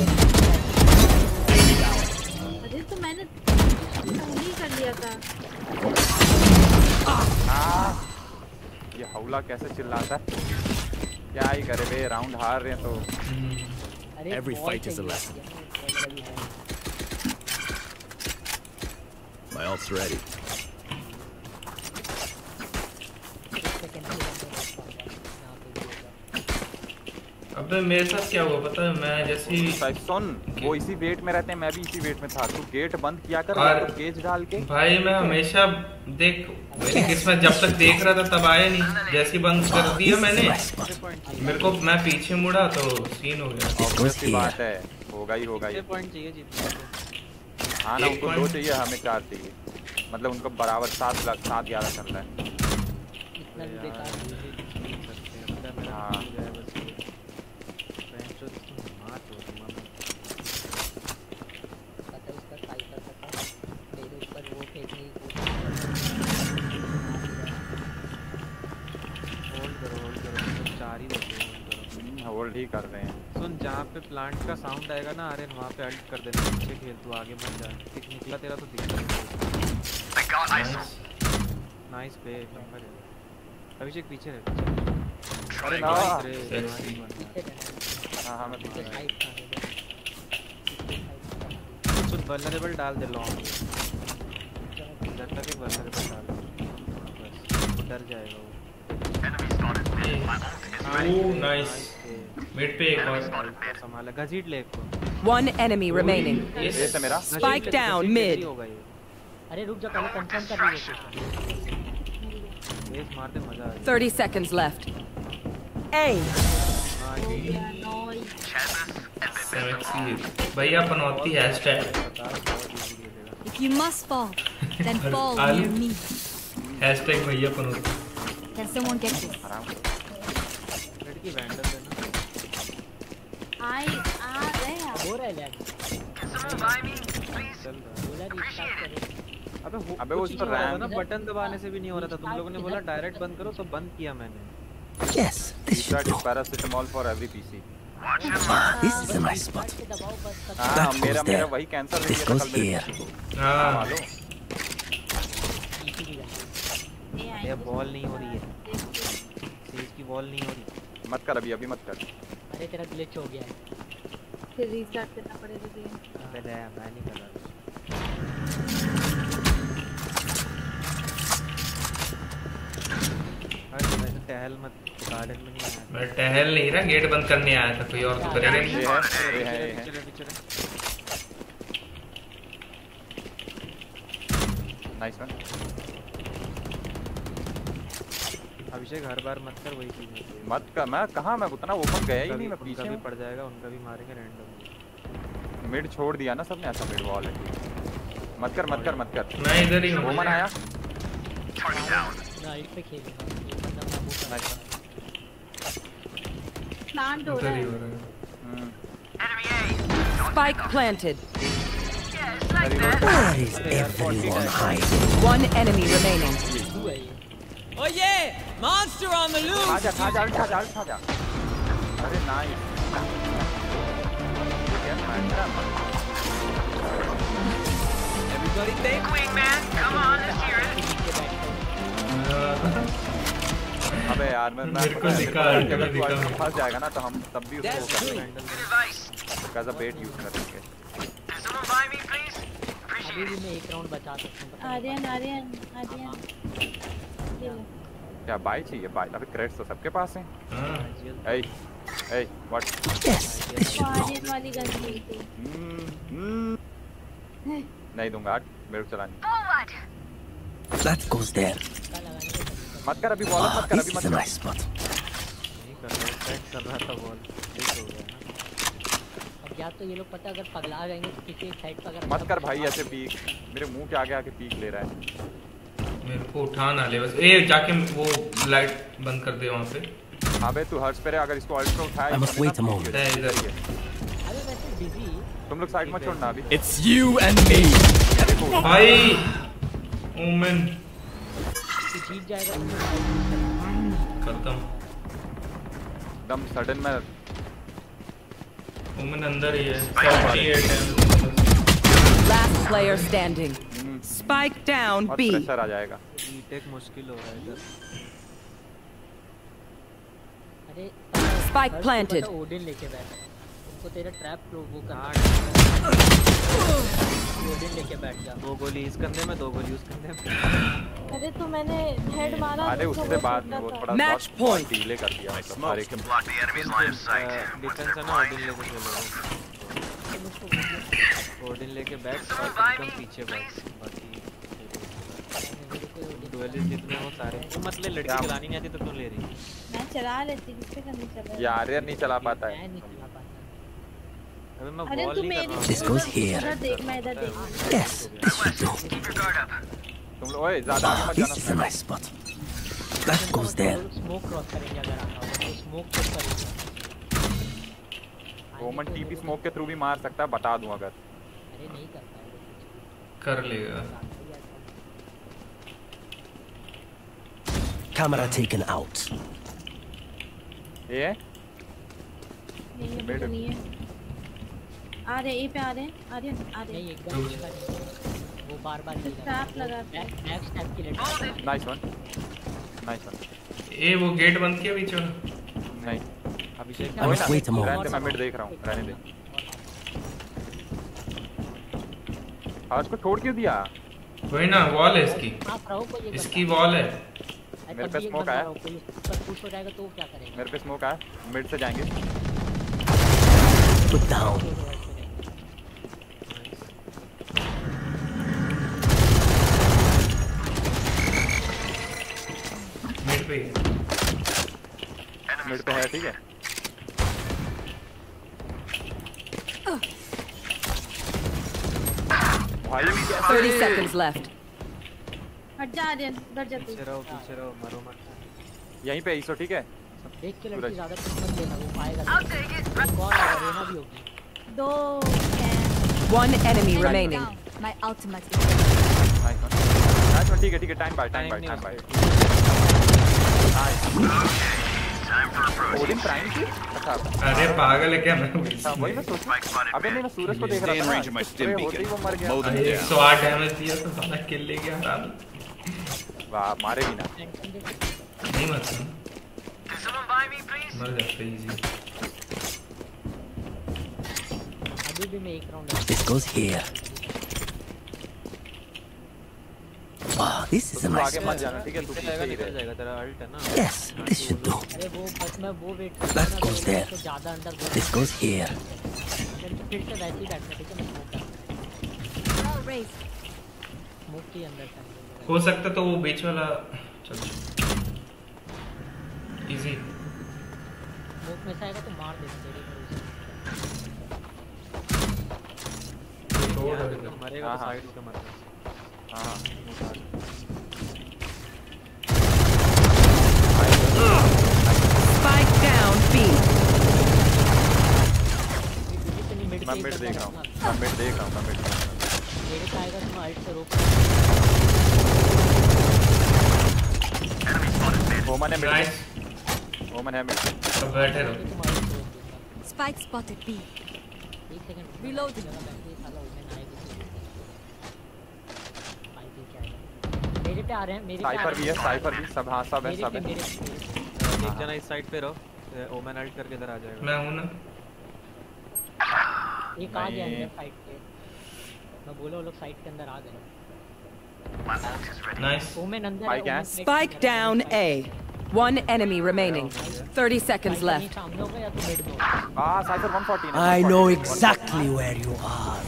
अरे तो मैंने नहीं कर लिया था। ये हौला कैसे चिल्लाता है, क्या ही करे बे, राउंड हार रहे हैं तो। Every fight is a lesson. My ult's ready. अबे मेरे साथ क्या हुआ पता है, मैं जैसे ही सुन वो इसी वेट में रहते हैं, मैं भी इसी वेट में था, तू गेट बंद किया कर तो गेज डाल के। भाई मैं हमेशा देख मेरी किस्मत जब तक देख रहा था तब आया नहीं, जैसे बंद कर दिया मैंने मेरे को, मैं पीछे मुड़ा तो सीन हो गया। ऑब्वियसली बात है, होगा ही होगा ये। पॉइंट चाहिए जीतने। हाँ ना, उनको 2 चाहिए, हमें 4 चाहिए, मतलब उनको बराबर 7-11 चल रहा है। हाँ होल्ड ही कर रहे हैं। सुन जहाँ पे प्लांट का साउंड आएगा ना आर्यन, वहाँ पे अल्ट कर देना, पीछे खेल, तू आगे मत जा, एक निकला तेरा तो दिख रहा है। नाइस पे नंबर है। अभिषेक पीछे रह। अरे ना हाँ मैं पीछे। सुन वल्नरेबल डाल दे लॉन्ग, जब तक एक वल्नरेबल डाल बस, डर जाएगा वो। नाइस मिड पे एक और संभाला, घसीट ले एक को। One enemy remaining. ये है मेरा। Spike down mid. अरे रुक जा, पहले कंफर्म कर लीजिए। वेस मार दे, मजा आ जाएगा। 30 seconds left. A. भैया पनौती hashtag. If you must fall, then fall near me. Hashtag भैया पनौती। Can someone get this? लड़की वैंडल है ना। आ रहे हैं। हो रहा है लैग। अबे वो तो रैम ना बटन दबाने से भी नहीं हो रहा था, तुम लोगों ने बोला डायरेक्ट बंद करो तो बंद किया मैंने। Yes, this should do. Paracetamol for every PC. This is my spot. हाँ मेरा वही कैंसर This goes here. हाँ ये बॉल नहीं हो रही है, सीज की बॉल नहीं हो रही। मत कर अभी मत कर। अरे तेरा ग्लिच हो गया है, फिर रीस्टार्ट करना पड़ेगा गेम। अबे मैं नहीं कर रहा। अरे टहल मत, गार्डन में नहीं आया मैं टहल नहीं रहा, गेट बंद करने आया था, कोई और तो करेगा नहीं। Nice one. अभिषेक हर बार मत कर वही चीज मत कर। मैं कहाँ, मैं उतना ओपन गया ही नहीं, मैं पीछे भी पड़ जाएगा, उनका भी मारेंगे रैंडम। मिड छोड़ दिया ना सबने, ऐसा मिड वॉल है। मत कर मत कर मत कर। मैं इधर ही हूं। वोमन आया राइट पे खेलेगा। नाइस प्लांट हो रहा है। Spike planted. Where is everyone hiding? One enemy remaining. Oh yeah! Monster on the loose! खा जा। अरे nice. Everybody think wingman, come on, let's hear it. अबे यार मैं मेरे को दिखा फंस जाएगा ना तो हम तब भी उसको कैसा बेट यूज करेंगे। अभी भी मैं एक राउंड बचा सकता हूं। आर्यन क्या बाय चाहिए? बाय अबे क्रेडिट्स तो सबके पास हैं। ए व्हाट? आर्यन वाली गन थी। नहीं दूंगा, मेरे को चलानी। That goes there. मत कर अभी बॉल मत कर, अभी मत कर। Nice spot. नहीं कर रहा, सेट कर रहा था बॉल, ठीक हो गया ना। अब या तो ये लोग पता अगर पगला जाएंगे तो किसी एक साइड पर अगर मत कर भाई ऐसे पीक, मेरे मुंह के आगे आके पीक ले रहा है। मेरे को उठा ना ले बस। ए जाके वो लाइट बंद कर दे वहां पे। हां बे तू हर्ष पे अगर इसको अल्ट्रा उठाया। I must wait a moment. इधर ही अरे वैसे बिजी तुम लोग साइड मत छोड़ना अभी। It's you and me. भाई ओमन जीत जाएगा खत्म एकदम सडन में। ओमन अंदर ही है। 78 है। Last player standing. Spike down B. Pressure आ जाएगा। रीटेक मुश्किल हो रहा है इधर। अरे Spike planted. ओडिन लेके बैठ, उनको तेरा ट्रैप वो करना। ओडिन लेके बैठ जा। 2 गोली इस कंधे में, 2 गोली उस कंधे में। अरे तो मैंने हेड मारा। अरे उससे बाद में वो थोड़ा मैच पॉइंट डिले कर दिया। Smoke can block the enemy's line of sight. Defence है ना, ओडिन लेके चलो। ओडिन लेके बैठ और एकदम पीछे बैठ। बाकी डुएलिस्ट जितने हो सारे। तू मतलब लड़की चलानी नहीं आती तो क्यों ले रही? मैं चला लेती, किससे करनी चल रहा है? यार नहीं चला पाता है। अबे मैं अरे बॉल तू नहीं कर मेरी रहा हूँ। This goes here. इधर देख, मैं इधर देख। Yes, this should do. तुम लोग ओए ज्यादा आगे मत This जाना। is a nice spot. That goes there. Smoke cross करेंगे अगर आता हो तो स्मोक क्रॉस करेंगे। रोमन टीपी स्मोक के थ्रू भी मार सकता है, बता दूं अगर। अरे नहीं करता है। कर लेगा। Camera taken out. ये नहीं है। आ रहे, ए पे आ रहे हैं, आ रहे। नहीं एकदम वो बार-बार ट्रैप लगा के बैक स्टैप की लेट। Nice one. ए वो गेट बंद किया बीच में? नहीं अभिषेक Wait a moment. रहने दे, मैं मिड देख रहा हूँ, रहने दे। आज को छोड़ क्यों दिया? वही ना, वॉल है इसकी वॉल है। मेरे पे स्मोक आया। पुश हो जाएगा तो क्या करेगा? मेरे पे स्मोक आया, मिड से जाएंगे। Put down. मिड पे है, ठीक है। 30 seconds left. हट जा आर्यन, उधर जा तू। पीछे रहो, मरो मत। यहीं पे ईसो, ठीक है। देख के लड़की ज्यादा कुछ मत लेना, वो पाएगा। कौन आएगा? रेना भी होगी। 2 One enemy remaining. My ultimate. Nice, ठीक है, टाइम बाय। ओडिन प्राइम की? अच्छा। अरे पागल है क्या मैं? वही मैं सोच। अबे नहीं, मैं सूरज को देख रहा था। range of my stim beacon. Mow them down. 108 damage दिया तो साला किल ले गया हराम। वाह, मारे भी ना। नहीं मत मर जाते इजी। अभी भी मैं एक round. This goes here. Oh, this is a nice आगे मत spot. जाना, ठीक है? तू पीछे ही निकल जाएगा, तेरा अल्ट है ना। Yes, this should do. अरे वो बस मैं वो वेट That goes there. ज्यादा अंदर This goes here. फिर से वैसे ही बैठना, ठीक है? मैं स्मोक के अंदर से हो सकता तो वो बीच वाला चल इजी। स्मोक में से आएगा तो मार देगा तेरे को। मरेगा तो साइड से मरेगा। हां Spike down B. मैं मिड देख रहा हूं। मेरे पे आएगा तो मैं आइट से रोक। ओमन है मिड। ओमन है मिड। सब बैठे रहो। Spike spotted B. एक सेकंड Reloading. मेरे पे आ रहे हैं, मेरे पे साइफर भी है, साइफर भी सब। हाँ, सब है। एक जना इस साइड पे रहो। ओमन अल्ट करके इधर आ जाएगा। मैं हूं ना। एक आ गया अंदर साइड पे। मैं बोला वो लोग साइड के अंदर आ गए। नाइस। ओमन अंदर है। Spike down A. One enemy remaining. 30 seconds left. सामने होगा या तो मिड में। साइफर 114 है। I know exactly where you are.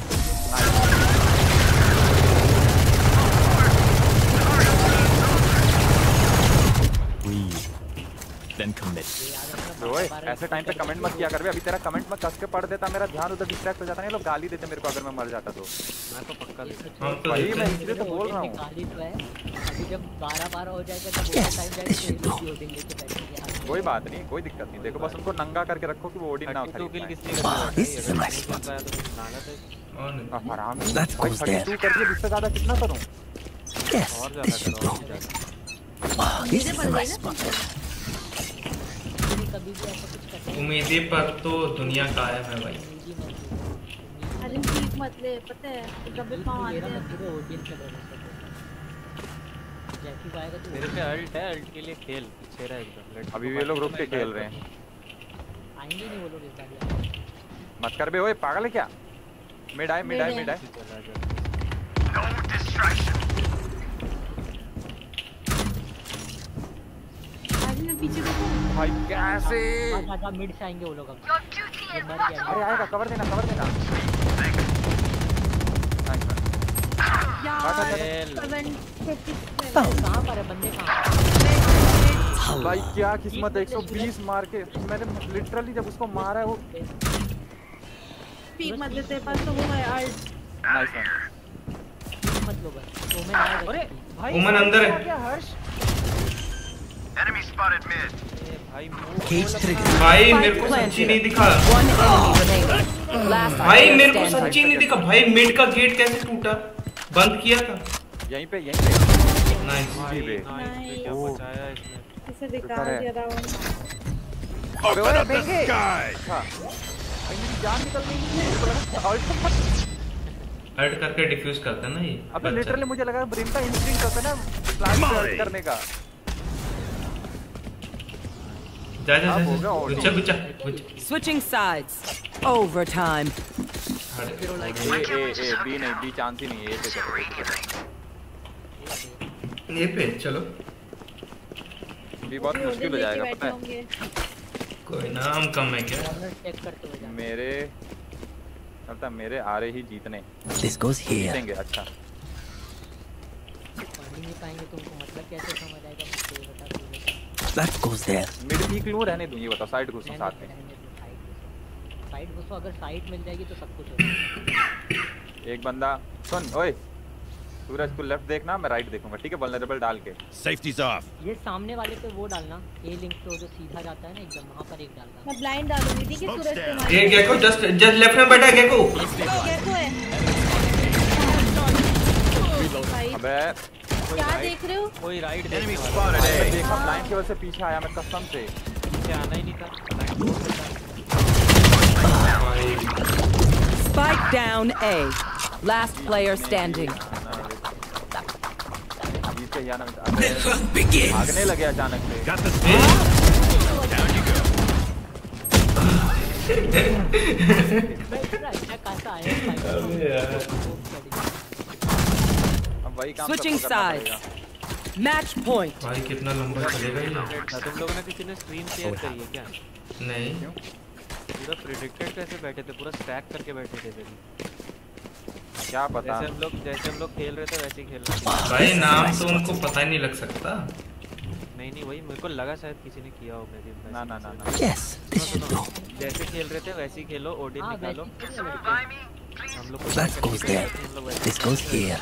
Breathe. Then commit. ओए, ऐसे टाइम पे कमेंट मत किया कर बे। अभी तेरा कमेंट मैं कस के पढ़ देता, मेरा ध्यान उधर डिस्ट्रैक्ट हो जाता। नहीं, लोग गाली देते मेरे को अगर मैं मर जाता तो। मैं तो पक्का भाई मैं इसलिए तो बोल रहा हूं। गाली तो है। अभी जब 12-12 हो जाएगा तब वो टाइम जाएगा तो ओडिन लेके बैठेंगे। कोई बात नहीं, कोई दिक्कत नहीं। देखो बस उनको नंगा करके रखो कि वो ओडिन ना उठाए। This is a nice spot. आराम That goes there. तू कर दिया, इससे ज्यादा कितना करूं? Yes, this should do. This is a nice spot. उम्मीदी पर तो दुनिया कायम है भाई। अरे ठीक मत ले, पता है कभी पाँव आते हैं। मेरे पे अल्ट है, अल्ट के लिए खेल पीछे रहा एकदम। अभी ये लोग रुक के खेल रहे हैं। आएंगे नहीं वो लोग इस बार। मत कर बे, ओए पागल है क्या? मिड आए मिड आए मिड आए। पीछे देखो भाई कैसे आजा मिड से आएंगे वो लोग अब। अरे आएगा, कवर देना कवर देना। कहां पर है बंदे? कहां भाई क्या किस्मत है, 120 मार के मैंने लिटरली जब उसको मारा है वो पीक मत देते पास तो वो है अल्ट। Nice one. मत लो बस ओमेन आएगा। अरे भाई ओमेन अंदर है। क्या हर्ष? Enemy spotted mid. Cage trigger. भाई मेरे को सच्ची नहीं दिखा। भाई मेरे को सच्ची नहीं दिखा। भाई मिड का गेट कैसे टूटा? बंद किया था यहीं पे नाइस जी बे। क्या बचाया इसने? इसे दिखा दिया था Open up the sky. भाई मेरी जान निकल गई। अल्ट करके डिफ्यूज करता है ना ये। अबे लिटरली मुझे लगा ब्रिम का इंस्टिंक्ट होता है ना फ्लैश पे अल्ट करने का। जा गुच्चा Switching sides. Overtime. A B नहीं, बी चांस ही नहीं है। ए पे चलो ये पे चलो। बी बहुत मुश्किल हो जाएगा पता है। कोई नाम कम है क्या? मेरे मतलब मेरे आ रहे ही जीतने। This goes here. जीतेंगे। अच्छा पानी नहीं पाएंगे तुमको मतलब कैसे समझ आएगा मुझे बता। That goes there. Mid peek लूं रहने दूं ये बताओ, साइड घुसो साथ में। साइड घुसो, अगर साइड मिल जाएगी तो सब कुछ होगा। एक बंदा सुन, ओए सूरज तू लेफ्ट देखना, मैं राइट देखूंगा ठीक है? वल्नरेबल डाल के। Safety's off. ये सामने वाले पे वो डालना, ए लिंक तो जो सीधा जाता है ना एकदम वहां पर एक डालना। मैं ब्लाइंड डालूंगी ठीक है सूरज पे। ये गेको जस्ट लेफ्ट में बैठा है गेको। गेको है। अबे क्या देख रहे हो? कोई राइट एनिमी स्पॉटेड है। देखा ब्लाइंड की वजह से पीछे आया मैं कसम से। पीछे आना ही नहीं था। Spike down A. Last player standing. भागने लगे अचानक से। Down you go. अब वही काम Switching sides. Match point. भाई कितना लंबा चलेगा ये? तुम लोगों ने किसी ने स्क्रीन शेयर करी है क्या? नहीं। पूरा प्रेडिक्टेड कैसे बैठे थे, पूरा स्टैक करके बैठे थे सभी। क्या पता? जैसे हम लोग खेल रहे थे वैसे ही खेल रहे थे। भाई नाम तो उनको पता ही नहीं लग सकता। नहीं वही मेरे को लगा शायद किसी ने किया होगा। ना ना ना Yes, this should do. जैसे खेल रहे थे वैसे ही खेलो, ओडिन निकालो। हम लोग That goes there. This goes here.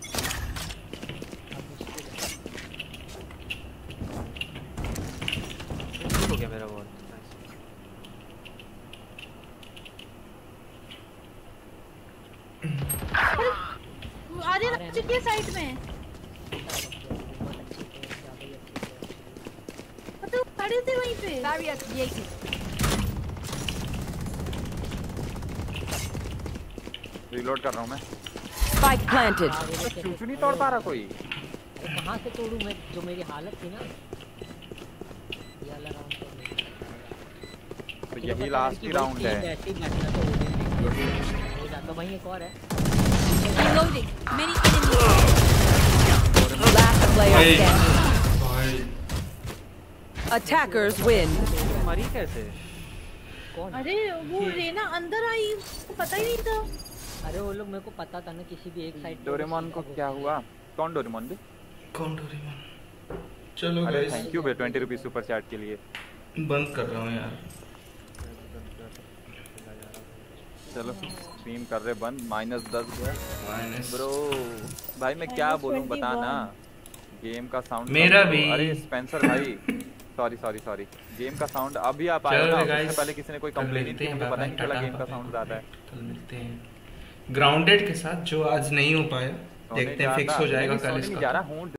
हो गया मेरा बॉल। अरे चुकी है साइड में। तो खड़े थे वहीं पे। Barrier created. रीलोड कर रहा हूं मैं। Spike planted. चूचू नहीं तोड़ पा रहा कोई। कहां से तोड़ूं मैं? जो मेरी हालत थी ना ये वाला राउंड तो यही लास्ट ही राउंड है। ऐसे ही बैठना तो हो जाता। वहीं एक और है। Reloading. Many enemies. Last player standing. Attackers win. मरी कैसे? कौन? अरे वो रेना अंदर आई, उसको पता ही नहीं था। अरे वो लोग मेरे को पता था ना किसी भी एक साइड। डोरेमोन को क्या हुआ? कौन डोरेमोन भी? कौन डोरेमोन? चलो अरे गाइस थैंक यू बे 20 रुपए सुपर चैट के लिए। बंद कर रहा हूँ यार। चलो स्ट्रीम कर रहे बंद। -10 माइनस ब्रो। भाई मैं क्या बोलूं बता ना। गेम का साउंड मेरा भी। अरे स्पेंसर भाई सॉरी गेम का साउंड अभी आप आए ना, उससे पहले किसी ने कोई कंप्लेन नहीं की, मुझे पता नहीं चला गेम का साउंड ज्यादा है। कल मिलते हैं ग्राउंडेड के साथ जो आज नहीं हो पाया। देखते हैं फिक्स हो जाएगा कल इसका।